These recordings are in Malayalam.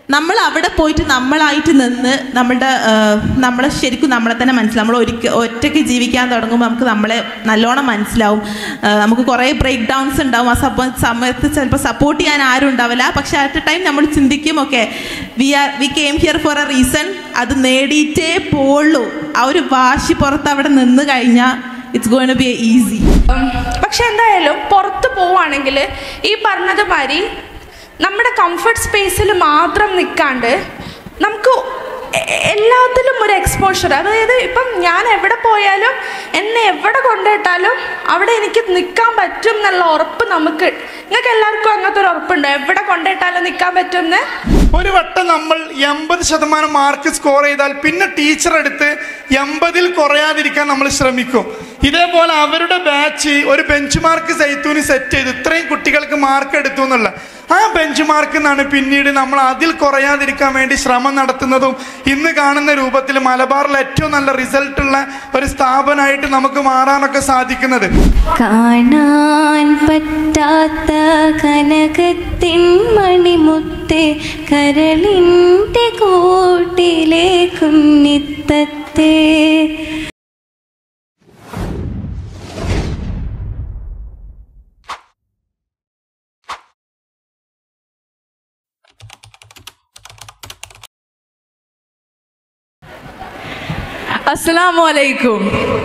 നമ്മൾ അവിടെ പോയിട്ട് നമ്മളായിട്ട് നിന്ന് നമ്മളെ ശരിക്കും നമ്മളെ തന്നെ മനസ്സിലാവും. നമ്മൾ ഒറ്റയ്ക്ക് ജീവിക്കാൻ തുടങ്ങുമ്പോൾ നമുക്ക് നമ്മളെ നല്ലോണം മനസ്സിലാവും. നമുക്ക് കുറേ ബ്രേക്ക് ഡൗൺസ് ഉണ്ടാവും. ആ സമയത്ത് ചിലപ്പോൾ സപ്പോർട്ട് ചെയ്യാൻ ആരും ഉണ്ടാവില്ല. പക്ഷെ അറ്റ് എ ടൈം നമ്മൾ ചിന്തിക്കും, okay we came here for a reason, അത് നേടിയിട്ടേ പോളൂ. ആ ഒരു വാശി പുറത്ത് അവിടെ നിന്ന് കഴിഞ്ഞാൽ it's going to be easy. പക്ഷെ എന്തായാലും പുറത്ത് പോവുകയാണെങ്കിൽ ഈ പറഞ്ഞത് മാതിരി നമ്മുടെ കംഫർട്ട് സ്പേസിൽ മാത്രം നിൽക്കാണ്ട് നമുക്ക് എല്ലാത്തിലും ഒരു എക്സ്പോഷർ, അതായത് ഇപ്പം ഞാൻ എവിടെ പോയാലും എന്നെ എവിടെ കൊണ്ടുപോയിട്ടാലും അവിടെ എനിക്ക് നിൽക്കാൻ പറ്റും എന്നുള്ള ഉറപ്പ് നിങ്ങൾക്ക് എല്ലാവർക്കും അങ്ങനത്തെ ഒരു ഉറപ്പുണ്ടോ? എവിടെ കൊണ്ടുപോയിട്ടാലും നിൽക്കാൻ പറ്റുമെന്ന്? ഒരു വട്ടം നമ്മൾ 80% മാർക്ക് സ്കോർ ചെയ്താൽ പിന്നെ ടീച്ചർ എടുത്ത് 80-ൽ കുറയാതിരിക്കാൻ നമ്മൾ ശ്രമിക്കും. ഇതേപോലെ അവരുടെ ബാച്ച് ഒരു ബെഞ്ച് മാർക്ക് സൈത്തൂന് സെറ്റ് ചെയ്തു, ഇത്രയും കുട്ടികൾക്ക് മാർക്ക് എടുത്തു എന്നുള്ള ആ ബെഞ്ച് മാർക്ക് നിന്നാണ് പിന്നീട് നമ്മൾ അതിൽ കുറയാതിരിക്കാൻ വേണ്ടി ശ്രമം നടത്തുന്നതും ഇന്ന് കാണുന്ന രൂപത്തിൽ മലബാറിൽ ഏറ്റവും നല്ല റിസൾട്ടുള്ള ഒരു സ്ഥാപനമായിട്ട് നമുക്ക് മാറാനൊക്കെ സാധിക്കുന്നത്. കാണാൻ പറ്റാത്ത കനകത്തിൻ മണിമുത്തേ, കരളിൻ്റെ കൂട്ടിലെ കുഞ്ഞിത്തത്തേ. Assalamu alaikum.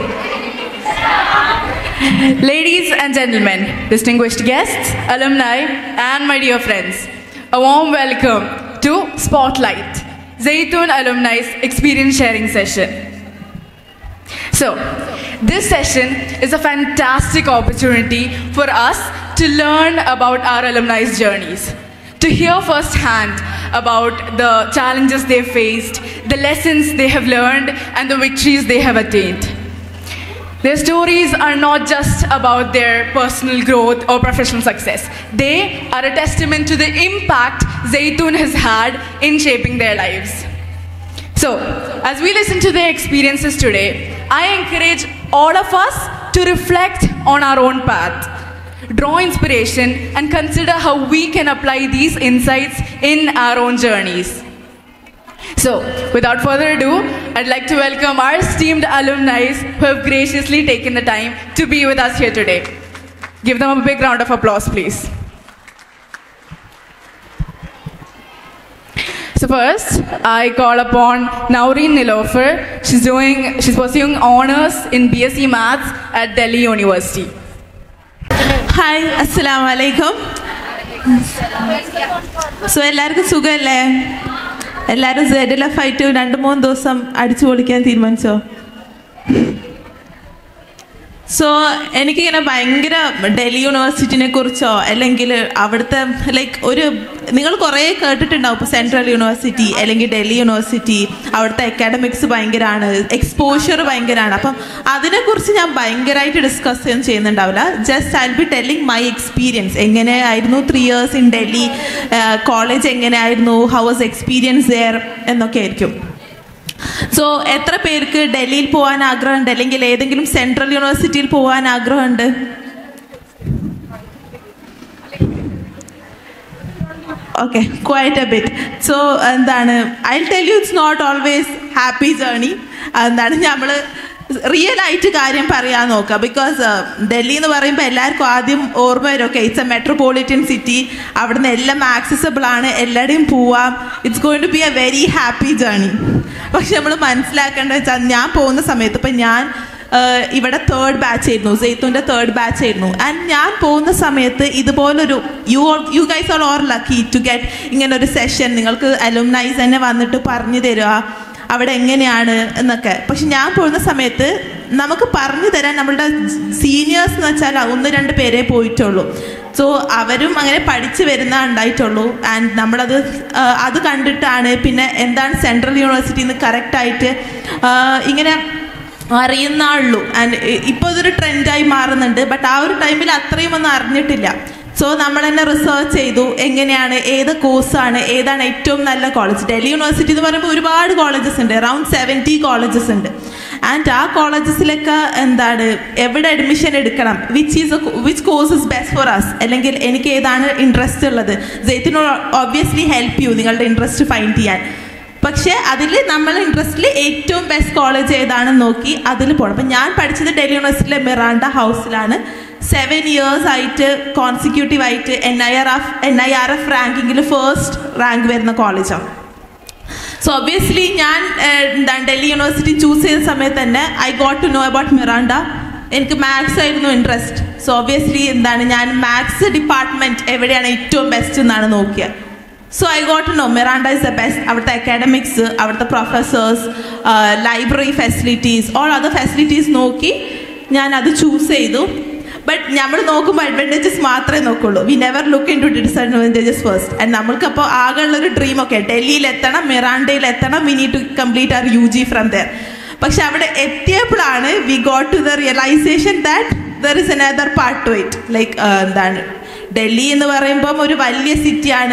Ladies and gentlemen, distinguished guests, alumni, and my dear friends, a warm welcome to Spotlight, Zaytoon Alumni's Experience Sharing Session. So, this session is a fantastic opportunity for us to learn about our alumni's journeys, to hear firsthand about the challenges they faced, the lessons they have learned, and the victories they have attained. Their stories are not just about their personal growth or professional success. They are a testament to the impact Zaytoon has had in shaping their lives. So, as we listen to their experiences today, I encourage all of us to reflect on our own path, draw inspiration, and consider how we can apply these insights in our own journeys. So, without further ado, I'd like to welcome our esteemed alumni who have graciously taken the time to be with us here today. Give them a big round of applause, please. So first, I call upon Naureen Nilofer. She's pursuing honors in BSc Maths at Delhi University. Hi, അസ്സലാമു അലൈക്കും. എല്ലാവർക്കും സുഖമല്ലേ? എല്ലാവരും ZLF ആയിട്ട് 2-3 ദിവസം അടിച്ചു പൊളിക്കാൻ തീരുമാനിച്ചോ? എനിക്കിങ്ങനെ ഭയങ്കര ഡൽഹി യൂണിവേഴ്സിറ്റിനെ കുറിച്ചോ അല്ലെങ്കിൽ അവിടുത്തെ നിങ്ങൾ കുറേ കേട്ടിട്ടുണ്ടാവും. ഇപ്പോൾ സെൻട്രൽ യൂണിവേഴ്സിറ്റി അല്ലെങ്കിൽ ഡൽഹി യൂണിവേഴ്സിറ്റി, അവിടുത്തെ അക്കാഡമിക്സ് ഭയങ്കരമാണ്, എക്സ്പോഷർ ഭയങ്കരമാണ്. അപ്പം അതിനെക്കുറിച്ച് ഞാൻ ഭയങ്കരമായിട്ട് ഡിസ്കസ് ചെയ്യുന്നുണ്ടാവില്ല. Just I will be telling my experience. എങ്ങനെയായിരുന്നു 3 years ഇൻ ഡൽഹി, കോളേജ് എങ്ങനെയായിരുന്നു, ഹൗ വാസ് എക്സ്പീരിയൻസ് ദെയർ എന്നൊക്കെ ആയിരിക്കും. എത്ര പേർക്ക് ഡൽഹിയിൽ പോകാൻ ആഗ്രഹമുണ്ട് അല്ലെങ്കിൽ ഏതെങ്കിലും സെൻട്രൽ യൂണിവേഴ്സിറ്റിയിൽ പോകാൻ ആഗ്രഹമുണ്ട്? Okay, quite a bit. എന്താണ്, I tell you it's not always happy journey. നമ്മൾ റിയൽ ആയിട്ട് കാര്യം പറയാൻ നോക്കുക. ബിക്കോസ് ഡൽഹി എന്ന് പറയുമ്പോൾ എല്ലാവർക്കും ആദ്യം ഓർമ്മ വരും, okay it's a metropolitan city, അവിടുന്ന് എല്ലാം ആക്സസിബിൾ ആണ്, എല്ലാവരുടെയും പോവാം, it's going to be a very happy journey. പക്ഷെ നമ്മൾ മനസ്സിലാക്കേണ്ടത് വെച്ചാൽ, ഞാൻ പോകുന്ന സമയത്ത് ഇപ്പം ഞാൻ ഇവിടെ 3rd batch ആയിരുന്നു, സെയ്ത്തൂൻ്റെ 3rd batch ആയിരുന്നു. ആൻഡ് ഞാൻ പോകുന്ന സമയത്ത് ഇതുപോലൊരു you guys are or lucky to get ഇങ്ങനൊരു സെഷൻ. നിങ്ങൾക്ക് അലുംനൈസ് തന്നെ വന്നിട്ട് പറഞ്ഞു തരിക അവിടെ എങ്ങനെയാണ് എന്നൊക്കെ. പക്ഷെ ഞാൻ പോകുന്ന സമയത്ത് നമുക്ക് പറഞ്ഞു തരാൻ നമ്മളുടെ സീനിയേഴ്സ് എന്ന് വെച്ചാൽ 1-2 പേരേ പോയിട്ടുള്ളൂ. അവരും അങ്ങനെ പഠിച്ചു വരുന്ന ഉണ്ടായിട്ടുള്ളൂ. ആൻഡ് അത് കണ്ടിട്ടാണ് പിന്നെ എന്താണ് സെൻട്രൽ യൂണിവേഴ്സിറ്റി എന്ന് കറക്റ്റായിട്ട് ഇങ്ങനെ അറിയുന്ന ആളുള്ളൂ. ആൻഡ് ഇപ്പോൾ ഇതൊരു ട്രെൻഡായി മാറുന്നുണ്ട്. ബട്ട് ആ ഒരു ടൈമിൽ അത്രയും ഒന്നും അറിഞ്ഞിട്ടില്ല. നമ്മൾ തന്നെ റിസർച്ച് ചെയ്തു, എങ്ങനെയാണ്, ഏത് കോഴ്സാണ്, ഏതാണ് ഏറ്റവും നല്ല കോളേജ്. ഡൽഹി യൂണിവേഴ്സിറ്റി എന്ന് പറയുമ്പോൾ ഒരുപാട് കോളേജസ് ഉണ്ട്, അറൗണ്ട് 70 കോളേജസ് ഉണ്ട്. ആൻഡ് ആ കോളേജസിലൊക്കെ എന്താണ് എവിടെ അഡ്മിഷൻ എടുക്കണം, which course is best for us, അല്ലെങ്കിൽ എനിക്ക് ഏതാണ് ഇൻട്രസ്റ്റ് ഉള്ളത്. സെയ്ത്തിനോട് ഒബ്വിയസ്ലി ഹെൽപ്പ് യു നിങ്ങളുടെ ഇൻട്രസ്റ്റ് ഫൈൻഡ് ചെയ്യാൻ. പക്ഷേ അതിൽ നമ്മൾ ഇൻട്രസ്റ്റിൽ ഏറ്റവും ബെസ്റ്റ് കോളേജ് ഏതാണെന്ന് നോക്കി അതിൽ പോകണം. അപ്പം ഞാൻ പഠിച്ചത് ഡൽഹി യൂണിവേഴ്സിറ്റിയിലെ മിറാണ്ട ഹൗസിലാണ്. 7 years ആയിട്ട് കോൺസിക്യൂട്ടീവ് ആയിട്ട് NIRF റാങ്കിങ്ങിൽ ഫസ്റ്റ് റാങ്ക് വരുന്ന കോളേജാണ്. സോ ഒബ്വിയസ്ലി ഞാൻ എന്താണ് ഡൽഹി യൂണിവേഴ്സിറ്റി ചൂസ് ചെയ്ത സമയത്ത് തന്നെ I got to know about Miranda. എനിക്ക് മാത്സ് ആയിരുന്നു ഇൻട്രസ്റ്റ്. സോ ഒബ്വിയസ്ലി എന്താണ് ഞാൻ മാത്സ് ഡിപ്പാർട്ട്മെൻറ്റ് എവിടെയാണ് ഏറ്റവും ബെസ്റ്റ് എന്നാണ് നോക്കിയത്. So I got to know Miranda is the best. അവിടുത്തെ അക്കാഡമിക്സ്, അവിടുത്തെ professors, library facilities, all other facilities നോക്കി ഞാൻ അത് ചൂസ് ചെയ്തു. ബട്ട് നമ്മൾ നോക്കുമ്പോൾ അഡ്വാൻറ്റേജസ് മാത്രമേ നോക്കുള്ളൂ. We never look into disadvantages first. And നമ്മൾക്കപ്പോൾ ആകെയുള്ളൊരു ഡ്രീമൊക്കെ ഡൽഹിയിൽ എത്തണം, മിറാണ്ടയിൽ എത്തണം, we need to complete our UG from there. പക്ഷെ അവിടെ എത്തിയപ്പോഴാണ് we got to the realisation that there is another part to it. Like എന്താണ് ഡൽഹി എന്ന് പറയുമ്പം ഒരു വലിയ സിറ്റിയാണ്,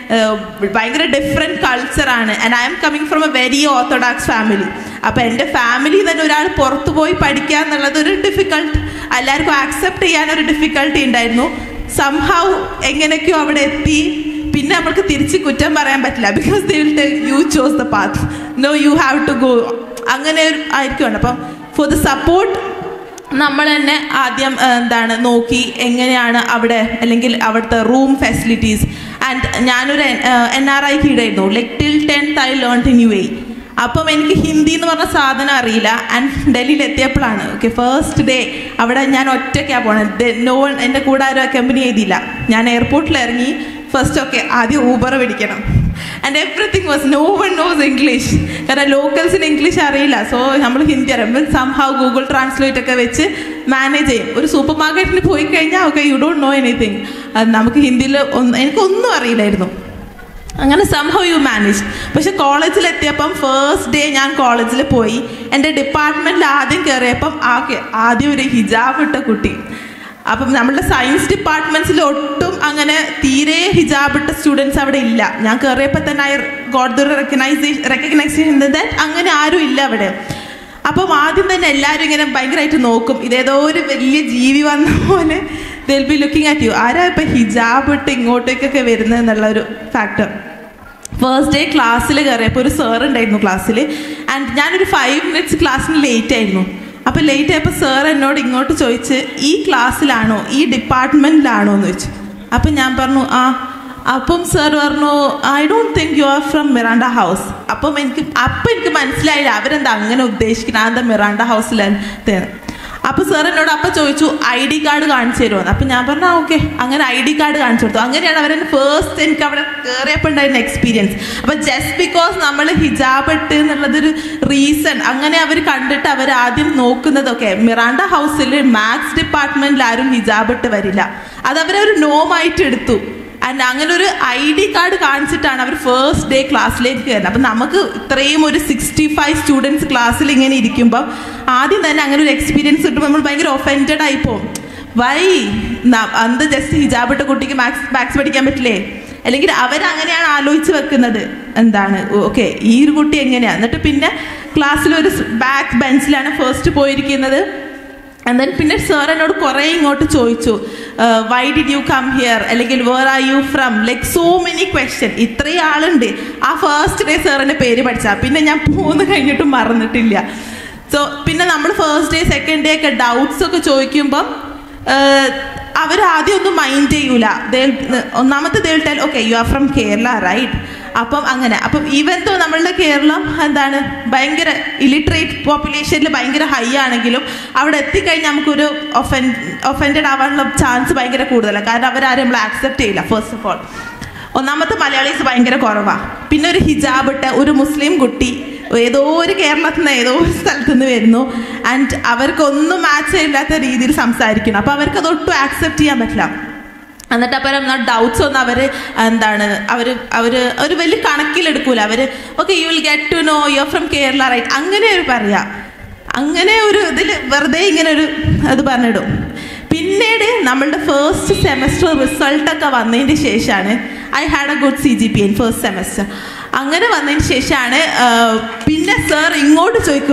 ഭയങ്കര ഡിഫറെൻറ്റ് കൾച്ചറാണ്. And I'm coming from a very orthodox family. അപ്പോൾ എൻ്റെ ഫാമിലി തന്നെ ഒരാൾ പുറത്തു പോയി പഠിക്കുക എന്നുള്ളത് ഒരു ഡിഫിക്കൾട്ട്, എല്ലാവർക്കും ആക്സെപ്റ്റ് ചെയ്യാനൊരു ഡിഫിക്കൽട്ടി ഉണ്ടായിരുന്നു. സംഹൗ എങ്ങനെയൊക്കെയോ അവിടെ എത്തി. പിന്നെ നമ്മൾക്ക് തിരിച്ച് കുറ്റം പറയാൻ പറ്റില്ല. Because they will tell you chose the path, no you have to go. അങ്ങനെ ആയിരിക്കും. അപ്പം ഫോർ ദ സപ്പോർട്ട് നമ്മൾ തന്നെ ആദ്യം എന്താണ് നോക്കി എങ്ങനെയാണ് അവിടെ, അല്ലെങ്കിൽ അവിടുത്തെ റൂം ഫെസിലിറ്റീസ്. ആൻഡ് ഞാനൊരു NRI കീടായിരുന്നു. Like till 10th I learned in UAE. അപ്പം എനിക്ക് ഹിന്ദി എന്ന് പറഞ്ഞ സാധനം അറിയില്ല. ആൻഡ് ഡൽഹിയിൽ എത്തിയപ്പോഴാണ് ഓക്കെ ഫസ്റ്റ് ഡേ അവിടെ ഞാൻ ഒറ്റയ്ക്കാണ് പോണത്. നോ വൺ എൻ്റെ കൂടെ ആരും അക്കമ്പനി ചെയ്തില്ല. ഞാൻ എയർപോർട്ടിൽ ഇറങ്ങി ഫസ്റ്റ് ഓക്കെ ആദ്യം ഊബർ പിടിക്കണം. And everything was no one knows English. കാരണം ലോക്കൽസിന് ഇംഗ്ലീഷ് അറിയില്ല. സോ നമ്മൾ ഹിന്ദി അറിയുമ്പോൾ സംഹൗ ഗൂഗിൾ ട്രാൻസ്ലേറ്റ് ഒക്കെ വെച്ച് മാനേജ് ചെയ്യും. ഒരു സൂപ്പർ മാർക്കറ്റിൽ പോയി കഴിഞ്ഞാൽ okay you don't know anything. നമുക്ക് ഹിന്ദിയിൽ എനിക്കൊന്നും അറിയില്ലായിരുന്നു. അങ്ങനെ സംഹൗ യു മാനേജ്. പക്ഷെ കോളേജിലെത്തിയപ്പം ഫസ്റ്റ് ഡേ ഞാൻ കോളേജിൽ പോയി. എൻ്റെ ഡിപ്പാർട്ട്മെൻറ്റിൽ ആദ്യം കയറിയപ്പം ആദ്യം ഒരു ഹിജാബ് ഇട്ട കുട്ടി. അപ്പം നമ്മളുടെ സയൻസ് ഡിപ്പാർട്ട്മെൻറ്റ്സിൽ ഒട്ടും അങ്ങനെ തീരെ ഹിജാബ് ഇട്ട സ്റ്റുഡൻസ് അവിടെ ഇല്ല. ഞാൻ കയറിയപ്പോൾ തന്നെ I got the recognisation that അങ്ങനെ ആരും ഇല്ല അവിടെ. അപ്പം ആദ്യം തന്നെ എല്ലാവരും ഇങ്ങനെ ഭയങ്കരമായിട്ട് നോക്കും. ഇതേതോ ഒരു വലിയ ജീവി വന്ന പോലെ they will be looking at you. ആരാ ഇപ്പം ഹിജാബ് ഇട്ട് ഇങ്ങോട്ടേക്കൊക്കെ വരുന്നത് എന്നുള്ളൊരു ഫാക്ടർ. ഫസ്റ്റ് ഡേ ക്ലാസ്സിൽ കയറിയപ്പോൾ ഒരു സാർ ഉണ്ടായിരുന്നു ക്ലാസ്സിൽ. ആൻഡ് ഞാനൊരു 5 minutes ക്ലാസ്സിന് ലേറ്റ് ആയിരുന്നു. അപ്പോൾ ലേറ്റ് ആയപ്പോൾ സാർ എന്നോട് ഇങ്ങോട്ട് ചോദിച്ച് ഈ ക്ലാസ്സിലാണോ ഈ ഡിപ്പാർട്ട്മെൻറ്റിലാണോ എന്ന് ചോദിച്ചു. അപ്പം ഞാൻ പറഞ്ഞു ആ. അപ്പം സാർ പറഞ്ഞു I don't think you are from Miranda House. അപ്പം എനിക്ക് മനസ്സിലായില്ല അവരെന്താ അങ്ങനെ ഉദ്ദേശിക്കുന്നത്, അതെന്താ മിറാണ്ട ഹൗസിലാണ്. അപ്പോൾ സാർ എന്നോട് അപ്പം ചോദിച്ചു ID കാർഡ് കാണിച്ചു തരുമോ. അപ്പം ഞാൻ പറഞ്ഞു ഓക്കെ. അങ്ങനെ ID കാർഡ് കാണിച്ചു കൊടുത്തു. അങ്ങനെയാണ് അവരെന്നെ ഫസ്റ്റ് എനിക്ക് അവിടെ കയറിയപ്പോൾ ഉണ്ടായിരുന്ന എക്സ്പീരിയൻസ്. അപ്പം ജസ്റ്റ് ബിക്കോസ് നമ്മൾ ഹിജാബ് ഇട്ട് എന്നുള്ളതൊരു റീസൺ അങ്ങനെ അവർ കണ്ടിട്ട് അവർ ആദ്യം നോക്കുന്നതൊക്കെ മിറാണ്ട ഹൗസിൽ മാത്സ് ഡിപ്പാർട്ട്മെൻറ്റിൽ ആരും ഹിജാബ് ഇട്ട് വരില്ല. അത് അവരൊരു നോമായിട്ട് എടുത്തു. ആൻഡ് അങ്ങനെ ഒരു ID കാർഡ് കാണിച്ചിട്ടാണ് അവർ ഫസ്റ്റ് ഡേ ക്ലാസ്സിലേക്ക് കയറുന്നത്. അപ്പം നമുക്ക് ഇത്രയും ഒരു 65 സ്റ്റുഡൻസ് ക്ലാസ്സിൽ ഇങ്ങനെ ഇരിക്കുമ്പം ആദ്യം തന്നെ അങ്ങനെ ഒരു എക്സ്പീരിയൻസ് കിട്ടുമ്പോൾ നമ്മൾ ഭയങ്കര ഒഫൻഡഡ് ആയി പോകും. വൈ അന്ത് ജസ്റ്റ് ഹിജാബ് ഇട്ട കുട്ടിക്ക് മാത്സ് പഠിക്കാൻ പറ്റില്ലേ? അല്ലെങ്കിൽ അവരങ്ങനെയാണ് ആലോചിച്ച് വെക്കുന്നത്. എന്താണ് ഓക്കെ ഈ ഒരു കുട്ടി എങ്ങനെയാണ്. എന്നിട്ട് പിന്നെ ക്ലാസ്സിലൊരു ബാക്ക് ബെഞ്ചിലാണ് ഫസ്റ്റ് പോയിരിക്കുന്നത്. എന്നിട്ട് പിന്നെ സാർ എന്നോട് കുറേ ഇങ്ങോട്ട് ചോദിച്ചു why did you come here, അല്ലെങ്കിൽ where are you from, like so many question. ഇത്രയും ആളുണ്ട്. ആ ഫസ്റ്റ് ഡേ സാറിൻ്റെ പേര് പഠിച്ചാൽ പിന്നെ ഞാൻ പോന്ന് കഴിഞ്ഞിട്ടും മറന്നിട്ടില്ല. സോ പിന്നെ നമ്മൾ ഫസ്റ്റ് ഡേ സെക്കൻഡ് ഡേ ഒക്കെ ഡൗട്ട്സ് ഒക്കെ ചോദിക്കുമ്പം അവരാദ്യം ഒന്നും മൈൻഡ് ചെയ്യൂല. ഒന്നാമത്തെ they will tell okay you are from Kerala right. അപ്പം അങ്ങനെ ഈവൻ തോ നമ്മളുടെ കേരളം എന്താണ് ഭയങ്കര ഇലിറ്ററേറ്റ് പോപ്പുലേഷനിൽ ഭയങ്കര ഹൈ ആണെങ്കിലും അവിടെ എത്തിക്കഴിഞ്ഞാൽ നമുക്കൊരു ഒഫൻഡഡ് ആവാനുള്ള ചാൻസ് ഭയങ്കര കൂടുതലാണ്. കാരണം അവരാരും നമ്മൾ ആക്സെപ്റ്റ് ചെയ്യില്ല. ഫസ്റ്റ് ഓഫ് ഓൾ ഒന്നാമത്തെ മലയാളീസ് ഭയങ്കര കുറവാണ്. പിന്നെ ഒരു ഹിജാബ് ഇട്ട ഒരു മുസ്ലിം കുട്ടി ഏതോ ഒരു കേരളത്തിൽ നിന്ന് ഏതോ ഒരു സ്ഥലത്ത് നിന്ന് വരുന്നു. ആൻഡ് അവർക്കൊന്നും മാച്ച് ഇല്ലാത്ത രീതിയിൽ സംസാരിക്കണം. അപ്പോൾ അവർക്കതൊട്ടും ആക്സെപ്റ്റ് ചെയ്യാൻ പറ്റില്ല. എന്നിട്ട് അപ്പം ഡൗട്ട്സ് ഒന്നും അവർ എന്താണ് അവർ വലിയ കണക്കിലെടുക്കൂല. അവർ okay you will get to know you are from Kerala right അങ്ങനെ ഒരു പറയാം. അങ്ങനെ ഒരു ഇതിൽ വെറുതെ ഇങ്ങനെ ഒരു അത് പറഞ്ഞിടും. പിന്നീട് നമ്മളുടെ ഫസ്റ്റ് സെമസ്റ്റർ റിസൾട്ടൊക്കെ വന്നതിന് ശേഷമാണ് I had a good CGPA in first semester. അങ്ങനെ വന്നതിന് ശേഷമാണ് പിന്നെ സാർ ഇങ്ങോട്ട് ചോദിക്കും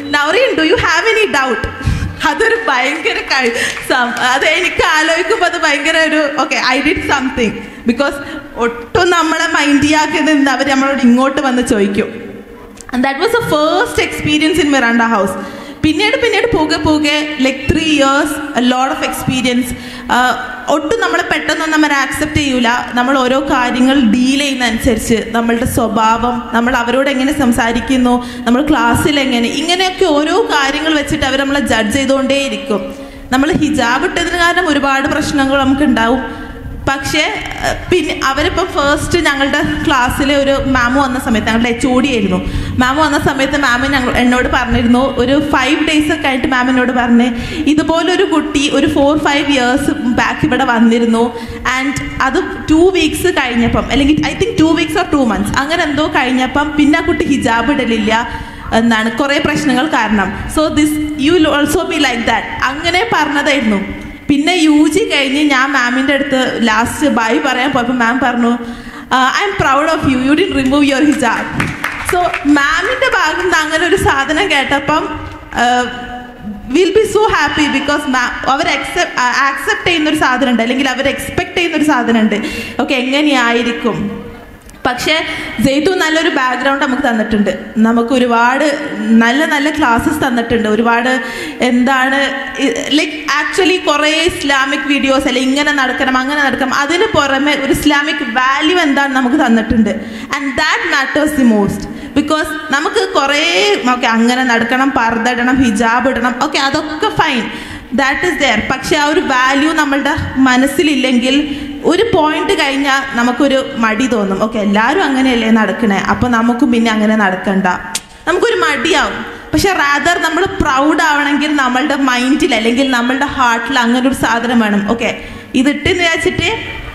Naureen do you have any doubt? അതൊരു ഭയങ്കര അത് എനിക്ക് ആലോചിക്കുമ്പോൾ അത് ഭയങ്കര ഒരു okay I did something. Because ഒട്ടും നമ്മളെ മൈൻഡ് ചെയ്യാക്കി നിന്ന് അവർ നമ്മളോട് ഇങ്ങോട്ട് വന്ന് ചോദിക്കും. And that was a first experience in Miranda House. പിന്നീട് പോകെ like 3 years a lot of experience. ഒട്ടും നമ്മളെ പെട്ടെന്നൊന്നും നമ്മൾ ആക്സെപ്റ്റ് ചെയ്യൂല. നമ്മൾ ഓരോ കാര്യങ്ങൾ ഡീൽ ചെയ്യുന്നതനുസരിച്ച് നമ്മളുടെ സ്വഭാവം, നമ്മൾ അവരോട് എങ്ങനെ സംസാരിക്കുന്നു, നമ്മൾ ക്ലാസ്സിൽ എങ്ങനെ, ഇങ്ങനെയൊക്കെ ഓരോ കാര്യങ്ങൾ വെച്ചിട്ട് അവർ നമ്മളെ ജഡ്ജ് ചെയ്തുകൊണ്ടേയിരിക്കും. നമ്മൾ ഹിജാബ് ഇട്ടതിന് കാരണം ഒരുപാട് പ്രശ്നങ്ങൾ നമുക്ക് ഉണ്ടാവും. പക്ഷേ പിന്നെ അവരിപ്പം ഫസ്റ്റ് ഞങ്ങളുടെ ക്ലാസ്സിൽ ഒരു മാം വന്ന സമയത്ത്, ഞങ്ങളുടെ HOD ആയിരുന്നു മാം വന്ന സമയത്ത്, മാം എന്നോട് പറഞ്ഞിരുന്നു, ഒരു 5 days ഒക്കെ ആയിട്ട് മാം എന്നോട് പറഞ്ഞ് ഇതുപോലൊരു കുട്ടി ഒരു 4-5 years ബാക്ക് ഇവിടെ വന്നിരുന്നു. ആൻഡ് അത് 2 weeks കഴിഞ്ഞപ്പം, അല്ലെങ്കിൽ I think 2 weeks or 2 months അങ്ങനെ എന്തോ കഴിഞ്ഞപ്പം പിന്നെ ആ കുട്ടി ഹിജാബ് ഇടലില്ല എന്നാണ്, കുറേ പ്രശ്നങ്ങൾ കാരണം. So this you will also be like that അങ്ങനെ പറഞ്ഞതായിരുന്നു. പിന്നെ UG കഴിഞ്ഞ് ഞാൻ മാമിൻ്റെ അടുത്ത് ലാസ്റ്റ് ബൈ പറയാൻ പോയപ്പോൾ മാം പറഞ്ഞു, I'm proud of you, you did remove your hijab. So മാമിൻ്റെ ഭാഗത്ത് നിന്ന് അങ്ങനെ ഒരു സാധനം കേട്ടപ്പം will be so happy. Because അവർ ആക്സെപ്റ്റ് ചെയ്യുന്നൊരു സാധനം ഉണ്ട്, അല്ലെങ്കിൽ അവർ എക്സ്പെക്ട് ചെയ്യുന്നൊരു സാധനം ഉണ്ട്. ഓക്കെ, എങ്ങനെയായിരിക്കും. പക്ഷേ സെയ്തു നല്ലൊരു ബാക്ക്ഗ്രൗണ്ട് നമുക്ക് തന്നിട്ടുണ്ട്. നമുക്ക് ഒരുപാട് നല്ല നല്ല ക്ലാസ്സസ് തന്നിട്ടുണ്ട്. ഒരുപാട് എന്താണ് ലൈക്ക് ആക്ച്വലി കുറേ ഇസ്ലാമിക് വീഡിയോസ് അല്ലെങ്കിൽ ഇങ്ങനെ നടക്കണം അങ്ങനെ നടക്കണം, അതിന് പുറമെ ഒരു ഇസ്ലാമിക് വാല്യൂ എന്താണ് നമുക്ക് തന്നിട്ടുണ്ട്. And that matters the most. Because നമുക്ക് കുറേ ഓക്കെ അങ്ങനെ നടക്കണം, പർദ്ദ ഇടണം, ഹിജാബ് ഇടണം, ഓക്കെ അതൊക്കെ ഫൈൻ, ദാറ്റ് ഈസ് ദെയർ. പക്ഷെ ആ ഒരു വാല്യൂ നമ്മളുടെ മനസ്സിലില്ലെങ്കിൽ ഒരു പോയിന്റ് കഴിഞ്ഞാൽ നമുക്കൊരു മടി തോന്നും. ഓക്കെ എല്ലാവരും അങ്ങനെയല്ലേ നടക്കണേ, അപ്പോൾ നമുക്കും പിന്നെ അങ്ങനെ നടക്കണ്ട, നമുക്കൊരു മടിയാവും. പക്ഷെ റാദർ നമ്മൾ പ്രൗഡ് ആവണമെങ്കിൽ നമ്മളുടെ മൈൻഡിൽ അല്ലെങ്കിൽ നമ്മളുടെ ഹാർട്ടിൽ അങ്ങനെ ഒരു സാധനം വേണം. ഓക്കെ ഇതിട്ടെന്ന് വിചാരിച്ചിട്ട്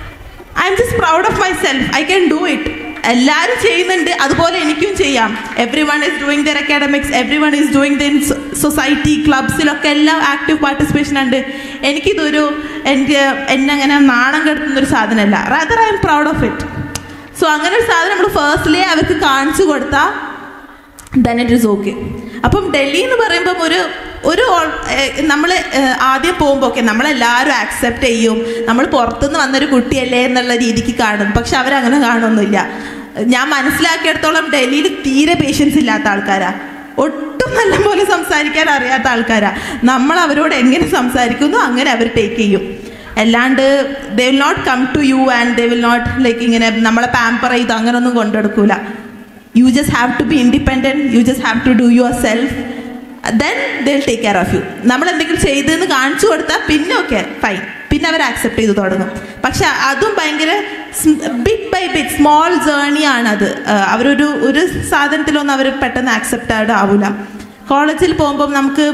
I'm just proud of myself, I can do it. എല്ലാവരും ചെയ്യുന്നുണ്ട്, അതുപോലെ എനിക്കും ചെയ്യാം. Everyone is doing their academics, everyone is doing the society ക്ലബ്സിലൊക്കെ എല്ലാം ആക്റ്റീവ് പാർട്ടിസിപ്പേഷൻ ഉണ്ട്. എനിക്കിതൊരു എന്നെ അങ്ങനെ നാണം കെടുത്തുന്നൊരു സാധനമല്ല, rather I'm proud of it. So അങ്ങനെ ഒരു സാധനം നമ്മൾ ഫേസ്റ്റ്ലി അവർക്ക് കാണിച്ചു കൊടുത്താൽ ദെൻ ഇറ്റ് ഈസ് ഓക്കെ. അപ്പം ഡൽഹി എന്ന് പറയുമ്പം ഒരു നമ്മൾ ആദ്യം പോകുമ്പോൾ ഓക്കെ നമ്മളെല്ലാവരും ആക്സെപ്റ്റ് ചെയ്യും, നമ്മൾ പുറത്തുനിന്ന് വന്നൊരു കുട്ടിയല്ലേ എന്നുള്ള രീതിക്ക് കാണും. പക്ഷെ അവരങ്ങനെ കാണുമൊന്നുമില്ല. ഞാൻ മനസ്സിലാക്കിയിടത്തോളം ഡൽഹിയിൽ തീരെ പേഷ്യൻസ് ഇല്ലാത്ത ആൾക്കാരാണ്, ഒട്ടും നല്ലപോലെ സംസാരിക്കാൻ അറിയാത്ത ആൾക്കാരാണ്. നമ്മൾ അവരോട് എങ്ങനെ സംസാരിക്കുന്നു അങ്ങനെ അവർ ടേക്ക് ചെയ്യും. അല്ലാണ്ട് they will not come to you and they will not like ഇങ്ങനെ നമ്മളെ പാമ്പർ ചെയ്ത് അങ്ങനൊന്നും കൊണ്ടെടുക്കൂല. You just have to be independent, you just have to do yourself, then they will take care of you. നമ്മൾ എന്തെങ്കിലും ചെയ്തെന്ന് കാണിച്ചു കൊടുത്താൽ പിന്നെ ഓക്കെ ഫൈൻ, പിന്നെ അവർ ആക്സെപ്റ്റ് ചെയ്ത് തുടങ്ങും. പക്ഷെ അതും ഭയങ്കര ബിറ്റ് ബൈ ബിറ്റ് സ്മോൾ ജേർണിയാണത്. ഒരു സാധനത്തിലൊന്നും അവർ പെട്ടെന്ന് ആക്സെപ്റ്റഡ് ആവില്ല. കോളേജിൽ പോകുമ്പം നമുക്ക്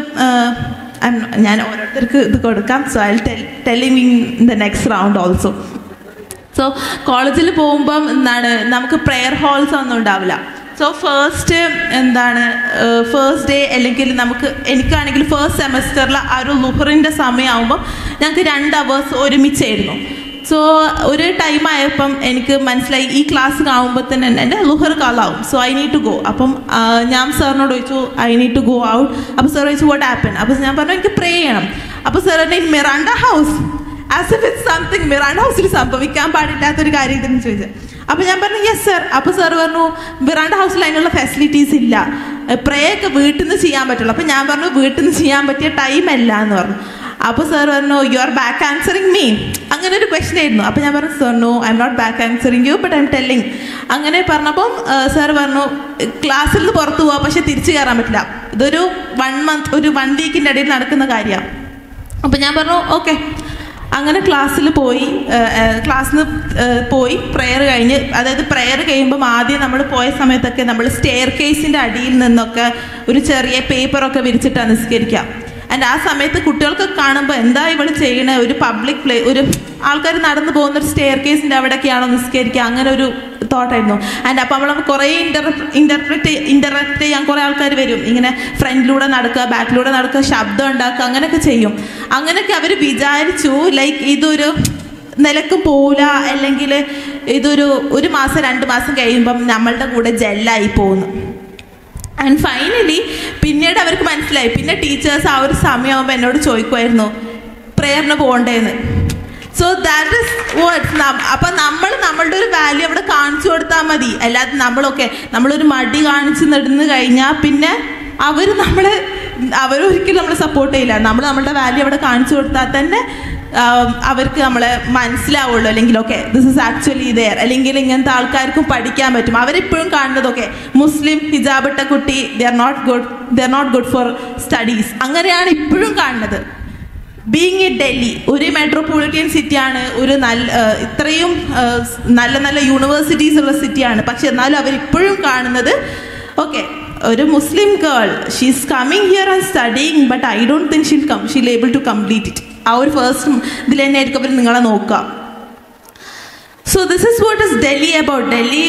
ഞാൻ ഓരോരുത്തർക്ക് ഇത് കൊടുക്കാം. So I telling in the next round also. So കോളേജിൽ പോകുമ്പം എന്താണ് നമുക്ക് പ്രെയർ ഹോൾസ് ഒന്നും ഉണ്ടാവില്ല. സോ ഫസ്റ്റ് ഡേ അല്ലെങ്കിൽ എനിക്കാണെങ്കിൽ ഫസ്റ്റ് സെമസ്റ്ററിൽ ആ ഒരു ലുഹറിൻ്റെ സമയമാകുമ്പം ഞങ്ങൾക്ക് 2 hours ഒരുമിച്ചായിരുന്നു. സോ ഒരു ടൈം ആയപ്പം എനിക്ക് മനസ്സിലായി ഈ ക്ലാസ് കാണുമ്പോൾ തന്നെ എൻ്റെ ലുഹർ കാലാവും. So I need to go. അപ്പം ഞാൻ സാറിനോട് ചോദിച്ചു I need to go out. അപ്പോൾ സാർ ചോദിച്ചു വാട്ട് ഹാപ്പൻ. അപ്പോൾ ഞാൻ പറഞ്ഞു എനിക്ക് പ്രേ ചെയ്യണം. അപ്പോൾ സാർ പറഞ്ഞു in Miranda House, as if it's something Miranda ഹൗസിൽ സംഭവിക്കാൻ പാടില്ലാത്തൊരു കാര്യം ഇതെന്ന് ചോദിച്ചത്. അപ്പോൾ ഞാൻ പറഞ്ഞു യെസ് സർ. അപ്പോൾ സാർ പറഞ്ഞു മിറാണ്ട ഹൗസിൽ അതിനുള്ള ഫെസിലിറ്റീസ് ഇല്ല, പ്രേ ഒക്കെ വീട്ടിൽ നിന്ന് ചെയ്യാൻ പറ്റുള്ളൂ. അപ്പോൾ ഞാൻ പറഞ്ഞു വീട്ടിൽ നിന്ന് ചെയ്യാൻ പറ്റിയ ടൈം അല്ല എന്ന് പറഞ്ഞു. അപ്പോൾ സാർ പറഞ്ഞു you are back answering me, അങ്ങനെ ഒരു ക്വസ്റ്റൻ ആയിരുന്നു. അപ്പോൾ ഞാൻ പറഞ്ഞു sir no I'm not back answering you but I'm telling. അങ്ങനെ പറഞ്ഞപ്പം സാർ പറഞ്ഞു ക്ലാസ്സിൽ നിന്ന് പുറത്തു പോവാം പക്ഷെ തിരിച്ചു കയറാൻ പറ്റില്ല, ഇതൊരു 1 month ഒരു 1 weekൻ്റെ ഇടയിൽ നടക്കുന്ന കാര്യമാണ്. അപ്പോൾ ഞാൻ പറഞ്ഞു ഓക്കെ. അങ്ങനെ ക്ലാസ്സിൽ പോയി പ്രെയർ കഴിഞ്ഞ്, അതായത് പ്രെയർ കഴിയുമ്പം ആദ്യം നമ്മൾ പോയ സമയത്തൊക്കെ നമ്മൾ സ്റ്റെയർ കേസിൻ്റെ അടിയിൽ നിന്നൊക്കെ ഒരു ചെറിയ പേപ്പറൊക്കെ വിരിച്ചിട്ടാണ് നിസ്കരിക്കുക. ആൻഡ് ആ സമയത്ത് കുട്ടികൾക്ക് കാണുമ്പോൾ എന്താ ഇവൾ ചെയ്യണേ, ഒരു പബ്ലിക് ഒരു ആൾക്കാർ നടന്നു പോകുന്ന ഒരു സ്റ്റെയർ കേസിൻ്റെ അവിടെയൊക്കെയാണോ നിസ്കരിക്കുക, അങ്ങനെ ഒരു തോട്ടായിരുന്നു. ആൻഡ് അപ്പോൾ നമ്മൾ കുറേ ഇൻ്ററപ്റ്റ് ചെയ്യാൻ കുറേ ആൾക്കാർ വരും, ഇങ്ങനെ ഫ്രണ്ടിലൂടെ നടക്കുക ബാക്കിലൂടെ നടക്കുക ശബ്ദം ഉണ്ടാക്കുക അങ്ങനെയൊക്കെ ചെയ്യും. അങ്ങനെയൊക്കെ അവർ വിചാരിച്ചു ലൈക്ക് ഇതൊരു നിലക്ക് പോവില്ല, അല്ലെങ്കിൽ ഇതൊരു 1 മാസം 2 മാസം കഴിയുമ്പം നമ്മളുടെ കൂടെ ജെല്ലായി പോകുന്നു. ആൻഡ് ഫൈനലി പിന്നീട് അവർക്ക് മനസ്സിലായി. പിന്നെ ടീച്ചേഴ്സ് ആ ഒരു സമയമാകുമ്പോൾ എന്നോട് ചോദിക്കുമായിരുന്നു പ്രേയറിന് പോകണ്ടേന്ന്. So that is what. അപ്പം നമ്മളുടെ ഒരു വാല്യൂ അവിടെ കാണിച്ചു കൊടുത്താൽ മതി. അല്ലാതെ നമ്മളൊരു മടി കാണിച്ച് നടന്നു കഴിഞ്ഞാൽ പിന്നെ അവരൊരിക്കലും നമ്മളെ സപ്പോർട്ട് ചെയ്യില്ല. നമ്മളുടെ വാല്യൂ അവിടെ കാണിച്ചു കൊടുത്താൽ തന്നെ അവർക്ക് നമ്മളെ മനസ്സിലാവുള്ളൂ. അല്ലെങ്കിൽ ദിസ് ഇസ് ആക്ച്വലി ദെയർ, അല്ലെങ്കിൽ ഇങ്ങനത്തെ ആൾക്കാർക്കും പഠിക്കാൻ പറ്റും. അവരെപ്പോഴും കാണുന്നത് മുസ്ലിം ഹിജാബിട്ട കുട്ടി they are not good for studies, അങ്ങനെയാണ് ഇപ്പോഴും കാണുന്നത്. ബീങ് ഇൻ ഡൽഹി ഒരു മെട്രോപൊളിറ്റൻ സിറ്റിയാണ്, ഇത്രയും നല്ല നല്ല യൂണിവേഴ്സിറ്റീസ് ഉള്ള സിറ്റിയാണ്. പക്ഷെ എന്നാലും അവരിപ്പോഴും കാണുന്നത് ഒരു Muslim girl, she is coming here and studying, but I don't think she'll able to complete it. ആ ഒരു ഫസ്റ്റ് ഇതിൽ തന്നെ ആയിരിക്കും അവർ നിങ്ങളെ നോക്കുക. So this is what is Delhi about. Delhi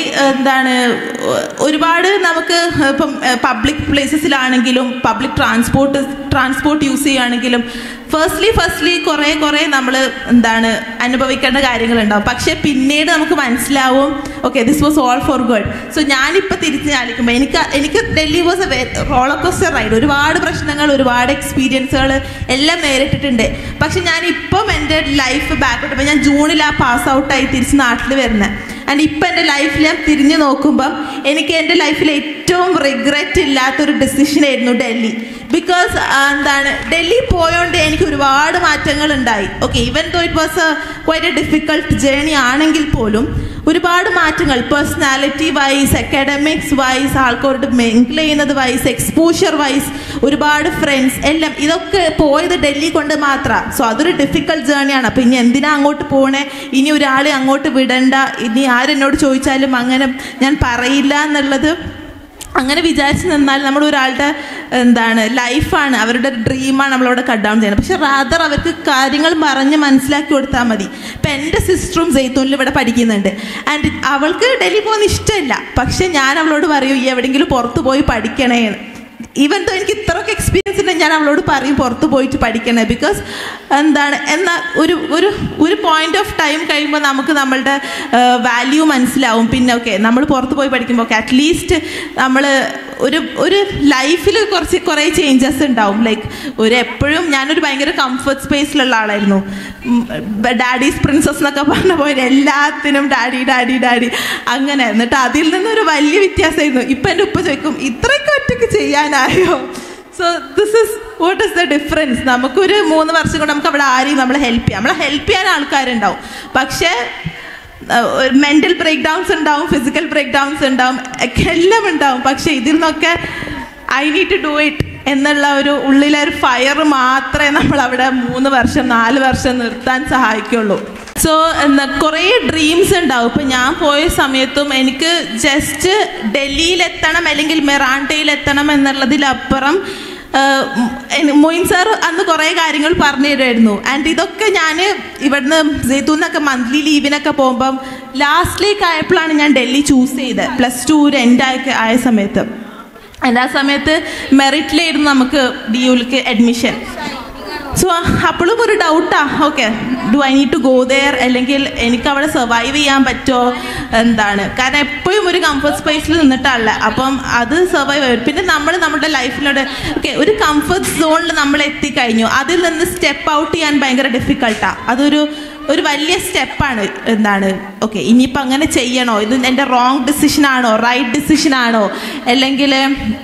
ഒരുപാട് നമുക്ക് ഇപ്പം പബ്ലിക് പ്ലേസസിലാണെങ്കിലും പബ്ലിക് ട്രാൻസ്പോർട്ട് യൂസ് ചെയ്യുകയാണെങ്കിലും ഫസ്റ്റ്ലി കുറേ നമ്മൾ അനുഭവിക്കേണ്ട കാര്യങ്ങളുണ്ടാവും. പക്ഷെ പിന്നീട് നമുക്ക് മനസ്സിലാവും this was all for good. So ഞാനിപ്പോൾ തിരിച്ച് ചാലിക്കുമ്പോൾ എനിക്ക് Delhi was a roller coaster ride. ഒരുപാട് പ്രശ്നങ്ങൾ, ഒരുപാട് എക്സ്പീരിയൻസുകൾ എല്ലാം നേരിട്ടിട്ടുണ്ട്. പക്ഷെ ഞാനിപ്പം എൻ്റെ ലൈഫ് ബാക്കോട്ട് ഞാൻ ജൂണിൽ പാസ് ഔട്ടായി തിരിച്ച് നാട്ടിൽ വരുന്നത്. ആൻഡ് ഇപ്പം എൻ്റെ ലൈഫിൽ ഞാൻ തിരിഞ്ഞു നോക്കുമ്പം എനിക്ക് എൻ്റെ ലൈഫിൽ ഏറ്റവും റിഗ്രറ്റ് ഇല്ലാത്തൊരു ഡെസിഷനായിരുന്നു ഡൽഹി. ബിക്കോസ് ഡൽഹി പോയോണ്ട് എനിക്ക് ഒരുപാട് മാറ്റങ്ങൾ ഉണ്ടായി. Even though it was quite a difficult journey ആണെങ്കിൽ പോലും ഒരുപാട് മാറ്റങ്ങൾ, പേഴ്സണാലിറ്റി വൈസ്, അക്കാഡമിക്സ് വൈസ്, ആൾക്കാരോട് മിങ്കിൾ ചെയ്യുന്നത് വൈസ്, എക്സ്പോഷർ വൈസ്, ഒരുപാട് ഫ്രണ്ട്സ് എല്ലാം ഇതൊക്കെ പോയത് ഡൽഹി കൊണ്ട് മാത്രമാണ്. സോ അതൊരു ഡിഫിക്കൾട്ട് ജേണിയാണ്. അപ്പോൾ ഇനി എന്തിനാ അങ്ങോട്ട് പോകണേ, ഇനി ഒരാളെ അങ്ങോട്ട് വിടണ്ട, ഇനി ആരെന്നോട് ചോദിച്ചാലും അങ്ങനെ ഞാൻ പറയില്ല എന്നുള്ളത് അങ്ങനെ വിചാരിച്ച് നിന്നാൽ നമ്മൾ ഒരാളുടെ ലൈഫാണ്, അവരുടെ ഡ്രീമാണ് നമ്മളവിടെ കട്ട് ഡൗൺ ചെയ്യുന്നത്. പക്ഷെ റാദർ അവർക്ക് കാര്യങ്ങൾ പറഞ്ഞ് മനസ്സിലാക്കി കൊടുത്താൽ മതി. ഇപ്പം എൻ്റെ സിസ്റ്ററും സെയ്ത്തൂനിൽ ഇവിടെ പഠിക്കുന്നുണ്ട്. ആൻഡ് അവൾക്ക് ഡൽഹി പോകുന്ന ഇഷ്ടമില്ല. പക്ഷെ ഞാൻ അവളോട് പറയും ഈ എവിടെയെങ്കിലും പുറത്ത് പോയി പഠിക്കണേ. ഈവൻ തോ എനിക്ക് ഇത്രയൊക്കെ എക്സ്പീരിയൻസ് ഉണ്ടെങ്കിൽ ഞാൻ അവളോട് പറയും പുറത്ത് പോയിട്ട് പഠിക്കണേ. ബിക്കോസ് എന്നാൽ ഒരു പോയിന്റ് ഓഫ് ടൈം കഴിയുമ്പോൾ നമുക്ക് നമ്മളുടെ വാല്യൂ മനസ്സിലാവും. പിന്നെ നമ്മൾ പുറത്ത് പോയി പഠിക്കുമ്പോൾ അറ്റ്ലീസ്റ്റ് നമ്മൾ ഒരു ലൈഫിൽ കുറേ ചേഞ്ചസ് ഉണ്ടാവും. ലൈക്ക് എപ്പോഴും ഞാനൊരു ഭയങ്കര കംഫർട്ട് സ്പേസിലുള്ള ആളായിരുന്നു. ഡാഡീസ് പ്രിൻസസ് എന്നൊക്കെ പറഞ്ഞ പോലെ എല്ലാത്തിനും ഡാഡി അങ്ങനെ. എന്നിട്ട് അതിൽ നിന്നൊരു വലിയ വ്യത്യാസമായിരുന്നു. ഇപ്പം എൻ്റെ ഉപ്പ ചോദിക്കും ഇത്രയൊക്കെ ഒറ്റയ്ക്ക് ചെയ്യാനായോ. So this is what is the difference. നമുക്കൊരു 3 വർഷം കൊണ്ട് നമുക്ക് അവിടെ ആരെയും നമ്മളെ ഹെൽപ്പ് ചെയ്യാൻ ആൾക്കാരുണ്ടാവും. പക്ഷേ മെൻ്റൽ ബ്രേക്ക് ഡൗൺസ് ഉണ്ടാവും, ഫിസിക്കൽ ബ്രേക്ക് ഡൗൺസ് ഉണ്ടാവും, എല്ലാം ഉണ്ടാവും. പക്ഷേ ഇതിൽ നിന്നൊക്കെ I need to do it എന്നുള്ള ഒരു ഉള്ളിലൊരു ഫയർ മാത്രമേ നമ്മളവിടെ 3 വർഷം 4 വർഷം നിർത്താൻ സഹായിക്കുള്ളൂ. സോ കുറേ ഡ്രീംസ് ഉണ്ടാവും. ഇപ്പം ഞാൻ പോയ സമയത്തും എനിക്ക് ജസ്റ്റ് ഡൽഹിയിലെത്തണം അല്ലെങ്കിൽ മെറാണ്ടയിലെത്തണം എന്നുള്ളതിലപ്പുറം മൊയിൻ സാർ അന്ന് കുറേ കാര്യങ്ങൾ പറഞ്ഞു തരുമായിരുന്നു. ആൻഡ് ഇതൊക്കെ ഞാൻ ഇവിടുന്ന് സെയ്ത്തൂന്നൊക്കെ മന്ത്ലി ലീവിനൊക്കെ പോകുമ്പം ലാസ്റ്റിലേക്ക് ആയപ്പോഴാണ് ഞാൻ ഡൽഹി ചൂസ് ചെയ്തത്. +2 എൻഡ് ആയ സമയത്ത്. ആ സമയത്ത് മെറിറ്റിലായിരുന്നു നമുക്ക് DUലേക്ക് അഡ്മിഷൻ. സോ അപ്പോഴും ഒരു ഡൗട്ടാ, do I need to go there, അല്ലെങ്കിൽ എനിക്ക് അവിടെ സർവൈവ് ചെയ്യാൻ പറ്റുമോ കാരണം എപ്പോഴും ഒരു കംഫർട്ട് സ്പേസിൽ നിന്നിട്ടല്ല. അപ്പം അത് സർവൈവ് ആവും. പിന്നെ നമ്മുടെ ലൈഫിലൂടെ ഒരു കംഫർട്ട് സോണിൽ നമ്മൾ എത്തിക്കഴിഞ്ഞു. അതിൽ നിന്ന് സ്റ്റെപ്പ് ഔട്ട് ചെയ്യാൻ ഭയങ്കര ഡിഫിക്കൾട്ടാണ്. ഒരു വലിയ സ്റ്റെപ്പാണ്. ഇനിയിപ്പോൾ അങ്ങനെ ചെയ്യണോ, ഇത് എൻ്റെ റോങ് ഡിസിഷനാണോ റൈറ്റ് ഡിസിഷനാണോ, അല്ലെങ്കിൽ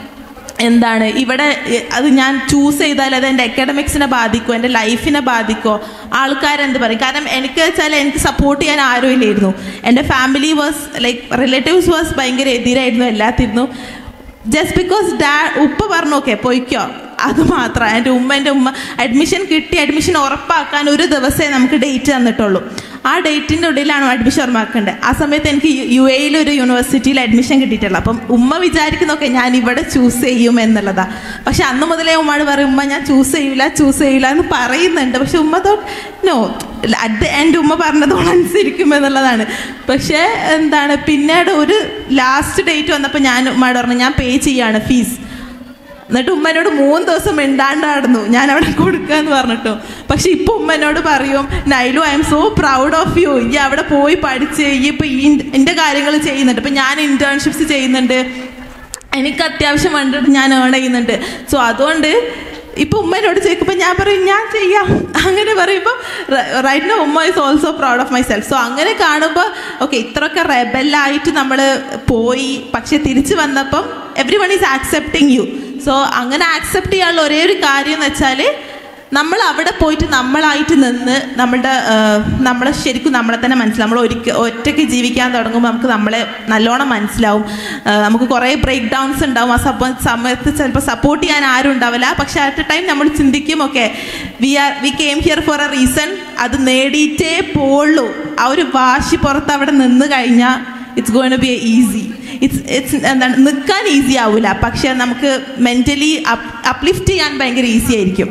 ഇവിടെ അത് ഞാൻ ചൂസ് ചെയ്താൽ അത് എൻ്റെ അക്കാഡമിക്സിനെ ബാധിക്കുമോ, എൻ്റെ ലൈഫിനെ ബാധിക്കുമോ, ആൾക്കാരെന്ത് പറയും. കാരണം എനിക്ക് വെച്ചാൽ എനിക്ക് സപ്പോർട്ട് ചെയ്യാൻ ആരും ഇല്ലായിരുന്നു. എൻ്റെ ഫാമിലി വാസ് റിലേറ്റീവ്സ് വാസ് ഭയങ്കര എതിരായിരുന്നു എല്ലാത്തിനും. ജസ്റ്റ് ബിക്കോസ് ഉപ്പ പറഞ്ഞു പോയിക്കോ, അത് മാത്രമാണ്. എൻ്റെ ഉമ്മ അഡ്മിഷൻ ഉറപ്പാക്കാൻ ഒരു ദിവസമേ നമുക്ക് ഡേറ്റ് തന്നിട്ടുള്ളൂ. ആ ഡേറ്റിൻ്റെ ഉള്ളിലാണ് അഡ്മിഷൻ ഉറപ്പാക്കേണ്ടത്. ആ സമയത്ത് എനിക്ക് UAE ഒരു യൂണിവേഴ്സിറ്റിയിൽ അഡ്മിഷൻ കിട്ടിയിട്ടുള്ളൂ. അപ്പം ഉമ്മ വിചാരിക്കുന്നൊക്കെ ഞാൻ ഇവിടെ ചൂസ് ചെയ്യും എന്നുള്ളതാണ്. പക്ഷെ അന്ന് മുതലേ ഉമ്മയോട് പറയും ഉമ്മ ഞാൻ ചൂസ് ചെയ്യില്ല എന്ന് പറയുന്നുണ്ട്. പക്ഷെ ഉമ്മ അറ്റ് ദ എൻഡ് ഉമ്മ പറഞ്ഞതോളം അനുസരിക്കും എന്നുള്ളതാണ്. പക്ഷേ പിന്നീട് ഒരു ലാസ്റ്റ് ഡേറ്റ് വന്നപ്പോൾ ഞാൻ ഉമ്മയോട് പറഞ്ഞു ഞാൻ പേ ചെയ്യാണ് ഫീസ്. എന്നിട്ട് ഉമ്മനോട് 3 ദിവസം മിണ്ടാണ്ടായിരുന്നു ഞാൻ അവിടെ കൊടുക്കാന്ന് പറഞ്ഞിട്ടോ. പക്ഷെ ഇപ്പൊ ഉമ്മനോട് പറയും Nailu I'm so proud of you, ഈ അവിടെ പോയി പഠിച്ച് ഈ ഇപ്പൊ എൻ്റെ കാര്യങ്ങൾ ചെയ്യുന്നുണ്ട്. ഇപ്പൊ ഞാൻ ഇന്റേൺഷിപ്സ് ചെയ്യുന്നുണ്ട്, എനിക്ക് അത്യാവശ്യം വേണ്ടിയിട്ട് ഞാൻ ഏൺ ചെയ്യുന്നുണ്ട്. സോ അതുകൊണ്ട് ഇപ്പോൾ ഉമ്മേനോട് ചോദിക്കുമ്പോൾ ഞാൻ പറയും ഞാൻ ചെയ്യാം അങ്ങനെ പറയുമ്പോൾ റൈറ്റ് നൗ ഉമ്മ is also proud of myself. So അങ്ങനെ കാണുമ്പോൾ ഓക്കെ ഇത്രയൊക്കെ റെബലായിട്ട് നമ്മൾ പോയി, പക്ഷെ തിരിച്ച് വന്നപ്പം everyone is accepting you. So അങ്ങനെ ആക്സെപ്റ്റ് ചെയ്യാനുള്ള ഒരേ ഒരു കാര്യം എന്ന് വെച്ചാൽ നമ്മൾ അവിടെ പോയിട്ട് നമ്മളായിട്ട് നിന്ന് നമ്മളെ ശരിക്കും നമ്മളെ തന്നെ മനസ്സിലാവും. നമ്മൾ ഒറ്റയ്ക്ക് ജീവിക്കാൻ തുടങ്ങുമ്പോൾ നമുക്ക് നമ്മളെ നല്ലോണം മനസ്സിലാവും. നമുക്ക് കുറേ ബ്രേക്ക് ഡൗൺസ് ഉണ്ടാവും. ആ സമയത്ത് ചിലപ്പോൾ സപ്പോർട്ട് ചെയ്യാൻ ആരും ഉണ്ടാവില്ല. പക്ഷെ അറ്റ് എ ടൈം നമ്മൾ ചിന്തിക്കും okay we came here for a reason, അത് നേടിയിട്ടേ പോളൂ. ആ ഒരു വാശി പുറത്ത് അവിടെ നിന്ന് കഴിഞ്ഞാൽ it's going to be easy. It's എന്താണ് നിൽക്കാൻ ഈസി ആവില്ല, പക്ഷെ നമുക്ക് മെൻ്റലി അപ്ലിഫ്റ്റ് ചെയ്യാൻ ഭയങ്കര ഈസി ആയിരിക്കും.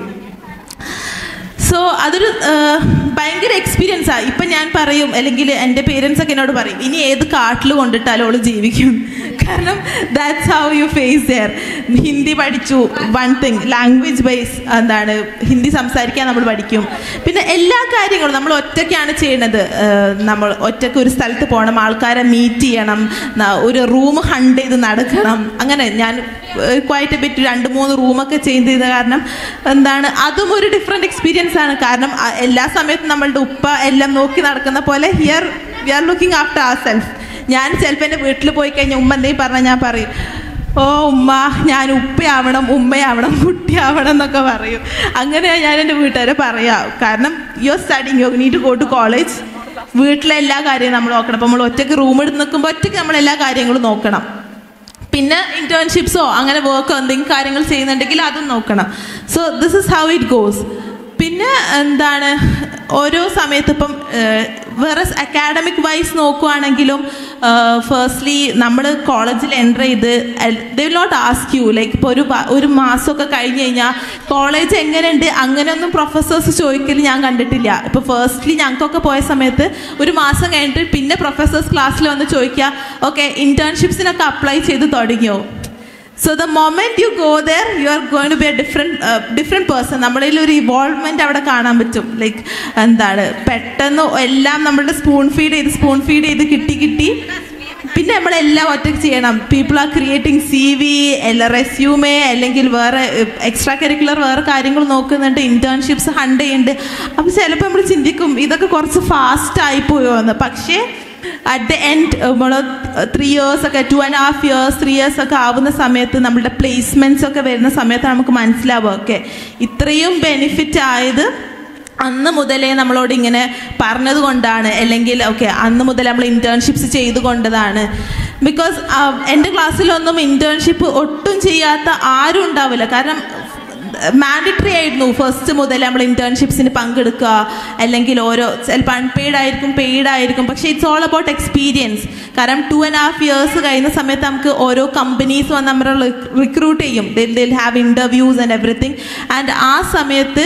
സോ അതൊരു ഭയങ്കര എക്സ്പീരിയൻസാണ്. ഇപ്പം ഞാൻ പറയും, അല്ലെങ്കിൽ എൻ്റെ പേരൻസൊക്കെ എന്നോട് പറയും ഇനി ഏത് കാട്ടിൽ കൊണ്ടിട്ടാലും അവൾ ജീവിക്കും. കാരണം that's how you face there. Hindi പഠിച്ചു, വൺ തിങ് ലാംഗ്വേജ് ബേസ് എന്താണ് ഹിന്ദി സംസാരിക്കാൻ നമ്മൾ പഠിക്കും. പിന്നെ എല്ലാ കാര്യങ്ങളും നമ്മൾ ഒറ്റയ്ക്കാണ് ചെയ്യുന്നത്. നമ്മൾ ഒറ്റയ്ക്ക് ഒരു സ്ഥലത്ത് പോകണം, ആൾക്കാരെ മീറ്റ് ചെയ്യണം, ഒരു റൂം ഹണ്ട് ചെയ്ത് നടക്കണം. അങ്ങനെ ഞാൻ ക്വൈറ്റ് ബിറ്റ് 2-3 റൂമൊക്കെ ചേഞ്ച് ചെയ്ത കാരണം എന്താണ് അതും ഒരു ഡിഫറെൻറ്റ് എക്സ്പീരിയൻസ് ആണ്. കാരണം എല്ലാ സമയത്തും നമ്മളുടെ ഉപ്പ എല്ലാം നോക്കി നടക്കുന്ന പോലെ here we are looking after ourself. ഞാൻ ചിലപ്പോൾ എൻ്റെ വീട്ടിൽ പോയി കഴിഞ്ഞാൽ ഉമ്മ എന്തെങ്കിലും പറഞ്ഞാൽ ഞാൻ പറയും ഓ ഉമ്മ ഞാൻ ഉപ്പയാവണം, ഉമ്മയാവണം, കുട്ടിയാവണം എന്നൊക്കെ പറയും. അങ്ങനെയാണ് ഞാൻ എൻ്റെ വീട്ടുകാരെ പറയാം. കാരണം you are studying, you need to go to college. വീട്ടിലെ എല്ലാ കാര്യവും നമ്മൾ നോക്കണം. അപ്പോൾ നമ്മൾ ഒറ്റയ്ക്ക് റൂം എടുത്ത് നിൽക്കുമ്പോൾ ഒറ്റയ്ക്ക് നമ്മൾ എല്ലാ കാര്യങ്ങളും നോക്കണം. പിന്നെ ഇന്റേൺഷിപ്സോ അങ്ങനെ വർക്കോ എന്തെങ്കിലും കാര്യങ്ങൾ ചെയ്യുന്നുണ്ടെങ്കിൽ അതും നോക്കണം. So this is how it goes. പിന്നെ എന്താണ് ഓരോ സമയത്ത് ഇപ്പം വേറെ അക്കാഡമിക് വൈസ് നോക്കുവാണെങ്കിലും ഫസ്റ്റ്ലി നമ്മൾ കോളേജിൽ എൻ്റർ ചെയ്ത് they will not ask you like ഇപ്പോൾ ഒരു മാസമൊക്കെ കഴിഞ്ഞ് കഴിഞ്ഞാൽ കോളേജ് എങ്ങനെയുണ്ട് അങ്ങനെയൊന്നും പ്രൊഫസേഴ്സ് ചോദിക്കൽ ഞാൻ കണ്ടിട്ടില്ല. ഇപ്പോൾ ഫസ്റ്റ്ലി ഞങ്ങൾക്കൊക്കെ പോയ സമയത്ത് ഒരു മാസം കഴിഞ്ഞിട്ട് പിന്നെ പ്രൊഫസേഴ്സ് ക്ലാസ്സിൽ വന്ന് ചോദിക്കുക ഓക്കെ ഇന്റേൺഷിപ്സിനൊക്കെ അപ്ലൈ ചെയ്ത് തുടങ്ങിയോ. So the moment you go there, you are going to be a different person. നമ്മളിൽ ഒരു ഇവോൾവ്മെൻറ്റ് അവിടെ കാണാൻ പറ്റും. ലൈക്ക് എന്താണ് പെട്ടെന്ന് എല്ലാം നമ്മളുടെ സ്പൂൺ ഫീഡ് ചെയ്ത് കിട്ടി പിന്നെ നമ്മളെല്ലാം ഒറ്റയ്ക്ക് ചെയ്യണം. People are creating CV, resume, അല്ലെങ്കിൽ വേറെ എക്സ്ട്രാ കരിക്കുലർ വേറെ കാര്യങ്ങൾ നോക്കുന്നുണ്ട്, ഇന്റേൺഷിപ്സ് ഹണ്ട് ചെയ്യുന്നുണ്ട്. അപ്പോൾ ചിലപ്പോൾ നമ്മൾ ചിന്തിക്കും ഇതൊക്കെ കുറച്ച് ഫാസ്റ്റ് ആയിപ്പോയോ എന്ന്. പക്ഷേ അറ്റ് ദ എൻഡ് നമ്മൾ 3 years ഒക്കെ 2.5 years 3 years ഒക്കെ ആവുന്ന സമയത്ത് നമ്മളുടെ പ്ലേസ്മെൻറ്റ്സ് ഒക്കെ വരുന്ന സമയത്ത് നമുക്ക് മനസ്സിലാവും ഓക്കെ ഇത്രയും ബെനിഫിറ്റ് ആയത് അന്ന് മുതലേ നമ്മളോട് ഇങ്ങനെ പറഞ്ഞത് കൊണ്ടാണ്, അല്ലെങ്കിൽ ഓക്കെ അന്ന് മുതൽ നമ്മൾ ഇന്റേൺഷിപ്സ് ചെയ്തുകൊണ്ടതാണ്. ബിക്കോസ് എൻ്റെ ക്ലാസ്സിലൊന്നും ഇന്റേൺഷിപ്പ് ഒട്ടും ചെയ്യാത്ത ആരും ഉണ്ടാവില്ല. കാരണം മാൻഡറ്ററി ആയിരുന്നു ഫസ്റ്റ് മുതൽ നമ്മൾ ഇന്റേൺഷിപ്സിന് പങ്കെടുക്കുക, അല്ലെങ്കിൽ ഓരോ ചിലപ്പോൾ അൺപെയ്ഡ് ആയിരിക്കും പെയ്ഡ് ആയിരിക്കും, പക്ഷേ ഇറ്റ്സ് ഓൾ അബൌട്ട് എക്സ്പീരിയൻസ്. കാരണം 2.5 years കഴിയുന്ന സമയത്ത് നമുക്ക് ഓരോ കമ്പനീസ് വന്ന് നമ്മൾ റിക്രൂട്ട് ചെയ്യും. They'll have interviews and everything. And ആ സമയത്ത്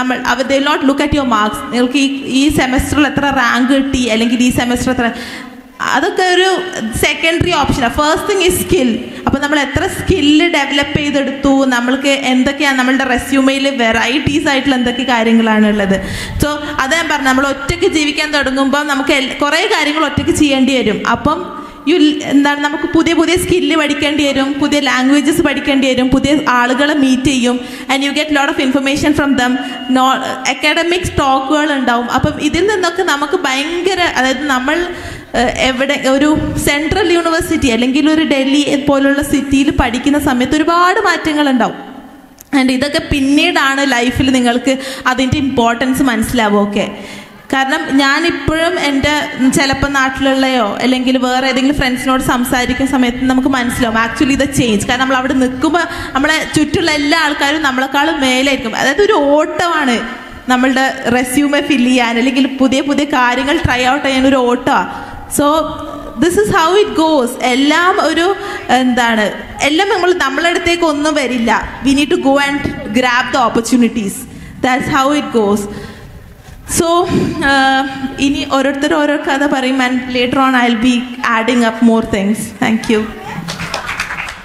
they not look at your marks. നിങ്ങൾക്ക് ഈ സെമസ്റ്ററിൽ എത്ര റാങ്ക് കിട്ടി, അല്ലെങ്കിൽ ഈ സെമസ്റ്റർ എത്ര, അതൊക്കെ ഒരു സെക്കൻഡറി ഓപ്ഷനാണ്. First thing is skill. അപ്പോൾ നമ്മൾ എത്ര സ്കില്ല് ഡെവലപ്പ് ചെയ്തെടുത്തു, നമ്മൾക്ക് എന്തൊക്കെയാണ് നമ്മളുടെ റെസ്യൂമയിൽ വെറൈറ്റീസ് ആയിട്ടുള്ള എന്തൊക്കെ കാര്യങ്ങളാണ് ഉള്ളത്. സോ അത് ഞാൻ പറഞ്ഞു, നമ്മൾ ഒറ്റയ്ക്ക് ജീവിക്കാൻ തുടങ്ങുമ്പോൾ നമുക്ക് കുറേ കാര്യങ്ങൾ ഒറ്റയ്ക്ക് ചെയ്യേണ്ടി വരും. അപ്പം എന്താണ് നമുക്ക് പുതിയ സ്കില്ല് പഠിക്കേണ്ടി വരും, പുതിയ ലാംഗ്വേജസ് പഠിക്കേണ്ടി വരും, പുതിയ ആളുകളെ മീറ്റ് ചെയ്യും. And you get lot of information from them. Academic ടോക്കുകൾ ഉണ്ടാവും. അപ്പം ഇതിൽ നിന്നൊക്കെ നമുക്ക് ഭയങ്കര, അതായത് നമ്മൾ എവിടെ ഒരു സെൻട്രൽ യൂണിവേഴ്സിറ്റി അല്ലെങ്കിൽ ഒരു ഡൽഹി പോലുള്ള സിറ്റിയിൽ പഠിക്കുന്ന സമയത്ത് ഒരുപാട് മാറ്റങ്ങൾ ഉണ്ടാവും. ആൻഡ് ഇതൊക്കെ പിന്നീടാണ് ലൈഫിൽ നിങ്ങൾക്ക് അതിൻ്റെ ഇമ്പോർട്ടൻസ് മനസ്സിലാവും. ഓക്കെ കാരണം ഞാനിപ്പോഴും എൻ്റെ ചിലപ്പോൾ നാട്ടിലുള്ളയോ അല്ലെങ്കിൽ വേറെ ഏതെങ്കിലും ഫ്രണ്ട്സിനോട് സംസാരിക്കുന്ന സമയത്ത് നമുക്ക് മനസ്സിലാവും ആക്ച്വലി ഇത് ചേഞ്ച്. കാരണം നമ്മൾ അവിടെ നിൽക്കുമ്പോൾ നമ്മളെ ചുറ്റുള്ള എല്ലാ ആൾക്കാരും നമ്മളെക്കാളും മേലായിരിക്കും. അതായത് ഒരു ഓട്ടമാണ് നമ്മളുടെ റെസ്യൂമെ ഫില്ല് ചെയ്യാൻ, അല്ലെങ്കിൽ പുതിയ കാര്യങ്ങൾ ട്രൈ ഔട്ട് ചെയ്യാൻ ഒരു ഓട്ടമാണ്. So this is how it goes. എല്ലാം ഒരു എന്താണ്, എല്ലാം നമ്മളെ അടുത്തേക്ക് ഒന്നും വരില്ല. We need to go and grab the opportunities. That's how it goes. So ഇനി ഓരോരുത്തർ ഓരോ കഥ പറയും. And later on I will be adding up more things. Thank you.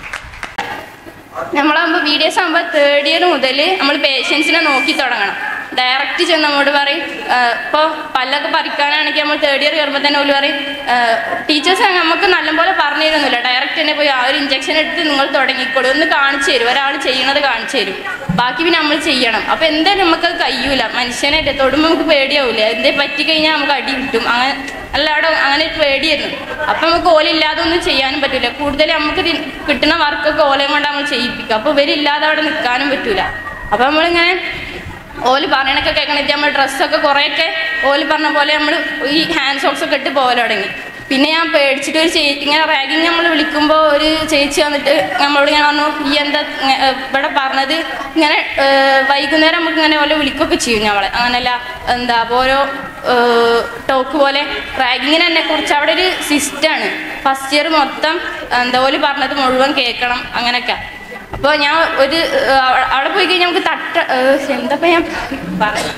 നമ്മളാകുമ്പോൾ വീഡിയോസ് ആകുമ്പോൾ 3rd year മുതൽ നമ്മൾ പേഷ്യൻസിനെ നോക്കി തുടങ്ങണം. ഡയറക്റ്റ് ചെന്ന് നമ്മോട് പറയും. ഇപ്പോൾ പല്ലൊക്കെ പറിക്കാനാണെങ്കിൽ നമ്മൾ തേർഡ് ഇയർ കയറുമ്പോൾ തന്നെ ഓല് പറയും ടീച്ചേഴ്സ് നമുക്ക് നല്ലപോലെ പറഞ്ഞു തരുന്നില്ല, ഡയറക്റ്റ് തന്നെ പോയി ആ ഒരു ഇഞ്ചക്ഷൻ എടുത്ത് നിങ്ങൾ തുടങ്ങിക്കോളൂ, ഒന്ന് കാണിച്ചു തരും, ഒരാൾ ചെയ്യണത് കാണിച്ചു തരും, ബാക്കി പിന്നെ നമ്മൾ ചെയ്യണം. അപ്പോൾ എന്തായാലും നമുക്ക് കഴിയൂല, മനുഷ്യനായിട്ട് തൊടുമ്പോൾ നമുക്ക് പേടിയാവില്ല, എന്തേ പറ്റിക്കഴിഞ്ഞാൽ നമുക്ക് അടി കിട്ടും, അങ്ങനെ എല്ലാവരും അങ്ങനെ പേടിയായിരുന്നു. അപ്പം നമുക്ക് ഓലില്ലാതെ ഒന്നും ചെയ്യാനും പറ്റില്ല, കൂടുതൽ നമുക്ക് കിട്ടുന്ന വർക്കൊക്കെ ഓലയും കൊണ്ട് നമ്മൾ ചെയ്യിപ്പിക്കുക. അപ്പോൾ ഇവരില്ലാതെ അവിടെ നിൽക്കാനും പറ്റൂല. അപ്പം നമ്മളിങ്ങനെ ഓല് പറയണൊക്കെ കേൾക്കണിട്ട് നമ്മൾ ഡ്രസ്സൊക്കെ കുറേയൊക്കെ ഓല് പറഞ്ഞ പോലെ നമ്മൾ ഈ ഹാൻഡ് സോക്സ് ഒക്കെ ഇട്ട് പോലെ തുടങ്ങി. പിന്നെ ഞാൻ പേടിച്ചിട്ട് ഒരു ചേച്ചി ഇങ്ങനെ റാഗിങ് നമ്മൾ വിളിക്കുമ്പോൾ ഒരു ചേച്ചി വന്നിട്ട് നമ്മളോട് ഞാൻ പറഞ്ഞു ഈ എന്താ ഇവിടെ പറഞ്ഞത് ഇങ്ങനെ വൈകുന്നേരം നമുക്ക് ഇങ്ങനെ പോലെ വിളിക്കുകയൊക്കെ ചെയ്യും ഞങ്ങളെ, അങ്ങനെയല്ല എന്താ ഓരോ ടോക്ക് പോലെ റാഗിങ്ങിന് തന്നെ കുറച്ച് അവിടെ ഒരു സിസ്റ്റമാണ്. ഫസ്റ്റ് ഇയർ മൊത്തം എന്താ ഓല് പറഞ്ഞത് മുഴുവൻ കേൾക്കണം അങ്ങനെയൊക്കെ. അപ്പോൾ ഞാൻ ഒരു അവിടെ പോയി കഴിഞ്ഞാൽ നമുക്ക് എന്താ ഞാൻ പറയാം,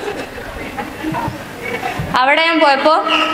അവിടെ ഞാൻ പോയപ്പോൾ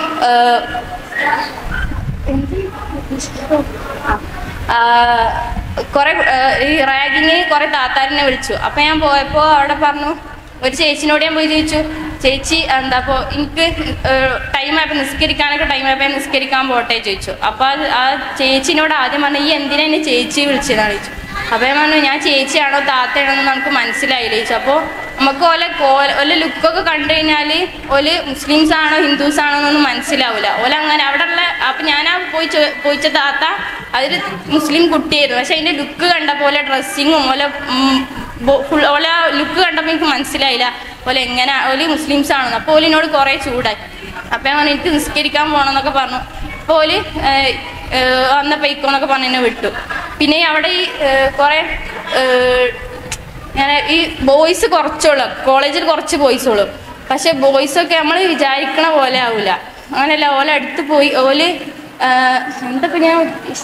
കുറെ ഈ റാഗിങ്ങിന് കുറെ താത്താരിനെ വിളിച്ചു. അപ്പം ഞാൻ പോയപ്പോൾ അവിടെ പറഞ്ഞു, ഒരു ചേച്ചിനോട് ഞാൻ പോയി ചോദിച്ചു, ചേച്ചി എന്താ അപ്പോൾ എനിക്ക് ടൈമായപ്പോൾ നിസ്കരിക്കാനൊക്കെ ടൈമായപ്പോൾ നിസ്കരിക്കാൻ പോട്ടെ ചോദിച്ചു. അപ്പോൾ ആ ചേച്ചിനോട് ആദ്യം പറഞ്ഞു ഈ എന്തിനാ എന്നെ ചേച്ചി വിളിച്ചതെന്ന് ചോദിച്ചു. അപ്പോൾ ഞാൻ പറഞ്ഞു ഞാൻ ചേച്ചിയാണോ താത്തയാണോ എന്ന് നമുക്ക് മനസ്സിലായില്ല ചോദിച്ചു. അപ്പോൾ നമുക്ക് ഓല ലുക്കൊക്കെ കണ്ടു കഴിഞ്ഞാൽ ഓല് മുസ്ലിംസ് ആണോ ഹിന്ദുസ് ആണോ എന്നൊന്നും മനസ്സിലാവില്ല. അങ്ങനെ അവിടെ ഉള്ള അപ്പം ഞാൻ പോയിച്ച താത്ത അതൊരു മുസ്ലിം കുട്ടിയായിരുന്നു, പക്ഷെ അതിൻ്റെ ലുക്ക് കണ്ട പോലെ ഡ്രസ്സിങ്ങും ഓല ലുക്ക് കണ്ടപ്പോൾ എനിക്ക് മനസ്സിലായില്ല ഓല് മുസ്ലിംസ് ആണെന്ന്. അപ്പോൾ ഓലിനോട് കുറേ ചൂടായി. അപ്പം ഞാൻ പറഞ്ഞു എനിക്ക് നിസ്കരിക്കാൻ പോകണം എന്നൊക്കെ പറഞ്ഞു. അപ്പോൾ ഓല് വന്ന പൈക്കോന്നൊക്കെ പറഞ്ഞ് എന്നെ വിട്ടു. പിന്നെ അവിടെ ഈ കുറേ ഞാൻ ഈ ബോയ്സ് കുറച്ചുള്ളൂ, കോളേജിൽ കുറച്ച് ബോയ്സ് ഉള്ളൂ, പക്ഷെ ബോയ്സൊക്കെ നമ്മൾ വിചാരിക്കണ പോലെ ആവില്ല, അങ്ങനെയല്ല. ഓല അടുത്ത് പോയി ഓല് എന്തൊക്കെ ഞാൻ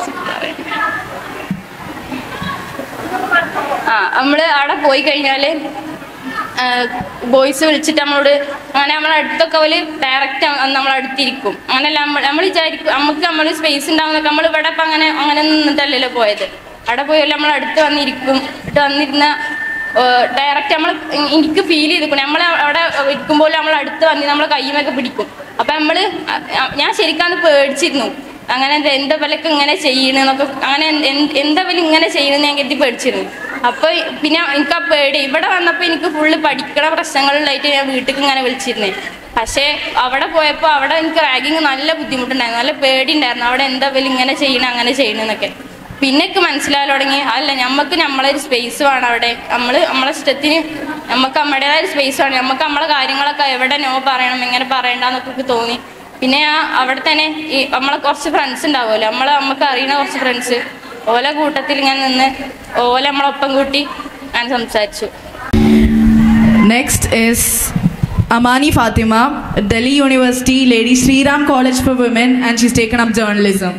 നമ്മൾ അവിടെ പോയി കഴിഞ്ഞാൽ ബോയ്സ് വിളിച്ചിട്ട് നമ്മളോട് അങ്ങനെ നമ്മളെ അടുത്തൊക്കെ ഓല് ഡയറക്റ്റ് നമ്മളടുത്തിരിക്കും. അങ്ങനെയല്ല നമ്മൾ വിചാരിക്കും നമ്മൾ സ്പേസ് ഉണ്ടാവുന്നൊക്കെ നമ്മൾ ഇവിടെ ഇപ്പം അങ്ങനെ നിന്നിട്ടല്ലല്ലോ പോയത്. അവിടെ പോയി നമ്മളടുത്ത് വന്നിരിക്കും. വന്നിരുന്ന ഡയറക്റ്റ് എനിക്ക് ഫീൽ ചെയ്തിരിക്കും, നമ്മൾ അവിടെ ഇരിക്കുമ്പോൾ നമ്മളടുത്ത് വന്ന് നമ്മളെ കയ്യുമൊക്കെ പിടിക്കും. അപ്പം ഞാൻ ശരിക്കും പേടിച്ചിരുന്നു, അങ്ങനെ എന്താ വിലക്ക് ഇങ്ങനെ ചെയ്യണമെന്നൊക്കെ, അങ്ങനെ എന്താ വില ഇങ്ങനെ ചെയ്യണമെന്ന് ഞാൻ കരുതി പേടിച്ചിരുന്നു. അപ്പോൾ പിന്നെ എനിക്ക് ആ പേടി ഇവിടെ വന്നപ്പോൾ എനിക്ക് ഫുള്ള് പഠിക്കണ പ്രശ്നങ്ങളിലായിട്ട് ഞാൻ വീട്ടിൽ ഇങ്ങനെ വിളിച്ചിരുന്നേ. പക്ഷേ അവിടെ പോയപ്പോൾ അവിടെ എനിക്ക് റാഗിങ് നല്ല ബുദ്ധിമുട്ടുണ്ടായിരുന്നു, നല്ല പേടി ഉണ്ടായിരുന്നു, അവിടെ എന്താ വില ഇങ്ങനെ ചെയ്യണം അങ്ങനെ ചെയ്യണമെന്നൊക്കെ. പിന്നെ എനിക്ക് മനസ്സിലാകാൻ തുടങ്ങി അല്ല നമുക്ക് നമ്മളൊരു സ്പേസ് വേണം അവിടെ, നമ്മളെ ഇഷ്ടത്തിന് നമുക്ക് നമ്മുടേതായ ഒരു സ്പേസ് വേണം, നമുക്ക് നമ്മളെ കാര്യങ്ങളൊക്കെ എവിടെ നോ പറയണം എങ്ങനെ പറയണ്ടെന്നൊക്കെ എനിക്ക് തോന്നി. പിന്നെ അവിടെ തന്നെ ഈ നമ്മളെ കുറച്ച് ഫ്രണ്ട്സ് ഉണ്ടാവുമല്ലോ, നമുക്ക് അറിയുന്ന കുറച്ച് ഫ്രണ്ട്സ്, ഓല കൂട്ടത്തിൽ ഇങ്ങനെ നിന്ന് ഓല നമ്മളൊപ്പം കൂട്ടി ഞാൻ സംസാരിച്ചു. Next is Amani Fatima, Delhi University Lady Sri Ram College for Women, and she's taken up journalism.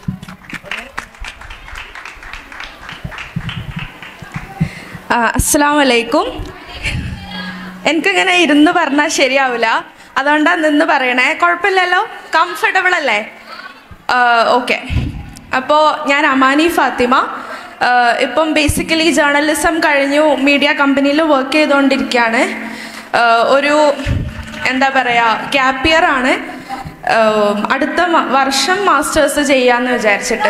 അസ്സലാമു അലൈക്കും. എനിക്കിങ്ങനെ ഇരുന്ന് പറഞ്ഞാൽ ശരിയാവില്ല, അതുകൊണ്ടാണ് നിന്ന് പറയണേ. കുഴപ്പമില്ലല്ലോ, കംഫർട്ടബിൾ അല്ലേ? ഓക്കെ. അപ്പോൾ ഞാൻ അമാനി ഫാത്തിമ, ഇപ്പം ബേസിക്കലി ജേർണലിസം കഴിഞ്ഞു മീഡിയ കമ്പനിയിൽ വർക്ക് ചെയ്തുകൊണ്ടിരിക്കുകയാണ്. ഒരു എന്താ പറയുക ഗ്യാപ്പ് ഇയർ ആണ്, അടുത്ത വർഷം മാസ്റ്റേഴ്സ് ചെയ്യാമെന്ന് വിചാരിച്ചിട്ട്.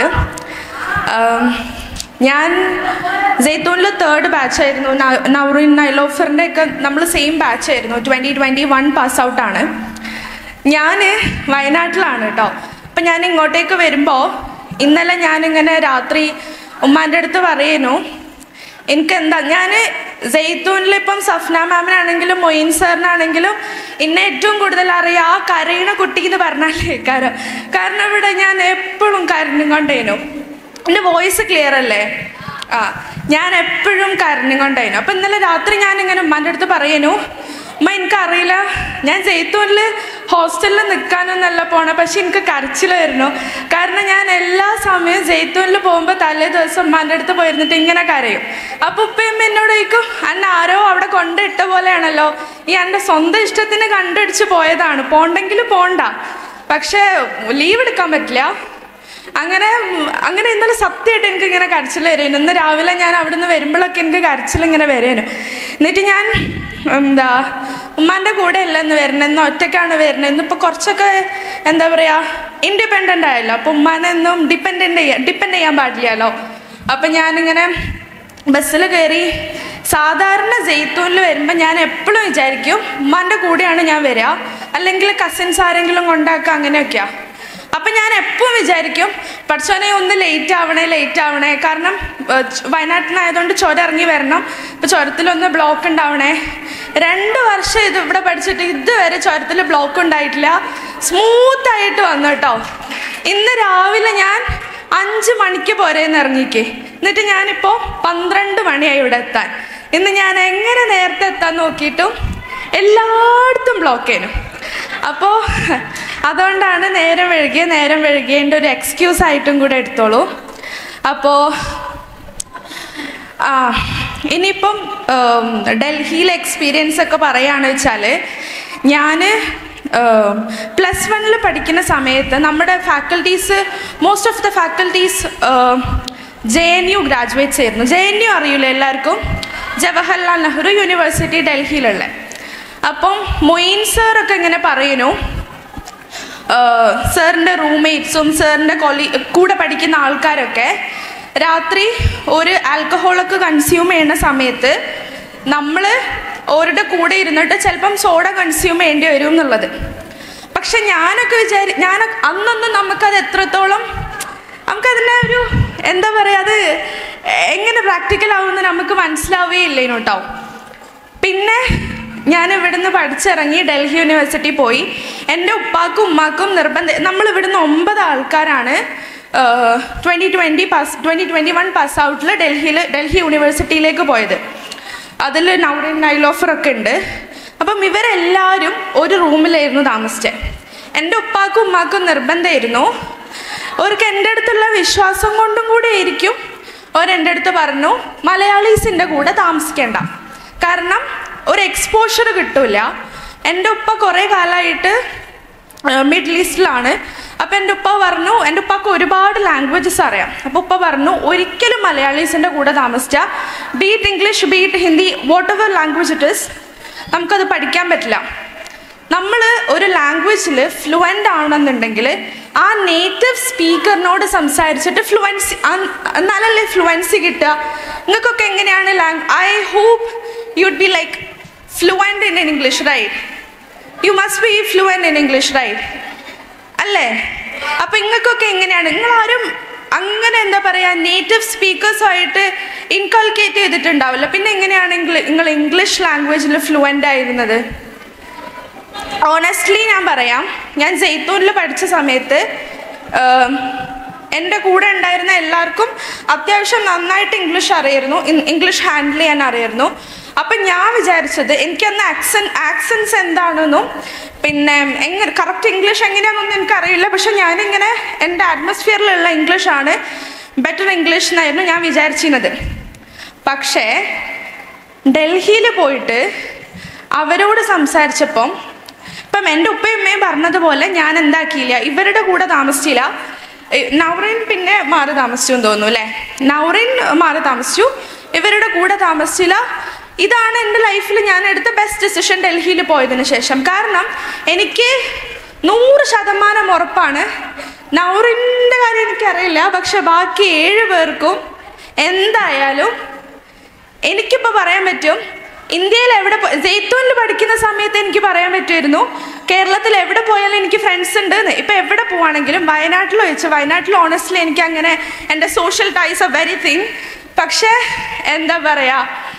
ഞാൻ ജെയ്ത്തൂണിൽ 3rd ബാച്ചായിരുന്നു. നൗറിൻ നൈലോഫറിൻ്റെ ഒക്കെ നമ്മൾ സെയിം ബാച്ചായിരുന്നു. 2021 പാസ് ഔട്ടാണ്. ഞാൻ വയനാട്ടിലാണ് കേട്ടോ. അപ്പം ഞാൻ ഇങ്ങോട്ടേക്ക് വരുമ്പോൾ ഇന്നലെ ഞാനിങ്ങനെ രാത്രി ഉമ്മാൻ്റെ അടുത്ത് പറയുന്നു എനിക്കെന്താ, ഞാൻ ജെയ്ത്തൂനിലിപ്പം സഫ്ന മാമിനാണെങ്കിലും മൊയിൻ സാറിനാണെങ്കിലും എന്നെ ഏറ്റവും കൂടുതൽ അറിയാം ആ കരയണ കുട്ടി എന്ന് പറഞ്ഞാലേ കാരണം ഇവിടെ ഞാൻ എപ്പോഴും കരഞ്ഞും കൊണ്ടേനു. എൻ്റെ വോയിസ് ക്ലിയർ അല്ലേ? ഞാൻ എപ്പോഴും കരഞ്ഞും കൊണ്ടായിരുന്നു. അപ്പം ഇന്നലെ രാത്രി ഞാനിങ്ങനെ ഉമ്മാൻ്റെ അടുത്ത് പറയുന്നു, ഉമ്മ എനിക്കറിയില്ല, ഞാൻ ജെയ്ത്തൂനിൽ ഹോസ്റ്റലിൽ നിൽക്കാനൊന്നല്ല പോണേ, പക്ഷെ എനിക്ക് കരച്ചിലായിരുന്നു. കാരണം ഞാൻ എല്ലാ സമയവും ജെയ്ത്തൂനിൽ പോകുമ്പോൾ തലേ ദിവസം ഉമ്മാൻ്റെ അടുത്ത് പോയിരുന്നിട്ട് ഇങ്ങനെ കരയും. അപ്പോൾ ഉപ്പയമ്മ എന്നോട് ചോദിക്കും, അന്നെ ആരോ അവിടെ കൊണ്ടിട്ട പോലെയാണല്ലോ, ഈ എൻ്റെ സ്വന്തം ഇഷ്ടത്തിന് കണ്ടുപിടിച്ച് പോയതാണ്, പോണ്ടെങ്കിൽ പോണ്ട, പക്ഷേ ലീവ് എടുക്കാൻ പറ്റില്ല. അങ്ങനെ ഇന്നലെ സത്യമായിട്ട് എനിക്ക് ഇങ്ങനെ കരച്ചിൽ വരുന്നു. ഇന്ന് രാവിലെ ഞാൻ അവിടെ നിന്ന് വരുമ്പോഴൊക്കെ എനിക്ക് കരച്ചിൽ ഇങ്ങനെ വരുന്നു. എന്നിട്ട് ഞാൻ ഉമ്മാൻ്റെ കൂടെ അല്ല ഇന്ന് വരണമെന്ന്, ഒറ്റയ്ക്കാണ് വരുന്നത്. ഇന്നിപ്പോൾ കുറച്ചൊക്കെ എന്താ പറയുക ഇൻഡിപെൻഡൻ്റ് ആയല്ലോ. അപ്പോൾ ഉമ്മാനെ ഒന്നും ഡിപ്പെൻഡ് ചെയ്യാൻ പാടില്ലല്ലോ. അപ്പം ഞാനിങ്ങനെ ബസ്സിൽ കയറി സാധാരണ ജെയ്ത്തൂനിൽ വരുമ്പോൾ ഞാൻ എപ്പോഴും വിചാരിക്കും ഉമ്മാൻ്റെ കൂടെയാണ് ഞാൻ വരിക, അല്ലെങ്കിൽ കസിൻസ് ആരെങ്കിലും കൊണ്ടാക്കുക, അങ്ങനെയൊക്കെയാണ്. അപ്പം ഞാൻ എപ്പോഴും വിചാരിക്കും പഠിച്ചോനെ ഒന്ന് ലേറ്റ് ആവണേ, കാരണം വയനാട്ടിലായതുകൊണ്ട് ചുരം ഇറങ്ങി വരണം, ഇപ്പോൾ ചുരത്തിലൊന്ന് ബ്ലോക്ക് ഉണ്ടാവണേ. 2 വർഷം ഇത് ഇവിടെ പഠിച്ചിട്ട് ഇതുവരെ ചുരത്തിൽ ബ്ലോക്ക് ഉണ്ടായിട്ടില്ല, സ്മൂത്തായിട്ട് വന്നു കേട്ടോ. ഇന്ന് രാവിലെ ഞാൻ 5 മണിക്ക് പോരേന്ന് ഇറങ്ങിക്കേ, എന്നിട്ട് ഞാനിപ്പോൾ 12 മണിയായി ഇവിടെ എത്താൻ. ഇന്ന് ഞാൻ എങ്ങനെ നേരത്തെ എത്താൻ നോക്കിയിട്ടും എല്ലായിടത്തും ബ്ലോക്ക് ചെയ്യുന്നു. അപ്പോൾ അതുകൊണ്ടാണ് നേരം വഴുകിയതിൻ്റെ ഒരു എക്സ്ക്യൂസ് ആയിട്ടും കൂടെ എടുത്തോളൂ. അപ്പോൾ ഇനിയിപ്പം ഡൽഹിയിലെ എക്സ്പീരിയൻസ് ഒക്കെ പറയുകയാണെന്ന് വെച്ചാൽ, ഞാൻ +1 പഠിക്കുന്ന സമയത്ത് നമ്മുടെ faculties, most of the faculties JNU graduates ആയിരുന്നു. JNU അറിയില്ല എല്ലാവർക്കും, ജവഹർലാൽ നെഹ്റു യൂണിവേഴ്സിറ്റി ഡൽഹിയിലുള്ള. അപ്പം മൊയ്ൻ സാറൊക്കെ ഇങ്ങനെ പറയുന്നു, സാറിൻ്റെ റൂംമേറ്റ്സും സാറിൻ്റെ കൂടെ പഠിക്കുന്ന ആൾക്കാരൊക്കെ രാത്രി ഒരു ആൽക്കഹോളൊക്കെ കൺസ്യൂം ചെയ്യുന്ന സമയത്ത് നമ്മൾ അവരുടെ കൂടെ ഇരുന്നിട്ട് ചിലപ്പം സോഡ കൺസ്യൂം ചെയ്യേണ്ടി വരും എന്നുള്ളത്. പക്ഷെ ഞാനൊക്കെ അന്നൊന്നും നമുക്കത് എത്രത്തോളം നമുക്കതിൻ്റെ ഒരു എന്താ പറയുക, അത് എങ്ങനെ പ്രാക്ടിക്കൽ ആവുമെന്ന് നമുക്ക് മനസ്സിലാവുകയില്ലേനു കേട്ടോ. പിന്നെ ഞാൻ ഇവിടുന്ന് പഠിച്ചിറങ്ങി ഡൽഹി യൂണിവേഴ്സിറ്റി പോയി. എൻ്റെ ഉപ്പാക്കും ഉമ്മാക്കും നമ്മൾ ഇവിടുന്ന് 9 ആൾക്കാരാണ് 2021 പാസ് ഔട്ടിൽ ഡൽഹി യൂണിവേഴ്സിറ്റിയിലേക്ക് പോയത്. അതിൽ നൗറിൻ നൈലോഫറൊക്കെ ഉണ്ട്. അപ്പം ഇവരെല്ലാവരും ഒരു റൂമിലായിരുന്നു താമസിച്ചത്. എൻ്റെ ഉപ്പാക്കും ഉമ്മാക്കും നിർബന്ധമായിരുന്നു, അവർക്ക് എൻ്റെ അടുത്തുള്ള വിശ്വാസം കൊണ്ടും കൂടെ ആയിരിക്കും അവരെൻ്റെ അടുത്ത് പറഞ്ഞു മലയാളീസിൻ്റെ കൂടെ താമസിക്കേണ്ട, കാരണം ഒരു എക്സ്പോഷർ കിട്ടില്ല. എൻ്റെ ഉപ്പ കുറേ കാലമായിട്ട് മിഡിൽ ഈസ്റ്റിലാണ്. അപ്പോൾ എൻ്റെ ഉപ്പ പറഞ്ഞു, എൻ്റെ ഉപ്പാക്ക് ഒരുപാട് ലാംഗ്വേജസ് അറിയാം. അപ്പോൾ ഉപ്പ പറഞ്ഞു ഒരിക്കലും മലയാളീസിൻ്റെ കൂടെ താമസിച്ചാൽ be it English, be it Hindi, whatever language it is, നമുക്കത് പഠിക്കാൻ പറ്റില്ല. നമ്മൾ ഒരു ലാംഗ്വേജിൽ ഫ്ലുവൻ്റ് ആവണമെന്നുണ്ടെങ്കിൽ ആ നേറ്റീവ് സ്പീക്കറിനോട് സംസാരിച്ചിട്ട് എന്നാലല്ലേ ഫ്ലുവൻസി കിട്ടുക. നിങ്ങൾക്കൊക്കെ എങ്ങനെയാണ് I hope you would be like fluent in English, right? You must be fluent in English, right? അല്ലേ? അപ്പം നിങ്ങൾക്കൊക്കെ എങ്ങനെയാണ്, നിങ്ങളാരും അങ്ങനെ എന്താ പറയുക നേറ്റീവ് സ്പീക്കേഴ്സുമായിട്ട് ഇൻകൾക്കേറ്റ് ചെയ്തിട്ടുണ്ടാവില്ല. പിന്നെ എങ്ങനെയാണെങ്കിൽ നിങ്ങൾ ഇംഗ്ലീഷ് ലാംഗ്വേജിൽ ഫ്ലുവൻ്റ് ആയിരുന്നത്? ഓണസ്റ്റ്ലി ഞാൻ പറയാം, ഞാൻ ജെയ്ത്തൂനിൽ പഠിച്ച സമയത്ത് എൻ്റെ കൂടെ ഉണ്ടായിരുന്ന എല്ലാവർക്കും അത്യാവശ്യം നന്നായിട്ട് ഇംഗ്ലീഷ് അറിയായിരുന്നു, ഇംഗ്ലീഷ് ഹാൻഡിൽ ചെയ്യാൻ അറിയായിരുന്നു. അപ്പം ഞാൻ വിചാരിച്ചത് എനിക്കന്ന് ആക്സൻസ് എന്താണെന്നും പിന്നെ കറക്റ്റ് ഇംഗ്ലീഷ് എങ്ങനെയാണെന്നൊന്നും എനിക്കറിയില്ല. പക്ഷെ ഞാനിങ്ങനെ എൻ്റെ അറ്റ്മോസ്ഫിയറിലുള്ള ഇംഗ്ലീഷാണ് ബെറ്റർ ഇംഗ്ലീഷ് എന്നായിരുന്നു ഞാൻ വിചാരിച്ചിരുന്നത്. പക്ഷേ ഡൽഹിയിൽ പോയിട്ട് അവരോട് സംസാരിച്ചപ്പം ഇപ്പം എൻ്റെ ഉപ്പയും ഉമ്മയും പറഞ്ഞതുപോലെ ഞാൻ എന്താക്കിയില്ല, ഇവരുടെ കൂടെ താമസിച്ചില്ല. നൗറിൻ പിന്നെ മാറി താമസിച്ചു എന്ന് തോന്നുന്നു അല്ലേ, നൗറിൻ മാറി താമസിച്ചു, ഇവരുടെ കൂടെ താമസിച്ചില്ല. ഇതാണ് എൻ്റെ ലൈഫിൽ ഞാൻ എടുത്ത ബെസ്റ്റ് ഡിസിഷൻ ഡൽഹിയിൽ പോയതിന് ശേഷം. കാരണം എനിക്ക് 100% ഉറപ്പാണ്, നൗറിൻ്റെ കാര്യം എനിക്കറിയില്ല, പക്ഷെ ബാക്കി 7 പേർക്കും എന്തായാലും എനിക്കിപ്പോൾ പറയാൻ പറ്റും. ഇന്ത്യയിൽ എവിടെ ജെയ്ത്തൂനിൽ പഠിക്കുന്ന സമയത്ത് എനിക്ക് പറയാൻ പറ്റുമായിരുന്നു കേരളത്തിൽ എവിടെ പോയാലും എനിക്ക് ഫ്രണ്ട്സ് ഉണ്ട് എന്ന്. ഇപ്പം എവിടെ പോവാണെങ്കിലും വയനാട്ടിൽ ഓണസ്റ്റ്ലി എനിക്ക് അങ്ങനെ എൻ്റെ social ties a very thing. പക്ഷേ എന്താ പറയുക,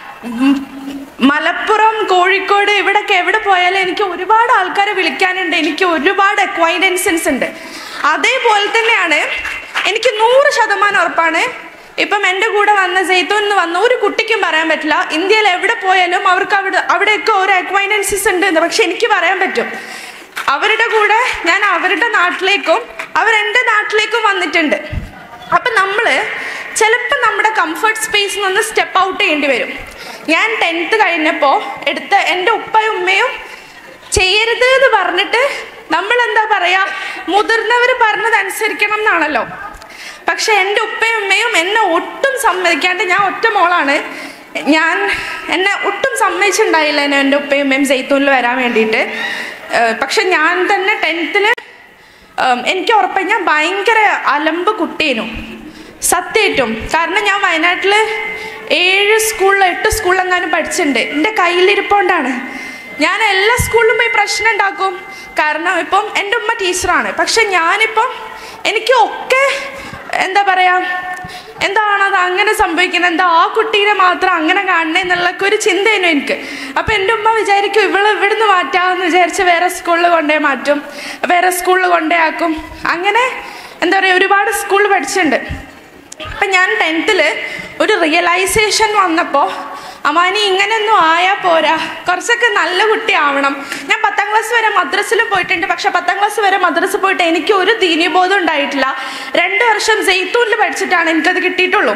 മലപ്പുറം, കോഴിക്കോട് ഇവിടെയൊക്കെ എവിടെ പോയാലും എനിക്ക് ഒരുപാട് ആൾക്കാരെ വിളിക്കാനുണ്ട്, എനിക്ക് ഒരുപാട് അക്വൈൻറ്റൻസസ് ഉണ്ട്. അതേപോലെ തന്നെയാണ് എനിക്ക് 100% ഉറപ്പാണ്, ഇപ്പം എൻ്റെ കൂടെ വന്ന ജെയ്ത്തൂനിൽ വന്ന ഒരു കുട്ടിക്കും പറയാൻ പറ്റില്ല ഇന്ത്യയിൽ എവിടെ പോയാലും അവർക്ക് അവിടെയൊക്കെ ഓരോ അക്വൈൻറ്റൻസസ് ഉണ്ട് എന്ന്. പക്ഷെ എനിക്ക് പറയാൻ പറ്റും, അവരുടെ കൂടെ ഞാൻ അവരുടെ നാട്ടിലേക്കും അവരെൻ്റെ നാട്ടിലേക്കും വന്നിട്ടുണ്ട്. അപ്പം നമ്മൾ ചിലപ്പോൾ നമ്മുടെ കംഫർട്ട് സ്പേസിൽ നിന്ന് സ്റ്റെപ്പ് ഔട്ട് ചെയ്യേണ്ടി വരും. ഞാൻ 10th കഴിഞ്ഞപ്പോൾ എടുത്ത എൻ്റെ ഉപ്പയും ഉമ്മയും ചെയ്യരുത് എന്ന് പറഞ്ഞിട്ട് നമ്മളെന്താ പറയുക, മുതിർന്നവർ പറഞ്ഞത് അനുസരിക്കണം എന്നാണല്ലോ. പക്ഷെ എൻ്റെ ഉപ്പയും ഉമ്മയും എന്നെ ഒട്ടും സമ്മതിക്കാണ്ട്, ഞാൻ ഒറ്റ മോളാണ്, എന്നെ ഒട്ടും സമ്മതിച്ചിട്ടുണ്ടായില്ല എൻ്റെ ഉപ്പയും ഉമ്മയും സെയ്ത്തൂനിൽ വരാൻ വേണ്ടിയിട്ട്. പക്ഷെ ഞാൻ തന്നെ 10th എനിക്ക് ഉറപ്പായി ഞാൻ ഭയങ്കര അലമ്പ് കുട്ടിയേനു സത്യമായിട്ടും. കാരണം ഞാൻ വയനാട്ടിൽ 7 സ്കൂളിൽ 8 സ്കൂളിലെങ്ങാനും പഠിച്ചിട്ടുണ്ട്. എൻ്റെ കയ്യിലിരിപ്പോണ്ടാണ്. ഞാൻ എല്ലാ സ്കൂളിലും പോയി പ്രശ്നം ഉണ്ടാക്കും. കാരണം ഇപ്പം എൻ്റെ ഉമ്മ ടീച്ചറാണ്, പക്ഷെ ഞാനിപ്പം എനിക്ക് ഒക്കെ എന്താ പറയുക, എന്താണത് അങ്ങനെ സംഭവിക്കുന്നത്, എന്താ ആ കുട്ടീനെ മാത്രം അങ്ങനെ കാണണേ എന്നുള്ളൊക്കെ ഒരു ചിന്തയേനു എനിക്ക്. അപ്പം എൻ്റെ ഉമ്മ വിചാരിക്കും ഇവിടുന്ന് മാറ്റാമെന്ന് വിചാരിച്ച് വേറെ സ്കൂളിൽ കൊണ്ടേ മാറ്റും, വേറെ സ്കൂളിൽ കൊണ്ടേ ആക്കും. അങ്ങനെ എന്താ പറയുക, ഒരുപാട് സ്കൂളിൽ പഠിച്ചിട്ടുണ്ട്. അപ്പം ഞാൻ 10th ഒരു റിയലൈസേഷൻ വന്നപ്പോൾ, അമ്മാനി ഇങ്ങനെയൊന്നും ആയാൽ പോരാ, കുറച്ചൊക്കെ നല്ല കുട്ടിയാവണം. ഞാൻ 10ാം ക്ലാസ് വരെ മദ്രസിൽ പോയിട്ടുണ്ട്. പക്ഷെ 10ാം ക്ലാസ് വരെ മദ്രസ പോയിട്ട് എനിക്ക് ഒരു ദീനീബോധം ഉണ്ടായിട്ടില്ല. 2 വർഷം സെയ്ത്തൂനിൽ പഠിച്ചിട്ടാണ് എനിക്കത് കിട്ടിയിട്ടുള്ളൂ.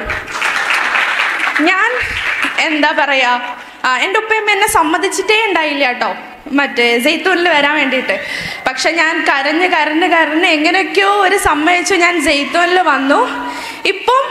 ഞാൻ എന്താ പറയുക, എൻ്റെ ഉപ്പയും എന്നെ സമ്മതിച്ചിട്ടേ ഉണ്ടായില്ല കേട്ടോ മറ്റേ സെയ്ത്തൂനിൽ വരാൻ വേണ്ടിയിട്ട്. പക്ഷെ ഞാൻ കരഞ്ഞ് എങ്ങനെയൊക്കെയോ ഒരു സമ്മതിച്ചു. ഞാൻ സെയ്ത്തൂനിൽ വന്നു. ഇപ്പം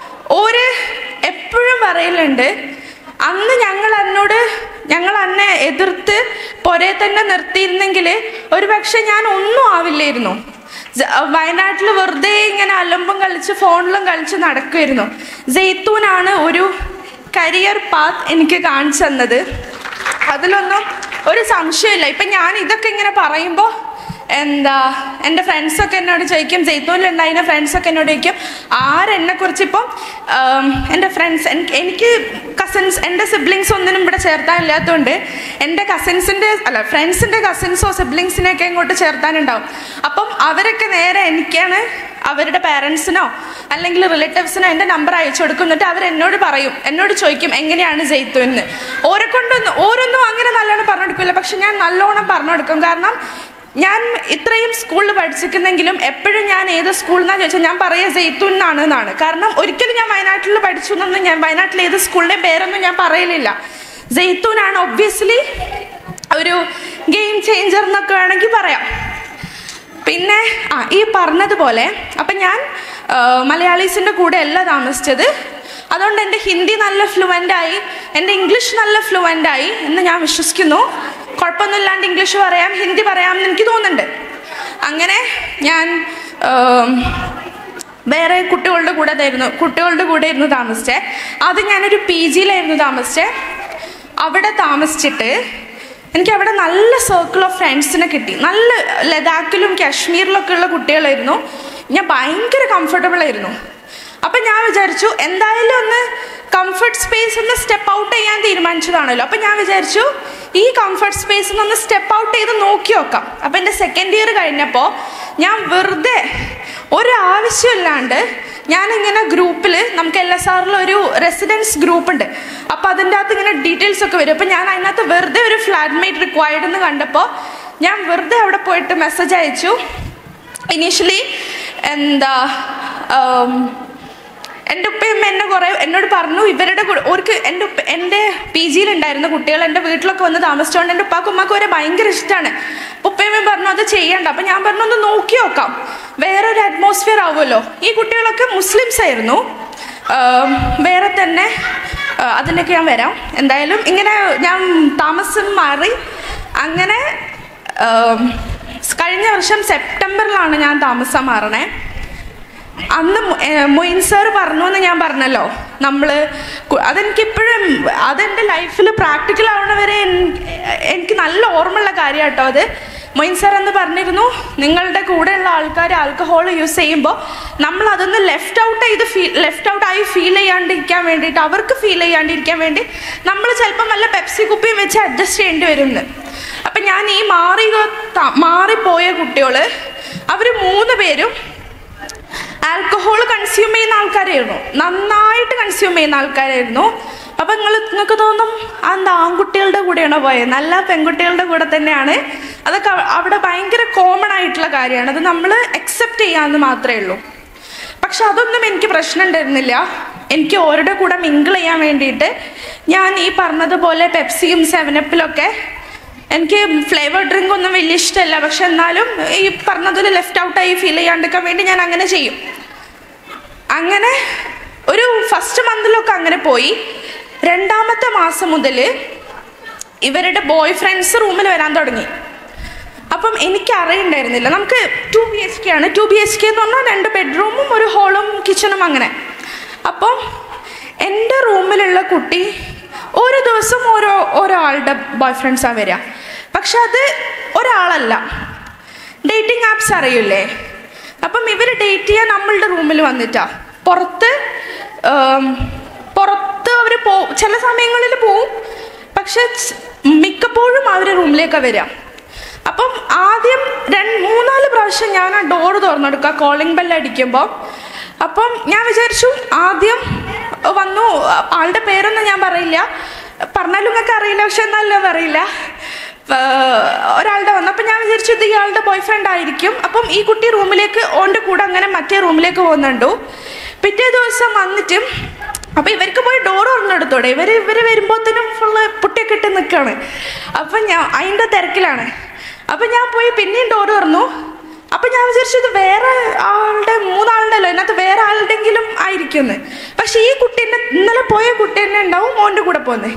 എപ്പോഴും പറയലുണ്ട്, അന്ന് ഞങ്ങൾ അന്നെ എതിർത്ത് പൊരേ തന്നെ നിർത്തിയിരുന്നെങ്കിൽ ഒരു പക്ഷെ ഞാൻ ഒന്നും ആവില്ലായിരുന്നു. വയനാട്ടിൽ വെറുതെ ഇങ്ങനെ അലമ്പും കളിച്ച് ഫോണിലും കളിച്ച് നടക്കുമായിരുന്നു. സെയ്ത്തൂനാണ് ഒരു കരിയർ പാത്ത് എനിക്ക് കാണിച്ചു തന്നത്. അതിലൊന്നും ഒരു സംശയമില്ല. ഇപ്പം ഞാൻ ഇതൊക്കെ ഇങ്ങനെ പറയുമ്പോൾ എൻ്റെ ഫ്രണ്ട്സൊക്കെ എന്നോട് ചോദിക്കും, സെയ്ത്തൂനിലുണ്ടായിരുന്ന ഫ്രണ്ട്സൊക്കെ എന്നോട് ചോദിക്കും ആരെന്നെക്കുറിച്ച്. ഇപ്പം എൻ്റെ ഫ്രണ്ട്സ്, എനിക്ക് കസിൻസ്, എൻ്റെ സിബ്ലിങ്സ് ഒന്നിനും ഇവിടെ ചേർത്താനില്ലാത്തതുകൊണ്ട് എൻ്റെ ഫ്രണ്ട്സിൻ്റെ കസിൻസോ സിബ്ലിങ്സിനെയൊക്കെ ഇങ്ങോട്ട് ചേർത്താനുണ്ടാവും. അപ്പം അവരൊക്കെ നേരെ എനിക്കാണ് അവരുടെ പാരൻസിനോ അല്ലെങ്കിൽ റിലേറ്റീവ്സിനോ എൻ്റെ നമ്പർ അയച്ചു കൊടുക്കും. എന്നിട്ട് എന്നോട് ചോദിക്കും എങ്ങനെയാണ് സെയ്ത്തൂന്ന്. ഓരോന്നും അങ്ങനെ നല്ലോണം പറഞ്ഞു കൊടുക്കില്ല, പക്ഷെ ഞാൻ നല്ലോണം പറഞ്ഞു കൊടുക്കും. കാരണം ഞാൻ ഇത്രയും സ്കൂളിൽ പഠിച്ചിരിക്കുന്നെങ്കിലും എപ്പോഴും ഞാൻ ഏത് സ്കൂളിൽ നിന്നാണ് ചോദിച്ചാൽ ഞാൻ പറയുക സെയ്ത്തൂനാണ്. കാരണം ഒരിക്കലും ഞാൻ വയനാട്ടിൽ പഠിച്ചു എന്നൊന്നും, ഞാൻ വയനാട്ടിൽ ഏത് സ്കൂളിൻ്റെ പേരൊന്നും ഞാൻ പറയലില്ല. സെയ്ത്തൂനാണ് ഒബ്വിയസ്ലി ഒരു ഗെയിം ചേഞ്ചർ എന്നൊക്കെ വേണമെങ്കിൽ പറയാം. പിന്നെ ഈ പറഞ്ഞതുപോലെ അപ്പം ഞാൻ മലയാളീസിൻ്റെ കൂടെ അല്ല താമസിച്ചത്. അതുകൊണ്ട് എൻ്റെ ഹിന്ദി നല്ല ഫ്ലുവൻ്റായി, എൻ്റെ ഇംഗ്ലീഷ് നല്ല ഫ്ലുവൻ്റായി എന്ന് ഞാൻ വിശ്വസിക്കുന്നു. കുഴപ്പമൊന്നുമില്ലാണ്ട് ഇംഗ്ലീഷ് പറയാം, ഹിന്ദി പറയാമെന്ന് എനിക്ക് തോന്നുന്നുണ്ട്. അങ്ങനെ ഞാൻ വേറെ കുട്ടികളുടെ കൂടെ ഇരുന്നു താമസിച്ചേ. അത് ഞാനൊരു PGയിലായിരുന്നു താമസിച്ചേ. അവിടെ താമസിച്ചിട്ട് എനിക്ക് അവിടെ നല്ല സർക്കിൾ ഓഫ് ഫ്രണ്ട്സിനെ കിട്ടി. നല്ല ലഡാക്കിലും കാശ്മീരിലൊക്കെ ഉള്ള കുട്ടികളായിരുന്നു. ഞാൻ ഭയങ്കര കംഫർട്ടബിൾ ആയിരുന്നു. അപ്പം ഞാൻ വിചാരിച്ചു എന്തായാലും ഒന്ന് കംഫർട്ട് സ്പേസ് ഒന്ന് സ്റ്റെപ്പ് ഔട്ട് ചെയ്യാൻ തീരുമാനിച്ചതാണല്ലോ. അപ്പം ഞാൻ വിചാരിച്ചു ഈ കംഫർട്ട് സ്പേസിൽ നിന്ന് സ്റ്റെപ്പ് ഔട്ട് ചെയ്ത് നോക്കി നോക്കാം. അപ്പം എൻ്റെ 2nd ഇയർ കഴിഞ്ഞപ്പോൾ ഞാൻ വെറുതെ ഒരാവശ്യമില്ലാണ്ട് ഞാനിങ്ങനെ ഗ്രൂപ്പിൽ, നമുക്ക് LSRൽ ഒരു റെസിഡൻസ് ഗ്രൂപ്പ് ഉണ്ട്. അപ്പോൾ അതിൻ്റെ അകത്ത് ഇങ്ങനെ ഡീറ്റെയിൽസ് ഒക്കെ വരും. അപ്പോൾ ഞാൻ അതിനകത്ത് വെറുതെ ഒരു ഫ്ലാറ്റ്മേറ്റ് റിക്വയർഡ് എന്ന് കണ്ടപ്പോൾ ഞാൻ വെറുതെ അവിടെ പോയിട്ട് മെസ്സേജ് അയച്ചു. ഇനീഷ്യലി എൻ്റെ ഉപ്പയും എന്നോട് പറഞ്ഞു ഇവരുടെ കൂടെ എൻ്റെ PGയിലുണ്ടായിരുന്ന കുട്ടികൾ എൻ്റെ വീട്ടിലൊക്കെ വന്ന് താമസിച്ചുകൊണ്ട് എൻ്റെ ഉപ്പാക്കും ഉമ്മാക്കും വരെ ഭയങ്കര ഇഷ്ടമാണ്. ഉപ്പയും പറഞ്ഞു അത് ചെയ്യണ്ട. അപ്പം ഞാൻ പറഞ്ഞു ഒന്ന് നോക്കി നോക്കാം, വേറൊരു അറ്റ്മോസ്ഫിയർ ആവുമല്ലോ. ഈ കുട്ടികളൊക്കെ മുസ്ലിംസ് ആയിരുന്നു. വേറെ തന്നെ അതിനൊക്കെ ഞാൻ വരാം. എന്തായാലും ഇങ്ങനെ ഞാൻ താമസം മാറി. അങ്ങനെ കഴിഞ്ഞ വർഷം സെപ്റ്റംബറിലാണ് ഞാൻ താമസം മാറണേ. അന്ന് മൊയിൻ സാർ പറഞ്ഞു എന്ന് ഞാൻ പറഞ്ഞല്ലോ, അതെനിക്കിപ്പോഴും അതെൻ്റെ ലൈഫിൽ പ്രാക്ടിക്കൽ ആവണവരെ എനിക്ക് നല്ല ഓർമ്മയുള്ള കാര്യം കേട്ടോ. അത് മൊയിൻ സാർ എന്ന് പറഞ്ഞിരുന്നു, നിങ്ങളുടെ കൂടെയുള്ള ആൾക്കാർ ആൽക്കഹോൾ യൂസ് ചെയ്യുമ്പോൾ നമ്മൾ അതൊന്ന് ലെഫ്റ്റ് ഔട്ടായി ഫീൽ ചെയ്യാണ്ടിരിക്കാൻ വേണ്ടിയിട്ട്, അവർക്ക് ഫീൽ ചെയ്യാണ്ടിരിക്കാൻ വേണ്ടി നമ്മൾ ചിലപ്പം വല്ല പെപ്സി കുപ്പിയും വെച്ച് അഡ്ജസ്റ്റ് ചെയ്യേണ്ടി വരുമെന്ന്. അപ്പം ഞാൻ ഈ മാറിപ്പോയ കുട്ടികൾ അവർ 3 പേരും ആൽക്കഹോൾ കൺസ്യൂം ചെയ്യുന്ന ആൾക്കാരായിരുന്നു, നന്നായിട്ട് കൺസ്യൂം ചെയ്യുന്ന ആൾക്കാരായിരുന്നു. അപ്പം നിങ്ങൾക്ക് തോന്നും എന്താ ആൺകുട്ടികളുടെ കൂടെയാണോ പോയത്? നല്ല പെൺകുട്ടികളുടെ കൂടെ തന്നെയാണ്. അതൊക്കെ അവിടെ ഭയങ്കര കോമൺ ആയിട്ടുള്ള കാര്യമാണ്. അത് നമ്മൾ അക്സെപ്റ്റ് ചെയ്യാമെന്ന് മാത്രമേ ഉള്ളൂ. പക്ഷെ അതൊന്നും എനിക്ക് പ്രശ്നം ഉണ്ടായിരുന്നില്ല. എനിക്ക് ഓരുടെ കൂടെ മിങ്കിൾ ചെയ്യാൻ വേണ്ടിയിട്ട് ഞാൻ ഈ പറഞ്ഞതുപോലെ പെപ്സിയും 7-അപ്പിലൊക്കെ, എനിക്ക് ഫ്ലേവർ ഡ്രിങ്ക് ഒന്നും വലിയ ഇഷ്ടമല്ല, പക്ഷെ എന്നാലും ഈ പറഞ്ഞതിൽ ലെഫ്റ്റ് ഔട്ടായി ഫീൽ ചെയ്യാണ്ടിരിക്കാൻ വേണ്ടി ഞാൻ അങ്ങനെ ചെയ്യും. അങ്ങനെ ഒരു ഫസ്റ്റ് മന്തിലൊക്കെ അങ്ങനെ പോയി. രണ്ടാമത്തെ മാസം മുതൽ ഇവരുടെ ബോയ് ഫ്രണ്ട്സ് റൂമിൽ വരാൻ തുടങ്ങി. അപ്പം എനിക്ക് അറിയണ്ടായിരുന്നില്ല. നമുക്ക് 2 BHK ആണ്. 2 BHK എന്ന് പറഞ്ഞാൽ 2 ബെഡ്റൂമും ഒരു ഹോളും കിച്ചണും അങ്ങനെ. അപ്പം എൻ്റെ റൂമിലുള്ള കുട്ടി ഓരോ ദിവസം ഓരോ ബോയ് ഫ്രണ്ട്സാണ് വരിക. പക്ഷെ അത് ഒരാളല്ല, ഡേറ്റിംഗ് ആപ്സ് അറിയില്ലേ. അപ്പം ഇവർ ഡേറ്റ് ചെയ്യാൻ നമ്മളുടെ റൂമിൽ വന്നിട്ടാ. പുറത്ത് അവർ ചില സമയങ്ങളിൽ പോവും, പക്ഷെ മിക്കപ്പോഴും അവർ റൂമിലേക്കാണ് വരിക. അപ്പം ആദ്യം 3-4 പ്രാവശ്യം ഞാൻ ആ ഡോറ് തുറന്നെടുക്കുക കോളിംഗ് ബെല്ല് അടിക്കുമ്പോൾ. അപ്പം ഞാൻ വിചാരിച്ചു ആദ്യം വന്നു, ആളുടെ പേരൊന്നും ഞാൻ പറയില്ല, പറഞ്ഞാലും നിങ്ങൾക്ക് അറിയില്ല, പക്ഷെ എന്നാലും അറിയില്ല, ഒരാളുടെ വന്നു. അപ്പം ഞാൻ വിചാരിച്ചു ഇത് ഇയാളുടെ ബോയ് ഫ്രണ്ട് ആയിരിക്കും. അപ്പം ഈ കുട്ടി റൂമിലേക്ക് ഓൻ്റെ കൂടെ അങ്ങനെ മറ്റേ റൂമിലേക്ക് പോകുന്നുണ്ടു. പിറ്റേ ദിവസം വന്നിട്ടും അപ്പം ഇവർക്ക് പോയി ഡോർ തുറന്നെടുത്തോടെ. ഇവർ വരുമ്പോഴത്തേനും ഫുള്ള് പുട്ടിയൊക്കെ ഇട്ട് നിൽക്കുകയാണ്. അപ്പം ഞാൻ അതിൻ്റെ തിരക്കിലാണ്. അപ്പം ഞാൻ പോയി പിന്നെയും ഡോർ തുറന്നു. അപ്പം ഞാൻ വിചാരിച്ചു ഇത് വേറെ ആളുടെ 3 ആളുണ്ടല്ലോ, അതിനകത്ത് വേറെ ആളുടെങ്കിലും ആയിരിക്കുമെന്ന്. പക്ഷെ ഈ കുട്ടീൻ്റെ ഇന്നലെ പോയ കുട്ടി തന്നെ ഉണ്ടാവും മോൻ്റെ കൂടെ പോകുന്നത്.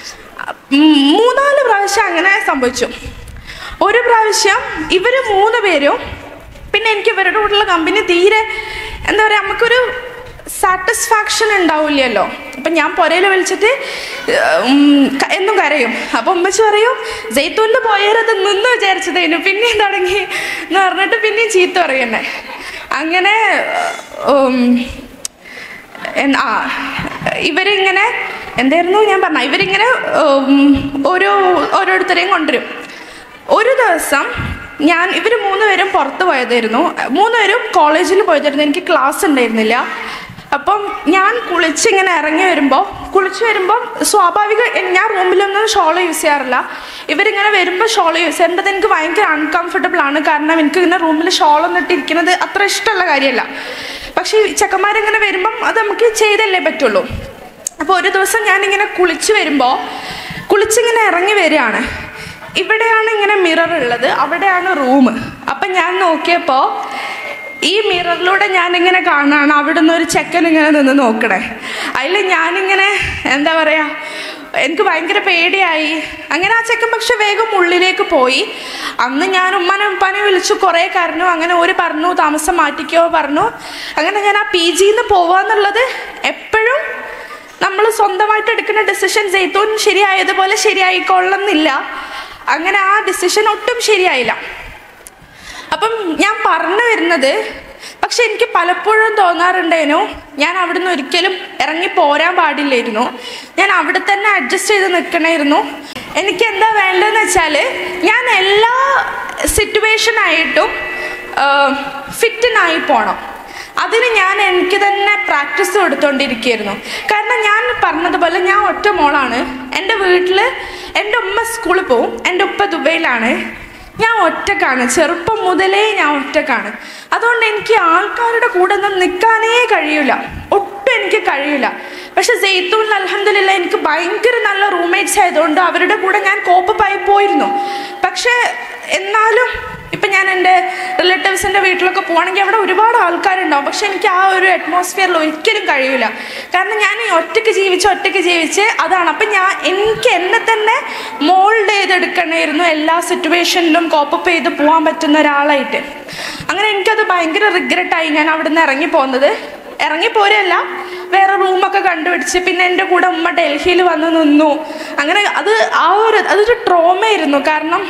3-4 പ്രാവശ്യം അങ്ങനെ സംഭവിച്ചു. ഒരു പ്രാവശ്യം ഇവർ 3 പേരും, പിന്നെ എനിക്ക് ഇവരുടെ കൂടെയുള്ള കമ്പനി തീരെ എന്താ പറയുക, നമുക്കൊരു സാറ്റിസ്ഫാക്ഷൻ ഉണ്ടാവില്ലല്ലോ. അപ്പം ഞാൻ പുരയിൽ വിളിച്ചിട്ട് എന്നും കരയും. അപ്പം ഉമ്മച്ചി പറയും ജയ്ത്തൂനിൽ പോയാലത് നിന്ന് വിചാരിച്ചതേനു, പിന്നെയും തുടങ്ങി എന്ന് പറഞ്ഞിട്ട് പിന്നെയും ചീത്ത പറയുന്നേ. അങ്ങനെ ഇവരിങ്ങനെ എന്തായിരുന്നു ഞാൻ പറഞ്ഞ, ഇവരിങ്ങനെ ഓരോരുത്തരെയും കൊണ്ടുവരും. ഒരു ദിവസം ഇവർ 3 പേരും പുറത്ത് പോയതായിരുന്നു. 3 പേരും കോളേജിൽ പോയതായിരുന്നു. എനിക്ക് ക്ലാസ് ഉണ്ടായിരുന്നില്ല. അപ്പം ഞാൻ കുളിച്ചിങ്ങനെ ഇറങ്ങി വരുമ്പോൾ സ്വാഭാവിക ഞാൻ റൂമിലൊന്നും ഷോൾ യൂസ് ചെയ്യാറില്ല. ഇവരിങ്ങനെ വരുമ്പോൾ ഷോൾ യൂസ് ചെയ്യേണ്ടത് എനിക്ക് ഭയങ്കര അൺകംഫർട്ടബിൾ ആണ്. കാരണം എനിക്ക് ഇങ്ങനെ റൂമിൽ ഷോളൊന്നും ഇട്ടിരിക്കുന്നത് അത്ര ഇഷ്ടമുള്ള കാര്യമല്ല. പക്ഷേ ഈ ചെക്കന്മാരിങ്ങനെ വരുമ്പം അത് നമുക്ക് ചെയ്തല്ലേ പറ്റുള്ളൂ. അപ്പോൾ ഒരു ദിവസം ഞാനിങ്ങനെ കുളിച്ചിങ്ങനെ ഇറങ്ങി വരികയാണ്. ഇവിടെയാണ് ഇങ്ങനെ മിറർ ഉള്ളത്, അവിടെയാണ് റൂം. അപ്പം ഞാൻ നോക്കിയപ്പോൾ ഈ മിററിലൂടെ ഞാനിങ്ങനെ കാണുകയാണ് അവിടെ നിന്ന് ഒരു ചെക്കൻ ഇങ്ങനെ നിന്ന് നോക്കണേ. അതിൽ ഞാനിങ്ങനെ എന്താ പറയുക, എനിക്ക് ഭയങ്കര പേടിയായി. അങ്ങനെ ആ ചെക്കൻ പക്ഷെ വേഗം ഉള്ളിലേക്ക് പോയി. അന്ന് ഞാൻ ഉപ്പാനെ വിളിച്ചു കുറേ കരഞ്ഞു. അങ്ങനെ ഒരു പറഞ്ഞു താമസം മാറ്റിക്കോ പറഞ്ഞു. അങ്ങനെ ഞാൻ ആ PGന്ന് പോവാന്നുള്ളത് എപ്പോഴും നമ്മൾ സ്വന്തമായിട്ട് എടുക്കുന്ന ഡിസിഷൻ ജയ്ത്തൂൻ ശരിയായതുപോലെ ശരിയായിക്കൊള്ളുന്നില്ല. അങ്ങനെ ആ ഡിസിഷൻ ഒട്ടും ശരിയായില്ല. അപ്പം ഞാൻ പറഞ്ഞു വരുന്നത്, പക്ഷെ എനിക്ക് പലപ്പോഴും തോന്നാറുണ്ടേനു ഞാൻ അവിടുന്ന് ഒരിക്കലും ഇറങ്ങി പോരാൻ പാടില്ലായിരുന്നു. ഞാൻ അവിടെ തന്നെ അഡ്ജസ്റ്റ് ചെയ്ത് നിൽക്കണമായിരുന്നു. എനിക്ക് എന്താ വേണ്ടതെന്ന് വെച്ചാൽ ഞാൻ എല്ലാ സിറ്റുവേഷനായിട്ടും ഫിറ്റിനായി പോകണം. അതിന് ഞാൻ എനിക്ക് തന്നെ പ്രാക്ടീസ് കൊടുത്തുകൊണ്ടിരിക്കുകയായിരുന്നു. കാരണം ഞാൻ പറഞ്ഞതുപോലെ ഞാൻ ഒറ്റ മോളാണ്. എൻ്റെ വീട്ടിൽ എൻ്റെ ഉമ്മ സ്കൂളിൽ പോവും, എൻ്റെ ഉപ്പ ദുബൈയിലാണ്. ഞാൻ ഒറ്റക്കാണ്, ചെറുപ്പം മുതലേ ഞാൻ ഒറ്റക്കാണ്. അതുകൊണ്ട് എനിക്ക് ആൾക്കാരുടെ കൂടെ ഒന്നും നിൽക്കാനേ കഴിയില്ല, ഒട്ടും എനിക്ക് കഴിയില്ല. പക്ഷെ ജയ്ത്തൂനിൽ അൽഹംദുലില്ലാ എനിക്ക് ഭയങ്കര നല്ല റൂംമേറ്റ്സ് ആയതുകൊണ്ട് അവരുടെ കൂടെ ഞാൻ കോപ്പപ്പായി പോയിരുന്നു. പക്ഷേ എന്നാലും ഇപ്പം ഞാൻ എൻ്റെ റിലേറ്റീവ്സിൻ്റെ വീട്ടിലൊക്കെ പോവുകയാണെങ്കിൽ അവിടെ ഒരുപാട് ആൾക്കാരുണ്ടാവും. പക്ഷെ എനിക്ക് ആ ഒരു അറ്റ്മോസ്ഫിയറിൽ ഒരിക്കലും കഴിയില്ല. കാരണം ഞാൻ ഒറ്റയ്ക്ക് ജീവിച്ച് അതാണ്. അപ്പം എനിക്ക് എന്നെ തന്നെ മോൾഡ് ചെയ്തെടുക്കണമായിരുന്നു എല്ലാ സിറ്റുവേഷനിലും കോപ്പപ്പ് ചെയ്ത് പോകാൻ പറ്റുന്ന ഒരാളായിട്ട്. അങ്ങനെ എനിക്കത് ഭയങ്കര റിഗ്രറ്റായി ഞാൻ അവിടെ നിന്ന് ഇറങ്ങിപ്പോരല്ല, വേറെ റൂമൊക്കെ കണ്ടുപിടിച്ച്. പിന്നെ എൻ്റെ കൂടെ ഉമ്മ ഡൽഹിയിൽ വന്ന് നിന്നു. അങ്ങനെ അതൊരു ട്രോമയായിരുന്നു. കാരണം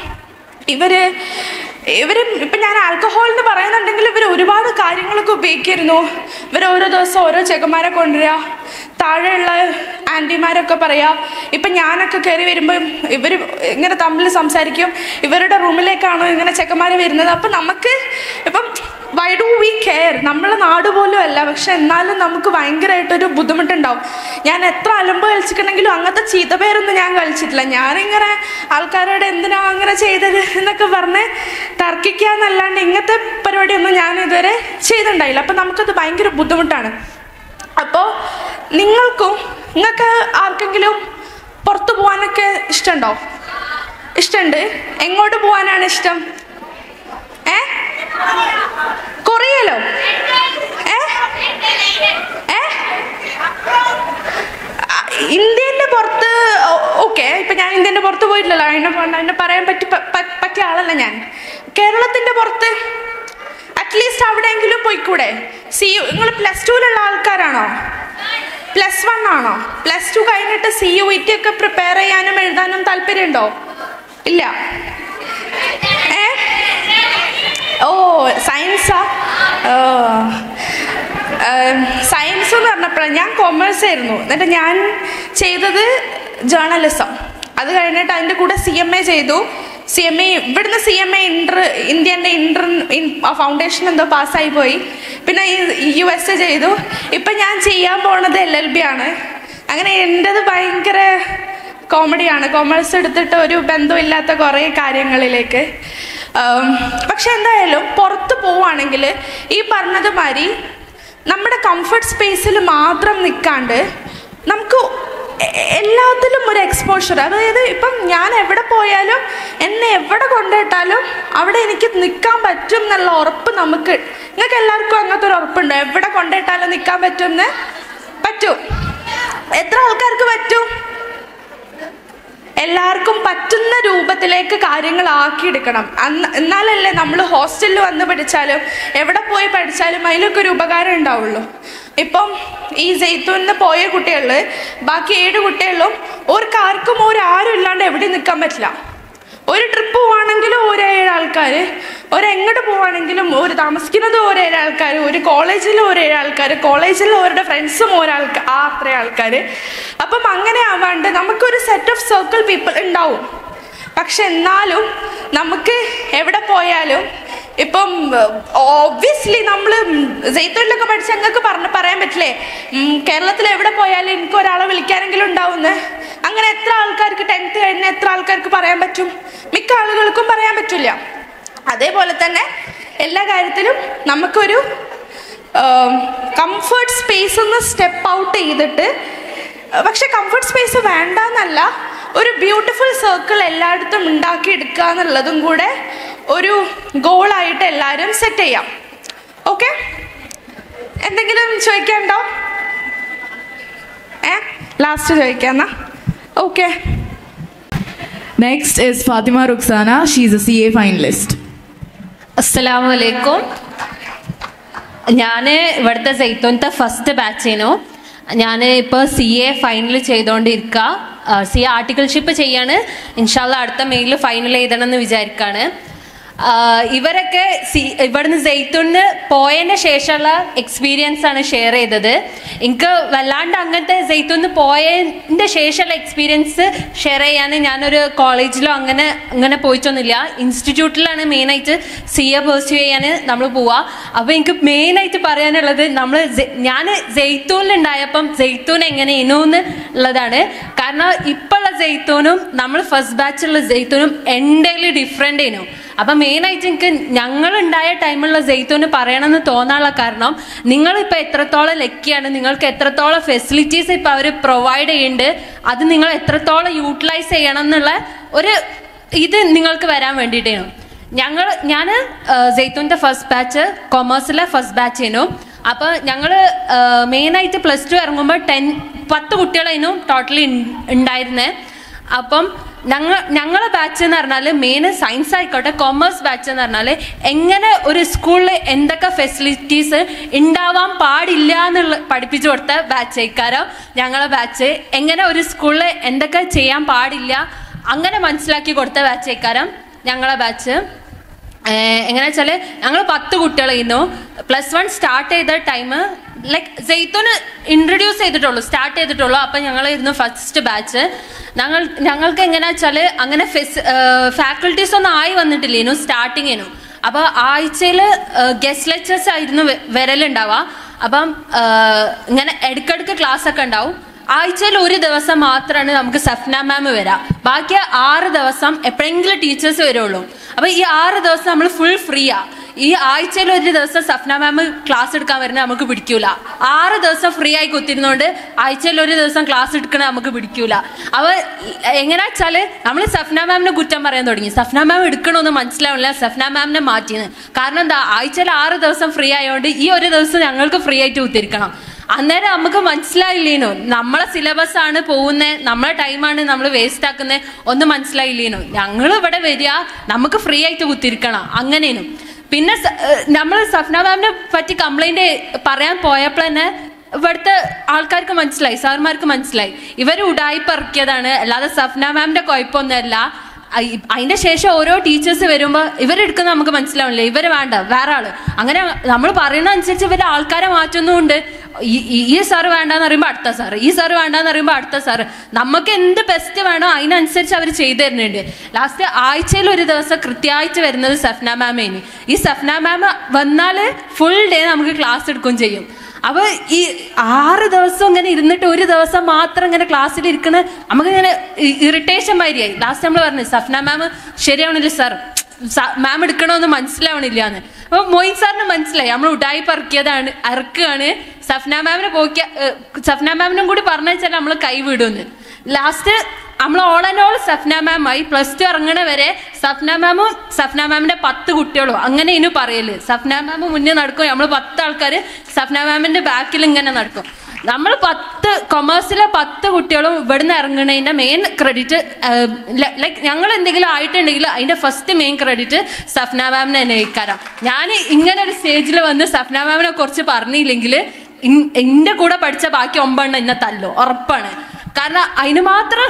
ഇപ്പം ഞാൻ ആൽക്കഹോളിന് പറയുന്നുണ്ടെങ്കിൽ ഇവർ ഒരുപാട് കാര്യങ്ങളൊക്കെ ഉപയോഗിക്കായിരുന്നു. ഓരോ ദിവസം ഓരോ ചെക്കന്മാരെ കൊണ്ടുവരിക, താഴെയുള്ള ആൻറ്റിമാരൊക്കെ പറയുക. ഇപ്പം ഞാനൊക്കെ കയറി വരുമ്പോൾ ഇവർ ഇങ്ങനെ തമ്മിൽ സംസാരിക്കും, ഇവരുടെ റൂമിലേക്കാണോ ഇങ്ങനെ ചെക്കന്മാർ വരുന്നത്. അപ്പം നമുക്ക് ഇപ്പം വൈ ഡു വി കെയർ, നമ്മളെ നാട് പോലും അല്ല. പക്ഷെ എന്നാലും നമുക്ക് ഭയങ്കരമായിട്ടൊരു ബുദ്ധിമുട്ടുണ്ടാവും. ഞാൻ എത്ര അലമ്പ് കളിച്ചിട്ടുണ്ടെങ്കിലും അങ്ങനത്തെ ചീത്ത പേരൊന്നും ഞാൻ കളിച്ചിട്ടില്ല. ഞാനിങ്ങനെ ആൾക്കാരോട് എന്തിനാ അങ്ങനെ ചെയ്തത് എന്നൊക്കെ പറഞ്ഞ് തർക്കിക്കാന്നല്ലാണ്ട് ഇങ്ങനത്തെ പരിപാടിയൊന്നും ഞാൻ ഇതുവരെ ചെയ്തിട്ടുണ്ടായില്ല. അപ്പം നമുക്കത് ഭയങ്കര ബുദ്ധിമുട്ടാണ്. അപ്പോൾ നിങ്ങൾക്ക് ആർക്കെങ്കിലും പുറത്ത് പോകാനൊക്കെ ഇഷ്ടമുണ്ടോ? ഇഷ്ടമുണ്ട്. എങ്ങോട്ട് പോകാനാണ് ഇഷ്ടം? കൊറിയയിലോ? ഇന്ത്യൻ്റെ പുറത്ത് ഓക്കെ, ഇപ്പം ഞാൻ ഇന്ത്യൻ്റെ പുറത്ത് പോയിട്ടില്ലല്ലോ, അതിനെ പറയാൻ പറ്റിയ ആളല്ല ഞാൻ. കേരളത്തിൻ്റെ പുറത്ത് അറ്റ്ലീസ്റ്റ് അവിടെയെങ്കിലും പോയിക്കൂടെ? നിങ്ങൾ +2 ആൾക്കാരാണോ? +1 ആണോ? +2 കഴിഞ്ഞിട്ട് CUET ഒക്കെ പ്രിപ്പയർ ചെയ്യാനും എഴുതാനും താല്പര്യമുണ്ടോ? ഇല്ല. ഓ സയൻസാ? സയൻസ് എന്ന് പറഞ്ഞപ്പോഴാണ്, ഞാൻ കൊമേഴ്സ് ആയിരുന്നു. എന്നിട്ട് ഞാൻ ചെയ്തത് ജേർണലിസം. അത് കഴിഞ്ഞിട്ട് അതിൻ്റെ കൂടെ CMA ചെയ്തു. CMA ഇവിടുന്ന് CMA ഇന്ത്യൻ്റെ ഫൗണ്ടേഷൻ എന്തോ പാസ്സായി പോയി. പിന്നെ USA ചെയ്തു. ഇപ്പം ഞാൻ ചെയ്യാൻ പോണത് LLB ആണ്. അങ്ങനെ എൻ്റെത് ഭയങ്കര കോമഡിയാണ്, കൊമേഴ്സ് എടുത്തിട്ട് ഒരു ബന്ധമില്ലാത്ത കുറേ കാര്യങ്ങളിലേക്ക്. പക്ഷെ എന്തായാലും പുറത്ത് പോവുകയാണെങ്കിൽ ഈ പറഞ്ഞതുമാതിരി നമ്മുടെ കംഫർട്ട് സ്പേസിൽ മാത്രം നിൽക്കാണ്ട് നമുക്ക് എല്ലാത്തിലും ഒരു എക്സ്പോഷർ, അതായത് ഇപ്പം ഞാൻ എവിടെ പോയാലും എന്നെ എവിടെ കൊണ്ടുപോയിട്ടാലും അവിടെ എനിക്ക് നിൽക്കാൻ പറ്റും എന്നുള്ള ഉറപ്പ് നിങ്ങൾക്ക് എല്ലാവർക്കും അങ്ങനത്തെ ഒരു ഉറപ്പുണ്ടോ? എവിടെ കൊണ്ടുപോയിട്ടാലും നിൽക്കാൻ പറ്റുമെന്ന്? പറ്റും. എത്ര ആൾക്കാർക്ക് പറ്റും? എല്ലാവർക്കും പറ്റുന്ന രൂപത്തിലേക്ക് കാര്യങ്ങൾ ആക്കിയെടുക്കണം. എന്നാലല്ലേ നമ്മൾ ഹോസ്റ്റലിൽ വന്ന് പഠിച്ചാലും എവിടെ പോയി പഠിച്ചാലും അതിലൊക്കെ ഒരു ഉപകാരം ഉണ്ടാവുള്ളൂ. ഇപ്പം ഈ ജെയ്ത്തൂനിന്ന് പോയ കുട്ടികളിൽ ബാക്കി 7 കുട്ടികളിലും ആർക്കും ആരും ഇല്ലാണ്ട് എവിടെ നിൽക്കാൻ പറ്റില്ല. ഒരു ട്രിപ്പ് പോവാണെങ്കിലും 7 ആൾക്കാർ, എങ്ങോട്ട് പോവാണെങ്കിലും താമസിക്കുന്നത് 7 ആൾക്കാർ, ഒരു കോളേജിൽ 7 ആൾക്കാർ, കോളേജിൽ അവരുടെ ഫ്രണ്ട്സും അത്രയും ആൾക്കാർ. അപ്പം അങ്ങനെ ആവാണ്ട് നമുക്കൊരു സെറ്റ് ഓഫ് സർക്കിൾ പീപ്പിൾ ഉണ്ടാവും. പക്ഷെ എന്നാലും നമുക്ക് എവിടെ പോയാലും ഇപ്പം ഒബ്വിയസ്ലി നമ്മൾ ജെയ്ത്തൂനിലൊക്കെ പഠിച്ച ഞങ്ങൾക്ക് പറയാൻ പറ്റില്ലേ, കേരളത്തിൽ എവിടെ പോയാലും എനിക്ക് ഒരാളെ വിളിക്കാനെങ്കിലും ഉണ്ടാവുമെന്ന്. അങ്ങനെ എത്ര ആൾക്കാർക്ക് 10th കഴിഞ്ഞ എത്ര ആൾക്കാർക്ക് പറയാൻ പറ്റും? മിക്ക ആളുകൾക്കും പറയാൻ പറ്റില്ല. അതേപോലെ തന്നെ എല്ലാ കാര്യത്തിലും നമുക്കൊരു കംഫർട്ട് സ്പേസ് ഒന്ന് സ്റ്റെപ്പ് ഔട്ട് ചെയ്തിട്ട്, പക്ഷെ കംഫർട്ട് സ്പേസ് വേണ്ടെന്നല്ല, ഒരു ബ്യൂട്ടിഫുൾ സർക്കിൾ എല്ലായിടത്തും ഉണ്ടാക്കിയെടുക്കുക എന്നുള്ളതും കൂടെ ഒരു ഗോളായിട്ട് എല്ലാവരും സെറ്റ് ചെയ്യാം. ഓക്കെ, എന്തെങ്കിലും ചോദിക്കാനുണ്ടോ? ലാസ്റ്റ് ചോദിക്കാന്നാ? Okay. Next is Fatima Rukhsana. She is a CA finalist. അസ്സലാമു അലൈക്കും. ഞാൻ ഇവിടുത്തെ ജെയ്ത്തൂനത്തെ ഫസ്റ്റ് ബാച്ചിനു. ഞാൻ ഇപ്പോൾ CA ഫൈനൽ ചെയ്തുകൊണ്ടിരിക്കുക. CA ആർട്ടിക്കിൾഷിപ്പ് ചെയ്യാണ്. ഇൻഷാല്ല അടുത്ത മെയിലിൽ ഫൈനൽ എഴുതണം എന്ന് വിചാരിക്കുകയാണ്. ഇവരൊക്കെ ഇവിടുന്ന് ജെയ്ത്തൂണിന് പോയതിന് ശേഷമുള്ള എക്സ്പീരിയൻസ് ആണ് ഷെയർ ചെയ്തത്. എനിക്ക് വല്ലാണ്ട് അങ്ങനത്തെ ജെയ്ത്തൂണിന് പോയതിൻ്റെ ശേഷമുള്ള എക്സ്പീരിയൻസ് ഷെയർ ചെയ്യാൻ ഞാനൊരു കോളേജിലോ അങ്ങനെ പോയിട്ടൊന്നുമില്ല. ഇൻസ്റ്റിറ്റ്യൂട്ടിലാണ് മെയിനായിട്ട് CA പെർസ്യൂ ചെയ്യാൻ നമ്മൾ പോവുക. അപ്പോൾ എനിക്ക് മെയിനായിട്ട് പറയാനുള്ളത്, ഞാൻ ജെയ്ത്തൂണിലുണ്ടായപ്പം ജെയ്ത്തൂൺ എങ്ങനെയായിരുന്നു എന്നുള്ളതാണ്. കാരണം ഇപ്പോഴുള്ള ജെയ്ത്തൂനും നമ്മൾ ഫസ്റ്റ് ബാച്ചുള്ള ജെയ്ത്തൂനും എൻ്റെലി ഡിഫറെൻ്റ് ആയിരുന്നു. അപ്പം മെയിനായിട്ട് എനിക്ക് ഞങ്ങളുണ്ടായ ടൈമുള്ള ജെയ്ത്തൂന് പറയണമെന്ന് തോന്നാനുള്ള കാരണം, നിങ്ങളിപ്പോൾ എത്രത്തോളം ലക്കിയാണ്, നിങ്ങൾക്ക് എത്രത്തോളം ഫെസിലിറ്റീസ് ഇപ്പോൾ അവർ പ്രൊവൈഡ് ചെയ്യുന്നുണ്ട്, അത് നിങ്ങൾ എത്രത്തോളം യൂട്ടിലൈസ് ചെയ്യണം എന്നുള്ള ഒരു ഇത് നിങ്ങൾക്ക് വരാൻ വേണ്ടിയിട്ടാണ്. ഞാൻ ജെയ്ത്തൂൻ്റെ ഫസ്റ്റ് ബാച്ച് കൊമേഴ്സിലെ ഫസ്റ്റ് ബാച്ച് ആയിരുന്നു. അപ്പോൾ ഞങ്ങൾ മെയിനായിട്ട് +2 ഇറങ്ങുമ്പോൾ 10 കുട്ടികളായിരുന്നു ടോട്ടലി ഉണ്ടായിരുന്നത്. അപ്പം ഞങ്ങളെ ബാച്ച് എന്ന് പറഞ്ഞാൽ മെയിൻ സയൻസ് ആയിക്കോട്ടെ, കൊമേഴ്സ് ബാച്ച് എന്ന് പറഞ്ഞാൽ എങ്ങനെ ഒരു സ്കൂളിൽ എന്തൊക്കെ ഫെസിലിറ്റീസ് ഉണ്ടാവാൻ പാടില്ല എന്നുള്ള പഠിപ്പിച്ചു കൊടുത്ത ബാച്ച് ആയിക്കാരോ ഞങ്ങളെ ബാച്ച്. എങ്ങനെ ഒരു സ്കൂളിൽ എന്തൊക്കെ ചെയ്യാൻ പാടില്ല അങ്ങനെ മനസ്സിലാക്കി കൊടുത്ത ബാച്ച് ആയിക്കാരം ഞങ്ങളെ ബാച്ച്. എങ്ങനെ വെച്ചാൽ ഞങ്ങൾ 10 കുട്ടികളായിരുന്നു. +1 സ്റ്റാർട്ട് ചെയ്ത ടൈം ലൈക്ക് ജെയ്ത്തൂന് സ്റ്റാർട്ട് ചെയ്തിട്ടുള്ളൂ. അപ്പം ഞങ്ങളായിരുന്നു ഫസ്റ്റ് ബാച്ച്. ഞങ്ങൾക്ക് എങ്ങനെയാ വെച്ചാൽ അങ്ങനെ ഫാക്കൽറ്റീസ് ഒന്നും ആയി വന്നിട്ടില്ലേനു സ്റ്റാർട്ടിങ്ങിനു. അപ്പോൾ ആഴ്ചയിൽ ഗസ്റ്റ് ലെക്ചേഴ്സ് ആയിരുന്നു വരലുണ്ടാവുക. അപ്പം ഇങ്ങനെ ഇടയ്ക്കിടയ്ക്ക് ക്ലാസ് ഒക്കെ ഉണ്ടാവും. ആഴ്ചയിൽ ഒരു ദിവസം മാത്രമാണ് നമുക്ക് സഫ്ന മാം വരാം. ബാക്കി 6 ദിവസം എപ്പോഴെങ്കിലും ടീച്ചേഴ്സ് വരുള്ളൂ. അപ്പോൾ ഈ 6 ദിവസം നമ്മൾ ഫുൾ ഫ്രീയാണ്. ഈ ആഴ്ചയിൽ ഒരു ദിവസം സഫ്ന മാം ക്ലാസ് എടുക്കാൻ വരുന്നത് നമുക്ക് പിടിക്കൂല. 6 ദിവസം ഫ്രീ ആയി കുത്തിരുന്നോണ്ട് ആഴ്ചയിൽ ഒരു ദിവസം ക്ലാസ് എടുക്കണത് നമുക്ക് പിടിക്കൂല. അപ്പോൾ എങ്ങനെയാ വെച്ചാല് നമ്മൾ സഫ്ന മാമിനെ കുറ്റം പറയാൻ തുടങ്ങി. സഫ്ന മാം എടുക്കണമെന്ന് മനസ്സിലാവില്ല, സഫ്ന മാമിനെ മാറ്റിയെന്ന്. കാരണം എന്താ, ആഴ്ചയിൽ 6 ദിവസം ഫ്രീ ആയതുകൊണ്ട് ഈ ഒരു ദിവസം ഞങ്ങൾക്ക് ഫ്രീ ആയിട്ട് കുത്തിരിക്കണം. അന്നേരം നമുക്ക് മനസ്സിലായില്ലേനോ നമ്മളെ സിലബസ് ആണ് പോകുന്നത്, നമ്മളെ ടൈമാണ് നമ്മൾ വേസ്റ്റ് ആക്കുന്നത്, ഒന്നും മനസ്സിലായില്ലേനോ. ഞങ്ങൾ ഇവിടെ വരിക, നമുക്ക് ഫ്രീ ആയിട്ട് കുത്തിരിക്കണം, അങ്ങനെയും. പിന്നെ നമ്മൾ സഫ്ന മാമിനെ പറ്റി കംപ്ലൈന്റ് പറയാൻ പോയപ്പോൾ തന്നെ ഇവിടുത്തെ ആൾക്കാർക്ക് മനസ്സിലായി, സാർമാർക്ക് മനസ്സിലായി ഇവർ ഉടായിപ്പിറക്കിയതാണ്, അല്ലാതെ സഫ്ന മാമിന്റെ കുഴപ്പമൊന്നുമല്ല. അതിന്റെ ശേഷം ഓരോ ടീച്ചേഴ്സ് വരുമ്പോൾ ഇവരെടുക്കുന്ന നമുക്ക് മനസ്സിലാവില്ല, ഇവര് വേണ്ട വേറെ ആള്, അങ്ങനെ നമ്മൾ പറയുന്ന അനുസരിച്ച് ഇവര് ആൾക്കാരെ മാറ്റുന്നുണ്ട്. ഈ സാറ് വേണ്ടാന്ന് പറയുമ്പോൾ അടുത്ത സാറ്, ഈ സാറ് വേണ്ടാന്ന് പറയുമ്പോൾ അടുത്ത സാറ്. നമുക്ക് എന്ത് ബെസ്റ്റ് വേണോ അതിനനുസരിച്ച് അവർ ചെയ്തു തരുന്നുണ്ട്. ലാസ്റ്റ് ആഴ്ചയിൽ ഒരു ദിവസം കൃത്യമായിട്ട് വരുന്നത് സഫ്ന മാമേനി. ഈ സഫ്ന മാം വന്നാല് ഫുൾ ഡേ നമുക്ക് ക്ലാസ് എടുക്കുകയും ചെയ്യും. അപ്പൊ ഈ 6 ദിവസം ഇങ്ങനെ ഇരുന്നിട്ട് ഒരു ദിവസം മാത്രം ഇങ്ങനെ ക്ലാസ്സിൽ ഇരിക്കണ നമുക്കിങ്ങനെ ഇറിറ്റേഷൻ മാതിരിയായി. ലാസ്റ്റ് നമ്മൾ പറഞ്ഞു സഫ്ന മാം ശരിയാവണില്ല സാർ, മാം എടുക്കണമെന്ന് മനസ്സിലാവണില്ല എന്ന്. അപ്പൊ മൊയ്ൻ സാറിന് മനസ്സിലായി നമ്മൾ ഉടായി ഇറക്കുകയാണ്. സഫ്ന മാമിനും കൂടി പറഞ്ഞു വെച്ചാൽ നമ്മൾ കൈവിടുമെന്ന്. ലാസ്റ്റ് നമ്മൾ all and all Safna ma'am ആയി. +2 ഇറങ്ങണ വരെ സഫ്ന മാമും സഫ്ന മാമിന്റെ 10 കുട്ടികളും അങ്ങനെ ഇനി പറയല്. സഫ്ന മാം മുന്നേ നടക്കും, നമ്മൾ 10 ആൾക്കാർ സഫ്ന മാമിന്റെ ബാക്കിൽ ഇങ്ങനെ നടക്കും. നമ്മൾ 10 കൊമേഴ്സിലെ 10 കുട്ടികളും ഇവിടുന്ന് ഇറങ്ങണതിന്റെ മെയിൻ ക്രെഡിറ്റ് ലൈക്ക് ഞങ്ങൾ എന്തെങ്കിലും ആയിട്ടുണ്ടെങ്കിൽ അതിന്റെ ഫസ്റ്റ് മെയിൻ ക്രെഡിറ്റ് സഫ്ന മാമിന് തന്നെ വയ്ക്കാറാം. ഞാൻ ഇങ്ങനെ ഒരു സ്റ്റേജിൽ വന്ന് സഫ്ന മാമിനെ കുറിച്ച് പറഞ്ഞില്ലെങ്കിൽ എന്റെ കൂടെ പഠിച്ച ബാക്കി 9 എന്നെ തല്ലോ, ഉറപ്പാണ്. കാരണം അതിന് മാത്രം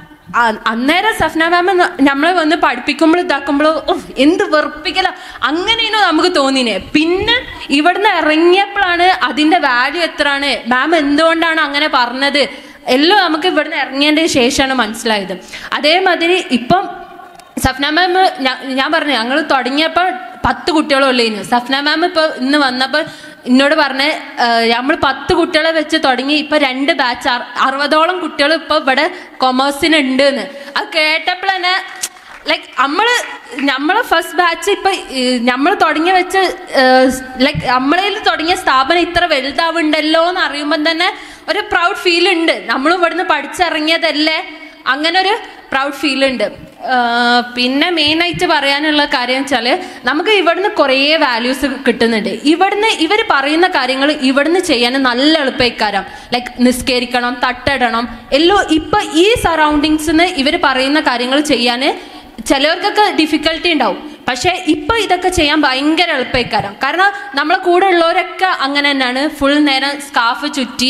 അന്നേരം സഫ്ന മാം നമ്മളെ വന്ന് പഠിപ്പിക്കുമ്പോൾ ഇതാക്കുമ്പോൾ എന്ത് വെറുപ്പിക്കല അങ്ങനെയാണ് നമുക്ക് തോന്നിനെ. പിന്നെ ഇവിടുന്ന് ഇറങ്ങിയപ്പോഴാണ് അതിന്റെ വാല്യൂ എത്രയാണ്, മാം എന്തുകൊണ്ടാണ് അങ്ങനെ പറഞ്ഞത് എല്ലാം നമുക്ക് ഇവിടുന്ന് ഇറങ്ങിയതിന് ശേഷമാണ് മനസ്സിലായത്. അതേമാതിരി ഇപ്പം സഫ്ന മാം ഞാൻ പറഞ്ഞു ഞങ്ങൾ തുടങ്ങിയപ്പോൾ 10 കുട്ടികളും ഉള്ളതിന്. സഫ്ന മാം ഇപ്പൊ ഇന്ന് വന്നപ്പോൾ എന്നോട് പറഞ്ഞ് നമ്മൾ 10 കുട്ടികളെ വെച്ച് തുടങ്ങി, ഇപ്പൊ 2 ബാച്ച് 60ഓളം കുട്ടികൾ ഇപ്പൊ ഇവിടെ കൊമേഴ്സിന് ഉണ്ട് എന്ന്. അത് കേട്ടപ്പോൾ തന്നെ ലൈക്ക് നമ്മളെ ഫസ്റ്റ് ബാച്ച് ഇപ്പൊ നമ്മൾ തുടങ്ങി വെച്ച് ലൈക്ക് നമ്മളതിൽ തുടങ്ങിയ സ്ഥാപനം ഇത്ര വലുതാവുണ്ടല്ലോ എന്ന് അറിയുമ്പോൾ തന്നെ ഒരു പ്രൗഡ് ഫീൽ ഉണ്ട്. നമ്മൾ ഇവിടുന്ന് പഠിച്ചിറങ്ങിയതല്ലേ, അങ്ങനെ ഒരു പ്രൗഡ് ഫീൽ ഉണ്ട്. പിന്നെ മെയിനായിട്ട് പറയാനുള്ള കാര്യം വെച്ചാൽ നമുക്ക് ഇവിടുന്ന് കുറേ വാല്യൂസ് കിട്ടുന്നുണ്ട്. ഇവിടുന്ന് ഇവർ പറയുന്ന കാര്യങ്ങൾ ഇവിടുന്ന് ചെയ്യാൻ നല്ല എളുപ്പക്കാരം. ലൈക്ക് നിസ്കരിക്കണം, തട്ടിടണം, എല്ലോ ഇപ്പൊ ഈ സറൗണ്ടിങ്സിന്ന് ഇവർ പറയുന്ന കാര്യങ്ങൾ ചെയ്യാൻ ചിലവർക്കൊക്കെ ഡിഫിക്കൽട്ടി ഉണ്ടാവും. പക്ഷെ ഇപ്പൊ ഇതൊക്കെ ചെയ്യാൻ ഭയങ്കര എളുപ്പക്കാരം. കാരണം നമ്മളെ കൂടെ ഉള്ളവരൊക്കെ അങ്ങനെ തന്നെയാണ്. ഫുൾ നേരം സ്കാർഫ് ചുറ്റി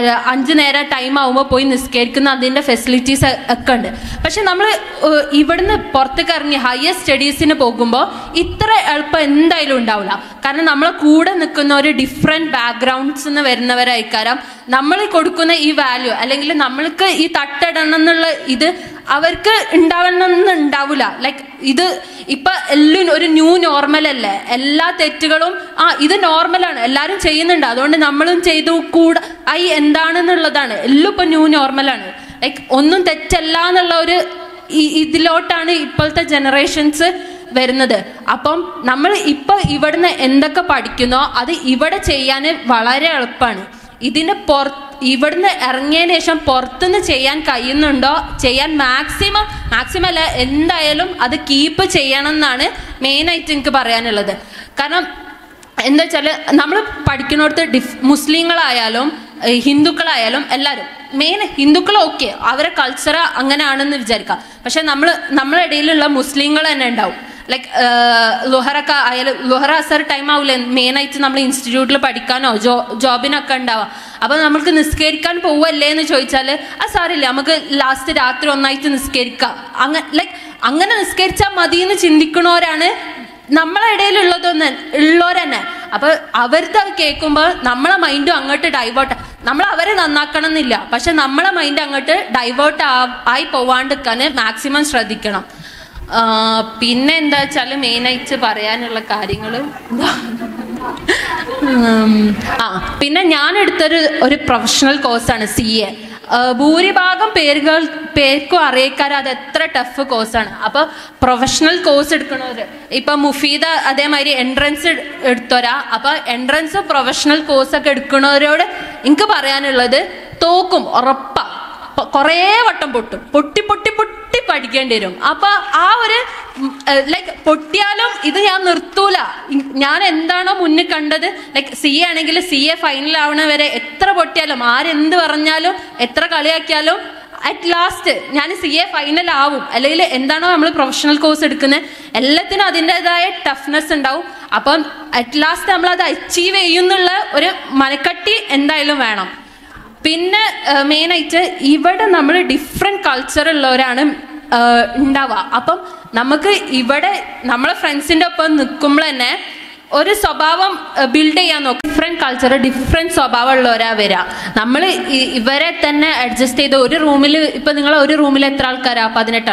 5 നേരം ടൈം ആവുമ്പോൾ പോയി നിസ്കരിക്കുന്ന അതിൻ്റെ ഫെസിലിറ്റീസ് ഒക്കെ ഉണ്ട്. പക്ഷെ നമ്മൾ ഇവിടുന്ന് പുറത്തേക്ക് ഇറങ്ങി ഹയർ സ്റ്റഡീസിന് പോകുമ്പോൾ ഇത്ര എളുപ്പം എന്തായാലും ഉണ്ടാവില്ല. കാരണം നമ്മളെ കൂടെ നിൽക്കുന്ന ഒരു ഡിഫറെൻറ്റ് ബാക്ക്ഗ്രൗണ്ട്സ് നിന്ന് വരുന്നവരായിക്കാരം നമ്മൾ കൊടുക്കുന്ന ഈ വാല്യൂ, അല്ലെങ്കിൽ നമ്മൾക്ക് ഈ തട്ടിടണം എന്നുള്ള ഇത് അവർക്ക് ഉണ്ടാവണമെന്ന് ഉണ്ടാവില്ല. ലൈക്ക് ഇത് ഇപ്പൊ എല്ലാം ഒരു ന്യൂ നോർമൽ അല്ലേ, എല്ലാ തെറ്റുകളും ഇത് നോർമലാണ്, എല്ലാവരും ചെയ്യുന്നുണ്ട്, അതുകൊണ്ട് നമ്മളും ചെയ്തു കൂടെ എന്താണെന്നുള്ളതാണ്. എല്ലാം ഇപ്പൊ ന്യൂ നോർമലാണ്. ലൈക്ക് ഒന്നും തെറ്റല്ല എന്നുള്ള ഒരു ഇതിലോട്ടാണ് ഇപ്പോഴത്തെ ജനറേഷൻസ് വരുന്നത്. അപ്പം നമ്മൾ ഇപ്പൊ ഇവിടുന്ന് എന്തൊക്കെ പഠിക്കുന്നോ അത് ഇവിടെ ചെയ്യാൻ വളരെ എളുപ്പമാണ്. ഇതിന് ഇവിടുന്ന് ഇറങ്ങിയതിന് ശേഷം പുറത്തുനിന്ന് ചെയ്യാൻ കഴിയുന്നുണ്ടോ, ചെയ്യാൻ മാക്സിമം അല്ല എന്തായാലും അത് കീപ്പ് ചെയ്യണം എന്നാണ് മെയിനായിട്ട് എനിക്ക് പറയാനുള്ളത്. കാരണം എന്താ വെച്ചാൽ നമ്മൾ പഠിക്കുന്നിടത്ത് മുസ്ലിങ്ങളായാലും ഹിന്ദുക്കളായാലും എല്ലാവരും മെയിൻ ഹിന്ദുക്കൾ ഓക്കെ, അവരെ കൾച്ചർ അങ്ങനെയാണെന്ന് വിചാരിക്കാം. പക്ഷെ നമ്മളെ ഇടയിലുള്ള മുസ്ലിങ്ങൾ തന്നെ ഉണ്ടാവും. ലൈക്ക് ലുഹറൊക്കെ ആയാലും ലുഹറ അസർ ടൈം ആവില്ലേ മെയിനായിട്ട് നമ്മൾ ഇൻസ്റ്റിറ്റ്യൂട്ടിൽ പഠിക്കാനോ ജോബിനൊക്കെ ഉണ്ടാവാം. അപ്പോൾ നമ്മൾക്ക് നിസ്കരിക്കാൻ പോവല്ലേ എന്ന് ചോദിച്ചാൽ അത് സാരില്ല, നമുക്ക് ലാസ്റ്റ് രാത്രി ഒന്നായിട്ട് നിസ്കരിക്കാം, അങ്ങനെ നിസ്കരിച്ചാൽ മതി എന്ന് ചിന്തിക്കണവരാണ് നമ്മളെ ഇടയിലുള്ളവർ തന്നെ. അപ്പൊ അവരുടെ കേൾക്കുമ്പോൾ നമ്മളെ മൈൻഡും അങ്ങോട്ട് ഡൈവേർട്ട്, നമ്മൾ അവരെ നന്നാക്കണം എന്നില്ല, പക്ഷെ നമ്മളെ മൈൻഡ് അങ്ങോട്ട് ഡൈവേർട്ട് ആയി പോവാണ്ടിരിക്കാൻ മാക്സിമം ശ്രദ്ധിക്കണം. പിന്നെ എന്താ വെച്ചാൽ മെയിനായിട്ട് പറയാനുള്ള കാര്യങ്ങൾ പിന്നെ ഞാൻ എടുത്തൊരു പ്രൊഫഷണൽ കോഴ്സാണ് CA. ഭൂരിഭാഗം പേർക്കും അറിയിക്കാറ് അത് എത്ര ടഫ് കോഴ്സാണ്. അപ്പോൾ പ്രൊഫഷണൽ കോഴ്സ് എടുക്കണവർ ഇപ്പം മുഫീദ അതേമാതിരി എൻട്രൻസ് എടുത്തോരാ. അപ്പോൾ എൻട്രൻസ് പ്രൊഫഷണൽ കോഴ്സൊക്കെ എടുക്കുന്നവരോട് എനിക്ക് പറയാനുള്ളത് തോക്കും ഉറപ്പാ. കുറേ വട്ടം പൊട്ടി പഠിക്കേണ്ടി വരും. അപ്പൊ ആ ഒരു ലൈക്ക് പൊട്ടിയാലും ഇത് ഞാൻ നിർത്തൂല. ഞാൻ എന്താണോ മുന്നിൽ കണ്ടത്, ലൈക്ക് CA ആണെങ്കിൽ CA ഫൈനൽ ആവണ വരെ എത്ര പൊട്ടിയാലും ആരെന്ത് പറഞ്ഞാലും എത്ര കളിയാക്കിയാലും അറ്റ് ലാസ്റ്റ് ഞാൻ CA ഫൈനൽ ആവും. അല്ലെങ്കിൽ എന്താണോ നമ്മൾ പ്രൊഫഷണൽ കോഴ്സ് എടുക്കുന്നത് എല്ലാത്തിനും അതിൻ്റെതായ ടഫ്നെസ് ഉണ്ടാവും. അപ്പം അറ്റ് ലാസ്റ്റ് നമ്മൾ അത് അച്ചീവ് ചെയ്യുന്നുള്ള ഒരു മനക്കട്ടി എന്തായാലും വേണം. പിന്നെ മെയിനായിട്ട് ഇവിടെ നമ്മൾ ഡിഫറെൻറ്റ് കൾച്ചറുള്ളവരാണ് ഉണ്ടാവുക. അപ്പം നമുക്ക് ഇവിടെ നമ്മളെ ഫ്രണ്ട്സിൻ്റെ ഒപ്പം നിൽക്കുമ്പോൾ തന്നെ ഒരു സ്വഭാവം ബിൽഡ് ചെയ്യാൻ നോക്കും. ഡിഫറെൻറ്റ് കൾച്ചർ ഡിഫറെൻറ്റ് സ്വഭാവമുള്ളവരാ വരിക. നമ്മൾ ഇവരെ തന്നെ അഡ്ജസ്റ്റ് ചെയ്ത് ഒരു റൂമിൽ ഇപ്പം നിങ്ങൾ ഒരു റൂമിൽ എത്ര ആൾക്കാരാ?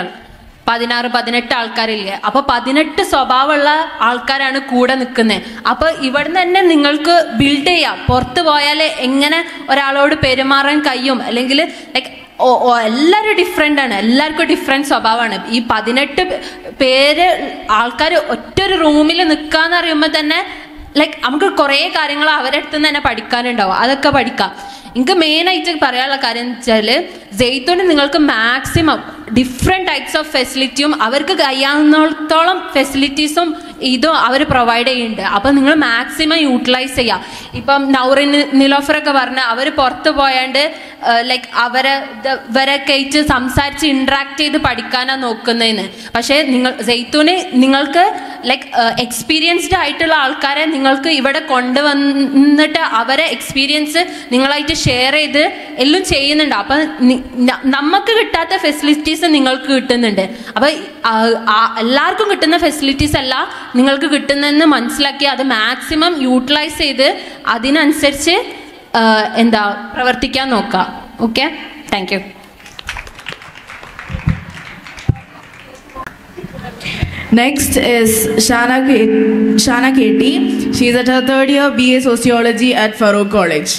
16-18 ആൾക്കാരില്ലേ? അപ്പോൾ 18 സ്വഭാവമുള്ള ആൾക്കാരാണ് കൂടെ നിൽക്കുന്നത്. അപ്പോൾ ഇവിടെ തന്നെ നിങ്ങൾക്ക് ബിൽഡ് ചെയ്യാം. പുറത്ത് പോയാൽ എങ്ങനെ ഒരാളോട് പെരുമാറാൻ കഴിയും, അല്ലെങ്കിൽ ലൈക്ക് എല്ലാവരും ഡിഫറെൻ്റ് ആണ്, എല്ലാവർക്കും ഡിഫറെൻറ്റ് സ്വഭാവമാണ്. ഈ 18 പേര് ആൾക്കാർ ഒറ്റൊരു റൂമിൽ നിൽക്കാന്ന് പറയുമ്പോൾ തന്നെ ലൈക്ക് നമുക്ക് കുറേ കാര്യങ്ങൾ അവരുടെ അടുത്ത് നിന്ന് തന്നെ പഠിക്കാനുണ്ടാവും. അതൊക്കെ പഠിക്കാം. എനിക്ക് മെയിനായിട്ട് പറയാനുള്ള കാര്യം എന്ന് വെച്ചാൽ സെയ്തൂന് നിങ്ങൾക്ക് മാക്സിമം ഡിഫറെൻറ്റ് ടൈപ്സ് ഓഫ് ഫെസിലിറ്റിയും അവർക്ക് കഴിയാവുന്നിടത്തോളം ഫെസിലിറ്റീസും ഇതും അവർ പ്രൊവൈഡ് ചെയ്യുന്നുണ്ട്. അപ്പം നിങ്ങൾ മാക്സിമം യൂട്ടിലൈസ് ചെയ്യുക. ഇപ്പം നൗറിൻ നിലോഫറൊക്കെ പറഞ്ഞ അവർ പുറത്ത് പോയാണ്ട് ലൈക്ക് ഇവരൊക്കെ ആയിട്ട് സംസാരിച്ച് ഇൻട്രാക്ട് ചെയ്ത് പഠിക്കാനാണ് നോക്കുന്നതെന്ന്. പക്ഷേ സെയ്തൂന് നിങ്ങൾക്ക് ലൈക്ക് എക്സ്പീരിയൻസ്ഡ് ആയിട്ടുള്ള ആൾക്കാരെ നിങ്ങൾക്ക് ഇവിടെ കൊണ്ടുവന്നിട്ട് അവരെ എക്സ്പീരിയൻസ് നിങ്ങളായിട്ട് ഷെയർ ചെയ്ത് എല്ലാം ചെയ്യുന്നുണ്ട്. അപ്പം നമുക്ക് കിട്ടാത്ത ഫെസിലിറ്റീസ് നിങ്ങൾക്ക് കിട്ടുന്നുണ്ട്. അപ്പം എല്ലാവർക്കും കിട്ടുന്ന ഫെസിലിറ്റീസ് അല്ല നിങ്ങൾക്ക് കിട്ടുന്നതെന്ന് മനസ്സിലാക്കി അത് മാക്സിമം യൂട്ടിലൈസ് ചെയ്ത് അതിനനുസരിച്ച് പ്രവർത്തിക്കാൻ നോക്കുക. Okay, thank you. Next is Shana KT. She is at her third year BA Sociology at Farouk College.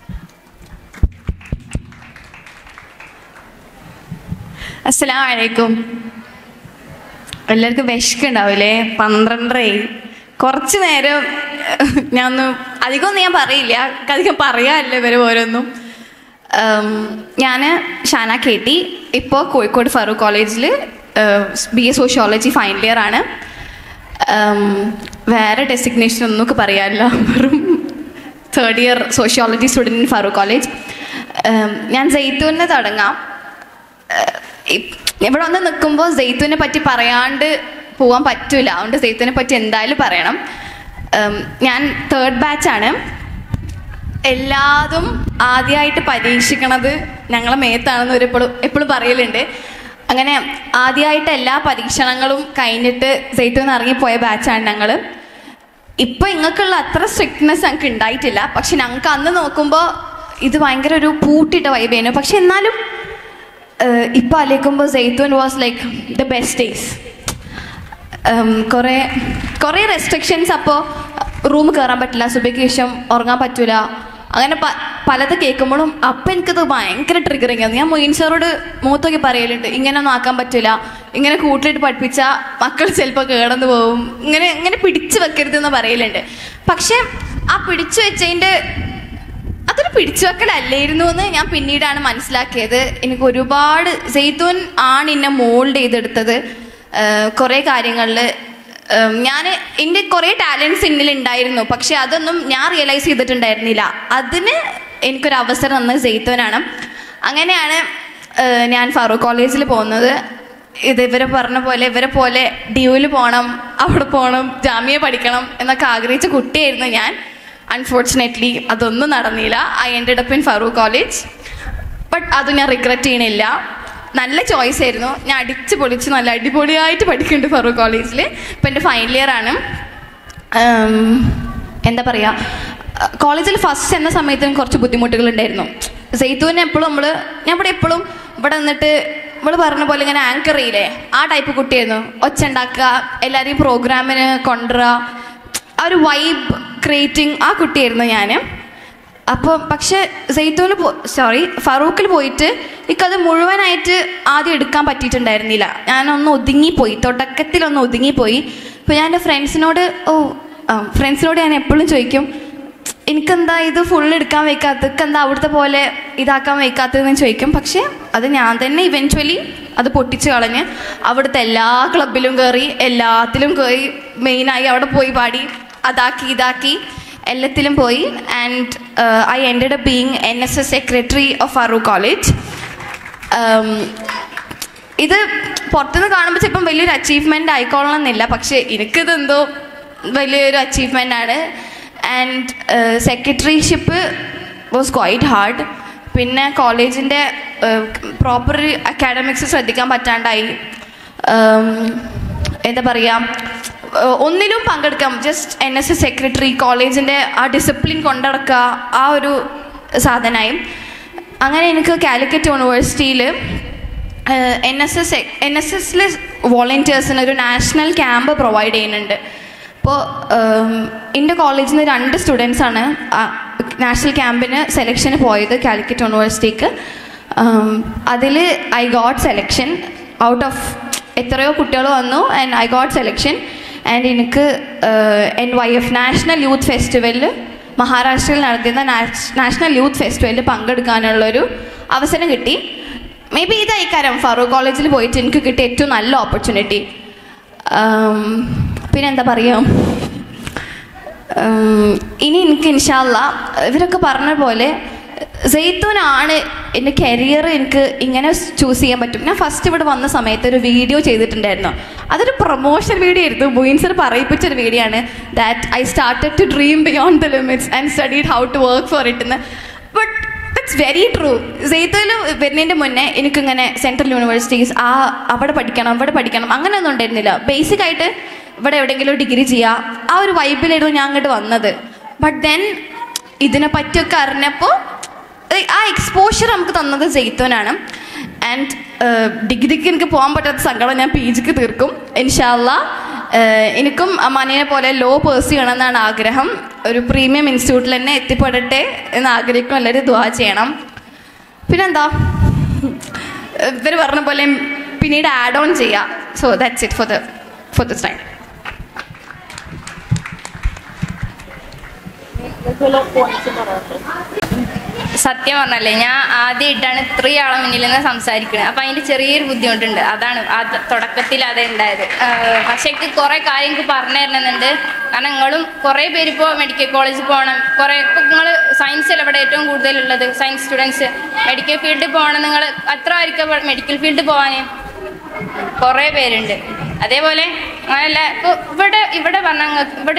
അസ്സലാമു അലൈക്കും. എല്ലാവർക്കും വിശക്കുണ്ടാവില്ലേ? 12:30. കുറച്ച് നേരം അധികമൊന്നും ഞാൻ പറയില്ല, അധികം പറയാറില്ല ഇവർ ഓരോന്നും. ഞാൻ ഷാന KT, ഇപ്പോൾ കോഴിക്കോട് ഫറൂഖ് കോളേജിൽ BA സോഷ്യോളജി ഫൈനൽ ഇയർ ആണ്. വേറെ ഡെസിഗ്നേഷൻ ഒന്നും പറയാനില്ല, വെറും third year sociology student in Farook college. ഞാൻ സെയ്തൂനെ തുടങ്ങാം. ഇവിടെ വന്ന് നിൽക്കുമ്പോൾ സെയ്തൂനെ പറ്റി പറയാണ്ട് പോകാൻ പറ്റൂല. അതുകൊണ്ട് സെയ്തൂനെ പറ്റി എന്തായാലും പറയണം. ഞാൻ തേർഡ് ബാച്ചാണ്. എല്ലാതും ആദ്യമായിട്ട് പരീക്ഷിക്കണത് ഞങ്ങളെ മേത്താണെന്ന് എപ്പോഴും പറയലുണ്ട്. അങ്ങനെ ആദ്യമായിട്ട് എല്ലാ പരീക്ഷണങ്ങളും കഴിഞ്ഞിട്ട് സെയ്തൂന്ന് ഇറങ്ങിപ്പോയ ബാച്ചാണ് ഞങ്ങൾ. ഇപ്പോൾ ഇങ്ങൾക്കുള്ള അത്ര സ്ട്രിക്ട്നെസ് ഞങ്ങൾക്ക് ഉണ്ടായിട്ടില്ല. പക്ഷെ ഞങ്ങൾക്ക് അന്ന് നോക്കുമ്പോൾ ഇത് ഭയങ്കര ഒരു പൂട്ടിട്ട വൈബേനു. പക്ഷെ എന്നാലും ഇപ്പോൾ ആലോചിക്കുമ്പോൾ Zaitoon was like the best days. കുറേ റെസ്ട്രിക്ഷൻസ്. അപ്പോൾ റൂം കയറാൻ പറ്റില്ല, സുബയ്ക്ക് ശേഷം ഉറങ്ങാൻ പറ്റില്ല, അങ്ങനെ പലത് കേൾക്കുമ്പോഴും അപ്പം എനിക്കത് ഭയങ്കര ട്രിഗറിങ് ആണ്. ഞാൻ മൊയിൻ സാറോട് മുഖത്തൊക്കെ പറയലുണ്ട്, ഇങ്ങനെയൊന്നും ആക്കാൻ പറ്റില്ല, ഇങ്ങനെ കൂട്ടിലിട്ട് പഠിപ്പിച്ചാൽ മക്കൾ ചിലപ്പോൾ കേടന്ന് പോകും, ഇങ്ങനെ പിടിച്ചു വെക്കരുതെന്ന് പറയലുണ്ട്. പക്ഷെ ആ പിടിച്ചു വെച്ചതിൻ്റെ അതൊരു പിടിച്ചു വെക്കലല്ലായിരുന്നു എന്ന് ഞാൻ പിന്നീടാണ് മനസ്സിലാക്കിയത്. എനിക്ക് ഒരുപാട് സെയ്തൂൻ ആണ് എന്നെ മോൾഡ് ചെയ്തെടുത്തത് കുറേ കാര്യങ്ങളിൽ. ഞാൻ എൻ്റെ കുറേ ടാലൻസ് എന്നിലുണ്ടായിരുന്നു, പക്ഷെ അതൊന്നും ഞാൻ റിയലൈസ് ചെയ്തിട്ടുണ്ടായിരുന്നില്ല. അതിന് എനിക്കൊരു അവസരം തന്നത് സെയ്തൂനാണ്. അങ്ങനെയാണ് ഞാൻ ഫറൂഖ് കോളേജിൽ പോകുന്നത്. ഇവരെ പോലെ ഡ്യൂവിൽ പോകണം, അവിടെ പോകണം, ജാമ്യ പഠിക്കണം എന്നൊക്കെ ആഗ്രഹിച്ച കുട്ടിയായിരുന്നു ഞാൻ. അൺഫോർച്ചുനേറ്റ്ലി അതൊന്നും നടന്നില്ല. I ended up in Farook college. But അത് ഞാൻ റിഗ്രറ്റ് ചെയ്യണില്ല. നല്ല ചോയ്സ് ആയിരുന്നു. ഞാൻ അടിച്ച് പൊളിച്ച് നല്ല അടിപൊളിയായിട്ട് പഠിക്കുന്നുണ്ട് ഫറൂഖ് കോളേജിൽ. ഇപ്പം എൻ്റെ ഫൈനൽ ഇയർ ആണ്. എന്താ പറയുക, കോളേജിൽ ഫസ്റ്റ് എന്ന സമയത്തും കുറച്ച് ബുദ്ധിമുട്ടുകളുണ്ടായിരുന്നു. സെയ്തൂനെ എപ്പോഴും ഞാൻ ഇവിടെ നിന്നിട്ട് പറഞ്ഞ പോലെ ഇങ്ങനെ ആങ്കർ ചെയ്യില്ലേ, ആ ടൈപ്പ് കുട്ടിയായിരുന്നു. ഒച്ച ഉണ്ടാക്കുക, എല്ലാവരെയും പ്രോഗ്രാമിന് കൊണ്ടുവരിക, ആ ഒരു വൈബ് ക്രിയേറ്റിംഗ് ആ കുട്ടിയായിരുന്നു ഞാൻ. അപ്പോൾ പക്ഷെ ഫറൂഖിൽ പോയിട്ട് എനിക്കത് മുഴുവനായിട്ട് ആദ്യം എടുക്കാൻ പറ്റിയിട്ടുണ്ടായിരുന്നില്ല. ഞാനൊന്ന് ഒതുങ്ങിപ്പോയി, തുടക്കത്തിലൊന്ന് ഒതുങ്ങിപ്പോയി. അപ്പോൾ ഞാൻ എൻ്റെ ഫ്രണ്ട്സിനോട് ഞാൻ എപ്പോഴും ചോദിക്കും, എനിക്കെന്താ ഇത് ഫുൾ എടുക്കാൻ വയ്ക്കാത്തത്, എന്താ അവിടുത്തെ പോലെ ഇതാക്കാൻ വയ്ക്കാത്തതെന്ന് ചോദിക്കും. പക്ഷേ അത് ഞാൻ തന്നെ ഇവൻച്വലി അത് പൊട്ടിച്ച് കളഞ്ഞ് അവിടുത്തെ എല്ലാ ക്ലബിലും കയറി, എല്ലാത്തിലും കയറി, മെയിനായി അവിടെ പോയി പാടി, ഇതാക്കി എല്ലാത്തിലും പോയി. And I ended up being NSS secretary of Farook college. ഇത് പുറത്തുനിന്ന് കാണുമ്പോൾ ചിലപ്പം വലിയൊരു അച്ചീവ്മെൻ്റ് ആയിക്കോളണം എന്നില്ല, പക്ഷേ എനിക്കിതെന്തോ വലിയൊരു അച്ചീവ്മെൻ്റ് ആണ്. And secretaryship was quite hard. പിന്നെ കോളേജിൻ്റെ പ്രോപ്പർ അക്കാഡമിക്സ് ശ്രദ്ധിക്കാൻ പറ്റാണ്ടായി. എന്താ പറയുക, ഒന്നിലും പങ്കെടുക്കാം, ജസ്റ്റ് NSS സെക്രട്ടറി, കോളേജിൻ്റെ ആ ഡിസിപ്ലിൻ കൊണ്ടുനടക്കുക, ആ ഒരു സാധനമായി. അങ്ങനെ എനിക്ക് കാലിക്കറ്റ് യൂണിവേഴ്സിറ്റിയിൽ NSSൽ വോളണ്ടിയേഴ്സിന് ഒരു നാഷണൽ ക്യാമ്പ് പ്രൊവൈഡ് ചെയ്യുന്നുണ്ട്. അപ്പോൾ എൻ്റെ കോളേജിൽ നിന്ന് 2 സ്റ്റുഡൻസാണ് നാഷണൽ ക്യാമ്പിന് സെലക്ഷന് പോയത് കാലിക്കറ്റ് യൂണിവേഴ്സിറ്റിക്ക്. അതിൽ I got selection. Out of എത്രയോ കുട്ടികൾ വന്നു, and I got selection. And എനിക്ക് NYF നാഷണൽ യൂത്ത് ഫെസ്റ്റിവലിൽ, മഹാരാഷ്ട്രയിൽ നടത്തുന്ന നാഷണൽ യൂത്ത് ഫെസ്റ്റിവലിൽ പങ്കെടുക്കാനുള്ളൊരു അവസരം കിട്ടി. മേ ബി ഇതായിക്കാരം ഫറൂഖ് കോളേജിൽ പോയിട്ട് എനിക്ക് കിട്ടിയ ഏറ്റവും നല്ല ഓപ്പർച്യൂണിറ്റി. പിന്നെ എന്താ പറയുക, ഇനി എനിക്ക് ഇൻഷാ അല്ലാഹ് ഇവരൊക്കെ പറഞ്ഞ പോലെ സെയ്ത്തൂനാണ് എൻ്റെ കരിയർ എനിക്ക് ഇങ്ങനെ ചൂസ് ചെയ്യാൻ പറ്റും. ഞാൻ ഫസ്റ്റ് ഇവിടെ വന്ന സമയത്ത് ഒരു വീഡിയോ ചെയ്തിട്ടുണ്ടായിരുന്നു. അതൊരു പ്രൊമോഷൻ വീഡിയോ ആയിരുന്നു. മുയിൻ സർ പറയിപ്പിച്ചൊരു വീഡിയോ ആണ്. That I started to dream beyond the limits and studied how to work for it എന്ന്. But that's very true. സെയ്ത്തൂൽ വരുന്നതിൻ്റെ മുന്നേ എനിക്കിങ്ങനെ സെൻട്രൽ യൂണിവേഴ്സിറ്റീസ് അവിടെ പഠിക്കണം അങ്ങനെയൊന്നും ഉണ്ടായിരുന്നില്ല. ബേസിക്കായിട്ട് ഇവിടെ എവിടെയെങ്കിലും ഡിഗ്രി ചെയ്യുക, ആ ഒരു വൈബിലായിരുന്നു ഞാൻ അങ്ങോട്ട് വന്നത്. ബട്ട് ദെൻ ഇതിനെ പറ്റിയൊക്കെ അറിഞ്ഞപ്പോൾ ആ എക്സ്പോഷർ നമുക്ക് തന്നത് സെയ്ത്തൂനാണ്. ആൻഡ് ഡിഗ്രിക്ക് എനിക്ക് പോകാൻ പറ്റാത്ത സങ്കടം ഞാൻ PGക്ക് തീർക്കും ഇൻഷാ അല്ലാഹ്. എനിക്കും അമ്മാനിയെ പോലെ ലോ പേഴ്സ് ചെയ്യണമെന്നാണ് ആഗ്രഹം. ഒരു പ്രീമിയം ഇൻസ്റ്റിറ്റ്യൂട്ടിൽ തന്നെ എത്തിപ്പെടട്ടെ എന്ന് ആഗ്രഹിക്കും. എല്ലാവരും ദുആ ചെയ്യണം. പിന്നെന്താ, ഇവർ പറഞ്ഞ പോലെ പിന്നീട് ആഡ് ഓൺ ചെയ്യാം. So that's it for this time. സത്യം പറഞ്ഞല്ലേ, ഞാൻ ആദ്യമായിട്ടാണ് ഇത്രയും ആളെ മുന്നിൽ നിന്ന് സംസാരിക്കുന്നത്. അപ്പം അതിൻ്റെ ചെറിയൊരു ബുദ്ധിമുട്ടുണ്ട്. അതാണ് തുടക്കത്തിൽ അതേ ഉണ്ടായത്. പക്ഷേ എനിക്ക് കുറേ കാര്യം എനിക്ക് പറഞ്ഞു തരണമെന്നുണ്ട്. കാരണം നിങ്ങളും കുറേ പേര് ഇപ്പോൾ മെഡിക്കൽ കോളേജിൽ പോകണം, കുറേ ഇപ്പോൾ നിങ്ങൾ സയൻസിൽ ഇവിടെ ഏറ്റവും കൂടുതലുള്ളത് സയൻസ് സ്റ്റുഡൻസ് മെഡിക്കൽ ഫീൽഡിൽ പോകണം. നിങ്ങൾ എത്ര ആയിരിക്കും മെഡിക്കൽ ഫീൽഡിൽ പോകാൻ? കുറേ പേരുണ്ട്. അതേപോലെ അങ്ങനെയല്ല, ഇപ്പോൾ ഇവിടെ പറഞ്ഞാൽ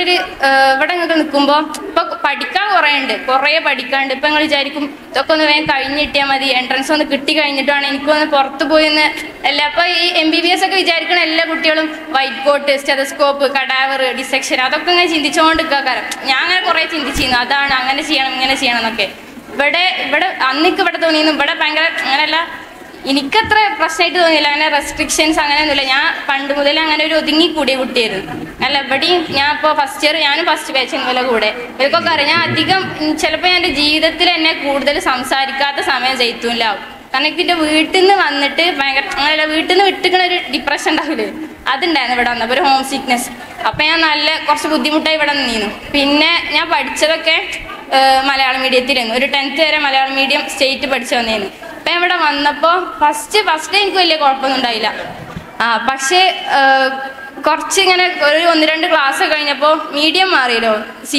ഇവിടെ നിങ്ങൾക്ക് നിൽക്കുമ്പോൾ ഇപ്പോൾ പഠിക്കാൻ കുറേ പഠിക്കാനുണ്ട്. ഇപ്പം നിങ്ങൾ വിചാരിക്കും ഇതൊക്കെ ഒന്ന് വേഗം കഴിഞ്ഞ് കിട്ടിയാൽ മതി, എൻട്രൻസ് ഒന്ന് കിട്ടി കഴിഞ്ഞിട്ടാണ് എനിക്കൊന്ന് പുറത്ത് പോയി എന്ന് അല്ല. അപ്പോൾ ഈ MBBS ഒക്കെ വിചാരിക്കണ എല്ലാ കുട്ടികളും white coat, stethoscope, cadaver, dissection അതൊക്കെ ഇങ്ങനെ ചിന്തിച്ചുകൊണ്ട് നിൽക്കാറ്. ഞാൻ അങ്ങനെ കുറേ ചിന്തിച്ചിരുന്നു, അതാണ് അങ്ങനെ ചെയ്യണം ഇങ്ങനെ ചെയ്യണം എന്നൊക്കെ. ഇവിടെ അന്നിക്ക് ഇവിടെ തോന്നിയിരുന്നു. ഇവിടെ ഭയങ്കര അങ്ങനെയല്ല, എനിക്കത്ര പ്രശ്നമായിട്ട് തോന്നിയില്ല. അങ്ങനെ റെസ്ട്രിക്ഷൻസ് അങ്ങനെയൊന്നുമില്ല. ഞാൻ പണ്ട് മുതൽ അങ്ങനെ ഒരു ഒതുങ്ങി കൂടിയ കുട്ടിയായിരുന്നു. അല്ല എവിടെയും ഞാൻ ഇപ്പോൾ ഫസ്റ്റ് ഇയർ ഞാനും ഫസ്റ്റ് ബാച്ചിന് പോലെ കൂടെ ഇവർക്കൊക്കെ അറിയാം. ഞാൻ അധികം ചിലപ്പോൾ എൻ്റെ ജീവിതത്തിൽ എന്നെ കൂടുതൽ സംസാരിക്കാത്ത സമയം സെയ്ത്തൂനിലാവും. കാരണം എനിക്ക് വീട്ടിൽ നിന്ന് വന്നിട്ട് ഭയങ്കര അങ്ങനെയല്ല, വീട്ടിൽ നിന്ന് വിട്ടിക്കണ ഒരു ഡിപ്രഷൻ ഉണ്ടാവില്ലേ, അതുണ്ടായിരുന്നു ഇവിടെ വന്നപ്പോൾ, ഒരു ഹോം സിക്നെസ്. അപ്പം ഞാൻ കുറച്ച് ബുദ്ധിമുട്ടായി ഇവിടെ നിന്നിരുന്നു. പിന്നെ ഞാൻ പഠിച്ചതൊക്കെ മലയാളം മീഡിയത്തിലായിരുന്നു. ഒരു 10th വരെ മലയാളം മീഡിയം സ്റ്റേറ്റ് പഠിച്ചു വന്നിരുന്നു. അപ്പം ഇവിടെ വന്നപ്പോൾ ഫസ്റ്റ് എനിക്ക് വലിയ കുഴപ്പമൊന്നും ഉണ്ടായില്ല. പക്ഷേ കുറച്ച് ഇങ്ങനെ ഒരു 1-2 ക്ലാസ് കഴിഞ്ഞപ്പോൾ മീഡിയം മാറിയല്ലോ,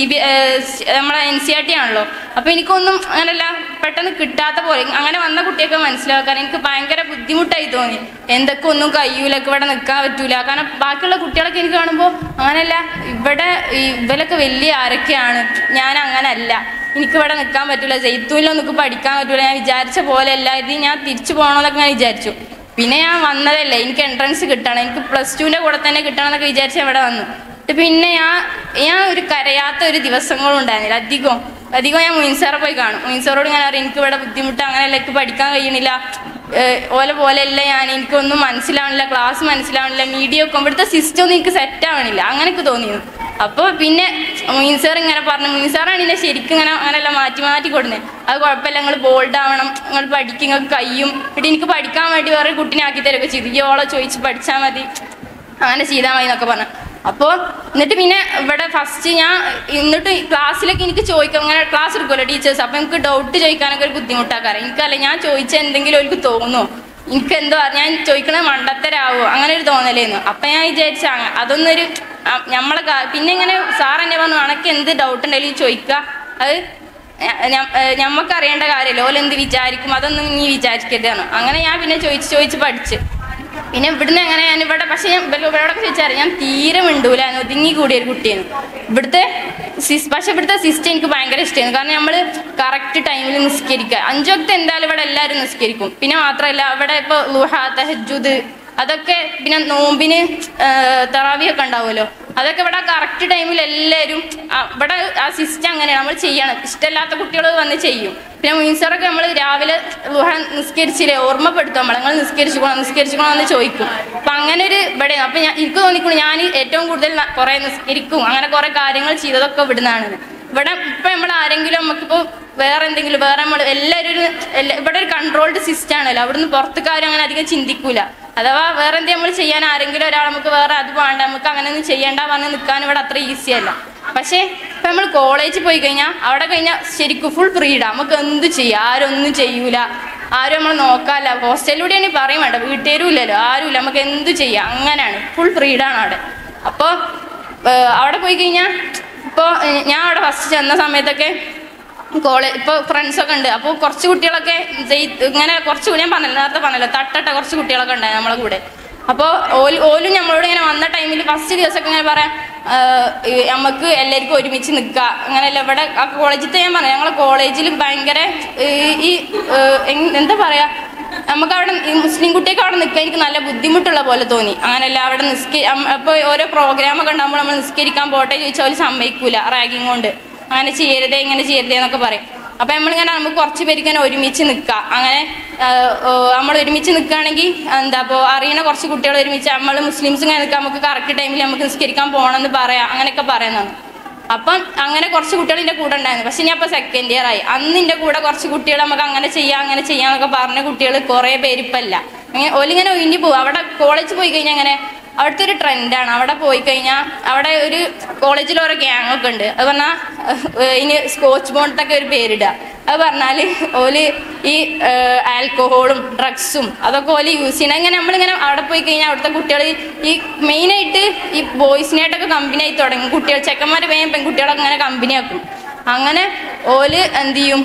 നമ്മളെ NCERT ആണല്ലോ. അപ്പോൾ എനിക്കൊന്നും അങ്ങനെയല്ല പെട്ടെന്ന് കിട്ടാത്ത പോലെ അങ്ങനെ വന്ന കുട്ടിയൊക്കെ മനസ്സിലാക്കാൻ എനിക്ക് ഭയങ്കര ബുദ്ധിമുട്ടായി തോന്നി. എന്തൊക്കെ ഒന്നും കഴിയൂലൊക്കെ ഇവിടെ നിൽക്കാൻ പറ്റൂല. കാരണം ബാക്കിയുള്ള കുട്ടികളൊക്കെ എനിക്ക് കാണുമ്പോൾ അങ്ങനെയല്ല, ഇവരൊക്കെ വലിയ ആരൊക്കെയാണ്, ഞാൻ അങ്ങനല്ല, എനിക്കിവിടെ നിൽക്കാൻ പറ്റില്ല, സെയ്ത്തൂനിലൊന്നും പഠിക്കാൻ പറ്റില്ല, ഞാൻ വിചാരിച്ച പോലെ അല്ല, ഇത് ഞാൻ തിരിച്ചു പോകണമെന്നൊക്കെ ഞാൻ വിചാരിച്ചു. പിന്നെ ഞാൻ വന്നതല്ലേ, എനിക്ക് എൻട്രൻസ് കിട്ടണം, എനിക്ക് +2ൻ്റെ കൂടെ തന്നെ കിട്ടണം എന്നൊക്കെ വിചാരിച്ച് ഇവിടെ വന്നു. പിന്നെ ഞാൻ ഒരു കരയാത്ത ഒരു ദിവസങ്ങളും ഉണ്ടായിരുന്നില്ല. അധികം ഞാൻ മുയിൻ സാറെ പോയി കാണും. മുയിൻ സാറോട് ഞാൻ അറിയാം എനിക്ക് ഇവിടെ ബുദ്ധിമുട്ട്, അങ്ങനെയല്ല, എനിക്ക് പഠിക്കാൻ കഴിയണില്ല, പോലെയല്ല, എനിക്കൊന്നും മനസ്സിലാവണില്ല, ക്ലാസ് മനസ്സിലാവണില്ല, മീഡിയ ഒക്കെ ഇവിടുത്തെ സിസ്റ്റം ഒന്നും എനിക്ക് സെറ്റ് ആവണില്ല, അങ്ങനെയൊക്കെ തോന്നിയിരുന്നു. അപ്പോൾ പിന്നെ മീൻ സാർ ഇങ്ങനെ പറഞ്ഞു, മീൻ സാറാണ് എന്നെ ശരിക്കും ഇങ്ങനെ അങ്ങനെയല്ല മാറ്റി മാറ്റി കൊടുക്കുന്നത്. അത് കുഴപ്പമില്ല, നിങ്ങൾ ബോൾഡ് ആവണം, നിങ്ങൾ പഠിക്കും, നിങ്ങൾക്ക് കഴിയും. എന്നിട്ട് എനിക്ക് പഠിക്കാൻ വേണ്ടി വേറെ കുട്ടീനെ ആക്കി തരുമൊക്കെ ചെയ്തു. ഇയോളെ ചോദിച്ച് പഠിച്ചാൽ മതി, അങ്ങനെ ചെയ്താൽ മതി എന്നൊക്കെ പറഞ്ഞു. അപ്പോൾ എന്നിട്ട് പിന്നെ ഇവിടെ ഫസ്റ്റ് ഞാൻ എന്നിട്ട് ക്ലാസ്സിലൊക്കെ എനിക്ക് ചോദിക്കാം, അങ്ങനെ ക്ലാസ് എടുക്കുമല്ലോ ടീച്ചേഴ്സ്. അപ്പോൾ എനിക്ക് ഡൗട്ട് ചോദിക്കാനൊക്കെ ഒരു ബുദ്ധിമുട്ടാക്കാറ്. എനിക്കല്ല, ഞാൻ ചോദിച്ചാൽ എന്തെങ്കിലും എനിക്ക് തോന്നുമോ, എനിക്കെന്തോ ഞാൻ ചോദിക്കണത് മണ്ടത്തരാവോ, അങ്ങനെ ഒരു തോന്നലായിരുന്നു. അപ്പം ഞാൻ വിചാരിച്ച അതൊന്നൊരു നമ്മളെ പിന്നെ ഇങ്ങനെ സാർ എന്നെ പറഞ്ഞു, അനക്ക് എന്ത് ഡൗട്ട് ഉണ്ടെങ്കിലും ചോദിക്കുക, അത് ഞമ്മക്ക് അറിയേണ്ട കാര്യമല്ലോ, ഓല് എന്ത് വിചാരിക്കും അതൊന്നും നീ വിചാരിക്കരുതാണ്. അങ്ങനെ ഞാൻ പിന്നെ ചോദിച്ച് പഠിച്ച് പിന്നെ ഇവിടുന്ന് എങ്ങനെ ഞാൻ ഇവിടെ പക്ഷേ ഞാൻ ഇവരോടൊക്കെ ചോദിച്ചാൽ ഞാൻ തീരെ മിണ്ടൂല, ഒതുങ്ങി കൂടിയൊരു കുട്ടിയാണ്. പക്ഷെ ഇവിടുത്തെ സിസ്റ്റം എനിക്ക് ഭയങ്കര ഇഷ്ടമായിരുന്നു. കാരണം നമ്മൾ കറക്റ്റ് ടൈമിൽ നിസ്കരിക്കുക. 5 വക്ത് എന്തായാലും ഇവിടെ എല്ലാവരും നിസ്കരിക്കും. പിന്നെ മാത്രമല്ല ഇവിടെ ഇപ്പോൾ ളുഹ, തഹജ്ജുദ് അതൊക്കെ, പിന്നെ നോമ്പിന് തറാവിയൊക്കെ ഉണ്ടാവുമല്ലോ, അതൊക്കെ ഇവിടെ കറക്റ്റ് ടൈമിൽ എല്ലാവരും ഇവിടെ ആ സിസ്റ്റം അങ്ങനെയാണ് നമ്മൾ ചെയ്യണം. ഇഷ്ടമില്ലാത്ത കുട്ടികൾ വന്ന് ചെയ്യും. പിന്നെ മീൻസറൊക്കെ നമ്മൾ രാവിലെ ളുഹ നിസ്കരിച്ചില്ലേ ഓർമ്മപ്പെടുത്തും, നിങ്ങൾ നിസ്കരിച്ചുകൊള്ളാം എന്ന് ചോദിക്കും. അപ്പം അങ്ങനെ ഒരു ഇവിടെ അപ്പം എനിക്ക് തോന്നിക്കുന്നു ഞാൻ ഏറ്റവും കൂടുതൽ കുറേ നിസ്കരിക്കും, അങ്ങനെ കുറേ കാര്യങ്ങൾ ചെയ്തതൊക്കെ ഇവിടുന്നാണ്. ഇവിടെ ഇപ്പം നമ്മൾ ആരെങ്കിലും നമുക്കിപ്പോൾ വേറെ എന്തെങ്കിലും നമ്മൾ എല്ലാവരും ഇവിടെ ഒരു കൺട്രോൾഡ് സിസ്റ്റം ആണല്ലോ, അവിടുന്ന് പുറത്തുകാരും അങ്ങനെ അധികം ചിന്തിക്കൂല. അഥവാ വേറെ എന്തെങ്കിലും നമ്മൾ ചെയ്യാൻ ആരെങ്കിലും ഒരാൾ നമുക്ക് വേറെ അത് വേണ്ട, നമുക്ക് അങ്ങനെയൊന്നും ചെയ്യേണ്ട പറഞ്ഞ് നിൽക്കാൻ ഇവിടെ അത്ര ഈസി അല്ല. പക്ഷേ ഇപ്പം നമ്മൾ കോളേജിൽ പോയി കഴിഞ്ഞാൽ അവിടെ കഴിഞ്ഞാൽ ശരിക്കും ഫുൾ ഫ്രീഡം, നമുക്ക് എന്ത് ചെയ്യാം, ആരും ഒന്നും ചെയ്യൂല, ആരും നമ്മൾ നോക്കാല്ല. ഹോസ്റ്റലിലൂടെയാണ് പറയും വേണ്ട, വീട്ടുകാരും ഇല്ലല്ലോ, ആരുമില്ല, നമുക്ക് എന്ത് ചെയ്യാം, അങ്ങനെയാണ് ഫുൾ ഫ്രീഡമാണ് അവിടെ. അപ്പോൾ അവിടെ പോയി കഴിഞ്ഞാൽ ഇപ്പോൾ ഞാൻ അവിടെ ഫസ്റ്റ് ചെന്ന സമയത്തൊക്കെ ഇപ്പോൾ ഫ്രണ്ട്സൊക്കെ ഉണ്ട്. അപ്പോൾ കുറച്ച് കുട്ടികളൊക്കെ ഇങ്ങനെ കുറച്ച് ഞാൻ നേരത്തെ പറഞ്ഞല്ലോ തട്ടട്ട കുറച്ച് കുട്ടികളൊക്കെ ഉണ്ടായി നമ്മളെ കൂടെ. അപ്പോൾ ഓലും നമ്മളോട് ഇങ്ങനെ വന്ന ടൈമിൽ ഫസ്റ്റ് ദിവസമൊക്കെ ഇങ്ങനെ പറയാം, നമുക്ക് എല്ലാവർക്കും ഒരുമിച്ച് നിൽക്കുക, അങ്ങനെയല്ല. ഇവിടെ ആ കോളേജിലത്തെ ഞാൻ പറയാം, ഞങ്ങളെ കോളേജിൽ ഭയങ്കര ഈ എന്താ പറയുക, നമുക്ക് അവിടെ മുസ്ലിം കുട്ടിയൊക്കെ അവിടെ നിൽക്കാൻ എനിക്ക് നല്ല ബുദ്ധിമുട്ടുള്ള പോലെ തോന്നി. അങ്ങനെയല്ല, അവിടെ അപ്പോൾ ഓരോ പ്രോഗ്രാമൊക്കെ ഉണ്ടാകുമ്പോൾ നമ്മൾ നിസ്കരിക്കാൻ പോട്ടെ ചോദിച്ചാൽ അവർ സമ്മതിക്കൂല, റാഗിങ് കൊണ്ട് അങ്ങനെ ചെയ്യരുതേ ഇങ്ങനെ ചെയ്യരുതേ എന്നൊക്കെ പറയും. അപ്പം നമ്മളിങ്ങനെ നമുക്ക് കുറച്ച് പേർക്ക് ഇങ്ങനെ ഒരുമിച്ച് നിൽക്കാം. അങ്ങനെ നമ്മൾ ഒരുമിച്ച് നിൽക്കുകയാണെങ്കിൽ എന്താ ഇപ്പോൾ അറിയുന്ന കുറച്ച് കുട്ടികൾ ഒരുമിച്ച് നമ്മൾ മുസ്ലിംസ് ഇങ്ങനെ നിൽക്കാം, നമുക്ക് കറക്റ്റ് ടൈമിൽ നമുക്ക് നിസ്കരിക്കാൻ പോകണമെന്ന് പറയാം, അങ്ങനെയൊക്കെ പറയുന്നതാണ്. അപ്പം അങ്ങനെ കുറച്ച് കുട്ടികൾ എൻ്റെ കൂടെ ഉണ്ടായിരുന്നു. പക്ഷെ ഞാൻ ഇപ്പോൾ സെക്കൻഡ് ഇയർ ആയി. അന്ന് എൻ്റെ കൂടെ കുറച്ച് കുട്ടികൾ നമുക്ക് അങ്ങനെ ചെയ്യാമെന്നൊക്കെ പറഞ്ഞ കുട്ടികൾ കുറേ പേരിപ്പല്ല. അങ്ങനെ ഓലിങ്ങനെ ഒഴിഞ്ഞു പോകും. അവിടെ കോളേജിൽ പോയി കഴിഞ്ഞാൽ അങ്ങനെ അവിടുത്തെ ഒരു ട്രെൻഡാണ്. അവിടെ പോയി കഴിഞ്ഞാൽ അവിടെ ഒരു കോളേജിൽ ഓരോ ഗ്യാങ്ങൊക്കെ ഉണ്ട്. അത് പറഞ്ഞാൽ ഇനി സ്കോച്ച് ബോണ്ടൊക്കെ ഒരു പേരിടുക. അത് പറഞ്ഞാൽ ഓല് ഈ ആൽക്കഹോളും ഡ്രഗ്സും അതൊക്കെ ഓല് യൂസ് ചെയ്യണം. അങ്ങനെ നമ്മളിങ്ങനെ അവിടെ പോയി കഴിഞ്ഞാൽ അവിടുത്തെ കുട്ടികൾ ഈ മെയിനായിട്ട് ഈ ബോയ്സിനായിട്ടൊക്കെ കമ്പനി ആയി തുടങ്ങും. കുട്ടികൾ ചെക്കന്മാർ വേഗം പെൺകുട്ടികളൊക്കെ അങ്ങനെ കമ്പനി ആക്കും. അങ്ങനെ ഓല് എന്ത് ചെയ്യും,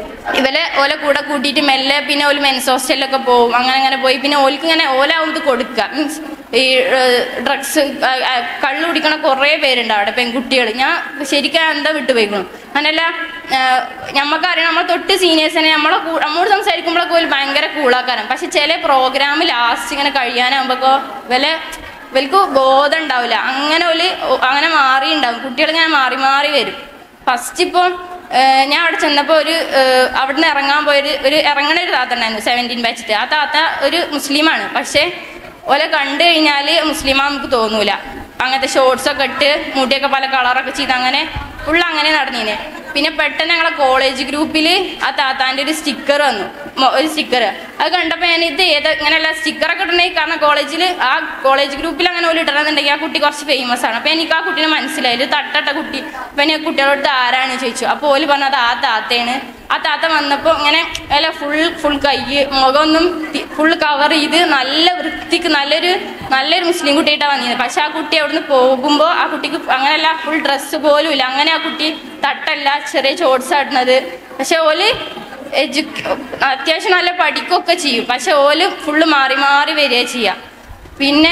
ഓലെ കൂടെ കൂട്ടിയിട്ട് മെല്ലെ പിന്നെ ഓല് മെൻസ് ഹോസ്റ്റലിലൊക്കെ പോകും. അങ്ങനെ പോയി പിന്നെ ഓൽക്ക് ഇങ്ങനെ ഓലാവും ഇത് കൊടുക്കുക. മീൻസ് ഈ ഡ്രഗ്സ് കള്ളു കുടിക്കണ കുറേ പേരുണ്ട് അവിടെ പെൺകുട്ടികൾ. ഞാൻ ശരിക്കും എന്താ വിട്ടുപോയിക്കണം. അങ്ങനെയല്ല, ഞമ്മക്കറിയാം നമ്മൾ തൊട്ട് സീനിയേഴ്സിനെ നമ്മോട് സംസാരിക്കുമ്പോഴൊക്കെ ഒരു ഭയങ്കര കൂളാക്കാരം. പക്ഷെ ചില പ്രോഗ്രാം ലാസ്റ്റ് ഇങ്ങനെ കഴിയാനാകുമ്പോഴൊക്കെ ഇവർക്ക് ബോധം ഉണ്ടാവില്ല. അങ്ങനെ മാറിയുണ്ടാവും, കുട്ടികളിങ്ങനെ മാറി വരും. ഫസ്റ്റ് ഇപ്പോൾ ഞാൻ അവിടെ ചെന്നപ്പോൾ അവിടുന്ന് ഇറങ്ങാൻ ഇറങ്ങണ ഒരു താത്ത ഉണ്ടായിരുന്നു 17 ബാച്ചിട്ട്. ആ താത്ത ഒരു മുസ്ലിമാണ്. പക്ഷേ ഓലെ കണ്ടു കഴിഞ്ഞാൽ മുസ്ലിമാ നമുക്ക് തോന്നൂല. അങ്ങനത്തെ ഷോർട്സൊക്കെ ഇട്ട് മുടിയൊക്കെ പല കളറൊക്കെ ചെയ്ത് അങ്ങനെ ഫുൾ അങ്ങനെ നടന്നീനെ. പിന്നെ പെട്ടെന്ന് ഞങ്ങളെ കോളേജ് ഗ്രൂപ്പിൽ ആ താത്താൻ്റെ ഒരു സ്റ്റിക്കർ വന്നു, ഒരു സ്റ്റിക്കർ. അത് കണ്ടപ്പോൾ ഞാൻ ഇങ്ങനെയല്ല സ്റ്റിക്കറൊക്കെ ഇടണമെങ്കിൽ, കാരണം ആ കോളേജ് ഗ്രൂപ്പിൽ അങ്ങനെ ഒരു ഇടണമെന്നുണ്ടെങ്കിൽ ആ കുട്ടി കുറച്ച് ഫേമസ് ആണ്. അപ്പോൾ എനിക്ക് ആ കുട്ടീനെ മനസ്സിലായി, ഒരു തട്ടട്ട കുട്ടി. അപ്പം ഞാൻ കുട്ടികളോട് ആരാണെന്ന് ചോദിച്ചു. അപ്പോൾ ഓല് പറഞ്ഞത് ആ താത്തയാണ്. ആ താത്ത വന്നപ്പോൾ ഇങ്ങനെ ഫുൾ കൈ മുഖമൊന്നും ഫുൾ കവർ ചെയ്ത് നല്ല വൃത്തിക്ക് നല്ലൊരു മുസ്ലിം കുട്ടിയായിട്ടാണ് വന്നിരുന്നത്. പക്ഷെ ആ കുട്ടി അവിടുന്ന് പോകുമ്പോൾ ആ കുട്ടിക്ക് അങ്ങനെയല്ല, ഫുൾ ഡ്രസ്സ് പോലും ഇല്ല. അങ്ങനെ ആ കുട്ടി തട്ടല്ല, ചെറിയ ഷോർട്സ് ആടുന്നത്. പക്ഷെ ഓല് അത്യാവശ്യം നല്ല പഠിക്കുകയൊക്കെ ചെയ്യും. പക്ഷെ ഓല് ഫുള്ള് മാറി വരിക ചെയ്യുക. പിന്നെ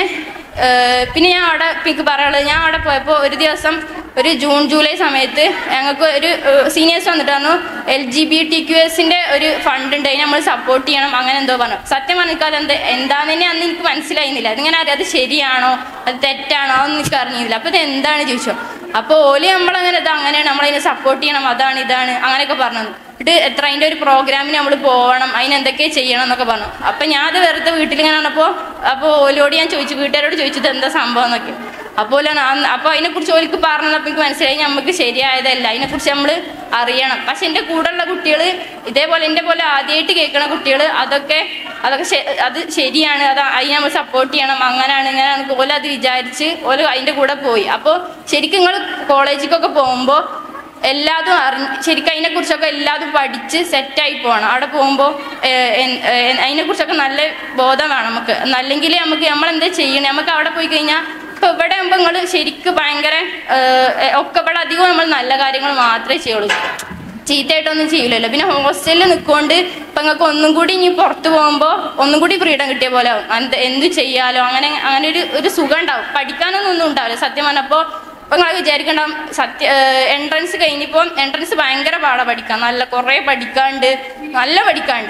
ഞാൻ അവിടെ എനിക്ക് പറയാനുള്ളത്, ഞാൻ അവിടെ പോയപ്പോൾ ഒരു ദിവസം ഒരു ജൂൺ ജൂലൈ സമയത്ത് ഞങ്ങൾക്ക് ഒരു സീനിയേഴ്സ് വന്നിട്ട് പറഞ്ഞു LGBTQSന്റെ ഒരു ഫണ്ട് ഉണ്ട്, അതിന് നമ്മൾ സപ്പോർട്ട് ചെയ്യണം, അങ്ങനെ എന്തോ പറഞ്ഞു. സത്യം പറഞ്ഞാൽ എന്താണെന്ന് തന്നെ അന്ന് എനിക്ക് മനസ്സിലായിരുന്നില്ല. അതിങ്ങനെ അറിയാം, അത് ശരിയാണോ അത് തെറ്റാണോ അതൊന്നും എനിക്ക് അറിഞ്ഞില്ല. അപ്പോൾ ഇത് എന്താണ് ചോദിച്ചോ. അപ്പോൾ ഓല് നമ്മളങ്ങനെ അങ്ങനെയാണ്, നമ്മളതിനെ സപ്പോർട്ട് ചെയ്യണം, അതാണ് ഇതാണ് അങ്ങനെയൊക്കെ പറഞ്ഞത്. എന്നിട്ട് അതിൻ്റെ ഒരു പ്രോഗ്രാമിന് നമ്മൾ പോകണം, അതിനെന്തൊക്കെ ചെയ്യണം എന്നൊക്കെ പറഞ്ഞു. അപ്പം ഞാൻ അത് വെറുതെ വീട്ടിലിങ്ങനെ വന്നപ്പോൾ ഓലോട് ഞാൻ ചോദിച്ചു, വീട്ടുകാരോട് ചോദിച്ചത് എന്താ സംഭവം എന്നൊക്കെ. അപ്പോഴാണ് അപ്പോൾ അതിനെക്കുറിച്ച് ഓർക്ക് പറഞ്ഞപ്പോൾ എനിക്ക് മനസ്സിലായി നമുക്ക് ശരിയായതല്ല, അതിനെക്കുറിച്ച് നമ്മൾ അറിയണം. പക്ഷെ എൻ്റെ കൂടെയുള്ള കുട്ടികൾ ഇതേപോലെ എൻ്റെ പോലെ ആദ്യമായിട്ട് കേൾക്കുന്ന കുട്ടികൾ അതൊക്കെ അത് ശരിയാണ്, അതിനെ നമ്മൾ സപ്പോർട്ട് ചെയ്യണം, അങ്ങനെയാണ് ഇങ്ങനെയാണ് ഓല അത് വിചാരിച്ച് ഓല അതിൻ്റെ കൂടെ പോയി. അപ്പോൾ ശരിക്കും നിങ്ങൾ കോളേജിലേക്കൊക്കെ പോകുമ്പോൾ എല്ലാതും ശരിക്കും അതിനെക്കുറിച്ചൊക്കെ എല്ലാതും പഠിച്ച് സെറ്റായി പോകണം. അവിടെ പോകുമ്പോൾ അതിനെക്കുറിച്ചൊക്കെ നല്ല ബോധം വേണം നമുക്ക്. അല്ലെങ്കിൽ നമ്മളെന്താ ചെയ്യണേ, നമുക്ക് അവിടെ പോയി കഴിഞ്ഞാൽ ഇപ്പോൾ ഇവിടെ ആകുമ്പോൾ നിങ്ങൾ ശരിക്കും ഭയങ്കര ഒക്കെ ഇവിടെ അധികം നമ്മൾ നല്ല കാര്യങ്ങൾ മാത്രമേ ചെയ്യുള്ളൂ, ചീത്തയായിട്ടൊന്നും ചെയ്യില്ലല്ലോ. പിന്നെ ഹോസ്റ്റലിൽ നിൽക്കൊണ്ട് ഇപ്പം നിങ്ങൾക്ക് ഒന്നും കൂടി ഇനി പുറത്ത് പോകുമ്പോൾ ഒന്നും കൂടി ഫ്രീഡം കിട്ടിയ പോലെ ആവും. എന്ത് ചെയ്യാലോ അങ്ങനെ ഒരു സുഖം ഉണ്ടാവും. പഠിക്കാനൊന്നും ഉണ്ടാവില്ല സത്യം പറഞ്ഞപ്പോൾ. അപ്പോൾ നിങ്ങൾ വിചാരിക്കണ്ടാവും എൻട്രൻസ് കഴിഞ്ഞപ്പോൾ എൻട്രൻസ് ഭയങ്കര പാടാ പഠിക്കാൻ, കുറേ പഠിക്കാണ്ട്, നല്ല പഠിക്കാണ്ട്.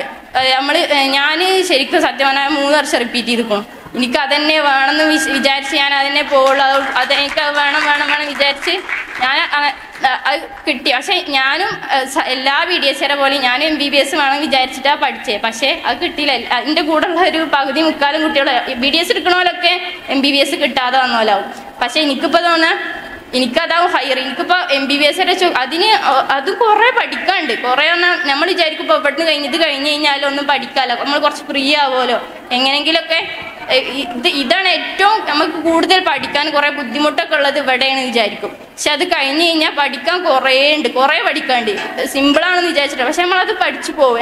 ഞാൻ ശരിക്കും സത്യം പറഞ്ഞാൽ 3 വർഷം റിപ്പീറ്റ് ചെയ്തിരിക്കണം. എനിക്ക് അതന്നെ വേണമെന്ന് വിചാരിച്ച് ഞാൻ അതിനെ പോകുള്ളൂ. അതെനിക്ക് വേണം വിചാരിച്ച് ഞാൻ അത് കിട്ടി. പക്ഷെ ഞാനും എല്ലാ BDS പോലെ ഞാനും MBBS വേണം വിചാരിച്ചിട്ടാണ് പഠിച്ചത്. പക്ഷേ അത് കിട്ടിയില്ല. എൻ്റെ കൂടെയുള്ള ഒരു പകുതി മുക്കാലും കുട്ടികൾ BDS എടുക്കണോലൊക്കെ MBBS കിട്ടാതെ വന്നോലാവും. പക്ഷെ എനിക്കിപ്പോൾ തോന്നുക എനിക്കതാവും ഹയർ. എനിക്കിപ്പോൾ MBBS അത് കുറേ പഠിക്കാണ്ട്, കുറേ നമ്മൾ വിചാരിക്കും ഇപ്പോൾ ഇവിടുന്ന് കഴിഞ്ഞ് കഴിഞ്ഞാലും ഒന്നും പഠിക്കാമല്ലോ, നമ്മൾ കുറച്ച് ഫ്രീ ആവുമല്ലോ എങ്ങനെയെങ്കിലുമൊക്കെ. ഇതാണ് ഏറ്റവും നമുക്ക് കൂടുതൽ പഠിക്കാൻ കുറേ ബുദ്ധിമുട്ടൊക്കെ ഉള്ളത് ഇവിടെയാണ് വിചാരിക്കും. പക്ഷെ അത് കഴിഞ്ഞ് കഴിഞ്ഞാൽ പഠിക്കാൻ കുറേ പഠിക്കാണ്ട്. സിമ്പിളാണെന്ന് വിചാരിച്ചിട്ട് പക്ഷെ നമ്മളത് പഠിച്ചു പോകും.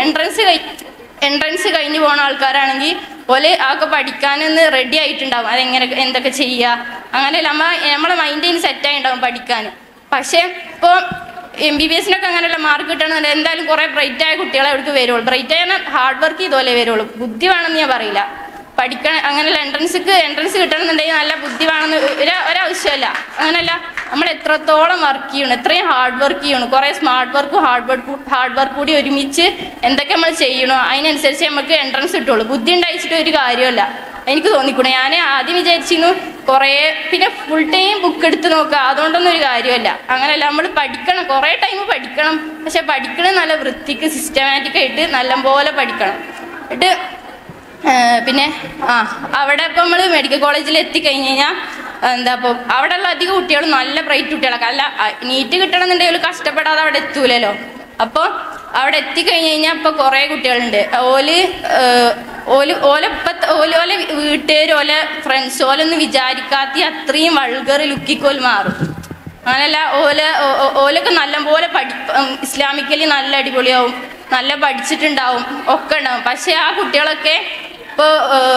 എൻട്രൻസ് കഴിഞ്ഞ് പോകുന്ന ആൾക്കാരാണെങ്കിൽ പോലെ അതൊക്കെ പഠിക്കാനൊന്ന് റെഡി ആയിട്ടുണ്ടാവും, അതെങ്ങനെ എന്തൊക്കെ ചെയ്യുക അങ്ങനെയല്ല നമ്മളെ മൈൻഡിന് സെറ്റായി ഉണ്ടാവും പഠിക്കാൻ. പക്ഷേ ഇപ്പോൾ MBBSനൊക്കെ അങ്ങനെയുള്ള മാർക്ക് കിട്ടണമെന്നുണ്ട് എന്തായാലും കുറേ ബ്രൈറ്റായ കുട്ടികളെ അവിടേക്ക് വരുള്ളൂ. ബ്രൈറ്റായ ഹാർഡ് വർക്ക് ചെയ്തോലെ വരുള്ളൂ, ബുദ്ധി വേണമെന്ന് ഞാൻ പറയില്ല. പഠിക്കണം അങ്ങനെയല്ല, എൻട്രൻസ് കിട്ടണമെന്നുണ്ടെങ്കിൽ നല്ല ബുദ്ധി വേണമെന്ന് ഒരാവശ്യമല്ല. അങ്ങനെയല്ല, നമ്മൾ എത്രത്തോളം വർക്ക് ചെയ്യണം, എത്രയും ഹാർഡ് വർക്ക് ചെയ്യണം, കുറേ സ്മാർട്ട് വർക്കും ഹാർഡ് വർക്ക് കൂടി ഒരുമിച്ച് എന്തൊക്കെ നമ്മൾ ചെയ്യണോ അതിനനുസരിച്ച് നമുക്ക് എൻട്രൻസ് കിട്ടുള്ളൂ. ബുദ്ധി ഉണ്ടായിച്ചിട്ട് ഒരു കാര്യമല്ല എനിക്ക് തോന്നിക്കൂടെ. ഞാൻ ആദ്യം വിചാരിച്ചിരുന്നു കുറേ പിന്നെ ഫുൾ ടൈം ബുക്ക് എടുത്ത് നോക്കുക, അതുകൊണ്ടൊന്നും ഒരു കാര്യമല്ല. അങ്ങനെയല്ല, നമ്മൾ പഠിക്കണം, കുറേ ടൈം പഠിക്കണം. പക്ഷെ പഠിക്കണം നല്ല വൃത്തിക്ക് സിസ്റ്റമാറ്റിക്കായിട്ട് നല്ലപോലെ പഠിക്കണം. എന്നിട്ട് പിന്നെ അവിടെ ഇപ്പം നമ്മൾ മെഡിക്കൽ കോളേജിൽ എത്തിക്കഴിഞ്ഞ് കഴിഞ്ഞാൽ അപ്പോൾ അവിടെയുള്ള അധികം കുട്ടികളും നല്ല ബ്രൈറ്റ് കുട്ടികളൊക്കെ. അല്ല നീറ്റ് കിട്ടണമെന്നുണ്ടെങ്കിൽ കഷ്ടപ്പെടാതെ അവിടെ എത്തൂലല്ലോ. അപ്പോൾ അവിടെ എത്തിക്കഴിഞ്ഞ് കഴിഞ്ഞാൽ ഇപ്പോൾ കുറേ കുട്ടികളുണ്ട്. ഓലെ വീട്ടുകാർ ഓലെ ഫ്രണ്ട്സ് ഓലൊന്നും വിചാരിക്കാത്ത അത്രയും വൾഗർ ലുക്കിക്കോൽ മാറും. അങ്ങനെയല്ല, ഓലൊക്കെ നല്ലപോലെ ഇസ്ലാമിക്കലി നല്ല അടിപൊളിയാവും, നല്ല പഠിച്ചിട്ടുണ്ടാവും, ഒക്കെ ഉണ്ടാവും. പക്ഷെ ആ കുട്ടികളൊക്കെ ഇപ്പോൾ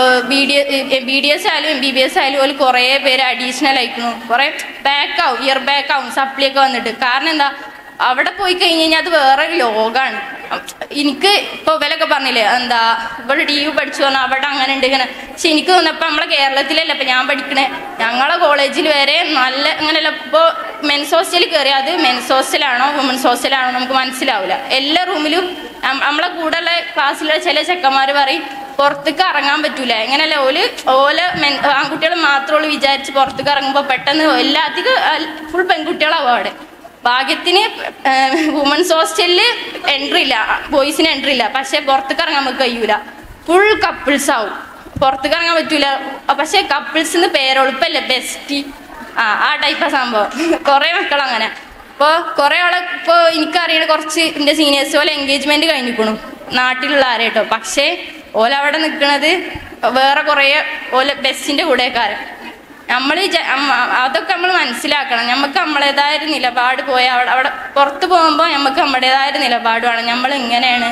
BDS ആയാലും MBBS ആയാലും ഓല് കുറേ പേര് അഡീഷണൽ ആയിരിക്കുന്നു, കുറേ ഇയർ ബാക്കാവും സപ്ലിയൊക്കെ വന്നിട്ട്. കാരണം എന്താ, അവിടെ പോയി കഴിഞ്ഞ് കഴിഞ്ഞാൽ അത് വേറൊരു ലോകമാണ്. എനിക്ക് ഇപ്പോൾ ഇവരൊക്കെ പറഞ്ഞില്ലേ ഇവിടെ DU പഠിച്ചു പറഞ്ഞാൽ അവിടെ അങ്ങനെ ഉണ്ട് ഇങ്ങനെ. പക്ഷെ എനിക്ക് തോന്നുന്നപ്പോൾ നമ്മളെ കേരളത്തിലല്ല ഇപ്പം ഞാൻ പഠിക്കണേ, ഞങ്ങളെ കോളേജിൽ വരെ നല്ല അങ്ങനെയല്ല. ഇപ്പോൾ മെൻസ് ഹോസ്റ്റലിൽ കയറിയാൽ അത് മെൻസ് ഹോസ്റ്റലാണോ വുമൻസ് ഹോസ്റ്റലാണോ നമുക്ക് മനസ്സിലാവില്ല. എല്ലാ റൂമിലും നമ്മളെ കൂടെയുള്ള ക്ലാസ്സിലുള്ള ചില ചെക്കന്മാർ പറയും പുറത്തേക്ക് ഇറങ്ങാൻ പറ്റൂല. എങ്ങനെയല്ല, ഓല ആൺകുട്ടികൾ മാത്രമുള്ളൂ വിചാരിച്ച് പുറത്തേക്ക് ഇറങ്ങുമ്പോൾ പെട്ടെന്ന് അധികം ഫുൾ പെൺകുട്ടികളാവും അവിടെ. ഭാഗ്യത്തിന് വുമൻസ് ഹോസ്റ്റലിൽ എൻട്രി ഇല്ല, ബോയ്സിന് എൻട്രി ഇല്ല. പക്ഷെ പുറത്തേക്ക് ഇറങ്ങാൻ നമുക്ക് കഴിയൂല, ഫുൾ കപ്പിൾസ് ആവും, പുറത്തേക്ക് ഇറങ്ങാൻ പറ്റൂല. പക്ഷെ കപ്പിൾസിന്ന് പേരൊളുപ്പല്ലേ ബെസ്റ്റ്, ആ ടൈപ്പാ സംഭവം. കുറേ മക്കൾ അങ്ങനെ. ഇപ്പോൾ കുറേ ആളെ ഇപ്പോൾ എനിക്കറിയണ കുറച്ച് എൻ്റെ സീനിയേഴ്സ് പോലെ എൻഗേജ്മെൻറ്റ് കഴിഞ്ഞിരിക്കണു നാട്ടിലുള്ള ആരേട്ടോ. പക്ഷേ ഓല അവിടെ നിൽക്കുന്നത് വേറെ കുറേ ഓല ബെസ്റ്റിൻ്റെ കൂടെക്കാരൻ. അതൊക്കെ നമ്മൾ മനസ്സിലാക്കണം. നമുക്ക് നമ്മളേതായ ഒരു നിലപാട് പോയാൽ അവിടെ പുറത്ത് പോകുമ്പോൾ നമുക്ക് നമ്മുടേതായ ഒരു നിലപാട് വേണം. നമ്മൾ ഇങ്ങനെയാണ്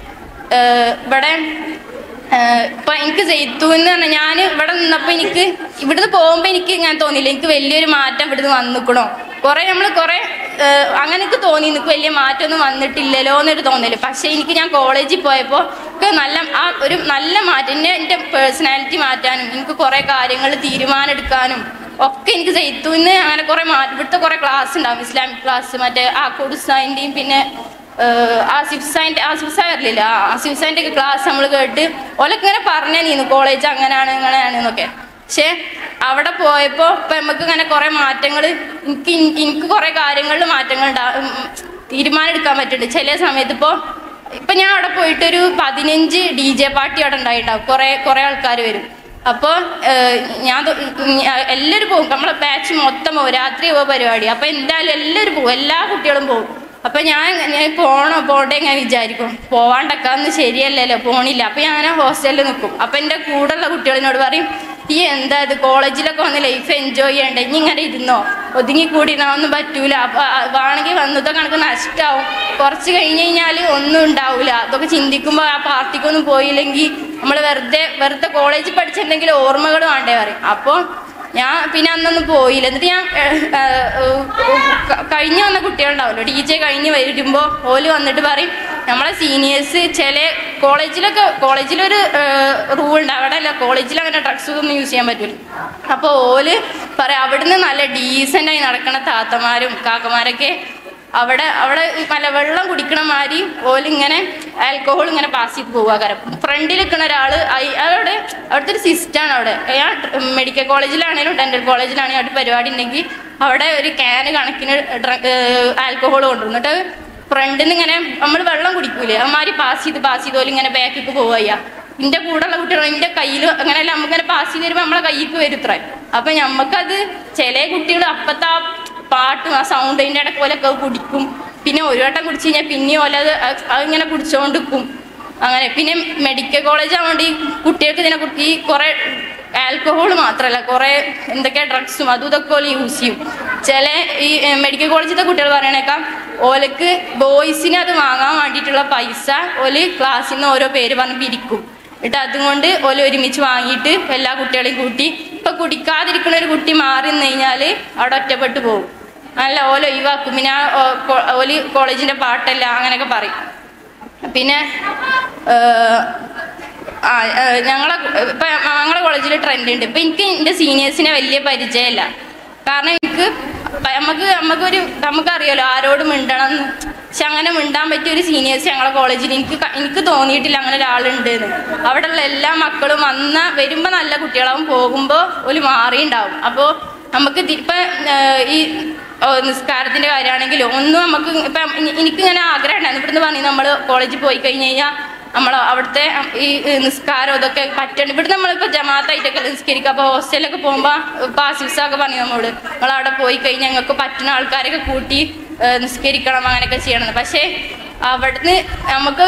ഇവിടെ ഇപ്പം എനിക്ക് ജയ്ത്തൂന്ന് പറഞ്ഞാൽ ഞാൻ ഇവിടെ നിന്നപ്പോൾ എനിക്ക് ഇവിടുന്ന് പോകുമ്പോൾ എനിക്ക് ഇങ്ങനെ തോന്നിയില്ല എനിക്ക് വലിയൊരു മാറ്റം ഇവിടുന്ന് വന്നിക്കണോ. നമ്മൾ കുറേ അങ്ങനെ എനിക്ക് തോന്നി എനിക്ക് വലിയ മാറ്റമൊന്നും വന്നിട്ടില്ലല്ലോ എന്നൊരു തോന്നല്. പക്ഷേ ഞാൻ കോളേജിൽ പോയപ്പോൾ ഒരു നല്ല മാറ്റം എൻ്റെ പേഴ്സണാലിറ്റി മാറ്റാനും എനിക്ക് കുറേ കാര്യങ്ങൾ തീരുമാനം എടുക്കാനും ഒക്കെ എനിക്ക് ജയ്ത്തൂന്ന് അങ്ങനെ കുറേ ഇവിടുത്തെ കുറേ ക്ലാസ് ഉണ്ടാവും, ഇസ്ലാമിക് ക്ലാസ്, മറ്റേ കൊടുസാൻ്റെയും പിന്നെ ആസിഫ് സാർ അറിയില്ല, ആസിഫ് സാറിൻ്റെ ഒക്കെ ക്ലാസ് നമ്മൾ കേട്ട് ഓലൊക്കെ ഇങ്ങനെ പറഞ്ഞിരുന്നു കോളേജ് അങ്ങനെയാണ് എന്നൊക്കെ. പക്ഷെ അവിടെ പോയപ്പോൾ ഇപ്പം നമുക്ക് ഇങ്ങനെ കുറേ മാറ്റങ്ങൾ എനിക്ക് കുറേ കാര്യങ്ങളിൽ മാറ്റങ്ങൾ തീരുമാനം എടുക്കാൻ പറ്റുന്നുണ്ട് ചില സമയത്ത്. ഇപ്പം ഞാൻ അവിടെ പോയിട്ടൊരു 15 DJ പാർട്ടി അവിടെ ഉണ്ടായിട്ടുണ്ടാവും, കുറേ ആൾക്കാർ വരും. അപ്പോൾ എല്ലാവരും പോകും, നമ്മളെ ബാച്ച് മൊത്തം പോകും, രാത്രി പോകും പരിപാടി. അപ്പോൾ എന്തായാലും എല്ലാവരും പോകും, എല്ലാ കുട്ടികളും പോകും. അപ്പം ഞാൻ പോണ്ടേ ഞാൻ വിചാരിക്കും, പോവാണ്ടൊക്കെ ശരിയല്ലല്ലോ, പോണില്ല. അപ്പം ഞാൻ ഹോസ്റ്റലിൽ നിൽക്കും. അപ്പം എൻ്റെ കൂടെയുള്ള കുട്ടികളിനോട് പറയും, ഈ എന്താ ഇത് കോളേജിലൊക്കെ വന്ന് ലൈഫ് എൻജോയ് ചെയ്യണ്ടേ, ഇനി ഇങ്ങനെ ഇരുന്നോ, ഒതുങ്ങി കൂടിനാവൊന്നും പറ്റൂല, വേണമെങ്കിൽ വന്നതൊക്കെ കണക്ക് നഷ്ടമാവും, കുറച്ച് കഴിഞ്ഞ് കഴിഞ്ഞാൽ ഒന്നും ഉണ്ടാവില്ല. അതൊക്കെ ചിന്തിക്കുമ്പോൾ ആ പാർട്ടിക്കൊന്നും പോയില്ലെങ്കിൽ നമ്മൾ വെറുതെ കോളേജിൽ പഠിച്ചിട്ടുണ്ടെങ്കിൽ ഓർമ്മകൾ വേണ്ടേ പറയും. അപ്പോൾ ഞാൻ പിന്നെ അന്നൊന്നും പോയില്ല. എന്നിട്ട് ഞാൻ കഴിഞ്ഞ് വന്ന കുട്ടികളുണ്ടാവുമല്ലോ, DJ കഴിഞ്ഞ് വരുമ്പോൾ ഓല് വന്നിട്ട് പറയും, നമ്മളെ സീനിയേഴ്സ് ചില കോളേജിലൊരു റൂൾ ഉണ്ട്, അവിടെ അല്ല, കോളേജിൽ അങ്ങനെ ഡ്രഗ്സ് ഒന്നും യൂസ് ചെയ്യാൻ പറ്റില്ല. അപ്പോൾ ഓല് പറയാം, അവിടുന്ന് നല്ല ഡീസൻ്റായി നടക്കണ താത്തമാരും കാക്കമാരൊക്കെ അവിടെ നല്ല വെള്ളം കുടിക്കണ മാതിരി ഓലിങ്ങനെ ആൽക്കഹോൾ ഇങ്ങനെ പാസ് ചെയ്ത് പോവുക. കാരണം ഫ്രണ്ടിൽ നിൽക്കുന്ന ഒരാൾ അവിടുത്തെ ഒരു സിസ്റ്റാണ്. അവിടെ മെഡിക്കൽ കോളേജിലാണെങ്കിലും ഡെന്റൽ കോളേജിലാണെങ്കിലും അവിടെ പരിപാടി ഉണ്ടെങ്കിൽ അവിടെ ഒരു ക്യാന് കണക്കിന് ആൽക്കഹോൾ കൊണ്ടുവന്നിട്ട് ഫ്രണ്ടിൽ നിന്ന് ഇങ്ങനെ നമ്മൾ വെള്ളം കുടിക്കൂലേ അമ്മാരി പാസ് ചെയ്ത് ഓല് ഇങ്ങനെ ബാക്കിക്ക് പോവുക. എൻ്റെ കൂടെയുള്ള കുട്ടികൾ എൻ്റെ കയ്യിൽ അങ്ങനെയല്ല, നമുക്കിങ്ങനെ പാസ് ചെയ്ത് വരുമ്പോൾ നമ്മളെ കയ്യിക്ക് വരുത്രേ. അപ്പം നമുക്കത് ചില കുട്ടികൾ അപ്പത്തെ ആ പാട്ടും ആ സൗണ്ടിൻ്റെ ഇടയ്ക്ക് പോലൊക്കെ കുടിക്കും. പിന്നെ ഒരു വട്ടം കുടിച്ച് കഴിഞ്ഞാൽ പിന്നെയും ഓല അതിങ്ങനെ കുടിച്ചുകൊണ്ടിരിക്കും. അങ്ങനെ പിന്നെ മെഡിക്കൽ കോളേജ് ആവുകൊണ്ട് ഈ കുട്ടികൾക്ക് ഇതിനെക്കുറിച്ച് ഈ കുറേ ആൽക്കഹോൾ മാത്രമല്ല, കുറേ എന്തൊക്കെയാ ഡ്രഗ്സും അതും ഇതൊക്കെ ഓല് യൂസ് ചെയ്യും. ചില ഈ മെഡിക്കൽ കോളേജിലത്തെ കുട്ടികൾ പറയണേക്കാം, ഓലക്ക് ബോയ്സിന് അത് വാങ്ങാൻ വേണ്ടിയിട്ടുള്ള പൈസ ഓല് ക്ലാസ്സിൽ നിന്ന് ഓരോ പേര് പറഞ്ഞ് പിരിക്കും. എന്നിട്ട് അതുകൊണ്ട് ഓല് ഒരുമിച്ച് വാങ്ങിയിട്ട് എല്ലാ കുട്ടികളെയും കൂട്ടി ഇപ്പം കുടിക്കാതിരിക്കുന്ന ഒരു കുട്ടി മാറി നിന്ന് കഴിഞ്ഞാൽ അവിടെ ഒറ്റപ്പെട്ട് പോകും. നല്ല ഓല ഒഴിവാക്കും. പിന്നെ ഓല് കോളേജിൻ്റെ പാട്ടല്ല അങ്ങനെയൊക്കെ പറയും. പിന്നെ ഞങ്ങളെ കോളേജിൽ ട്രെൻഡ് ഉണ്ട്. ഇപ്പം എനിക്ക് എൻ്റെ സീനിയേഴ്സിനെ വലിയ പരിചയമല്ല. കാരണം നമുക്കറിയാലോ ആരോട് മിണ്ടണമെന്ന്. പക്ഷെ അങ്ങനെ മിണ്ടാൻ പറ്റിയൊരു സീനിയേഴ്സ് ഞങ്ങളെ കോളേജിൽ എനിക്ക് തോന്നിയിട്ടില്ല അങ്ങനെ ഒരാളുണ്ടെന്ന്. അവിടെയുള്ള എല്ലാ മക്കളും വരുമ്പോൾ നല്ല കുട്ടികളാവും, പോകുമ്പോൾ ഒരു മാറിയുണ്ടാവും. അപ്പോൾ നമുക്ക് ഇപ്പം ഈ നിസ്കാരത്തിൻ്റെ കാര്യമാണെങ്കിലും ഒന്നും നമുക്ക് ഇപ്പം എനിക്കിങ്ങനെ ആഗ്രഹം ഉണ്ടായിരുന്നു. ഇവിടുന്ന് പറഞ്ഞ് നമ്മൾ കോളേജിൽ പോയി കഴിഞ്ഞ് കഴിഞ്ഞാൽ അവിടുത്തെ ഈ നിസ്കാരം ഇതൊക്കെ പറ്റണം. ഇവിടെ നമ്മളിപ്പോൾ ജമാഅത്തായിട്ടൊക്കെ നിസ്കരിക്കുക. അപ്പോൾ ഹോസ്റ്റലിലൊക്കെ പോകുമ്പോൾ പാസിഫ്സൊക്കെ പറഞ്ഞു നമ്മളവിടെ പോയി കഴിഞ്ഞാൽ ഞങ്ങൾക്ക് പറ്റുന്ന ആൾക്കാരൊക്കെ കൂട്ടി നിസ്കരിക്കണം, അങ്ങനെയൊക്കെ ചെയ്യണം. പക്ഷേ അവിടുന്ന് നമുക്ക്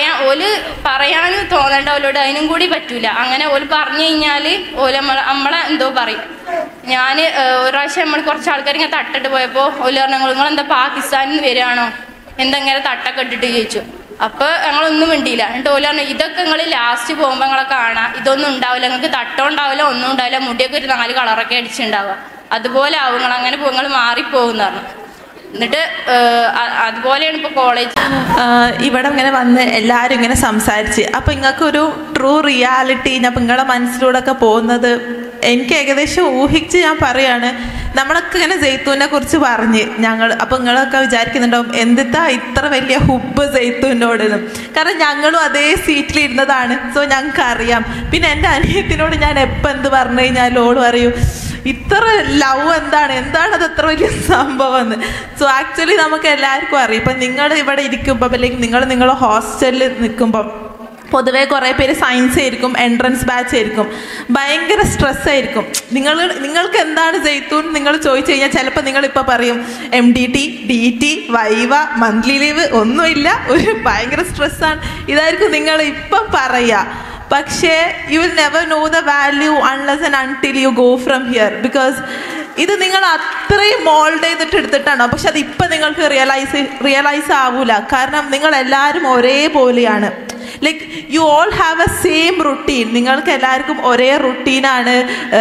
പറയാനും തോന്നേണ്ട ഓലോട് അതിനും കൂടി പറ്റൂല. അങ്ങനെ ഓല് പറഞ്ഞു കഴിഞ്ഞാൽ നമ്മളെ എന്തോ പറയും. ഞാൻ ഒരു പ്രാവശ്യം നമ്മൾ കുറച്ച് ആൾക്കാർ ഇങ്ങനെ തട്ടിട്ട് പോയപ്പോൾ ഓല് പറഞ്ഞു, നിങ്ങളെന്താ പാകിസ്ഥാനിൽ നിന്ന് വരികയാണോ, എന്തെങ്ങനെ തട്ടൊക്കെ ഇട്ടിട്ട് ചോദിച്ചു. അപ്പോൾ ഞങ്ങളൊന്നും മിണ്ടിയില്ല. എന്നിട്ട് ഓല് പറഞ്ഞു, ഇതൊക്കെ നിങ്ങൾ ലാസ്റ്റ് പോകുമ്പോൾ നിങ്ങളെ കാണാം, ഇതൊന്നും ഉണ്ടാവില്ല, നിങ്ങൾക്ക് തട്ടം ഉണ്ടാവില്ല, ഒന്നും ഉണ്ടാവില്ല, മുടിയൊക്കെ ഒരു 4 കളറൊക്കെ അടിച്ചിട്ടുണ്ടാവുക, അതുപോലെ ആവും, നിങ്ങൾ അങ്ങനെ നിങ്ങൾ മാറിപ്പോകുമെന്ന് പറഞ്ഞു. എന്നിട്ട് അതുപോലെയാണ് ഇപ്പോൾ കോളേജ്. ഇവിടെ ഇങ്ങനെ വന്ന് എല്ലാവരും ഇങ്ങനെ സംസാരിച്ച് അപ്പോൾ നിങ്ങൾക്കൊരു ട്രൂ റിയാലിറ്റി ഞാൻ നിങ്ങളുടെ മനസ്സിലൂടെ ഒക്കെ പോകുന്നത് എനിക്ക് ഏകദേശം ഊഹിച്ച് ഞാൻ പറയാണ്. നമ്മളൊക്കെ ഇങ്ങനെ ജെയ്ത്തൂനെ കുറിച്ച് പറഞ്ഞ് അപ്പോൾ നിങ്ങളൊക്കെ വിചാരിക്കുന്നുണ്ടാവും എന്തിത്താ ഇത്ര വലിയ ഹുബ് ജെയ്ത്തൂനോടെന്ന്. കാരണം ഞങ്ങളും അതേ സീറ്റിലിരുന്നതാണ്. സോ ഞങ്ങൾക്ക് അറിയാം. പിന്നെ എൻ്റെ അനിയത്തിനോട് ഞാൻ എപ്പോൾ എന്ത് പറഞ്ഞു കഴിഞ്ഞാലും ഓട് പറയൂ ഇത്ര ലവ് എന്താണത് അത്ര വലിയ സംഭവം എന്ന്. സോ ആക്ച്വലി നമുക്ക് എല്ലാവർക്കും അറിയാം. ഇപ്പം നിങ്ങൾ ഇവിടെ ഇരിക്കുമ്പോൾ അല്ലെങ്കിൽ നിങ്ങൾ ഹോസ്റ്റലിൽ നിൽക്കുമ്പം പൊതുവേ കുറേ പേര് സയൻസ് ആയിരിക്കും, എൻട്രൻസ് ബാച്ച് ആയിരിക്കും, ഭയങ്കര സ്ട്രെസ്സായിരിക്കും. നിങ്ങൾക്ക് എന്താണ് ജെയ്ത്തൂൻ നിങ്ങൾ ചോദിച്ചു കഴിഞ്ഞാൽ ചിലപ്പോൾ നിങ്ങളിപ്പോൾ പറയും MDT, DT, viva, monthly leave ഒന്നുമില്ല, ഒരു ഭയങ്കര സ്ട്രെസ്സാണ്, ഇതായിരിക്കും നിങ്ങൾ ഇപ്പം പറയുക. പക്ഷേ you will never know the value unless and until you go from here. Because ഇത് നിങ്ങൾ അത്രയും മോൾഡ് ചെയ്തിട്ട് എടുത്തിട്ടാണോ, പക്ഷെ അതിപ്പോൾ നിങ്ങൾക്ക് റിയലൈസ് ആവൂല. കാരണം നിങ്ങളെല്ലാവരും ഒരേപോലെയാണ്. Like you all have a same routine. നിങ്ങൾക്ക് എല്ലാവർക്കും ഒരേ റുട്ടീനാണ്.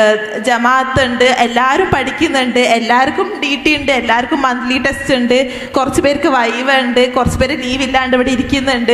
ജമാഅത്ത് ഉണ്ട്, എല്ലാവരും പഠിക്കുന്നുണ്ട്, എല്ലാവർക്കും DT ഉണ്ട്, എല്ലാവർക്കും മന്ത്ലി ടെസ്റ്റ് ഉണ്ട്, കുറച്ച് പേർക്ക് വൈവ ഉണ്ട്, കുറച്ച് പേര് ലീവ് ഇല്ലാണ്ട് ഇവിടെ ഇരിക്കുന്നുണ്ട്.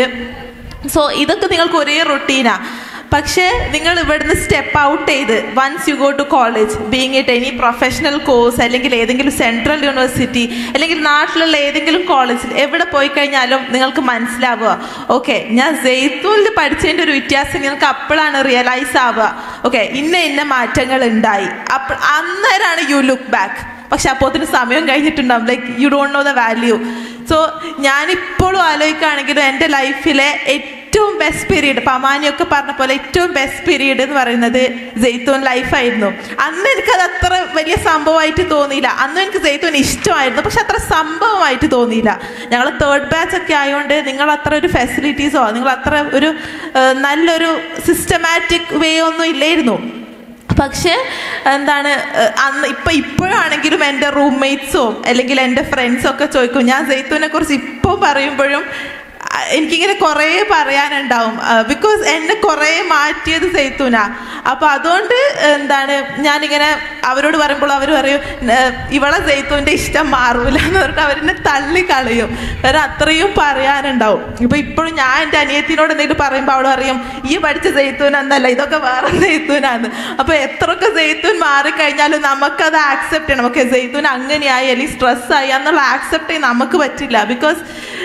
സോ ഇതൊക്കെ നിങ്ങൾക്ക് ഒരേ റുട്ടീനാണ്. പക്ഷേ നിങ്ങൾ ഇവിടുന്ന് സ്റ്റെപ്പ് ഔട്ട് ചെയ്ത് once you go to college, being it any professional course അല്ലെങ്കിൽ ഏതെങ്കിലും സെൻട്രൽ യൂണിവേഴ്സിറ്റി അല്ലെങ്കിൽ നാട്ടിലുള്ള ഏതെങ്കിലും കോളേജിൽ എവിടെ പോയി കഴിഞ്ഞാലും നിങ്ങൾക്ക് മനസ്സിലാവുക ഓക്കെ ഞാൻ ജെയ്ത്തൂനിൽ പഠിച്ചതിൻ്റെ ഒരു വ്യത്യാസം നിങ്ങൾക്ക് അപ്പോഴാണ് റിയലൈസ് ആവുക. ഓക്കെ ഇന്ന മാറ്റങ്ങൾ ഉണ്ടായി. അപ്പോൾ അന്നേരമാണ് യു ലുക്ക് ബാക്ക്. പക്ഷെ അപ്പോഴത്തിന് സമയം കഴിഞ്ഞിട്ടുണ്ടാവും. Like you don't know the value. So ഞാനിപ്പോഴും ആലോചിക്കുകയാണെങ്കിലും എൻ്റെ ലൈഫിലെ ഏറ്റവും ബെസ്റ്റ് പീരീഡ്, പമാനിയൊക്കെ പറഞ്ഞ പോലെ ഏറ്റവും ബെസ്റ്റ് പീരീഡ് എന്ന് പറയുന്നത് ജെയ്ത്തൂൻ ലൈഫായിരുന്നു. അന്ന് എനിക്കത് അത്ര വലിയ സംഭവമായിട്ട് തോന്നിയില്ല. അന്നും എനിക്ക് ജെയ്ത്തൂൻ ഇഷ്ടമായിരുന്നു, പക്ഷെ അത്ര സംഭവമായിട്ട് തോന്നിയില്ല. ഞങ്ങൾ തേർഡ് ബാച്ച് ഒക്കെ ആയതുകൊണ്ട് നിങ്ങൾ അത്ര ഒരു ഫെസിലിറ്റീസോ നിങ്ങൾ അത്ര ഒരു നല്ലൊരു സിസ്റ്റമാറ്റിക് വേ ഒന്നും ഇല്ലായിരുന്നു. പക്ഷേ എന്താണ് അന്ന് ഇപ്പോഴാണെങ്കിലും എൻ്റെ റൂംമേറ്റ്സോ അല്ലെങ്കിൽ എൻ്റെ ഫ്രണ്ട്സോ ഒക്കെ ചോദിക്കും. ഞാൻ ജെയ്ത്തൂനെ കുറിച്ച് ഇപ്പോൾ പറയുമ്പോഴും എനിക്കിങ്ങനെ കുറേ പറയാനുണ്ടാവും. ബിക്കോസ് എന്നെ കുറേ മാറ്റിയത് ജെയ്ത്തൂനാ. അപ്പോൾ അതുകൊണ്ട് എന്താണ് ഞാനിങ്ങനെ അവരോട് പറയുമ്പോൾ അവർ പറയും ഇവളെ ജെയ്ത്തൂൻ്റെ ഇഷ്ടം മാറൂല എന്ന് പറഞ്ഞിട്ട് അവരെന്നെ തള്ളിക്കളയും. കാരണം അത്രയും പറയാനുണ്ടാവും. ഇപ്പോഴും ഞാൻ എൻ്റെ അനിയത്തിനോട് എന്തെങ്കിലും പറയുമ്പോൾ അവൾ പറയും ഈ പഠിച്ച ജെയ്ത്തൂൻ എന്നല്ല, ഇതൊക്കെ വേറെ ജെയ്ത്തൂനാന്ന്. അപ്പോൾ എത്രയൊക്കെ ജെയ്ത്തൂൻ മാറിക്കഴിഞ്ഞാലും നമുക്കത് ആക്സെപ്റ്റ് ചെയ്യണം. ഓക്കെ, ജെയ്ത്തൂൻ അങ്ങനെയായി അല്ലെങ്കിൽ സ്ട്രെസ്സായി എന്നുള്ള ആക്സെപ്റ്റ് ചെയ്യാൻ നമുക്ക് പറ്റില്ല. ബിക്കോസ്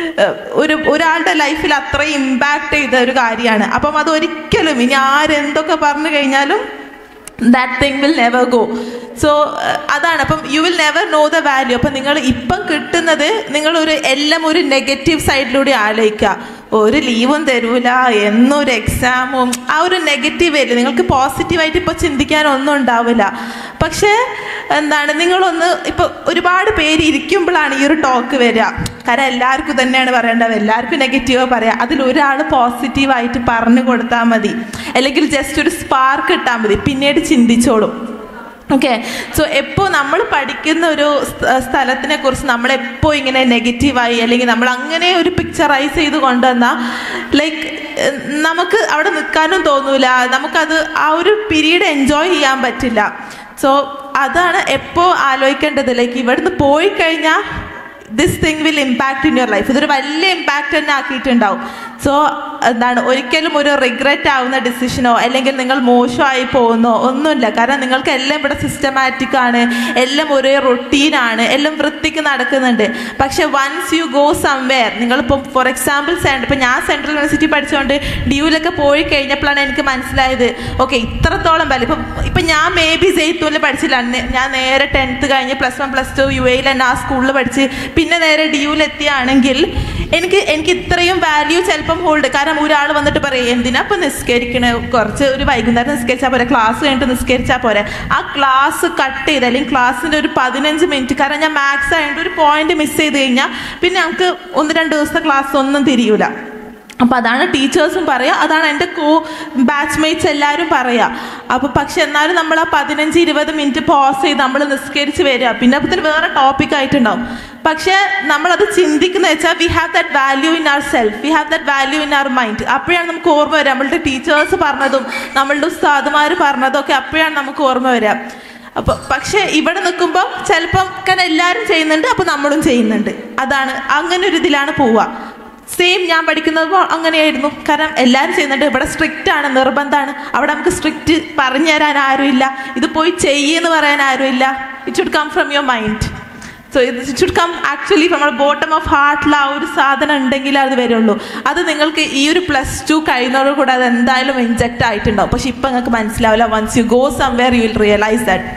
ഒരാളുടെ ലൈഫിൽ അത്രയും ഇമ്പാക്ട് ചെയ്ത ഒരു കാര്യമാണ്. അപ്പം അതൊരിക്കലും ഇനി ആരെന്തൊക്കെ പറഞ്ഞു കഴിഞ്ഞാലും that thing will never go. So അതാണ്. അപ്പം you will never know the value. അപ്പം നിങ്ങൾ ഇപ്പം കിട്ടുന്നത് നിങ്ങളൊരു എല്ലാം ഒരു നെഗറ്റീവ് സൈഡിലൂടെ ആലോചിക്കുക. ഒരു ലീവും തരൂല, എന്നൊരു എക്സാമും, ആ ഒരു നെഗറ്റീവ് വരില്ല. നിങ്ങൾക്ക് പോസിറ്റീവായിട്ട് ഇപ്പോൾ ചിന്തിക്കാനൊന്നും ഉണ്ടാവില്ല. പക്ഷേ എന്താണ് നിങ്ങളൊന്ന് ഇപ്പോൾ ഒരുപാട് പേര് ഇരിക്കുമ്പോഴാണ് ഈ ഒരു ടോക്ക് വരിക. കാരണം എല്ലാവർക്കും തന്നെയാണ് പറയേണ്ടത്, എല്ലാവർക്കും നെഗറ്റീവ് പറയാം. അതിലൊരാൾ പോസിറ്റീവായിട്ട് പറഞ്ഞു കൊടുത്താൽ മതി, അല്ലെങ്കിൽ ജസ്റ്റ് ഒരു സ്പാർക്ക് ഇട്ടാൽ മതി, പിന്നീട് ചിന്തിച്ചോളും. ഓക്കെ, സോ എപ്പോൾ നമ്മൾ പഠിക്കുന്ന ഒരു സ്ഥലത്തിനെ കുറിച്ച് നമ്മളെപ്പോൾ ഇങ്ങനെ നെഗറ്റീവായി അല്ലെങ്കിൽ നമ്മൾ അങ്ങനെ ഒരു പിക്ചറൈസ് ചെയ്ത് കൊണ്ടുവന്നാൽ ലൈക്ക് നമുക്ക് അവിടെ നിൽക്കാനും തോന്നൂല, നമുക്കത് ആ ഒരു പീരീഡ് എൻജോയ് ചെയ്യാൻ പറ്റില്ല. സോ അതാണ് എപ്പോൾ ആലോചിക്കേണ്ടത്. ലൈക്ക് ഇവിടുന്ന് പോയി കഴിഞ്ഞാൽ this thing will impact in your life. ഇതൊരു വലിയ ഇമ്പാക്റ്റ് തന്നെ ആക്കിയിട്ടുണ്ടാവും. സോ എന്താണ് ഒരിക്കലും ഒരു റിഗ്രറ്റ് ആവുന്ന ഡിസിഷനോ അല്ലെങ്കിൽ നിങ്ങൾ മോശമായി പോകുന്നോ ഒന്നുമില്ല. കാരണം നിങ്ങൾക്ക് എല്ലാം ഇവിടെ സിസ്റ്റമാറ്റിക് ആണ്, എല്ലാം ഒരേ റൊട്ടീനാണ്, എല്ലാം വൃത്തിക്ക് നടക്കുന്നുണ്ട്. പക്ഷെ വൺസ് യു ഗോ സംവെയർ, നിങ്ങളിപ്പം ഫോർ എക്സാമ്പിൾ ഇപ്പം ഞാൻ സെൻട്രൽ യൂണിവേഴ്സിറ്റി പഠിച്ചുകൊണ്ട് ഡ്യൂലൊക്കെ പോയി കഴിഞ്ഞപ്പോഴാണ് എനിക്ക് മനസ്സിലായത് ഓക്കെ ഇത്രത്തോളം വില. ഇപ്പം ഞാൻ മേ ബി ജെയ്ത്തൂനിൽ പഠിച്ചില്ല, ഞാൻ നേരെ 10th കഴിഞ്ഞ് +1 +2 UAE തന്നെ ആ സ്കൂളിൽ പഠിച്ച് പിന്നെ നേരെ ഡ്യൂലെത്തിയാണെങ്കിൽ എനിക്ക് ഇത്രയും വാല്യൂ ചിലപ്പം ഹോൾഡ്. കാരണം ഒരാൾ വന്നിട്ട് പറയും എന്തിനാ ഇപ്പം നിസ്കരിക്കണേ, കുറച്ച് ഒരു വൈകുന്നേരം നിസ്കരിച്ചാൽ പോരെ, ക്ലാസ് കഴിഞ്ഞിട്ട് നിസ്കരിച്ചാൽ പോരെ. ആ ക്ലാസ് കട്ട് ചെയ്ത് അല്ലെങ്കിൽ ക്ലാസ്സിൻ്റെ ഒരു 15 മിനിറ്റ്, കാരണം ഞാൻ മാത്സ് ആയതുകൊണ്ട് ഒരു പോയിന്റ് മിസ് ചെയ്ത് കഴിഞ്ഞാൽ പിന്നെ നമുക്ക് 1-2 ദിവസത്തെ ക്ലാസ് ഒന്നും തിരിയൂല. അപ്പം അതാണ് ടീച്ചേഴ്സും പറയുക, അതാണ് എൻ്റെ ബാച്ച്മേറ്റ്സ് എല്ലാവരും പറയുക. അപ്പോൾ പക്ഷെ എന്നാലും നമ്മൾ ആ 15-20 മിനിറ്റ് പോസ് ചെയ്ത് നമ്മൾ നിസ്കരിച്ച് വരിക, പിന്നെ അപ്പത്തിന് വേറെ ടോപ്പിക് ആയിട്ടുണ്ടാവും. പക്ഷേ നമ്മളത് ചിന്തിക്കുന്ന വെച്ചാൽ we have that value in our self, we have that value in our mind. അപ്പോഴാണ് നമുക്ക് ഓർമ്മ വരിക, നമ്മളുടെ ടീച്ചേഴ്സ് പറഞ്ഞതും നമ്മളുടെ ഉസ്താദുമാർ പറഞ്ഞതും ഒക്കെ അപ്പോഴാണ് നമുക്ക് ഓർമ്മ വരിക. അപ്പോൾ പക്ഷേ ഇവിടെ നിൽക്കുമ്പോൾ ചിലപ്പം കാരണം എല്ലാവരും ചെയ്യുന്നുണ്ട്, അപ്പോൾ നമ്മളും ചെയ്യുന്നുണ്ട്. അതാണ് അങ്ങനെ ഒരു ഇതിലാണ് പോവുക. സെയിം ഞാൻ പഠിക്കുന്നത് അങ്ങനെയായിരുന്നു. കാരണം എല്ലാവരും ചെയ്യുന്നുണ്ട്, ഇവിടെ സ്ട്രിക്റ്റ് ആണ്, നിർബന്ധമാണ്. അവിടെ നമുക്ക് സ്ട്രിക്റ്റ് പറഞ്ഞു തരാൻ ആരുമില്ല, ഇത് പോയി ചെയ്യുമെന്ന് പറയാൻ ആരുമില്ല. It should come from your mind. So it should come actually നമ്മുടെ ബോട്ടം ഓഫ് ഹാർട്ടിൽ ആ ഒരു സാധനം ഉണ്ടെങ്കിൽ അത് വരുള്ളൂ. അത് നിങ്ങൾക്ക് ഈ ഒരു +2 കഴിയുന്നതോട് കൂടെ അത് എന്തായാലും ഇൻജെക്റ്റ് ആയിട്ടുണ്ടാവും. പക്ഷെ ഇപ്പം നിങ്ങൾക്ക് മനസ്സിലാവില്ല. Once you go somewhere you will realize that.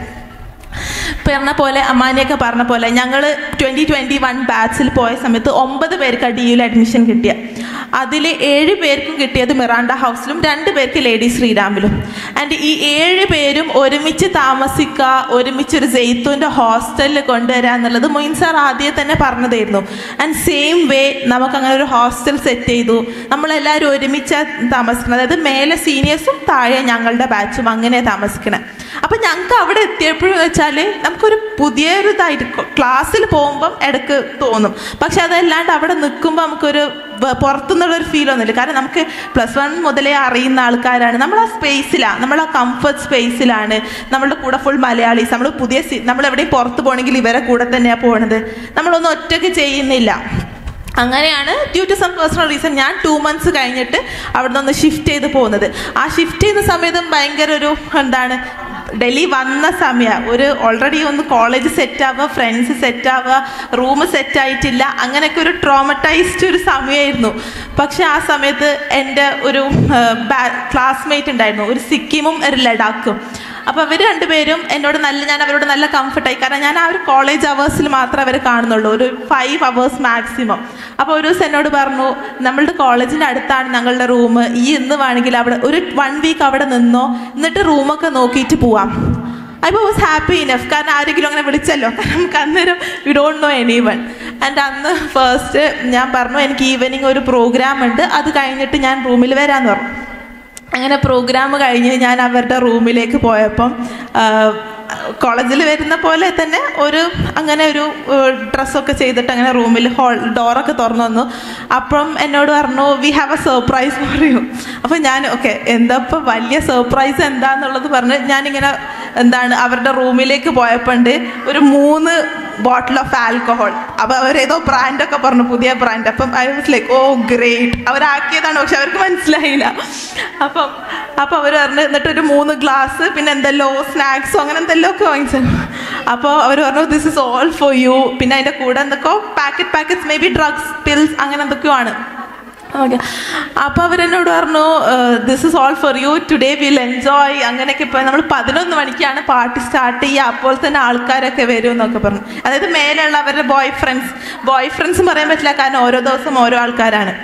പറഞ്ഞ പോലെ അമ്മാനിയൊക്കെ പറഞ്ഞ പോലെ ഞങ്ങൾ 2021 ബാച്ചിൽ പോയ സമയത്ത് 9 പേർക്ക് DUയിൽ അഡ്മിഷൻ കിട്ടിയ. അതിൽ 7 പേർക്കും കിട്ടിയത് മിറാണ്ട ഹൗസിലും 2 പേർക്ക് ലേഡി ശ്രീരാമിലും. ആൻഡ് ഈ 7 പേരും ഒരുമിച്ച് താമസിക്കുക, ഒരുമിച്ചൊരു ജെയ്ത്തൂൻ്റെ ഹോസ്റ്റലിൽ കൊണ്ടുവരിക എന്നുള്ളത് മൊയിൻ സാർ ആദ്യം തന്നെ പറഞ്ഞതായിരുന്നു. ആൻഡ് സെയിം വേ നമുക്കങ്ങനെ ഒരു ഹോസ്റ്റൽ സെറ്റ് ചെയ്തു. നമ്മളെല്ലാവരും ഒരുമിച്ച് താമസിക്കണം, അതായത് മേലെ സീനിയേഴ്സും താഴെ ഞങ്ങളുടെ ബാച്ചും അങ്ങനെ താമസിക്കണം. അപ്പം ഞങ്ങൾക്ക് അവിടെ എത്തിയപ്പോഴെന്ന് വെച്ചാൽ നമുക്കൊരു പുതിയൊരു ഇതായിട്ട് ക്ലാസ്സിൽ പോകുമ്പം ഇടയ്ക്ക് തോന്നും. പക്ഷെ അതല്ലാണ്ട് അവിടെ നിൽക്കുമ്പോൾ നമുക്കൊരു പുറത്തുനിന്നുള്ളൊരു ഫീൽ ഒന്നുമില്ല. കാരണം നമുക്ക് +1 മുതലേ അറിയുന്ന ആൾക്കാരാണ്, നമ്മൾ ആ സ്പേസിലാണ്, നമ്മൾ ആ കംഫർട്ട് സ്പേസിലാണ്. നമ്മളുടെ കൂടെ ഫുൾ മലയാളീസ്. നമ്മളെവിടെയും പുറത്ത് പോകണമെങ്കിൽ ഇവരെ കൂടെ തന്നെയാണ് പോകുന്നത്, നമ്മളൊന്നും ഒറ്റയ്ക്ക് ചെയ്യുന്നില്ല. അങ്ങനെയാണ് due to some personal reason ഞാൻ 2 months കഴിഞ്ഞിട്ട് അവിടെ നിന്ന് ഷിഫ്റ്റ് ചെയ്ത് പോകുന്നത്. ആ ഷിഫ്റ്റ് ചെയ്യുന്ന സമയത്തും ഭയങ്കര ഒരു എന്താണ് ഡൽഹി വന്ന സമയം ഒരു ഓൾറെഡി ഒന്ന് കോളേജ് സെറ്റാവുക, ഫ്രണ്ട്സ് സെറ്റാവുക, റൂം സെറ്റായിട്ടില്ല, അങ്ങനെയൊക്കെ ഒരു ട്രോമറ്റൈസ്ഡ് ഒരു സമയമായിരുന്നു. പക്ഷെ ആ സമയത്ത് എൻ്റെ ഒരു ക്ലാസ്മേറ്റ് ഉണ്ടായിരുന്നു, ഒരു സിക്കിമും ഒരു ലഡാക്കും. അപ്പോൾ അവർ രണ്ടുപേരും എന്നോട് ഞാൻ അവരോട് നല്ല കംഫർട്ടായി. കാരണം ഞാൻ ആ ഒരു കോളേജ് അവേഴ്സിൽ മാത്രമേ അവരെ കാണുന്നുള്ളൂ, ഒരു 5 hours മാക്സിമം. അപ്പോൾ ഒരു ദിവസം എന്നോട് പറഞ്ഞു, നമ്മളുടെ കോളേജിൻ്റെ അടുത്താണ് ഞങ്ങളുടെ റൂം, ഇന്ന് വേണമെങ്കിൽ അവിടെ ഒരു 1 week അവിടെ നിന്നോ, എന്നിട്ട് റൂമൊക്കെ നോക്കിയിട്ട് പോവാം. I was happy enough. കാരണം ആരെങ്കിലും അങ്ങനെ വിളിച്ചല്ലോ, കാരണം നമുക്ക് അന്നേരം we don't know anyone. And അന്ന് ഫസ്റ്റ് ഞാൻ പറഞ്ഞു എനിക്ക് ഈവനിങ് ഒരു പ്രോഗ്രാം ഉണ്ട്, അത് കഴിഞ്ഞിട്ട് ഞാൻ റൂമിൽ വരാമെന്ന് പറഞ്ഞു. അങ്ങനെ പ്രോഗ്രാം കഴിഞ്ഞ് ഞാൻ അവരുടെ റൂമിലേക്ക് പോയപ്പം കോളേജിൽ വരുന്ന പോലെ തന്നെ അങ്ങനെ ഒരു ഡ്രസ്സൊക്കെ ചെയ്തിട്ട് അങ്ങനെ റൂമിൽ ഡോറൊക്കെ തുറന്നു വന്നു. അപ്പം എന്നോട് പറഞ്ഞു we have a surprise for you. അപ്പം ഞാൻ ഓക്കെ എന്താ ഇപ്പം വലിയ സർപ്രൈസ് എന്താന്നുള്ളത് പറഞ്ഞ് ഞാനിങ്ങനെ അവരുടെ റൂമിലേക്ക് പോയപ്പോണ്ട് ഒരു 3 ബോട്ടിൽ ഓഫ് ആൽക്കഹോൾ. അപ്പോൾ അവരേതോ ബ്രാൻഡൊക്കെ പറഞ്ഞു, പുതിയ ബ്രാൻഡ്. അപ്പം I was like oh great, അവരാക്കിയതാണ് പക്ഷെ അവർക്ക് മനസ്സിലായില്ല. അപ്പം അവർ പറഞ്ഞു എന്നിട്ടൊരു 3 ഗ്ലാസ് പിന്നെ എന്തെല്ലോ സ്നാക്സോ അങ്ങനെ എന്തെല്ലോ ഒക്കെ വാങ്ങിച്ചു. അപ്പോൾ അവർ പറഞ്ഞു this is all for you. പിന്നെ അതിൻ്റെ കൂടെ എന്തൊക്കെയോ packets maybe drugs pills അങ്ങനെ എന്തൊക്കെയോ ആണ്. ഓക്കെ, അപ്പോൾ അവരെന്നോട് പറഞ്ഞു this is all for you, today will enjoy. അങ്ങനെയൊക്കെ ഇപ്പോൾ നമ്മൾ 11 മണിക്കാണ് പാർട്ടി സ്റ്റാർട്ട് ചെയ്യുക, അപ്പോൾ തന്നെ ആൾക്കാരൊക്കെ വരും എന്നൊക്കെ പറഞ്ഞു. അതായത് മേലുള്ള അവരുടെ ബോയ് ഫ്രണ്ട്സും പറയാൻ പറ്റില്ല, കാരണം ഓരോ ദിവസം ഓരോ ആൾക്കാരാണ്.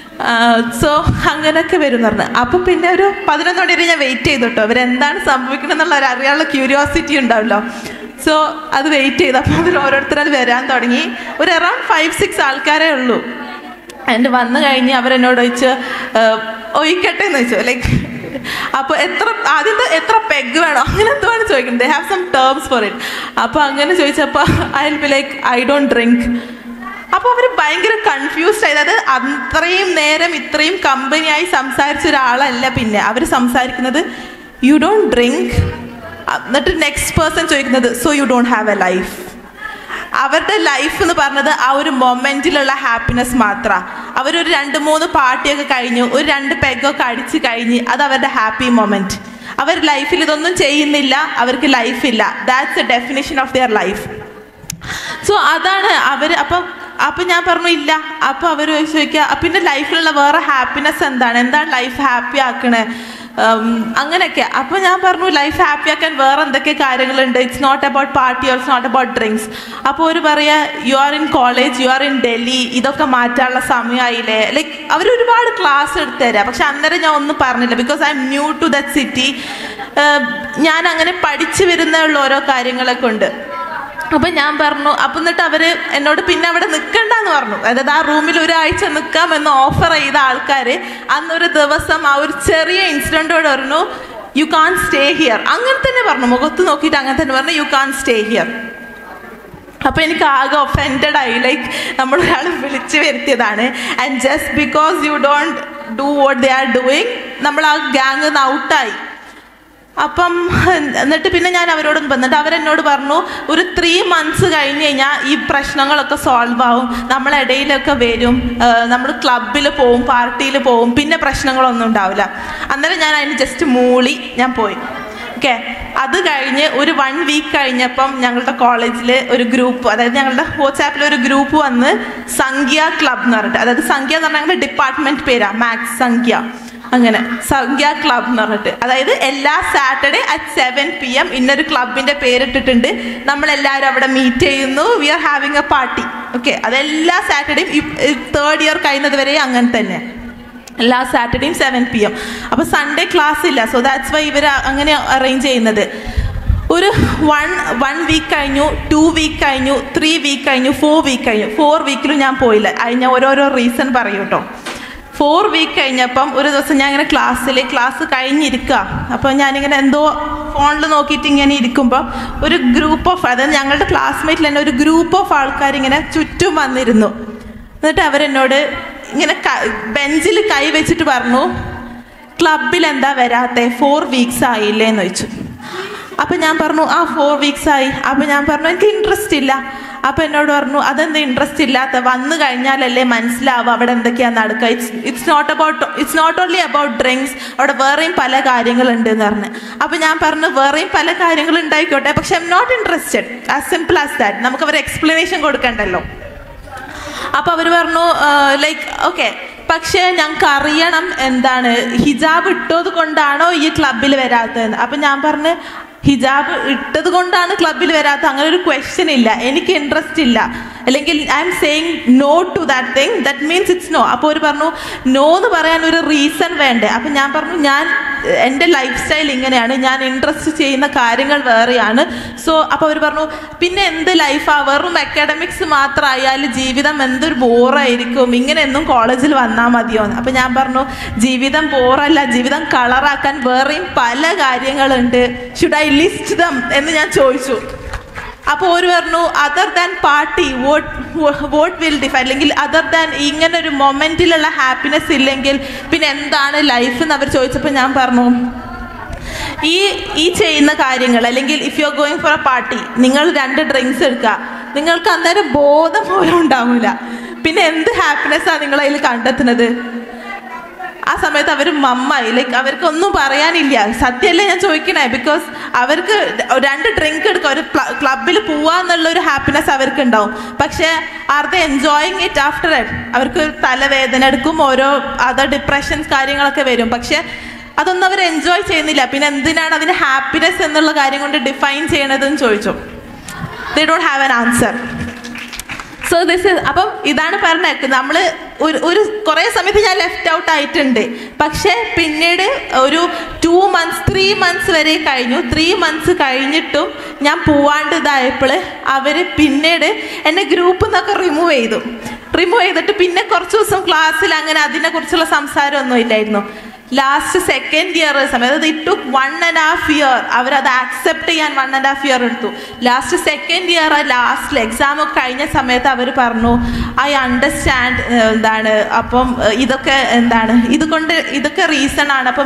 സോ അങ്ങനെയൊക്കെ വരും എന്ന് പറഞ്ഞു. അപ്പം പിന്നെ ഒരു 11 മണി വരെ ഞാൻ വെയിറ്റ് ചെയ്തു കേട്ടോ, അവരെന്താണ് സംഭവിക്കണം എന്നുള്ള അറിയാനുള്ള ക്യൂരിയോസിറ്റി ഉണ്ടാവല്ലോ. സോ അത് വെയിറ്റ് ചെയ്തു. അപ്പോൾ അതിൽ ഓരോരുത്തരാൾ വരാൻ തുടങ്ങി. ഒരു അറൗണ്ട് 5-6 ആൾക്കാരേ ഉള്ളൂ. എൻ്റെ വന്നു കഴിഞ്ഞ് അവരെന്നോട് ചോദിച്ച് ഒഴിക്കട്ടെ എന്ന് ചോദിച്ചു. ലൈക്ക് അപ്പോൾ എത്ര പെഗ് വേണോ അങ്ങനെ എന്തുവാണ് ചോദിക്കുന്നത്. They have some terms for it. അപ്പോൾ അങ്ങനെ ചോദിച്ചപ്പോൾ I will be like I don't drink. അപ്പോൾ അവർ ഭയങ്കര കൺഫ്യൂസ്ഡ് ആയത്. അത് അത്രയും നേരം ഇത്രയും കമ്പനിയായി സംസാരിച്ച ഒരാളല്ല പിന്നെ അവർ സംസാരിക്കുന്നത് യു ഡോണ്ട് ഡ്രിങ്ക്. എന്നിട്ട് നെക്സ്റ്റ് പേഴ്സൺ ചോദിക്കുന്നത് so you don't have a life. അവരുടെ ലൈഫ് എന്ന് പറഞ്ഞത് ആ ഒരു മൊമെൻറ്റിലുള്ള ഹാപ്പിനെസ് മാത്രമാണ്. അവരൊരു 2-3 പാർട്ടിയൊക്കെ കഴിഞ്ഞു, ഒരു 2 പെഗൊക്കെ അടിച്ച് കഴിഞ്ഞ് അത് അവരുടെ ഹാപ്പി മൊമെൻറ്റ്. അവർ ലൈഫിൽ ഇതൊന്നും ചെയ്യുന്നില്ല, അവർക്ക് ലൈഫില്ല. That's a definition of their life. So അതാണ് അവർ. അപ്പം ഞാൻ പറഞ്ഞു ഇല്ല. അപ്പോൾ അവർ ചോദിക്കുക പിന്നെ ലൈഫിലുള്ള വേറെ ഹാപ്പിനെസ് എന്താണ് ലൈഫ് ഹാപ്പി ആക്കണേ അങ്ങനെയൊക്കെ. അപ്പോൾ ഞാൻ പറഞ്ഞു ലൈഫ് ഹാപ്പി ആക്കാൻ വേറെ എന്തൊക്കെ കാര്യങ്ങളുണ്ട്, it's not about party or it's not about drinks. അപ്പോൾ അവർ പറയുക you are in college, you are in Delhi, ഇതൊക്കെ മാറ്റാനുള്ള സമയമായില്ലേ. ലൈക്ക് അവർ ഒരുപാട് ക്ലാസ് എടുത്തു തരാം. പക്ഷെ അന്നേരം ഞാൻ ഒന്നും പറഞ്ഞില്ല, because I'm new to that city. ഞാൻ അങ്ങനെ പഠിച്ചു വരുന്നുള്ള ഓരോ കാര്യങ്ങളൊക്കെ ഉണ്ട്. അപ്പം ഞാൻ പറഞ്ഞു, അപ്പം എന്നിട്ട് അവർ എന്നോട് പിന്നെ അവിടെ നിൽക്കണ്ടെന്ന് പറഞ്ഞു. അതായത് ആ റൂമിൽ ഒരാഴ്ച നിൽക്കാമെന്ന് ഓഫർ ചെയ്ത ആൾക്കാർ അന്നൊരു ദിവസം ആ ഒരു ചെറിയ ഇൻസിഡൻറ്റോട് പറഞ്ഞു യു കാൻ സ്റ്റേ ഹിയർ. അങ്ങനെ തന്നെ പറഞ്ഞു, മുഖത്ത് നോക്കിയിട്ട് അങ്ങനെ തന്നെ പറഞ്ഞു യു കാൻ സ്റ്റേ ഹിയർ. അപ്പോൾ എനിക്ക് ആകെ ഒഫൻഡഡ് ആയി. ലൈക്ക് നമ്മളൊരാൾ വിളിച്ചു വരുത്തിയതാണ് and just because you don't do what they are doing നമ്മൾ ആ ഗ്യാങ് ഔട്ടായി. അപ്പം എന്നിട്ട് പിന്നെ ഞാൻ അവരോട് വന്നിട്ട് അവരെന്നോട് പറഞ്ഞു ഒരു 3 months കഴിഞ്ഞ് കഴിഞ്ഞാൽ ഈ പ്രശ്നങ്ങളൊക്കെ സോൾവ് ആവും, നമ്മളിടയിലൊക്കെ വരും, നമ്മൾ ക്ലബിൽ പോവും, പാർട്ടിയിൽ പോവും, പിന്നെ പ്രശ്നങ്ങളൊന്നും ഉണ്ടാവില്ല. അന്നേരം ഞാൻ അതിന് ജസ്റ്റ് മൂളി ഞാൻ പോയി. ഓക്കെ, അത് കഴിഞ്ഞ് ഒരു 1 week കഴിഞ്ഞപ്പം ഞങ്ങളുടെ കോളേജിൽ ഒരു ഗ്രൂപ്പ്, അതായത് ഞങ്ങളുടെ വാട്സാപ്പിൽ ഒരു ഗ്രൂപ്പ് വന്ന് സംഖ്യ ക്ലബ് എന്ന് പറഞ്ഞിട്ട്, അതായത് സംഖ്യ എന്ന് പറഞ്ഞാൽ ഞങ്ങളുടെ ഡിപ്പാർട്ട്മെൻറ്റ് പേരാണ് മാത്സ് സംഖ്യ, അങ്ങനെ സംഖ്യ ക്ലബ് എന്ന് പറഞ്ഞിട്ട്, അതായത് എല്ലാ സാറ്റർഡേ at 7 PM ഇന്നൊരു ക്ലബിൻ്റെ പേരിട്ടിട്ടുണ്ട്, നമ്മളെല്ലാവരും അവിടെ മീറ്റ് ചെയ്യുന്നു, we are having a party. Okay, അതെല്ലാ സാറ്റർഡേയും 3rd year കഴിയുന്നത് വരെ അങ്ങനെ തന്നെ, എല്ലാ സാറ്റർഡേയും 7 PM. അപ്പോൾ സൺഡേ ക്ലാസ് ഇല്ല. സോ ദാറ്റ്സ് വൈ ഇവർ അങ്ങനെ അറേഞ്ച് ചെയ്യുന്നത്. ഒരു 1 week കഴിഞ്ഞു, 2 week കഴിഞ്ഞു, 3 week കഴിഞ്ഞു, 4 week കഴിഞ്ഞു. 4 weekലും ഞാൻ പോയില്ല. അത് ഞാൻ ഓരോരോ റീസൺ പറയൂ കേട്ടോ. 4 week കഴിഞ്ഞപ്പം ഒരു ദിവസം ഞാൻ ഇങ്ങനെ ക്ലാസ് കഴിഞ്ഞിരിക്കുക. അപ്പോൾ ഞാനിങ്ങനെ എന്തോ ഫോണിൽ നോക്കിയിട്ട് ഇങ്ങനെ ഇരിക്കുമ്പോൾ ഒരു ഗ്രൂപ്പ് ഓഫ്, അതായത് ഞങ്ങളുടെ ക്ലാസ്മേറ്റിൽ തന്നെ ഒരു ഗ്രൂപ്പ് ഓഫ് ആൾക്കാരിങ്ങനെ ചുറ്റും വന്നിരുന്നു. എന്നിട്ട് അവരെന്നോട് ഇങ്ങനെ ബെഞ്ചിൽ കൈ വെച്ചിട്ട് പറഞ്ഞു ക്ലബിൽ എന്താ വരാത്തെ, 4 weeks ആയില്ലേ എന്ന് ചോദിച്ചു. അപ്പം ഞാൻ പറഞ്ഞു 4 weeks ആയി. അപ്പം ഞാൻ പറഞ്ഞു എനിക്ക് ഇൻട്രസ്റ്റ് ഇല്ല. അപ്പോൾ എന്നോട് പറഞ്ഞു അതെന്താ ഇൻട്രസ്റ്റ് ഇല്ലാത്ത, വന്നു കഴിഞ്ഞാലല്ലേ മനസ്സിലാവുക അവിടെ എന്തൊക്കെയാണ് നടക്കുക, it's not only about drinks, അവിടെ വേറെയും പല കാര്യങ്ങളുണ്ട് എന്ന് പറഞ്ഞു. അപ്പോൾ ഞാൻ പറഞ്ഞു വേറെയും പല കാര്യങ്ങൾ ഉണ്ടായിക്കോട്ടെ, പക്ഷെ I'm not interested, as simple as that. നമുക്ക് അവർ എക്സ്പ്ലനേഷൻ കൊടുക്കണ്ടല്ലോ. അപ്പോൾ അവർ പറഞ്ഞു ലൈക്ക് ഓക്കെ, പക്ഷേ ഞങ്ങൾക്ക് അറിയണം എന്താണ് ഹിജാബ് ഇട്ടത് കൊണ്ടാണോ ഈ ക്ലബിൽ വരാത്തതെന്ന്. അപ്പം ഞാൻ പറഞ്ഞു ഹിജാബ് ഇട്ടത് കൊണ്ടാണ് ക്ലബിൽ വരാത്ത അങ്ങനെ ഒരു ക്വസ്റ്റ്യൻ ഇല്ല. എനിക്ക് ഇൻട്രസ്റ്റ് ഇല്ല, അല്ലെങ്കിൽ I'm saying no to that thing, that means it's no. അപ്പോൾ അവർ പറഞ്ഞു നോ എന്ന് പറയാൻ ഒരു റീസൺ വേണ്ടേ. അപ്പം ഞാൻ പറഞ്ഞു ഞാൻ എൻ്റെ ലൈഫ് സ്റ്റൈൽ ഇങ്ങനെയാണ്, ഞാൻ ഇൻട്രസ്റ്റ് ചെയ്യുന്ന കാര്യങ്ങൾ വേറെയാണ്. സോ അപ്പോൾ അവർ പറഞ്ഞു പിന്നെ എന്ത് ലൈഫാ, വെറും അക്കാഡമിക്സ് മാത്രമായാൽ ജീവിതം എന്തൊരു ബോറായിരിക്കും, ഇങ്ങനെയൊന്നും കോളേജിൽ വന്നാൽ മതിയോ എന്ന്. അപ്പം ഞാൻ പറഞ്ഞു ജീവിതം ബോറല്ല, ജീവിതം കളറാക്കാൻ വേറെയും പല കാര്യങ്ങളുണ്ട്, ഷുഡ് ഐ ലിസ്റ്റ് ദം എന്ന് ഞാൻ ചോദിച്ചു. അപ്പോൾ ഒരു പറഞ്ഞു other than party what will define, അല്ലെങ്കിൽ അതർ ദാൻ ഇങ്ങനെ ഒരു മൊമെന്റിലുള്ള ഹാപ്പിനെസ് ഇല്ലെങ്കിൽ പിന്നെ എന്താണ് ലൈഫ് എന്ന് അവർ ചോദിച്ചപ്പോൾ ഞാൻ പറഞ്ഞു ഈ ചെയ്യുന്ന കാര്യങ്ങൾ, അല്ലെങ്കിൽ if you are going for a party, നിങ്ങൾ 2 ഡ്രിങ്ക്സ് എടുക്കുക, നിങ്ങൾക്ക് അന്നേരം ബോധം പോലും ഉണ്ടാവില്ല, പിന്നെ എന്ത് ഹാപ്പിനെസ്സാണ് നിങ്ങൾ അതിൽ കണ്ടെത്തുന്നത്. ആ സമയത്ത് അവർ മമ്മായി, ലൈക്ക് അവർക്ക് ഒന്നും പറയാനില്ല. സത്യമല്ലേ ഞാൻ ചോദിക്കണേ, ബിക്കോസ് അവർക്ക് 2 ഡ്രിങ്ക് എടുക്കുക, ഒരു ക്ലബിൽ പോവാന്നുള്ളൊരു ഹാപ്പിനെസ് അവർക്ക് ഉണ്ടാവും. പക്ഷേ are they enjoying it after it? അവർക്ക് തലവേദന എടുക്കും, ഓരോ അതർ ഡിപ്രഷൻസ് കാര്യങ്ങളൊക്കെ വരും. പക്ഷെ അതൊന്നും അവർ എൻജോയ് ചെയ്യുന്നില്ല. പിന്നെ എന്തിനാണ് അതിന് ഹാപ്പിനെസ് എന്നുള്ള കാര്യം കൊണ്ട് ഡിഫൈൻ ചെയ്യണതെന്ന് ചോദിച്ചു. They don't have an answer. So this is, അപ്പം ഇതാണ് പറഞ്ഞത്, നമ്മൾ ഒരു കുറേ സമയത്ത് ഞാൻ ലെഫ്റ്റ് ഔട്ട് ആയിട്ടുണ്ട്. പക്ഷേ പിന്നീട് ഒരു 2 months 3 months വരെ കഴിഞ്ഞു. 3 months കഴിഞ്ഞിട്ടും ഞാൻ പോവാണ്ട് ഇതായപ്പോൾ അവർ പിന്നീട് എന്നെ ഗ്രൂപ്പിൽ നിന്നൊക്കെ റിമൂവ് ചെയ്തിട്ട് പിന്നെ കുറച്ച് ദിവസം ക്ലാസ്സിൽ അങ്ങനെ അതിനെക്കുറിച്ചുള്ള സംസാരമൊന്നും ഇല്ലായിരുന്നു. ലാസ്റ്റ് 2nd year സമയത്ത് ഇറ്റ് ടുക്ക് 1.5 year അവരത് ആക്സെപ്റ്റ് ചെയ്യാൻ 1.5 year എടുത്തു. ലാസ്റ്റ് 2nd year ലാസ്റ്റിൽ എക്സാം ഒക്കെ കഴിഞ്ഞ സമയത്ത് അവർ പറഞ്ഞു ഐ അണ്ടർസ്റ്റാൻഡ്, എന്താണ് അപ്പം ഇതൊക്കെ എന്താണ് ഇതൊക്കെ റീസൺ ആണ്, അപ്പം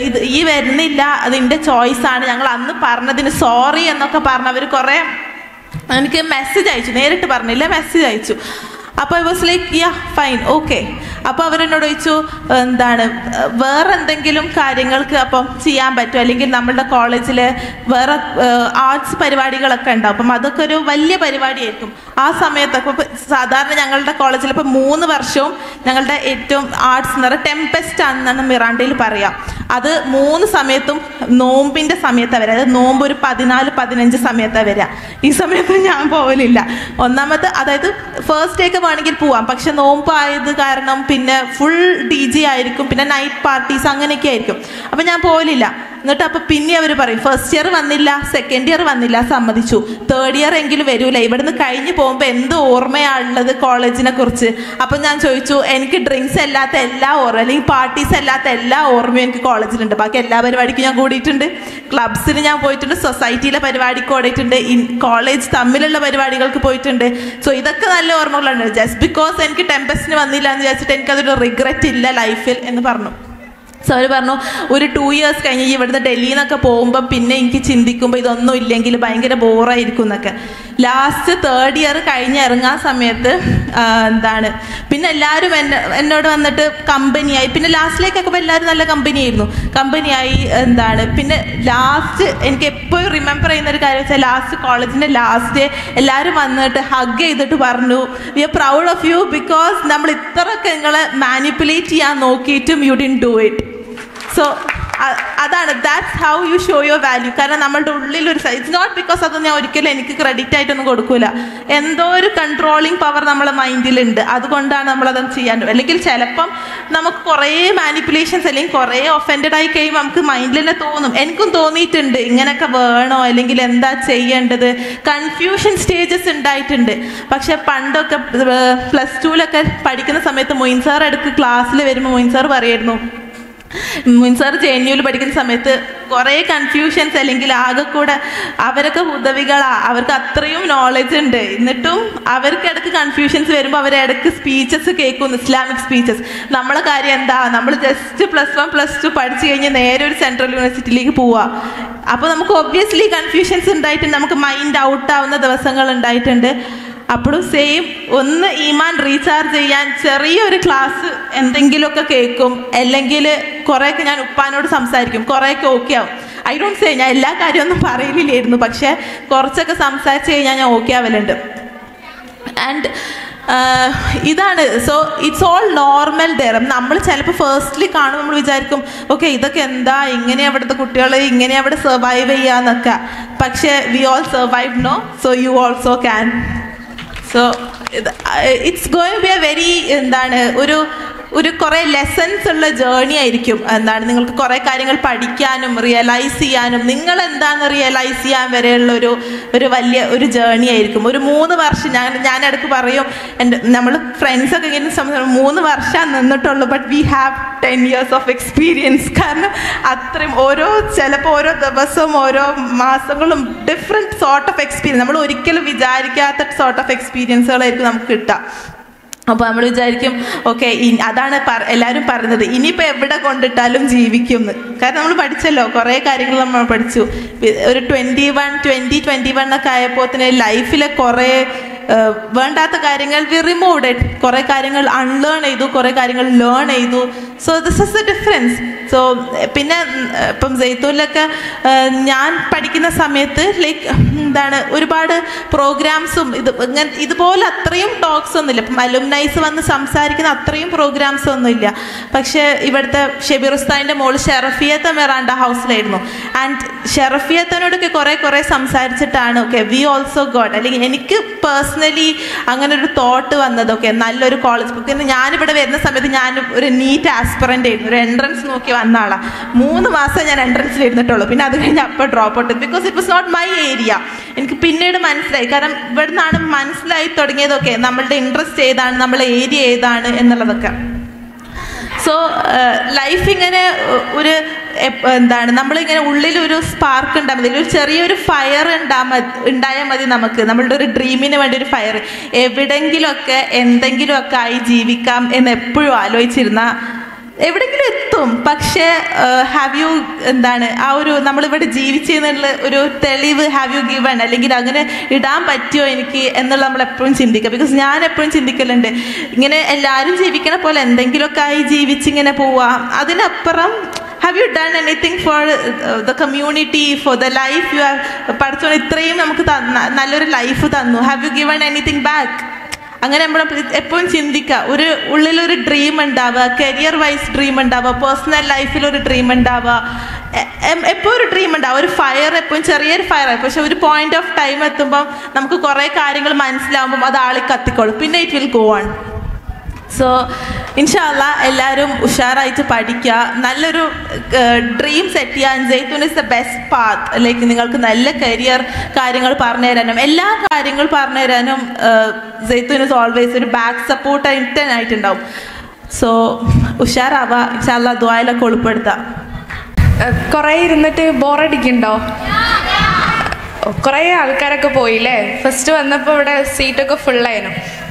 ഈ വരുന്നില്ല, അതിൻ്റെ ചോയ്സാണ്, ഞങ്ങൾ അന്ന് പറഞ്ഞതിന് സോറി എന്നൊക്കെ പറഞ്ഞ് അവർ കുറേ എനിക്ക് മെസ്സേജ് അയച്ചു, നേരിട്ട് പറഞ്ഞില്ല, മെസ്സേജ് അയച്ചു. അപ്പോൾ I was like yeah fine okay. അപ്പോൾ അവരെന്നോട് ചോദിച്ചു എന്താണ് വേറെ എന്തെങ്കിലും കാര്യങ്ങൾക്ക് അപ്പം ചെയ്യാൻ പറ്റും, അല്ലെങ്കിൽ നമ്മളുടെ കോളേജിൽ വേറെ ആർട്സ് പരിപാടികളൊക്കെ ഉണ്ടാവും, അപ്പം അതൊക്കെ ഒരു വലിയ പരിപാടിയായിരിക്കും. ആ സമയത്തൊക്കെ ഇപ്പോൾ സാധാരണ ഞങ്ങളുടെ കോളേജിൽ ഇപ്പോൾ 3 വർഷവും ഞങ്ങളുടെ ഏറ്റവും ആർട്സ് എന്ന് പറയുക ടെമ്പസ്റ്റ് ആണെന്നാണ് മിറാണ്ടയിൽ പറയാം. അത് 3 സമയത്തും നോമ്പിൻ്റെ സമയത്താണ് വരിക. അതായത് നോമ്പ് ഒരു 14-15 സമയത്താണ് വരിക. ഈ സമയത്ത് ഞാൻ പോകലില്ല. ഒന്നാമത് അതായത് ഫസ്റ്റ് ഡേക്ക് വേണമെങ്കിൽ പോവാം, പക്ഷെ നോമ്പ് ആയത് കാരണം പിന്നെ ഫുൾ DJ ആയിരിക്കും, പിന്നെ നൈറ്റ് പാർട്ടീസ് അങ്ങനെയൊക്കെ ആയിരിക്കും. അപ്പം ഞാൻ പോകലില്ല. എന്നിട്ട് അപ്പോൾ പിന്നെ അവർ പറയും ഫസ്റ്റ് ഇയർ വന്നില്ല, 2nd year വന്നില്ല, സമ്മതിച്ചു, 3rd year എങ്കിലും വരൂല, ഇവിടുന്ന് കഴിഞ്ഞ് പോകുമ്പോൾ എന്ത് ഓർമ്മയാണുള്ളത് കോളേജിനെ കുറിച്ച്. അപ്പം ഞാൻ ചോദിച്ചു എനിക്ക് ഡ്രിങ്ക്സ് അല്ലാത്ത എല്ലാ ഓർമ്മ, അല്ലെങ്കിൽ പാർട്ടീസ് അല്ലാത്ത എല്ലാ ഓർമ്മയും എനിക്ക് കോളേജിലുണ്ട്. ബാക്കി എല്ലാ പരിപാടിക്കും ഞാൻ കൂടിയിട്ടുണ്ട്, ക്ലബ്സിന് ഞാൻ പോയിട്ടുണ്ട്, സൊസൈറ്റിയിലെ പരിപാടിക്ക് കൂടിയിട്ടുണ്ട്, കോളേജ് തമ്മിലുള്ള പരിപാടികൾക്ക് പോയിട്ടുണ്ട്. സോ ഇതൊക്കെ നല്ല ഓർമ്മകളുണ്ട്. ജസ്റ്റ് ബിക്കോസ് എനിക്ക് ടെമ്പസ്റ്റിന് വന്നില്ല എന്ന് വിചാരിച്ചിട്ട് എനിക്കതൊരു റിഗ്രറ്റ് ഇല്ല ലൈഫിൽ എന്ന് പറഞ്ഞു. സോ അവർ പറഞ്ഞു ഒരു 2 years കഴിഞ്ഞ് ഇവിടുന്ന് ഡൽഹിയിൽ നിന്നൊക്കെ പോകുമ്പോൾ പിന്നെ എനിക്ക് ചിന്തിക്കുമ്പോൾ ഇതൊന്നും ഇല്ലെങ്കിൽ ഭയങ്കര ബോറായിരിക്കും എന്നൊക്കെ. ലാസ്റ്റ് 3rd year കഴിഞ്ഞ് ഇറങ്ങാൻ സമയത്ത് എന്താണ് പിന്നെ എല്ലാവരും എന്നോട് വന്നിട്ട് കമ്പനിയായി. പിന്നെ ലാസ്റ്റിലേക്കൊക്കെ ഇപ്പോൾ എല്ലാവരും നല്ല കമ്പനിയായി. എന്താണ് പിന്നെ ലാസ്റ്റ് എനിക്ക് എപ്പോഴും റിമെമ്പർ ചെയ്യുന്ന ഒരു കാര്യം വെച്ചാൽ ലാസ്റ്റ് കോളേജിൻ്റെ ലാസ്റ്റ് എല്ലാവരും വന്നിട്ട് ഹഗ് ചെയ്തിട്ട് പറഞ്ഞു we are proud of you, because നമ്മൾ ഇത്രയൊക്കെ നിങ്ങളെ മാനിപ്പുലേറ്റ് ചെയ്യാൻ നോക്കിയിട്ടും you didn't do it. So അതാണ് that's how you show your value. കാരണം നമ്മളുടെ ഉള്ളിലൊരു ഇറ്റ്സ് നോട്ട് ബിക്കോസ് അത് ഞാൻ ഒരിക്കലും എനിക്ക് ക്രെഡിറ്റ് ആയിട്ടൊന്നും കൊടുക്കൂല. എന്തോ ഒരു കൺട്രോളിങ് പവർ നമ്മളെ മൈൻഡിലുണ്ട്, അതുകൊണ്ടാണ് നമ്മളത് ചെയ്യാൻ. അല്ലെങ്കിൽ ചിലപ്പം നമുക്ക് കുറേ മാനിപ്പുലേഷൻസ് അല്ലെങ്കിൽ കുറേ ഒഫൻഡഡ് ആയി കഴിയുമ്പോൾ നമുക്ക് മൈൻഡിൽ തന്നെ തോന്നും. എനിക്കും തോന്നിയിട്ടുണ്ട് ഇങ്ങനെയൊക്കെ വേണോ, അല്ലെങ്കിൽ എന്താ ചെയ്യേണ്ടത്, കൺഫ്യൂഷൻ സ്റ്റേജസ് ഉണ്ടായിട്ടുണ്ട്. പക്ഷെ പണ്ടൊക്കെ +2 പഠിക്കുന്ന സമയത്ത് മൊയിൻ സാർ ഇടയ്ക്ക് ക്ലാസ്സിൽ വരുമ്പോൾ മൊയിൻ സാർ പറയായിരുന്നു, മൊയിൻ സാർ JNU പഠിക്കുന്ന സമയത്ത് കുറേ കൺഫ്യൂഷൻസ്, അല്ലെങ്കിൽ ആകെ കൂടെ അവരൊക്കെ ഉദവികളാണ്, അവർക്ക് അത്രയും നോളജ് ഉണ്ട്, എന്നിട്ടും അവർക്ക് ഇടയ്ക്ക് കൺഫ്യൂഷൻസ് വരുമ്പോൾ അവരിടയ്ക്ക് സ്പീച്ചസ് കേൾക്കുന്നു, ഇസ്ലാമിക് സ്പീച്ചസ്. നമ്മളെ കാര്യം എന്താ, നമ്മൾ ജസ്റ്റ് +1 +2 പഠിച്ചു കഴിഞ്ഞ് നേരെ ഒരു സെൻട്രൽ യൂണിവേഴ്സിറ്റിയിലേക്ക് പോവുക. അപ്പോൾ നമുക്ക് ഒബ്വിയസ്ലി കൺഫ്യൂഷൻസ് ഉണ്ടായിട്ടുണ്ട്, നമുക്ക് മൈൻഡ് ഔട്ട് ആവുന്ന ദിവസങ്ങൾ ഉണ്ടായിട്ടുണ്ട്. അപ്പോഴും സെയിം ഒന്ന് ഈമാൻ റീചാർജ് ചെയ്യാൻ ചെറിയൊരു ക്ലാസ് എന്തെങ്കിലുമൊക്കെ കേൾക്കും, അല്ലെങ്കിൽ കുറേയൊക്കെ ഞാൻ ഉപ്പാനോട് സംസാരിക്കും, കുറേയൊക്കെ ഓക്കെ ആവും. ഐ ഡോണ്ട് സേ ഞാൻ എല്ലാ കാര്യമൊന്നും പറയില്ലായിരുന്നു, പക്ഷേ കുറച്ചൊക്കെ സംസാരിച്ച് കഴിഞ്ഞാൽ ഞാൻ ഓക്കെ ആവലുണ്ട്. ആൻഡ് ഇതാണ്. So it's all normal there. നമ്മൾ ചിലപ്പോൾ ഫസ്റ്റ്ലി കാണുമ്പോൾ നമ്മൾ വിചാരിക്കും ഓക്കെ ഇതൊക്കെ എന്താ, ഇങ്ങനെ അവിടുത്തെ കുട്ടികൾ ഇങ്ങനെ അവിടെ സർവൈവ് ചെയ്യാന്നൊക്കെ. പക്ഷേ we all survive no, so you also can. So it's going be a very ഒരു കുറേ ലെസൺസ് ഉള്ള ജേർണി ആയിരിക്കും. നിങ്ങൾക്ക് കുറേ കാര്യങ്ങൾ പഠിക്കാനും റിയലൈസ് ചെയ്യാനും നിങ്ങൾ എന്താണെന്ന് റിയലൈസ് ചെയ്യാൻ വരെയുള്ള ഒരു വലിയ ഒരു ജേർണി ആയിരിക്കും. ഒരു 3 വർഷം ഞാൻ ഇടയ്ക്ക് പറയും, നമ്മൾ ഫ്രണ്ട്സൊക്കെ ഇങ്ങനെ 3 വർഷം നിന്നിട്ടുള്ളൂ, but we have 10 years of experience. കാരണം അത്രയും ചിലപ്പോൾ ഓരോ ദിവസവും ഓരോ മാസങ്ങളും ഡിഫറെൻറ്റ് സോർട്ട് ഓഫ് എക്സ്പീരിയൻസ്, നമ്മൾ ഒരിക്കലും വിചാരിക്കാത്ത സോർട്ട് ഓഫ് എക്സ്പീരിയൻസുകളായിരിക്കും നമുക്ക് കിട്ടുക. അപ്പോൾ നമ്മൾ വിചാരിക്കും ഓക്കെ അതാണ് എല്ലാവരും പറയുന്നത്, ഇനിയിപ്പോൾ എവിടെ കൊണ്ടിട്ടാലും ജീവിക്കും എന്ന്. കാരണം നമ്മൾ പഠിച്ചല്ലോ, കുറേ കാര്യങ്ങൾ നമ്മൾ പഠിച്ചു. ഒരു 21 ഒക്കെ ആയപ്പോൾ തന്നെ ലൈഫിലെ കുറേ വേണ്ടാത്ത കാര്യങ്ങൾ വി റിമൂവ്ഡ് ഇറ്റ്. കുറേ കാര്യങ്ങൾ അൺലേൺ ചെയ്തു, കുറേ കാര്യങ്ങൾ ലേൺ ചെയ്തു. So this is the difference. So പിന്നെ ഇപ്പം സെയ്ത്തൂനിലൊക്കെ ഞാൻ പഠിക്കുന്ന സമയത്ത് ഒരുപാട് പ്രോഗ്രാംസും ഇതുപോലെ അത്രയും ടോക്സ് ഒന്നുമില്ല. ഇപ്പം അലുംനൈസ് വന്ന് സംസാരിക്കുന്ന അത്രയും പ്രോഗ്രാംസ് ഒന്നുമില്ല. പക്ഷേ ഇവിടുത്തെ ഷെബീർ ഉസ്താദിൻ്റെ മോള് ഷെറഫിയത്ത മെറാണ്ട ഹൗസിലായിരുന്നു. ആൻഡ് ഷെറഫിയത്തനോടൊക്കെ കുറേ സംസാരിച്ചിട്ടാണ് ഓക്കെ വി ഓൾസോ ഗോട്ട്, അല്ലെങ്കിൽ എനിക്ക് പേഴ്സണലി അങ്ങനെ ഒരു തോട്ട് വന്നത് ഓക്കെ നല്ലൊരു കോളേജ്. പിന്നെ ഞാനിവിടെ വരുന്ന സമയത്ത് ഞാൻ ഒരു നീറ്റ് ആസ്പിറൻ്റ് ആയിരുന്നു, ഒരു എൻട്രൻസ് നോക്കി വന്ന ആളാണ്. 3 മാസം ഞാൻ എൻട്രൻസിൽ ഇരുന്നിട്ടുള്ളൂ. പിന്നെ അത് കഴിഞ്ഞ് അപ്പോൾ drop out, because it was not my area. എനിക്ക് പിന്നീട് മനസ്സിലായി, കാരണം ഇവിടെ നിന്നാണ് മനസ്സിലായി തുടങ്ങിയതൊക്കെ നമ്മളുടെ ഇൻട്രസ്റ്റ് ഏതാണ്, നമ്മളെ ഏരിയ ഏതാണ് എന്നുള്ളതൊക്കെ. സോ ലൈഫ് ഇങ്ങനെ നമ്മളിങ്ങനെ ഉള്ളിലൊരു സ്പാർക്ക് ഉണ്ടാൽ മതി, ഒരു ചെറിയൊരു ഫയർ ഉണ്ടായാൽ മതി നമുക്ക്. നമ്മളുടെ ഒരു ഡ്രീമിന് വേണ്ടി ഒരു ഫയർ, എവിടെങ്കിലുമൊക്കെ എന്തെങ്കിലുമൊക്കെ ആയി ജീവിക്കാം എന്ന് എപ്പോഴും ആലോചിച്ചിരുന്ന എവിടെയെങ്കിലും എത്തും. പക്ഷേ ഹാവ് യു ആ ഒരു നമ്മളിവിടെ ജീവിച്ചെന്നുള്ള ഒരു തെളിവ് ഹാവ് യു ഗിവൺ, അല്ലെങ്കിൽ അങ്ങനെ ഇടാൻ പറ്റുമോ എനിക്ക് എന്നുള്ള നമ്മൾ എപ്പോഴും ചിന്തിക്കുക. ബിക്കോസ് ഞാൻ എപ്പോഴും ചിന്തിക്കലുണ്ട്, ഇങ്ങനെ എല്ലാവരും ജീവിക്കണ പോലെ എന്തെങ്കിലുമൊക്കെ ആയി ജീവിച്ചിങ്ങനെ പോവാം. അതിനപ്പുറം have you done anything for the community, for the life you have പഠിച്ചോ, ഇത്രയും നമുക്ക് നല്ലൊരു ലൈഫ് തന്നു, have you given anything back? അങ്ങനെ നമ്മൾ എപ്പോഴും ചിന്തിക്കുക. ഉള്ളിലൊരു ഡ്രീം ഉണ്ടാവുക, കരിയർ വൈസ് ഡ്രീം ഉണ്ടാവുക, പേഴ്സണൽ ലൈഫിലൊരു ഡ്രീം ഉണ്ടാവുക, എപ്പോഴും ഒരു ഡ്രീം ഉണ്ടാവുക, ഒരു ഫയർ, എപ്പോഴും ചെറിയൊരു ഫയർ. പക്ഷെ ഒരു പോയിന്റ് ഓഫ് ടൈം എത്തുമ്പം നമുക്ക് കുറേ കാര്യങ്ങൾ മനസ്സിലാവുമ്പം അത് ആളി കത്തിക്കോളും, പിന്നെ it will go on. So ഇൻഷാ അല്ലാ എല്ലാവരും ഉഷാറായിട്ട് പഠിക്കുക, നല്ലൊരു ഡ്രീം സെറ്റ് ചെയ്യാൻ Zaitoon is the best path. Like നിങ്ങൾക്ക് നല്ല കരിയർ കാര്യങ്ങൾ പറഞ്ഞു തരാനും എല്ലാ കാര്യങ്ങൾ പറഞ്ഞു തരാനും സെയ്ത്തൂൻ ഇസ് ഓൾവേസ് ഒരു ബാക്ക് സപ്പോർട്ട് ആയിട്ടുണ്ടാവും. സോ ഉഷാറാവുക, ഇൻഷാ അല്ലാ ദുആയിലൊക്കെ ഉൾപ്പെടുത്താം. കുറേ ഇരുന്നിട്ട് ബോറടിക്കുന്നുണ്ടോ? കുറേ ആൾക്കാരൊക്കെ പോയില്ലേ? ഫസ്റ്റ് വന്നപ്പോൾ ഇവിടെ സീറ്റൊക്കെ ഫുള്ളായിരുന്നു.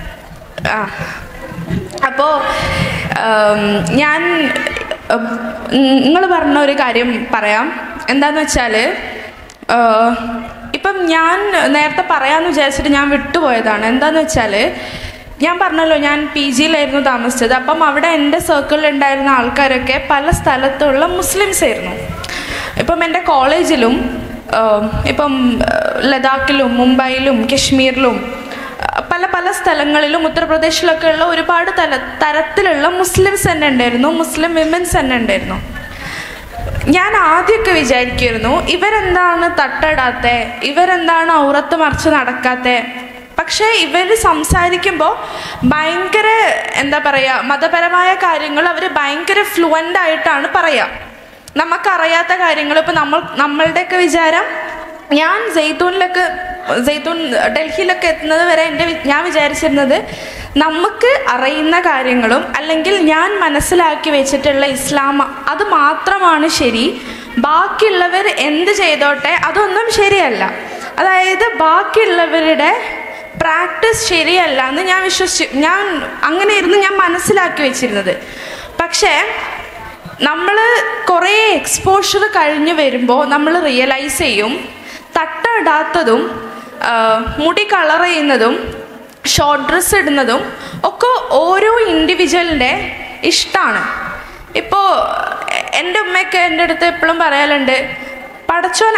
അപ്പോൾ ഞാൻ നിങ്ങൾ പറഞ്ഞ ഒരു കാര്യം പറയാം. എന്താണെന്ന് വെച്ചാൽ ഇപ്പം ഞാൻ നേരത്തെ പറയാമെന്ന് വിചാരിച്ചിട്ട് ഞാൻ വിട്ടുപോയതാണ്. എന്താണെന്ന് വെച്ചാൽ ഞാൻ പറഞ്ഞല്ലോ, ഞാൻ PG യിലായിരുന്നു താമസിച്ചത്. അപ്പം അവിടെ എൻ്റെ സർക്കിളിൽ ഉണ്ടായിരുന്ന ആൾക്കാരൊക്കെ പല സ്ഥലത്തുള്ള മുസ്ലിംസ് ആയിരുന്നു. ഇപ്പം എൻ്റെ കോളേജിലും ഇപ്പം ലഡാക്കിലും മുംബൈയിലും കശ്മീരിലും പല സ്ഥലങ്ങളിലും ഉത്തർപ്രദേശിലൊക്കെ ഉള്ള ഒരുപാട് തരത്തിലുള്ള മുസ്ലിംസ് തന്നെ ഉണ്ടായിരുന്നു, മുസ്ലിം വിമൻസ് തന്നെ ഉണ്ടായിരുന്നു. ഞാൻ ആദ്യമൊക്കെ വിചാരിക്കുമായിരുന്നു ഇവരെന്താണ് തട്ടടാത്തെ, ഇവരെന്താണ് ഔറത്ത് മറിച്ച് നടക്കാത്തെ. പക്ഷേ ഇവർ സംസാരിക്കുമ്പോൾ ഭയങ്കര എന്താ പറയുക, മതപരമായ കാര്യങ്ങൾ അവർ ഭയങ്കര ഫ്ലുവൻ്റ് ആയിട്ടാണ് പറയുക. നമുക്കറിയാത്ത കാര്യങ്ങൾ ഇപ്പോൾ നമ്മളുടെയൊക്കെ വിചാരം, ഞാൻ സെയ്ത്തൂൻ ഡൽഹിയിലൊക്കെ എത്തുന്നത് വരെ ഞാൻ വിചാരിച്ചിരുന്നത് നമുക്ക് അറിയുന്ന കാര്യങ്ങളും അല്ലെങ്കിൽ ഞാൻ മനസ്സിലാക്കി വെച്ചിട്ടുള്ള ഇസ്ലാം അത് മാത്രമാണ് ശരി, ബാക്കിയുള്ളവർ എന്ത് ചെയ്തോട്ടെ അതൊന്നും ശരിയല്ല. അതായത് ബാക്കിയുള്ളവരുടെ പ്രാക്ടീസ് ശരിയല്ല എന്ന് ഞാൻ അങ്ങനെയായിരുന്നു ഞാൻ മനസ്സിലാക്കി വെച്ചിരുന്നത്. പക്ഷേ നമ്മൾ കുറേ എക്സ്പോഷർ കഴിഞ്ഞ് വരുമ്പോൾ നമ്മൾ റിയലൈസ് ചെയ്യും തട്ടമിടാത്തതും മുടി കളർ ചെയ്യുന്നതും ഷോർട്ട് ഡ്രസ്സ് ഇടുന്നതും ഒക്കെ ഓരോ ഇൻഡിവിജ്വലിൻ്റെ ഇഷ്ടമാണ്. ഇപ്പോൾ എൻ്റെ ഉമ്മയൊക്കെ എൻ്റെ അടുത്ത് എപ്പോഴും പറയാറുണ്ട്, പടച്ചോൻ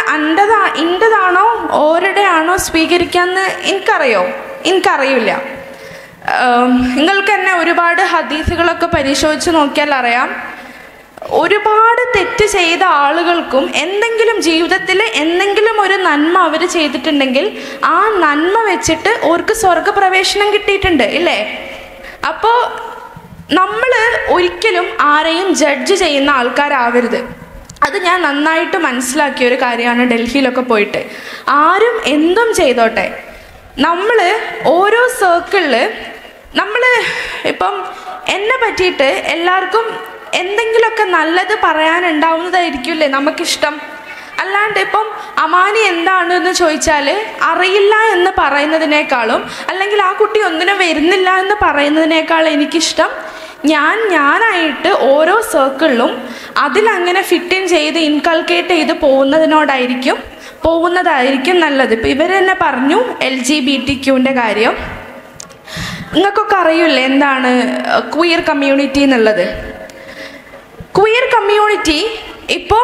ഇൻ്റെതാണോ ഓരുടെ ആണോ സ്വീകരിക്കാമെന്ന് എനിക്കറിയില്ല. നിങ്ങൾക്ക് തന്നെ ഒരുപാട് ഹദീസുകളൊക്കെ പരിശോധിച്ച് നോക്കിയാൽ അറിയാം, ഒരുപാട് തെറ്റ് ചെയ്ത ആളുകൾക്കും എന്തെങ്കിലും ജീവിതത്തിൽ എന്തെങ്കിലും ഒരു നന്മ അവർ ചെയ്തിട്ടുണ്ടെങ്കിൽ ആ നന്മ വെച്ചിട്ട് അവർക്ക് സ്വർഗപ്രവേശനം കിട്ടിയിട്ടുണ്ട് ഇല്ലേ? അപ്പോൾ നമ്മൾ ഒരിക്കലും ആരെയും ജഡ്ജ് ചെയ്യുന്ന ആൾക്കാരാവരുത്. അത് ഞാൻ നന്നായിട്ട് മനസ്സിലാക്കിയ ഒരു കാര്യമാണ് ഡൽഹിയിലൊക്കെ പോയിട്ട്. ആരും എന്തും ചെയ്തോട്ടെ, നമ്മൾ ഓരോ സർക്കിളിൽ നമ്മൾ ഇപ്പം എന്നെ പറ്റിയിട്ട് എല്ലാവർക്കും എന്തെങ്കിലുമൊക്കെ നല്ലത് പറയാനുണ്ടാവുന്നതായിരിക്കില്ലേ നമുക്കിഷ്ടം. അല്ലാണ്ട് ഇപ്പം അമാനി എന്താണെന്ന് ചോദിച്ചാൽ അറിയില്ല എന്ന് പറയുന്നതിനേക്കാളും അല്ലെങ്കിൽ ആ കുട്ടി ഒന്നിനും വരുന്നില്ല എന്ന് പറയുന്നതിനേക്കാളും എനിക്കിഷ്ടം ഞാനായിട്ട് ഓരോ സർക്കിളിലും അതിലങ്ങനെ ഫിറ്റ് ഇൻ ചെയ്ത് ഇൻകൾക്കേറ്റ് ചെയ്ത് പോകുന്നതായിരിക്കും നല്ലത്. ഇപ്പം ഇവർ തന്നെ പറഞ്ഞു LGBTQൻ്റെ കാര്യം. നിങ്ങൾക്കൊക്കെ അറിയില്ലേ എന്താണ് ക്വീർ കമ്മ്യൂണിറ്റി എന്നുള്ളത്? ക്വീർ കമ്മ്യൂണിറ്റി ഇപ്പം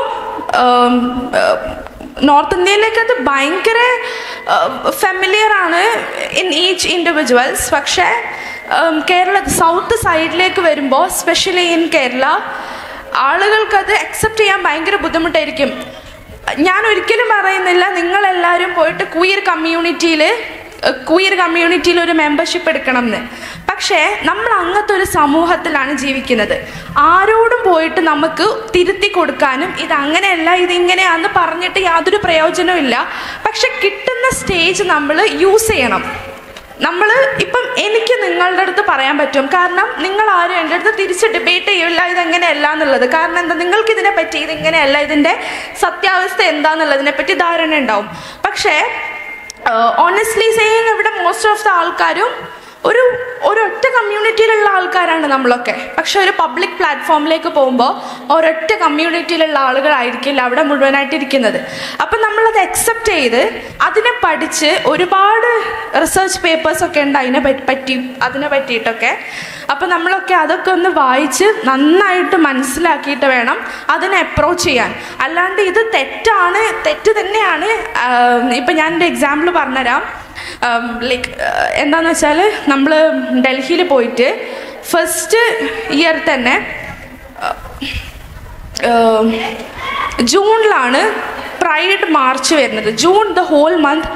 നോർത്ത് ഇന്ത്യയിലേക്ക് അത് ഭയങ്കര ഫെമിലിയർ ആണ് ഇൻ ഈച്ച് ഇൻഡിവിജ്വൽസ്. പക്ഷേ കേരള സൗത്ത് സൈഡിലേക്ക് വരുമ്പോൾ സ്പെഷ്യലി ഇൻ കേരള ആളുകൾക്കത് അക്സെപ്റ്റ് ചെയ്യാൻ ഭയങ്കര ബുദ്ധിമുട്ടായിരിക്കും. ഞാൻ ഒരിക്കലും പറയുന്നില്ല നിങ്ങളെല്ലാവരും പോയിട്ട് ക്വീർ കമ്മ്യൂണിറ്റിയിൽ ഒരു മെമ്പർഷിപ്പ് എടുക്കണം എന്ന്. പക്ഷേ നമ്മൾ അങ്ങനത്തെ ഒരു സമൂഹത്തിലാണ് ജീവിക്കുന്നത്. ആരോടും പോയിട്ട് നമുക്ക് തിരുത്തി കൊടുക്കാനും ഇതങ്ങനെയല്ല ഇതിങ്ങനെയാണെന്ന് പറഞ്ഞിട്ട് യാതൊരു പ്രയോജനവും ഇല്ല. പക്ഷെ കിട്ടുന്ന സ്റ്റേജ് നമ്മൾ യൂസ് ചെയ്യണം. നമ്മൾ ഇപ്പം എനിക്ക് നിങ്ങളുടെ അടുത്ത് പറയാൻ പറ്റും, കാരണം നിങ്ങൾ ആരും എൻ്റെ അടുത്ത് തിരിച്ച് ഡിബേറ്റ് ചെയ്യില്ല ഇതെങ്ങനെയല്ല എന്നുള്ളത്. കാരണം എന്താ, നിങ്ങൾക്ക് ഇതിനെ പറ്റി ഇതിങ്ങനെയല്ല ഇതിൻ്റെ സത്യാവസ്ഥ എന്താന്നുള്ളതിനെ പറ്റി ധാരണ ഉണ്ടാവും. പക്ഷേ ഓണസ്റ്റ്ലി സേയിങ് ഇവിടെ മോസ്റ്റ് ഓഫ് ദ ആൾക്കാരും ഒരൊറ്റ കമ്മ്യൂണിറ്റിയിലുള്ള ആൾക്കാരാണ് നമ്മളൊക്കെ. പക്ഷെ ഒരു പബ്ലിക് പ്ലാറ്റ്ഫോമിലേക്ക് പോകുമ്പോൾ ഒരൊറ്റ കമ്മ്യൂണിറ്റിയിലുള്ള ആളുകളായിരിക്കില്ല അവിടെ മുഴുവനായിട്ട് ഇരിക്കുന്നത്. അപ്പം നമ്മളത് അക്സെപ്റ്റ് ചെയ്ത് അതിനെ പഠിച്ച് ഒരുപാട് റിസർച്ച് പേപ്പേഴ്സൊക്കെ ഉണ്ട് അതിനെ പറ്റിയിട്ടൊക്കെ. അപ്പം നമ്മളൊക്കെ അതൊക്കെ ഒന്ന് വായിച്ച് നന്നായിട്ട് മനസ്സിലാക്കിയിട്ട് വേണം അതിനെ അപ്രോച്ച് ചെയ്യാൻ. അല്ലാണ്ട് ഇത് തെറ്റ് തന്നെയാണ്. ഇപ്പം ഞാൻ എൻ്റെ എക്സാമ്പിൾ പറഞ്ഞുതരാം. ലൈക്ക് എന്താണെന്ന് വെച്ചാൽ നമ്മൾ ഡൽഹിയിൽ പോയിട്ട് ഫസ്റ്റ് ഇയർ തന്നെ ജൂണിലാണ് പ്രൈഡ് മാർച്ച് വരുന്നത്. June the whole month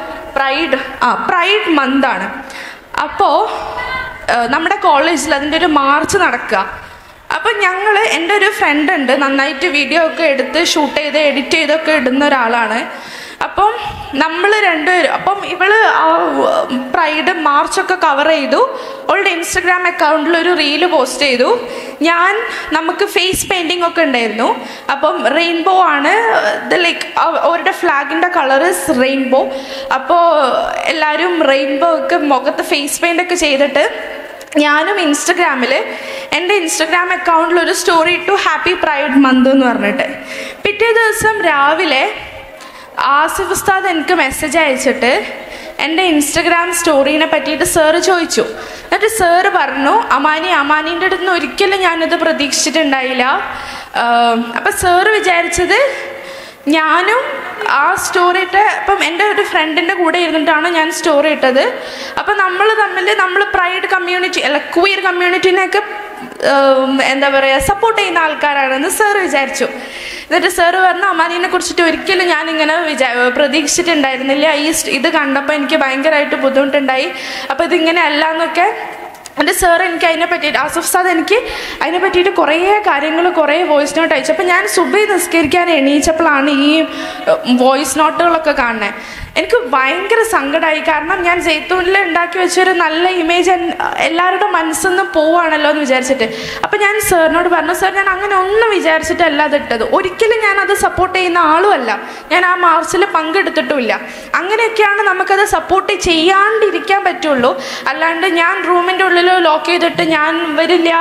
pride മന്താണ്. അപ്പോൾ നമ്മുടെ കോളേജിൽ അതിൻ്റെ ഒരു മാർച്ച് നടക്കുക. അപ്പം എൻ്റെ ഒരു ഫ്രണ്ട് ഉണ്ട്, നന്നായിട്ട് വീഡിയോ ഒക്കെ എടുത്ത് ഷൂട്ട് ചെയ്ത് എഡിറ്റ് ചെയ്തൊക്കെ ഇടുന്ന ഒരാളാണ്. അപ്പം നമ്മൾ രണ്ടുപേരും ഇവള് പ്രൈഡ് മാർച്ചൊക്കെ കവർ ചെയ്തു. അവളുടെ ഇൻസ്റ്റഗ്രാം അക്കൗണ്ടിൽ ഒരു റീല് പോസ്റ്റ് ചെയ്തു. നമുക്ക് ഫേസ് പെയിൻറ്റിങ് ഒക്കെ ഉണ്ടായിരുന്നു. അപ്പം റെയിൻബോ ആണ് ലൈക്ക് അവരുടെ ഫ്ലാഗിൻ്റെ കളറ് റെയിൻബോ. അപ്പോൾ എല്ലാവരും റെയിൻബോ ഒക്കെ മുഖത്ത് ഫേസ് പെയിൻ്റ് ഒക്കെ ചെയ്തിട്ട് ഞാനും എൻ്റെ ഇൻസ്റ്റഗ്രാം അക്കൗണ്ടിൽ ഒരു സ്റ്റോറി ഇട്ടു, ഹാപ്പി പ്രൈഡ് മന്ത് എന്ന് പറഞ്ഞിട്ട്. പിറ്റേ ദിവസം രാവിലെ ആസിഫ് ഉസ്താദ് എനിക്ക് മെസ്സേജ് അയച്ചിട്ട് എൻ്റെ ഇൻസ്റ്റഗ്രാം സ്റ്റോറീനെ പറ്റിയിട്ട് സാറ് ചോദിച്ചു. എന്നിട്ട് സാറ് പറഞ്ഞു, അമാനീൻ്റെ അടുത്ത് നിന്ന് ഒരിക്കലും ഞാനിത് പ്രതീക്ഷിച്ചിട്ടുണ്ടായില്ല. അപ്പം സാറ് വിചാരിച്ചത് ഞാനും ആ സ്റ്റോറി ഇപ്പം എൻ്റെ ഒരു ഫ്രണ്ടിൻ്റെ കൂടെ ഇരുന്നിട്ടാണ് ഞാൻ സ്റ്റോറി ഇട്ടത്. അപ്പം നമ്മൾ പ്രൈഡ് കമ്മ്യൂണിറ്റി ക്വീർ കമ്മ്യൂണിറ്റീനെയൊക്കെ എന്താ പറയുക സപ്പോർട്ട് ചെയ്യുന്ന ആൾക്കാരാണെന്ന് സാറ് വിചാരിച്ചു. എന്നിട്ട് സാറ് പറഞ്ഞു, അമാനീനെ കുറിച്ചിട്ട് ഒരിക്കലും ഞാനിങ്ങനെ പ്രതീക്ഷിച്ചിട്ടുണ്ടായിരുന്നില്ല. ഇത് കണ്ടപ്പോൾ എനിക്ക് ഭയങ്കരമായിട്ട് ബുദ്ധിമുട്ടുണ്ടായി. അപ്പോൾ ഇതിങ്ങനെ അല്ല എന്നൊക്കെ എൻ്റെ സാർ എനിക്ക് അതിനെ പറ്റിയിട്ട് ആസിഫ് സാദ് എനിക്ക് അതിനെ പറ്റിയിട്ട് കുറേ കാര്യങ്ങൾ കുറേ വോയിസ് നോട്ട് അയച്ചു. അപ്പോൾ ഞാൻ സുബഹി നിസ്കരിക്കാൻ എണീച്ചപ്പോഴാണ് ഈ വോയിസ് നോട്ടുകളൊക്കെ കാണുന്നത്. എനിക്ക് ഭയങ്കര സങ്കടമായി. കാരണം ഞാൻ ജെയ്ത്തൂനിൽ ഉണ്ടാക്കി വെച്ചൊരു നല്ല ഇമേജ് എല്ലാവരുടെ മനസ്സിൽ നിന്ന് പോവുകയാണല്ലോ എന്ന് വിചാരിച്ചിട്ട്. അപ്പം ഞാൻ സാറിനോട് പറഞ്ഞു, സാർ ഞാൻ അങ്ങനെ ഒന്നും വിചാരിച്ചിട്ടല്ല അത് ഇട്ടത്. ഒരിക്കലും ഞാനത് സപ്പോർട്ട് ചെയ്യുന്ന ആളുമല്ല. ഞാൻ ആ മാർച്ചിൽ പങ്കെടുത്തിട്ടുമില്ല. അങ്ങനെയൊക്കെയാണ് നമുക്കത് സപ്പോർട്ട് ചെയ്യാണ്ടിരിക്കാൻ പറ്റുള്ളൂ. അല്ലാണ്ട് ഞാൻ റൂമിൻ്റെ ഉള്ളിൽ ലോക്ക് ചെയ്തിട്ട് ഞാൻ വരില്ല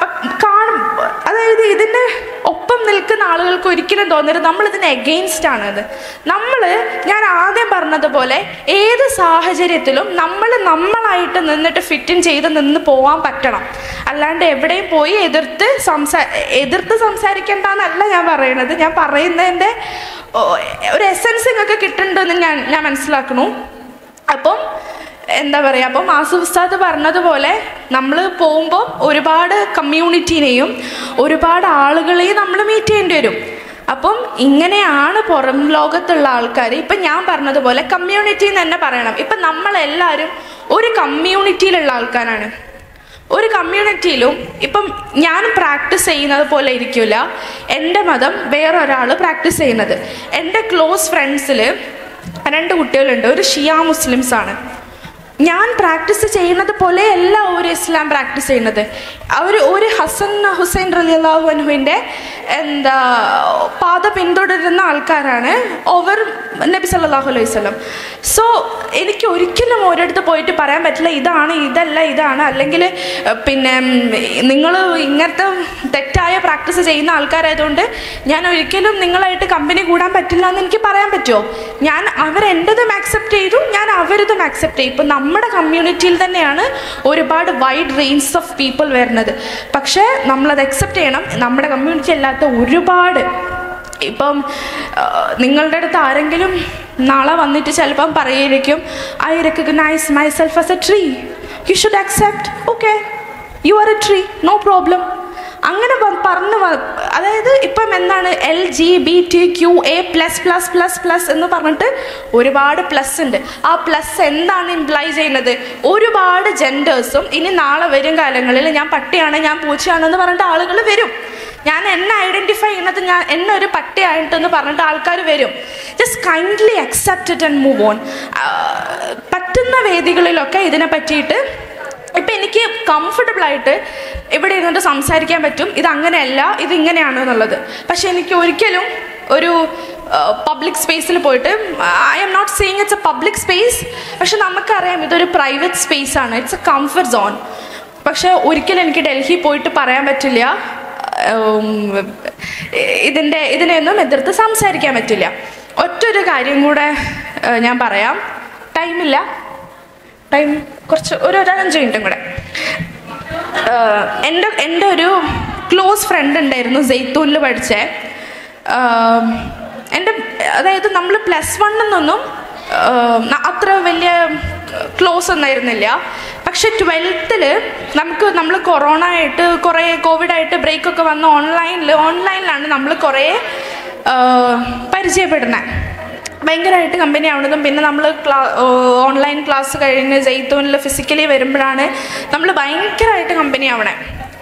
അതായത് ഇതിൻ്റെ ഒപ്പം നിൽക്കുന്ന ആളുകൾക്ക് ഒരിക്കലും തോന്നരുത് നമ്മളിതിന് എഗെയിൻസ്റ്റ് ആണത്. ഞാൻ ആദ്യം പറഞ്ഞതുപോലെ ഏത് സാഹചര്യത്തിലും നമ്മളായിട്ട് നിന്നിട്ട് ഫിറ്റ് ഇൻ ചെയ്ത് നിന്ന് പോകാൻ പറ്റണം. അല്ലാണ്ട് എവിടെയും പോയി എതിർത്ത് സംസാരിക്കേണ്ടെന്നല്ല ഞാൻ പറയണത്. ഞാൻ പറയുന്നതിൻ്റെ ഒരു എസൻസ് നിങ്ങൾക്ക് കിട്ടുന്നുണ്ടെന്ന് ഞാൻ മനസ്സിലാക്കുന്നു. അപ്പം എന്താ പറയുക, അപ്പം ആസിഫ് ഉസ്താദ് പറഞ്ഞതുപോലെ നമ്മൾ പോകുമ്പോൾ ഒരുപാട് കമ്മ്യൂണിറ്റീനെയും ഒരുപാട് ആളുകളെയും നമ്മൾ മീറ്റ് ചെയ്യേണ്ടി വരും. അപ്പം ഇങ്ങനെയാണ് പുറം ലോകത്തുള്ള ആൾക്കാർ. ഇപ്പം ഞാൻ പറഞ്ഞതുപോലെ കമ്മ്യൂണിറ്റി എന്ന് തന്നെ പറയണം. ഇപ്പം നമ്മളെല്ലാവരും ഒരു കമ്മ്യൂണിറ്റിയിലുള്ള ആൾക്കാരാണ്. ഒരു കമ്മ്യൂണിറ്റിയിലും ഇപ്പം ഞാൻ പ്രാക്ടീസ് ചെയ്യുന്നത് പോലെ ഇരിക്കില്ല എൻ്റെ മതം വേറൊരാൾ പ്രാക്ടീസ് ചെയ്യുന്നത്. എൻ്റെ ക്ലോസ് ഫ്രണ്ട്സിൽ 2 കുട്ടികളുണ്ട്, ഒരു ഷിയ മുസ്ലിംസാണ്. ഞാൻ പ്രാക്ടീസ് ചെയ്യുന്നത് പോലെ അല്ല ഒരു ഇസ്ലാം പ്രാക്ടീസ് ചെയ്യുന്നത്. ഒരു ഹസൻ ഹുസൈൻ റളിയല്ലാഹു അൻഹുവിൻ്റെ പാത പിന്തുടരുന്ന ആൾക്കാരാണ് ഓവർ നബി സല്ലല്ലാഹു അലൈഹി വസല്ലം. സോ എനിക്ക് ഒരിക്കലും ഒരിടത്ത് പോയിട്ട് പറയാൻ പറ്റില്ല ഇതാണ് ഇതല്ല ഇതാണ്, അല്ലെങ്കിൽ പിന്നെ നിങ്ങൾ ഇങ്ങനത്തെ തെറ്റായ പ്രാക്ടീസ് ചെയ്യുന്ന ആൾക്കാരായതുകൊണ്ട് ഞാൻ ഒരിക്കലും നിങ്ങളായിട്ട് കമ്പനി കൂടാൻ പറ്റില്ല എന്ന് എനിക്ക് പറയാൻ പറ്റുമോ? ഞാൻ അവരെൻ്റെതും ആക്സെപ്റ്റ് ചെയ്തു, ഞാൻ അവരതും ആക്സെപ്റ്റ് ചെയ്യും. ഇപ്പം നമ്മുടെ കമ്മ്യൂണിറ്റിയിൽ തന്നെയാണ് ഒരുപാട് വൈഡ് റേഞ്ച് ഓഫ് പീപ്പിൾ വരുന്നത്. പക്ഷേ നമ്മളത് അക്സെപ്റ്റ് ചെയ്യണം. നമ്മുടെ കമ്മ്യൂണിറ്റി അല്ലാത്ത ഒരുപാട്, ഇപ്പം നിങ്ങളുടെ അടുത്ത് ആരെങ്കിലും നാളെ വന്നിട്ട് ചിലപ്പം പറയുമായിരിക്കും I recognize myself as a tree, you should accept, okay you are a tree, no problem. അങ്ങനെ പറഞ്ഞു, അതായത് ഇപ്പം എന്താണ് LGBTQA++++ എന്ന് പറഞ്ഞിട്ട് ഒരുപാട് പ്ലസ് ഉണ്ട്. ആ പ്ലസ് എന്താണ് ഇംപ്ലൈ ചെയ്യുന്നത്? ഒരുപാട് ജെൻഡേഴ്സും ഇനി നാളെ വരും കാലങ്ങളിൽ ഞാൻ പട്ടിയാണ് ഞാൻ പൂച്ചയാണെന്ന് പറഞ്ഞിട്ട് ആളുകൾ വരും. ഞാൻ എന്നെ ഐഡൻറ്റിഫൈ ചെയ്യുന്നത് ഞാൻ എന്നെ ഒരു പട്ടിയായിട്ടെന്ന് പറഞ്ഞിട്ട് ആൾക്കാർ വരും. Just kindly accept it and move on. പറ്റുന്ന വേദികളിലൊക്കെ ഇതിനെ പറ്റിയിട്ട് ഇപ്പം എനിക്ക് കംഫർട്ടബിളായിട്ട് ഇവിടെ ഇരുന്നിട്ട് സംസാരിക്കാൻ പറ്റും. ഇതങ്ങനെയല്ല, ഇതിങ്ങനെയാണ് എന്നുള്ളത്. പക്ഷെ എനിക്ക് ഒരിക്കലും ഒരു പബ്ലിക് സ്പേസിൽ പോയിട്ട്, I'm not seeing it's a public space, പക്ഷെ നമുക്കറിയാം ഇതൊരു പ്രൈവറ്റ് സ്പേസാണ്, ഇറ്റ്സ് എ കംഫർട്ട് സോൺ. പക്ഷെ ഒരിക്കലും എനിക്ക് ഡൽഹി പോയിട്ട് പറയാൻ പറ്റില്ല, ഇതിനെയൊന്നും എതിർത്ത് സംസാരിക്കാൻ പറ്റില്ല. ഒറ്റൊരു കാര്യം കൂടെ ഞാൻ പറയാം, ടൈം കുറച്ച് ഒരു 5 മിനിറ്റും കൂടെ. എൻ്റെ ഒരു ക്ലോസ് ഫ്രണ്ട് ഉണ്ടായിരുന്നു സെയ്ത്തൂനിൽ പഠിച്ചേ. അതായത് നമ്മൾ +1 എന്നൊന്നും അത്ര വലിയ ക്ലോസ് ഒന്നായിരുന്നില്ല. പക്ഷെ 12th നമ്മൾ കൊറോണ ആയിട്ട് കുറേ കോവിഡായിട്ട് ബ്രേക്കൊക്കെ വന്ന് ഓൺലൈനിലാണ് നമ്മൾ കുറേ പരിചയപ്പെടുന്നത്, ഭയങ്കരമായിട്ട് കമ്പനി ആവുന്നതും. പിന്നെ നമ്മൾ ഓൺലൈൻ ക്ലാസ് കഴിഞ്ഞ് സെയ്ത്തൂനിൽ ഫിസിക്കലി വരുമ്പോഴാണ് നമ്മൾ ഭയങ്കരമായിട്ട് കമ്പനി ആവണേ.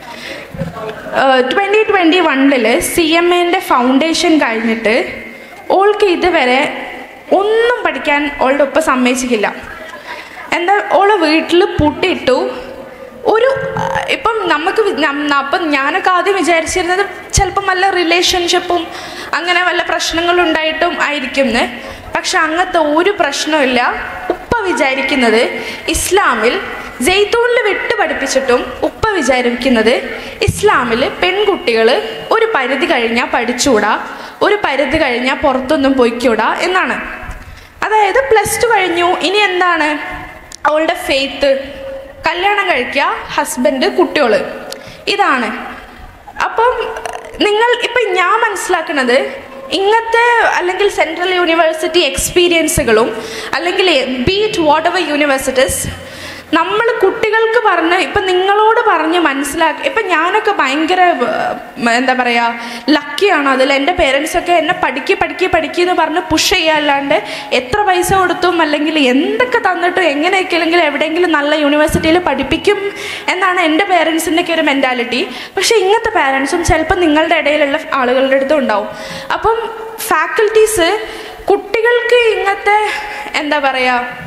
2021 CMAൻ്റെ ഫൗണ്ടേഷൻ കഴിഞ്ഞിട്ട് ഓൾക്ക് ഇതുവരെ ഒന്നും പഠിക്കാൻ ഓളുടെ ഒപ്പം സമ്മതിച്ചിട്ടില്ല. എന്താ, ഓളെ വീട്ടിൽ പൂട്ടിയിട്ടു. ഇപ്പം അപ്പം ഞാനൊക്കെ ആദ്യം വിചാരിച്ചിരുന്നത് ചിലപ്പം വല്ല റിലേഷൻഷിപ്പും അങ്ങനെ വല്ല പ്രശ്നങ്ങളുണ്ടായിട്ടും ആയിരിക്കും. പക്ഷെ അങ്ങനത്തെ ഒരു പ്രശ്നമില്ല. ഉപ്പ വിചാരിക്കുന്നത് ഇസ്ലാമിൽ സെയ്ത്തൂനിൽ വിട്ട് പഠിപ്പിച്ചിട്ടും ഉപ്പ വിചാരിക്കുന്നത് ഇസ്ലാമിൽ പെൺകുട്ടികൾ ഒരു പരിധി കഴിഞ്ഞാൽ പഠിച്ചുകൂടാ, ഒരു പരിധി കഴിഞ്ഞാൽ പുറത്തൊന്നും പോയിക്കൂടാ എന്നാണ്. അതായത് +2 കഴിഞ്ഞു, ഇനി എന്താണ് അവളുടെ ഫെയ്ത്ത്, കല്യാണം കഴിക്കുക, ഹസ്ബൻഡ്, കുട്ടികൾ, ഇതാണ്. അപ്പം ഇപ്പം ഞാൻ മനസ്സിലാക്കുന്നത് ഇങ്ങനത്തെ അല്ലെങ്കിൽ സെൻട്രൽ യൂണിവേഴ്സിറ്റി എക്സ്പീരിയൻസുകളും അല്ലെങ്കിൽ ബീറ്റ് വാട്ട് എവർ യൂണിവേഴ്സിറ്റീസ് നമ്മൾ കുട്ടികൾക്ക് പറഞ്ഞ് ഇപ്പം നിങ്ങളോട് പറഞ്ഞ് മനസ്സിലാക്കി. ഇപ്പം ഞാനൊക്കെ ഭയങ്കര എന്താ പറയുക ലക്കിയാണ്. അതിൽ എൻ്റെ പേരൻസൊക്കെ എന്നെ പഠിക്കുക എന്ന് പറഞ്ഞ് പുഷ് ചെയ്യാല്ലാണ്ട് എത്ര പൈസ കൊടുത്തും അല്ലെങ്കിൽ എന്തൊക്കെ തന്നിട്ടും എങ്ങനെയൊക്കെ അല്ലെങ്കിൽ എവിടെയെങ്കിലും നല്ല യൂണിവേഴ്സിറ്റിയിൽ പഠിപ്പിക്കും എന്നാണ് എൻ്റെ പേരൻസിൻ്റെയൊക്കെ ഒരു മെൻറ്റാലിറ്റി. പക്ഷേ ഇങ്ങനത്തെ പേരൻസും ചിലപ്പോൾ നിങ്ങളുടെ ഇടയിലുള്ള ആളുകളുടെ അടുത്തും ഉണ്ടാവും. അപ്പം ഫാക്കൽറ്റീസ് കുട്ടികൾക്ക് ഇങ്ങനത്തെ എന്താ പറയുക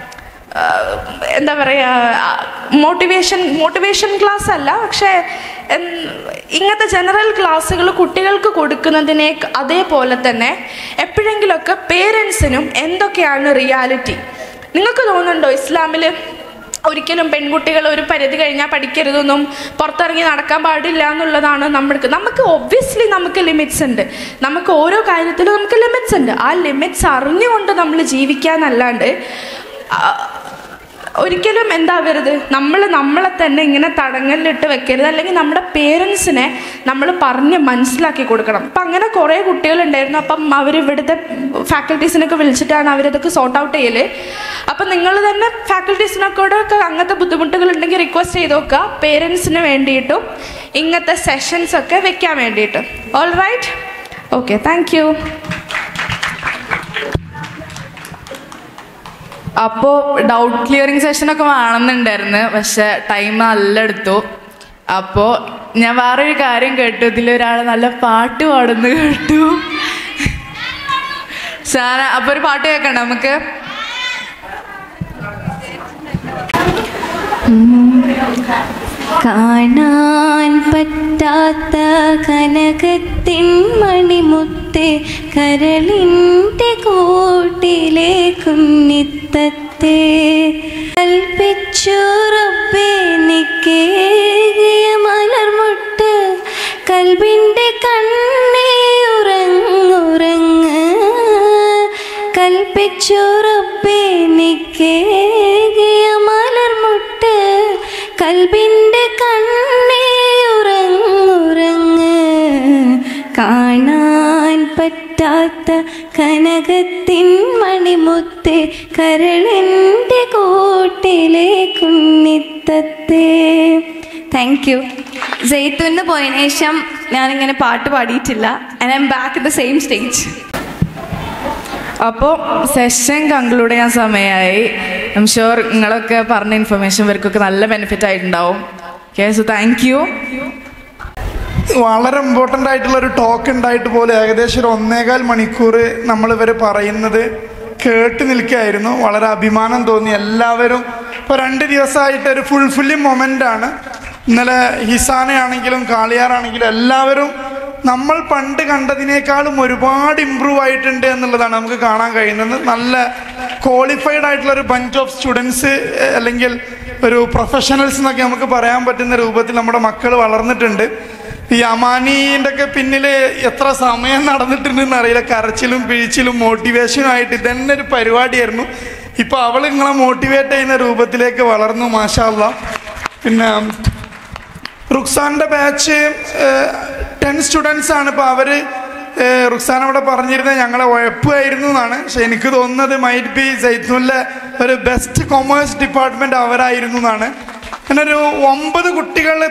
മോട്ടിവേഷൻ ക്ലാസ് അല്ല, പക്ഷേ ഇങ്ങനത്തെ ജനറൽ ക്ലാസ്സുകൾ കുട്ടികൾക്ക് കൊടുക്കുന്നതിനെ അതേപോലെ തന്നെ എപ്പോഴെങ്കിലുമൊക്കെ പേരൻസിനും എന്തൊക്കെയാണ് റിയാലിറ്റി. നിങ്ങൾക്ക് തോന്നുന്നുണ്ടോ ഇസ്ലാമിൽ ഒരിക്കലും പെൺകുട്ടികൾ ഒരു പരിധി കഴിഞ്ഞാൽ പഠിക്കരുതെന്നും പുറത്തിറങ്ങി നടക്കാൻ പാടില്ല എന്നുള്ളതാണ് നമുക്ക് ഒബ്വിയസ്ലി നമുക്ക് ലിമിറ്റ്സ് ഉണ്ട്. നമുക്ക് ഓരോ കാര്യത്തിലും നമുക്ക് ലിമിറ്റ്സ് ഉണ്ട്. ആ ലിമിറ്റ്സ് അറിഞ്ഞുകൊണ്ട് നമ്മൾ ജീവിക്കാന്നല്ലാണ്ട് ഒരിക്കലും എന്താവരുത്, നമ്മളെ തന്നെ ഇങ്ങനെ തടങ്കലിലിട്ട് വെക്കരുത്. അല്ലെങ്കിൽ നമ്മുടെ പേരൻസിനെ നമ്മൾ പറഞ്ഞ് മനസ്സിലാക്കി കൊടുക്കണം. അപ്പം അങ്ങനെ കുറേ കുട്ടികളുണ്ടായിരുന്നു. അപ്പം ഇവിടുത്തെ ഫാക്കൽറ്റീസിനൊക്കെ വിളിച്ചിട്ടാണ് അവരിതൊക്കെ സോർട്ട് ഔട്ട് ചെയ്യൽ. അപ്പം നിങ്ങൾ തന്നെ ഫാക്കൽറ്റീസിനൊക്കെ അങ്ങനത്തെ ബുദ്ധിമുട്ടുകൾ ഉണ്ടെങ്കിൽ റിക്വസ്റ്റ് ചെയ്ത് നോക്കുക, പേരൻസിന് വേണ്ടിയിട്ടും ഇങ്ങനത്തെ സെഷൻസൊക്കെ വെക്കാൻ വേണ്ടിയിട്ട്. All right, okay, thank you. അപ്പോൾ ഡൗട്ട് ക്ലിയറിങ് സെഷനൊക്കെ വേണമെന്നുണ്ടായിരുന്നു, പക്ഷെ ടൈം നല്ല എടുത്തു. അപ്പോൾ ഞാൻ വേറൊരു കാര്യം കേട്ടു, ഇതിലൊരാൾ നല്ല പാട്ട് പാടുന്നു കേട്ടു. അപ്പോൾ ഒരു പാട്ട് കേൾക്കണ്ട നമുക്ക്? കാണാൻ പറ്റാത്ത കനകത്തിൻ മണിമുത്തേ, കരളിൻ്റെ കൂട്ടിലെ കുഞ്ഞിത്തത്തെ കൽപ്പിച്ചു റബ്ബേ നിക്കേകിയ മലർമുട്ട്, കൽബിൻ്റെ കണ്ണേ ഉറങ്ങുറങ്ങ്, കൽപ്പിച്ചു റബ്ബേ നിക്കേകിയ മലർമുട്ട്, കൽബിൻ്റെ കണ്ണേ ഉറങ്ങുറങ്ങ്, കാണാൻ പറ്റാത്ത കനകത്തിൻ മണിമുത്തേ, കരളിൻ്റെ കൂട്ടിലെ കുഞ്ഞിത്തത്തെ. Thank you. സെയ്ത്തൂന്ന് പോയതിനു ശേഷം ഞാനിങ്ങനെ പാട്ട് പാടിയിട്ടില്ല. And I'm back at the same stage. അപ്പോൾ സെഷൻ കൺക്ലൂഡ് ചെയ്യാൻ സമയമായി. ഐ എം ഷുവർ നിങ്ങളൊക്കെ പറഞ്ഞ ഇൻഫർമേഷൻ ഇവർക്കൊക്കെ നല്ല ബെനിഫിറ്റ് ആയിട്ടുണ്ടാവും. Okay, so thank you. വളരെ ഇമ്പോർട്ടൻ്റ് ആയിട്ടുള്ള ഒരു ടോക്ക് ഉണ്ടായിട്ട് പോലും ഏകദേശം ഒരു 1.25 മണിക്കൂർ നമ്മളിവർ പറയുന്നത് കേട്ട് നിൽക്കുകയായിരുന്നു. വളരെ അഭിമാനം തോന്നി. എല്ലാവരും ഇപ്പോൾ 2 ദിവസമായിട്ട് ഒരു ഫുൾഫില്ലിംഗ് മൊമെൻ്റാണ്. ഇന്നലെ ഹിസാനയാണെങ്കിലും കാളിയാറാണെങ്കിലും എല്ലാവരും നമ്മൾ പണ്ട് കണ്ടതിനേക്കാളും ഒരുപാട് ഇമ്പ്രൂവ് ആയിട്ടുണ്ട് എന്നുള്ളതാണ് നമുക്ക് കാണാൻ കഴിയുന്നത്. നല്ല ക്വാളിഫൈഡ് ആയിട്ടുള്ള ഒരു ബഞ്ച് ഓഫ് സ്റ്റുഡൻസ്, അല്ലെങ്കിൽ ഒരു പ്രൊഫഷണൽസ് എന്നൊക്കെ നമുക്ക് പറയാൻ പറ്റുന്ന രൂപത്തിൽ നമ്മുടെ മക്കൾ വളർന്നിട്ടുണ്ട്. ഈ അമാനീൻ്റെ ഒക്കെ പിന്നിൽ എത്ര സമയം നടന്നിട്ടുണ്ടെന്ന് അറിയില്ല. കരച്ചിലും പിഴിച്ചിലും മോട്ടിവേഷനും ആയിട്ട് ഇതന്നെ ഒരു പരിപാടിയായിരുന്നു. ഇപ്പോൾ അവൾ നിങ്ങളെ മോട്ടിവേറ്റ് ചെയ്യുന്ന രൂപത്തിലേക്ക് വളർന്നു, മാഷാ അല്ലാഹ്. പിന്നെ റുക്സാൻ്റെ ബാച്ച് 10 സ്റ്റുഡൻസ് ആണ്. ഇപ്പോൾ അവർ റുക്സാൻ അവിടെ പറഞ്ഞിരുന്നത് ഞങ്ങളെ ഉഴപ്പായിരുന്നു എന്നാണ്. പക്ഷെ എനിക്ക് തോന്നുന്നത് മൈറ്റ് ബി സെയ്ത്തൂനിലെ ഒരു ബെസ്റ്റ് കൊമേഴ്സ് ഡിപ്പാർട്ട്മെൻറ്റ് അവരായിരുന്നു എന്നാണ്. അങ്ങനെ ഒരു 10 കുട്ടികളിൽ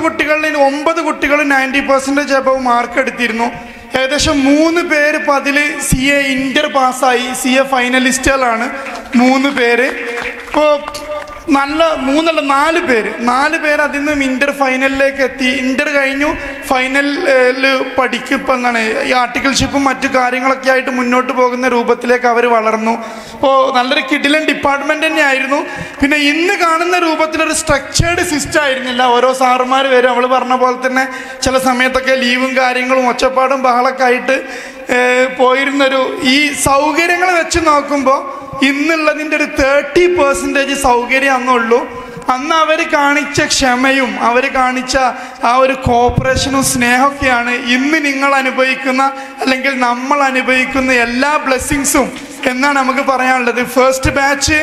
9 കുട്ടികൾ 90% അബവ് മാർക്ക് എടുത്തിരുന്നു. ഏകദേശം 3 പേര് ഇപ്പോൾ അതിൽ CA ഇന്റർ പാസ്സായി. CA ഫൈനലിസ്റ്റുകളാണ് 3 പേര്. ഇപ്പോൾ നല്ല 4 പേര് അതിൽ നിന്നും ഇന്റർ ഫൈനലിലേക്ക് എത്തി. ഇന്റർ കഴിഞ്ഞു, ഫൈനലിൽ പഠിക്കും. ഇപ്പം എന്താണ് ഈ ആർട്ടിക്കിൾഷിപ്പും മറ്റു കാര്യങ്ങളൊക്കെ ആയിട്ട് മുന്നോട്ട് പോകുന്ന രൂപത്തിലേക്ക് അവർ വളർന്നു. അപ്പോൾ നല്ലൊരു കിടിലൻ ഡിപ്പാർട്ട്മെൻറ്റ് തന്നെയായിരുന്നു. പിന്നെ ഇന്ന് കാണുന്ന രൂപത്തിലൊരു സ്ട്രക്ചേർഡ് സിസ്റ്റം ആയിരുന്നില്ല. ഓരോ സാറുമാർ വരും. അവൾ പറഞ്ഞ പോലെ തന്നെ ചില സമയത്തൊക്കെ ലീവും കാര്യങ്ങളും ഒച്ചപ്പാടും ബഹളമൊക്കെ ആയിട്ട് പോയിരുന്നൊരു ഈ സൗകര്യങ്ങൾ വെച്ച് നോക്കുമ്പോൾ ഇന്നുള്ളതിൻ്റെ ഒരു 30% സൗകര്യം അന്നുള്ളൂ. അന്ന് അവർ കാണിച്ച ക്ഷമയും അവർ കാണിച്ച ആ ഒരു കോപ്പറേഷനും സ്നേഹമൊക്കെയാണ് ഇന്ന് നിങ്ങൾ അനുഭവിക്കുന്ന, അല്ലെങ്കിൽ നമ്മൾ അനുഭവിക്കുന്ന എല്ലാ ബ്ലെസ്സിങ്സും എന്നാണ് നമുക്ക് പറയാനുള്ളത്. ഫസ്റ്റ് ബാച്ച്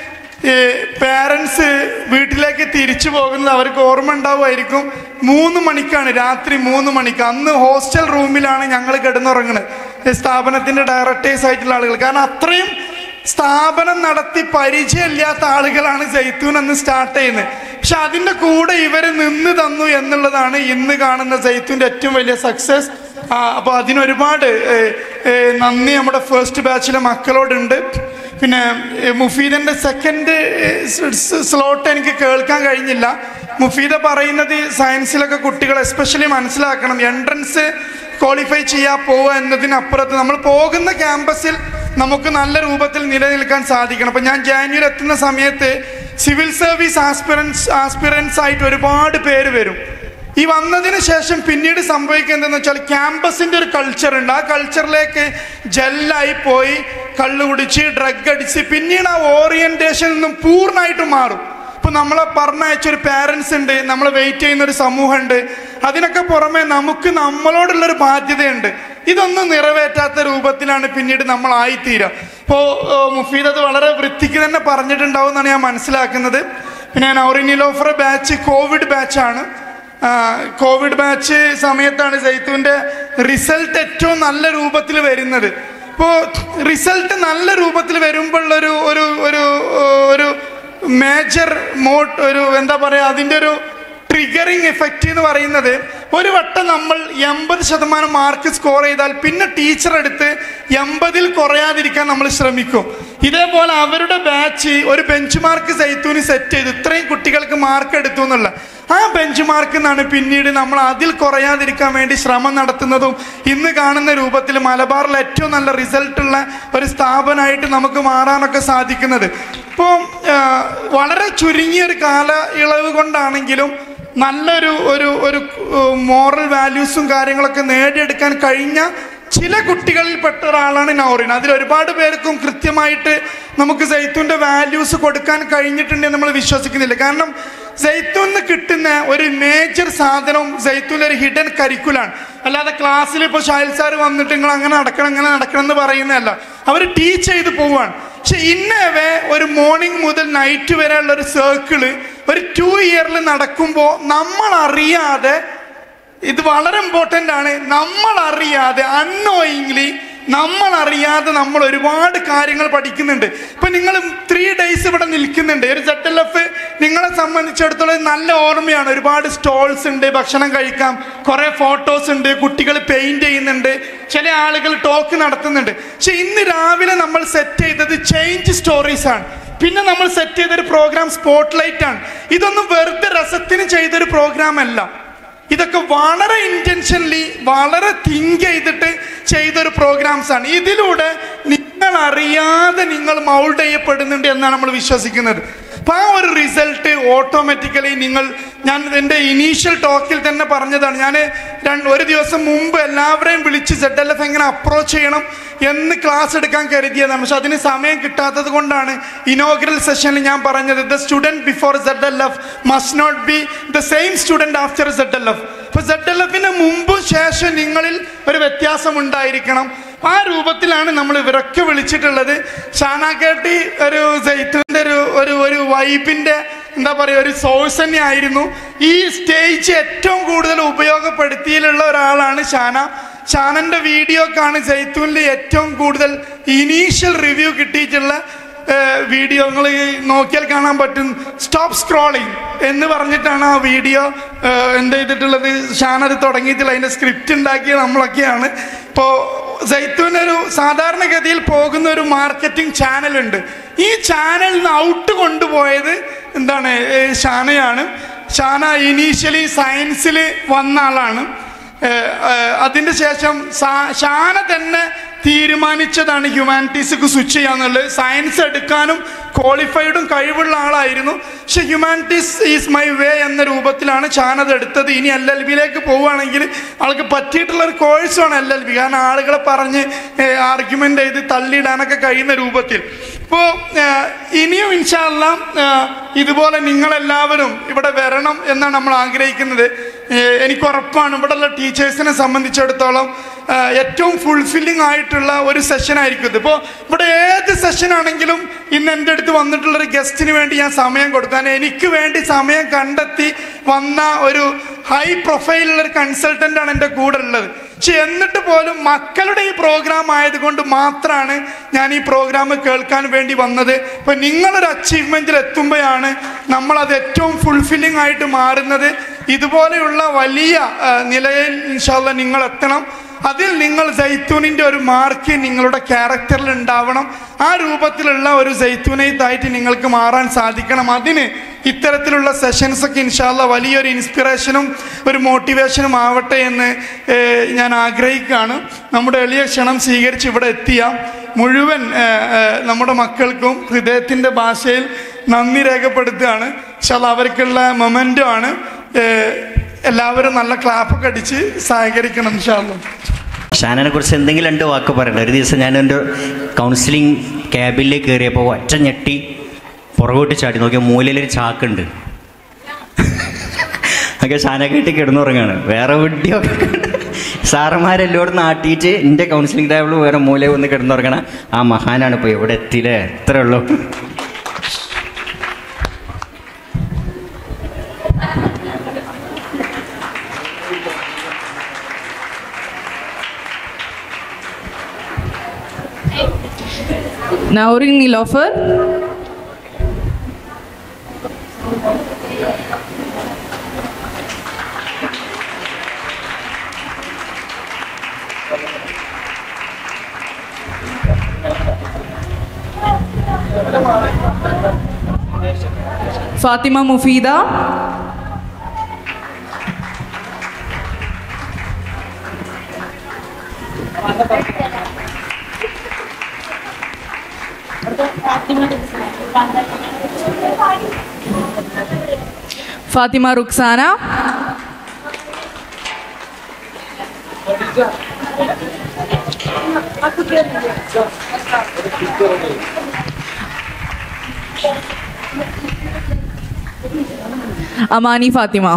പേരൻസ് വീട്ടിലേക്ക് തിരിച്ചു പോകുന്നത് അവർക്ക് ഓർമ്മ ഉണ്ടാവുമായിരിക്കും. 3 മണിക്കാണ്, രാത്രി 3 മണിക്ക്. അന്ന് ഹോസ്റ്റൽ റൂമിലാണ് ഞങ്ങൾ കിടന്നുറങ്ങുന്നത്, സ്ഥാപനത്തിൻ്റെ ഡയറക്ടേഴ്സ് ആയിട്ടുള്ള ആളുകൾ. കാരണം അത്രയും സ്ഥാപനം നടത്തി പരിചയമില്ലാത്ത ആളുകളാണ് സെയ്ത്തൂൻ അന്ന് സ്റ്റാർട്ട് ചെയ്യുന്നത്. പക്ഷെ അതിൻ്റെ കൂടെ ഇവർ നിന്ന് തന്നു എന്നുള്ളതാണ് ഇന്ന് കാണുന്ന സെയ്ത്തൂൻ്റെ ഏറ്റവും വലിയ സക്സസ്. അപ്പോൾ അതിനൊരുപാട് നന്ദി നമ്മുടെ ഫസ്റ്റ് ബാച്ചിലെ മക്കളോടുണ്ട്. പിന്നെ മുഫീദൻ്റെ സെക്കൻഡ് സ്ലോട്ട് എനിക്ക് കേൾക്കാൻ കഴിഞ്ഞില്ല. മുഫീദ പറയുന്നത് സയൻസിലൊക്കെ കുട്ടികൾ എസ്പെഷ്യലി മനസ്സിലാക്കണം, എൻട്രൻസ് ക്വാളിഫൈ ചെയ്യാൻ പോവുക എന്നതിനപ്പുറത്ത് നമ്മൾ പോകുന്ന ക്യാമ്പസിൽ നമുക്ക് നല്ല രൂപത്തിൽ നിലനിൽക്കാൻ സാധിക്കണം. അപ്പം ഞാൻ ജാനുവരി എത്തുന്ന സമയത്ത് സിവിൽ സർവീസ് ആസ്പിറൻസ് ആയിട്ട് ഒരുപാട് പേര് വരും. ഈ വന്നതിന് ശേഷം പിന്നീട് സംഭവിക്കുന്നതെന്ന് വെച്ചാൽ ക്യാമ്പസിൻ്റെ ഒരു കൾച്ചറുണ്ട്. ആ കൾച്ചറിലേക്ക് ജെല്ലായി പോയി കള്ളു കുടിച്ച് ഡ്രഗ് അടിച്ച് പിന്നീട് ആ ഓറിയൻറ്റേഷനിൽ നിന്നും പൂർണ്ണമായിട്ടും മാറും. ഇപ്പം നമ്മളെ പറഞ്ഞയച്ചൊരു പാരൻസ് ഉണ്ട്, നമ്മളെ വെയിറ്റ് ചെയ്യുന്നൊരു സമൂഹമുണ്ട്. അതിനൊക്കെ പുറമെ നമുക്ക് നമ്മളോടുള്ളൊരു ബാധ്യതയുണ്ട്. ഇതൊന്നും നിറവേറ്റാത്ത രൂപത്തിലാണ് പിന്നീട് നമ്മൾ ആയിത്തീരുക. ഇപ്പോൾ മുഫീദ് അത് വളരെ വൃത്തിക്ക് തന്നെ പറഞ്ഞിട്ടുണ്ടാവും എന്നാണ് ഞാൻ മനസ്സിലാക്കുന്നത്. പിന്നെ നൗറിൻ നിലോഫർ ബാച്ച് കോവിഡ് ബാച്ചാണ്. കോവിഡ് ബാച്ച് സമയത്താണ് സൈത്തൂൻ്റെ റിസൾട്ട് ഏറ്റവും നല്ല രൂപത്തിൽ വരുന്നത്. ഇപ്പോൾ റിസൾട്ട് നല്ല രൂപത്തിൽ വരുമ്പോഴുള്ളൊരു ഒരു ഒരു ഒരു മേജർ ഒരു എന്താ പറയുക, അതിൻ്റെ ഒരു ട്രിഗറിങ് എഫക്റ്റ് എന്ന് പറയുന്നത്, ഒരു വട്ടം നമ്മൾ 80% മാർക്ക് സ്കോർ ചെയ്താൽ പിന്നെ ടീച്ചർ എടുത്ത് 80-ൽ കുറയാതിരിക്കാൻ നമ്മൾ ശ്രമിക്കും. ഇതേപോലെ അവരുടെ ബാച്ച് ഒരു ബെഞ്ച് മാർക്ക് സൈത്തൂന് സെറ്റ് ചെയ്തു, ഇത്രയും കുട്ടികൾക്ക് മാർക്ക് എടുത്തു എന്നുള്ള ആ ബെഞ്ച് മാർക്കിൽ നിന്നാണ് പിന്നീട് നമ്മൾ അതിൽ കുറയാതിരിക്കാൻ വേണ്ടി ശ്രമം നടത്തുന്നതും ഇന്ന് കാണുന്ന രൂപത്തിൽ മലബാറിൽ ഏറ്റവും നല്ല റിസൾട്ടുള്ള ഒരു സ്ഥാപനമായിട്ട് നമുക്ക് മാറാനൊക്കെ സാധിക്കുന്നത്. ഇപ്പോൾ വളരെ ചുരുങ്ങിയൊരു കാല ഇളവ് കൊണ്ടാണെങ്കിലും നല്ലൊരു ഒരു ഒരു മോറൽ വാല്യൂസും കാര്യങ്ങളൊക്കെ നേടിയെടുക്കാൻ കഴിഞ്ഞ ചില കുട്ടികളിൽ പെട്ട ഒരാളാണ് നൗറിൻ. അതിൽ ഒരുപാട് പേർക്കും കൃത്യമായിട്ട് നമുക്ക് സൈത്തൂൻ്റെ വാല്യൂസ് കൊടുക്കാൻ കഴിഞ്ഞിട്ടുണ്ടെന്ന് നമ്മൾ വിശ്വസിക്കുന്നില്ല. കാരണം സൈത്തൂന്ന് കിട്ടുന്ന ഒരു മേജർ സാധനവും സൈത്തൂൻ്റെ ഒരു ഹിഡൻ കരിക്കുലാണ്. അല്ലാതെ ക്ലാസ്സിൽ ഇപ്പോൾ ഷാഹിൽ സാർ വന്നിട്ട് നിങ്ങൾ അങ്ങനെ നടക്കണം ഇങ്ങനെ നടക്കണം എന്ന് പറയുന്നതല്ല, അവർ ടീച്ച് ചെയ്ത് പോവുകയാണ്. പക്ഷെ ഇന്നവേ ഒരു മോർണിംഗ് മുതൽ നൈറ്റ് വരെ ഉള്ള ഒരു സർക്കിള് ഒരു 2 ഇയറിൽ നടക്കുമ്പോൾ നമ്മളറിയാതെ, ഇത് വളരെ ഇമ്പോർട്ടൻ്റ് ആണ്, നമ്മളറിയാതെ അൺനോയിങ്ലി നമ്മളറിയാതെ നമ്മൾ ഒരുപാട് കാര്യങ്ങൾ പഠിക്കുന്നുണ്ട്. ഇപ്പം നിങ്ങൾ 3 ഡേയ്സ് ഇവിടെ നിൽക്കുന്നുണ്ട്. ഒരു ZLF നിങ്ങളെ സംബന്ധിച്ചിടത്തോളം നല്ല ഓർമ്മയാണ്. ഒരുപാട് സ്റ്റോൾസ് ഉണ്ട്, ഭക്ഷണം കഴിക്കാം, കുറേ ഫോട്ടോസ് ഉണ്ട്, കുട്ടികൾ പെയിൻറ് ചെയ്യുന്നുണ്ട്, ചില ആളുകൾ ടോക്ക് നടത്തുന്നുണ്ട്. പക്ഷെ ഇന്ന് രാവിലെ നമ്മൾ സെറ്റ് ചെയ്തത് ചേഞ്ച് സ്റ്റോറീസ് ആണ്. പിന്നെ നമ്മൾ സെറ്റ് ചെയ്തൊരു പ്രോഗ്രാം സ്പോട്ട്ലൈറ്റ് ആണ്. ഇതൊന്നും വെറുതെ രസത്തിന് ചെയ്തൊരു പ്രോഗ്രാം അല്ല. ഇതൊക്കെ വളരെ ഇന്റൻഷനലി വളരെ തിങ്ക് ചെയ്തിട്ട് ചെയ്തൊരു പ്രോഗ്രാംസ് ആണ്. ഇതിലൂടെ നിങ്ങൾ അറിയാതെ നിങ്ങൾ മൗൾഡ് ചെയ്യപ്പെടുന്നുണ്ട് എന്നാണ് നമ്മൾ വിശ്വസിക്കുന്നത്. അപ്പോൾ ആ ഒരു റിസൾട്ട് ഓട്ടോമാറ്റിക്കലി ഞാൻ എൻ്റെ ഇനീഷ്യൽ ടോക്കിൽ തന്നെ പറഞ്ഞതാണ്. ഞാൻ ഒരു ദിവസം മുമ്പ് എല്ലാവരെയും വിളിച്ച് ZLF എങ്ങനെ അപ്രോച്ച് ചെയ്യണം എന്ന് ക്ലാസ് എടുക്കാൻ കരുതിയതാണ്. പക്ഷെ അതിന് സമയം കിട്ടാത്തത് കൊണ്ടാണ് ഇനോഗ്രൽ സെഷനിൽ ഞാൻ പറഞ്ഞത് the student before ZLF must not be the same student after ZLF. അപ്പോൾ ZLFന് മുമ്പും ശേഷം നിങ്ങളിൽ ഒരു വ്യത്യാസം ഉണ്ടായിരിക്കണം. ആ രൂപത്തിലാണ് നമ്മൾ ഇവരൊക്കെ വിളിച്ചിട്ടുള്ളത്. ഷാനാക്കേട്ടി ഒരു സൈത്തൂൻ്റെ ഒരു വൈബിൻ്റെ എന്താ പറയുക ഒരു സോഴ്സ് തന്നെ ആയിരുന്നു. ഈ സ്റ്റേജ് ഏറ്റവും കൂടുതൽ ഉപയോഗപ്പെടുത്തിയിട്ടുള്ള ഒരാളാണ് ഷാനൻ്റെ വീഡിയോക്കാണ് സൈത്തൂനിൽ ഏറ്റവും കൂടുതൽ ഇനീഷ്യൽ റിവ്യൂ കിട്ടിയിട്ടുള്ള വീഡിയോ. നിങ്ങൾ നോക്കിയാൽ കാണാൻ പറ്റും. സ്റ്റോപ്പ് സ്ക്രോളിങ് എന്ന് പറഞ്ഞിട്ടാണ് ആ വീഡിയോ എന്ത് ചെയ്തിട്ടുള്ളത്. ഷാനത് തുടങ്ങിയിട്ടില്ല, അതിൻ്റെ സ്ക്രിപ്റ്റ് ഉണ്ടാക്കിയ നമ്മളൊക്കെയാണ്. ഇപ്പോൾ സൈത്തൂനൊരു സാധാരണഗതിയിൽ പോകുന്ന ഒരു മാർക്കറ്റിംഗ് ചാനലുണ്ട്. ഈ ചാനലിന് ഔട്ട് കൊണ്ടുപോയത് എന്താണ് ഷാനയാണ്. ഷാന ഇനീഷ്യലി സയൻസിൽ വന്ന ആളാണ്. അതിൻ്റെ ശേഷം ഷാന തന്നെ തീരുമാനിച്ചതാണ് ഹ്യൂമാനിറ്റീസിക്ക് സ്വിച്ച് ചെയ്യാന്നുള്ളത്. സയൻസ് എടുക്കാനും ക്വാളിഫൈഡും കഴിവുള്ള ആളായിരുന്നു. പക്ഷെ ഹ്യൂമാനിറ്റീസ് ഈസ് മൈ വേ എന്ന രൂപത്തിലാണ് ഷാൻ അത് എടുത്തത്. ഇനി LLBയിലേക്ക് പോവുകയാണെങ്കിൽ ആൾക്ക് പറ്റിയിട്ടുള്ള ഒരു കോഴ്സാണ് LLB. കാരണം ആളുകളെ പറഞ്ഞ് ആർഗ്യുമെൻ്റ് ചെയ്ത് തള്ളിയിടാനൊക്കെ കഴിയുന്ന രൂപത്തിൽ. ഇപ്പോൾ ഇനിയും ഇൻഷാ അല്ലാഹ് ഇതുപോലെ നിങ്ങളെല്ലാവരും ഇവിടെ വരണം എന്നാണ് നമ്മൾ ആഗ്രഹിക്കുന്നത്. എനിക്കുറപ്പാണ് ഇവിടെയുള്ള ടീച്ചേഴ്സിനെ സംബന്ധിച്ചിടത്തോളം ഏറ്റവും ഫുൾഫില്ലിംഗ് ആയിട്ടുള്ള ഒരു സെഷൻ ആയിരിക്കും ഇത്. ഇപ്പോൾ ഇവിടെ ഏത് സെഷനാണെങ്കിലും ഇന്ന് എൻ്റെ അടുത്ത് വന്നിട്ടുള്ളൊരു ഗസ്റ്റിന് വേണ്ടി ഞാൻ സമയം കൊടുക്കാൻ, എനിക്ക് വേണ്ടി സമയം കണ്ടെത്തി വന്ന ഒരു ഹൈ പ്രൊഫൈലുള്ളൊരു കൺസൾട്ടൻ്റാണ് എൻ്റെ കൂടെ ഉള്ളത്. പക്ഷെ എന്നിട്ട് പോലും മക്കളുടെ ഈ പ്രോഗ്രാം ആയതുകൊണ്ട് മാത്രമാണ് ഞാൻ ഈ പ്രോഗ്രാം കേൾക്കാൻ വേണ്ടി വന്നത്. ഇപ്പം നിങ്ങളൊരു അച്ചീവ്മെൻറ്റിൽ എത്തുമ്പോഴാണ് നമ്മളത് ഏറ്റവും ഫുൾഫില്ലിംഗ് ആയിട്ട് മാറുന്നത്. ഇതുപോലെയുള്ള വലിയ നിലയിൽ ഇൻഷാ അല്ലാഹ് നിങ്ങൾ എത്തണം. അതിൽ നിങ്ങൾ സൈത്തൂനിൻ്റെ ഒരു മാർക്ക് നിങ്ങളുടെ ക്യാരക്ടറിൽ ഉണ്ടാവണം. ആ രൂപത്തിലുള്ള ഒരു സൈത്തൂനൈത്തായിട്ട് നിങ്ങൾക്ക് മാറാൻ സാധിക്കണം. അതിന് ഇത്തരത്തിലുള്ള സെഷൻസൊക്കെ ഇൻഷാ അല്ലാഹ് വലിയൊരു ഇൻസ്പിറേഷനും ഒരു മോട്ടിവേഷനും ആവട്ടെ എന്ന് ഞാൻ ആഗ്രഹിക്കുകയാണ്. നമ്മുടെ എളിയ ക്ഷണം സ്വീകരിച്ച് ഇവിടെ എത്തിയ മുഴുവൻ നമ്മുടെ മക്കൾക്കും ഹൃദയത്തിൻ്റെ ഭാഷയിൽ നന്ദി രേഖപ്പെടുത്തുകയാണ്. ഇൻഷാ അല്ലാഹ് അവർക്കുള്ള മൊമെൻ്റോ ആണ്. എല്ലാവരും നല്ല ക്ലാപ്പൊക്കെ അടിച്ച് സഹകരിക്കണം ഇൻഷാ അല്ലാഹ്. ഷാനനെ കുറിച്ച് എന്തെങ്കിലും 2 വാക്ക് പറയണ്ട. ഒരു ദിവസം ഞാൻ എൻ്റെ കൗൺസിലിംഗ് ക്യാബിനിലേക്ക് കയറിയപ്പോൾ ഒറ്റ ഞെട്ടി പുറകോട്ട് ചാടി നോക്കിയ മൂലയിലൊരു ചാക്കുണ്ട്. ഒക്കെ ഷാനക്കെട്ടി കിടന്നുറങ്ങാണ്. വേറെ വിഡ്ഢിയൊക്കെ സാറന്മാരെല്ലോടും നാട്ടിയിട്ട് എൻ്റെ കൗൺസിലിംഗ് ടേബിൾ വേറെ മൂലയിൽ ഒന്ന് കിടന്നുറങ്ങണം. ആ മഹാനാണ് ഇപ്പോൾ എവിടെ എത്തിയില്ലേ, എത്ര ഉള്ളൂ. Naurin Nilofer. Fatima Mufida. Fatima Ruxana. Amani Fatima.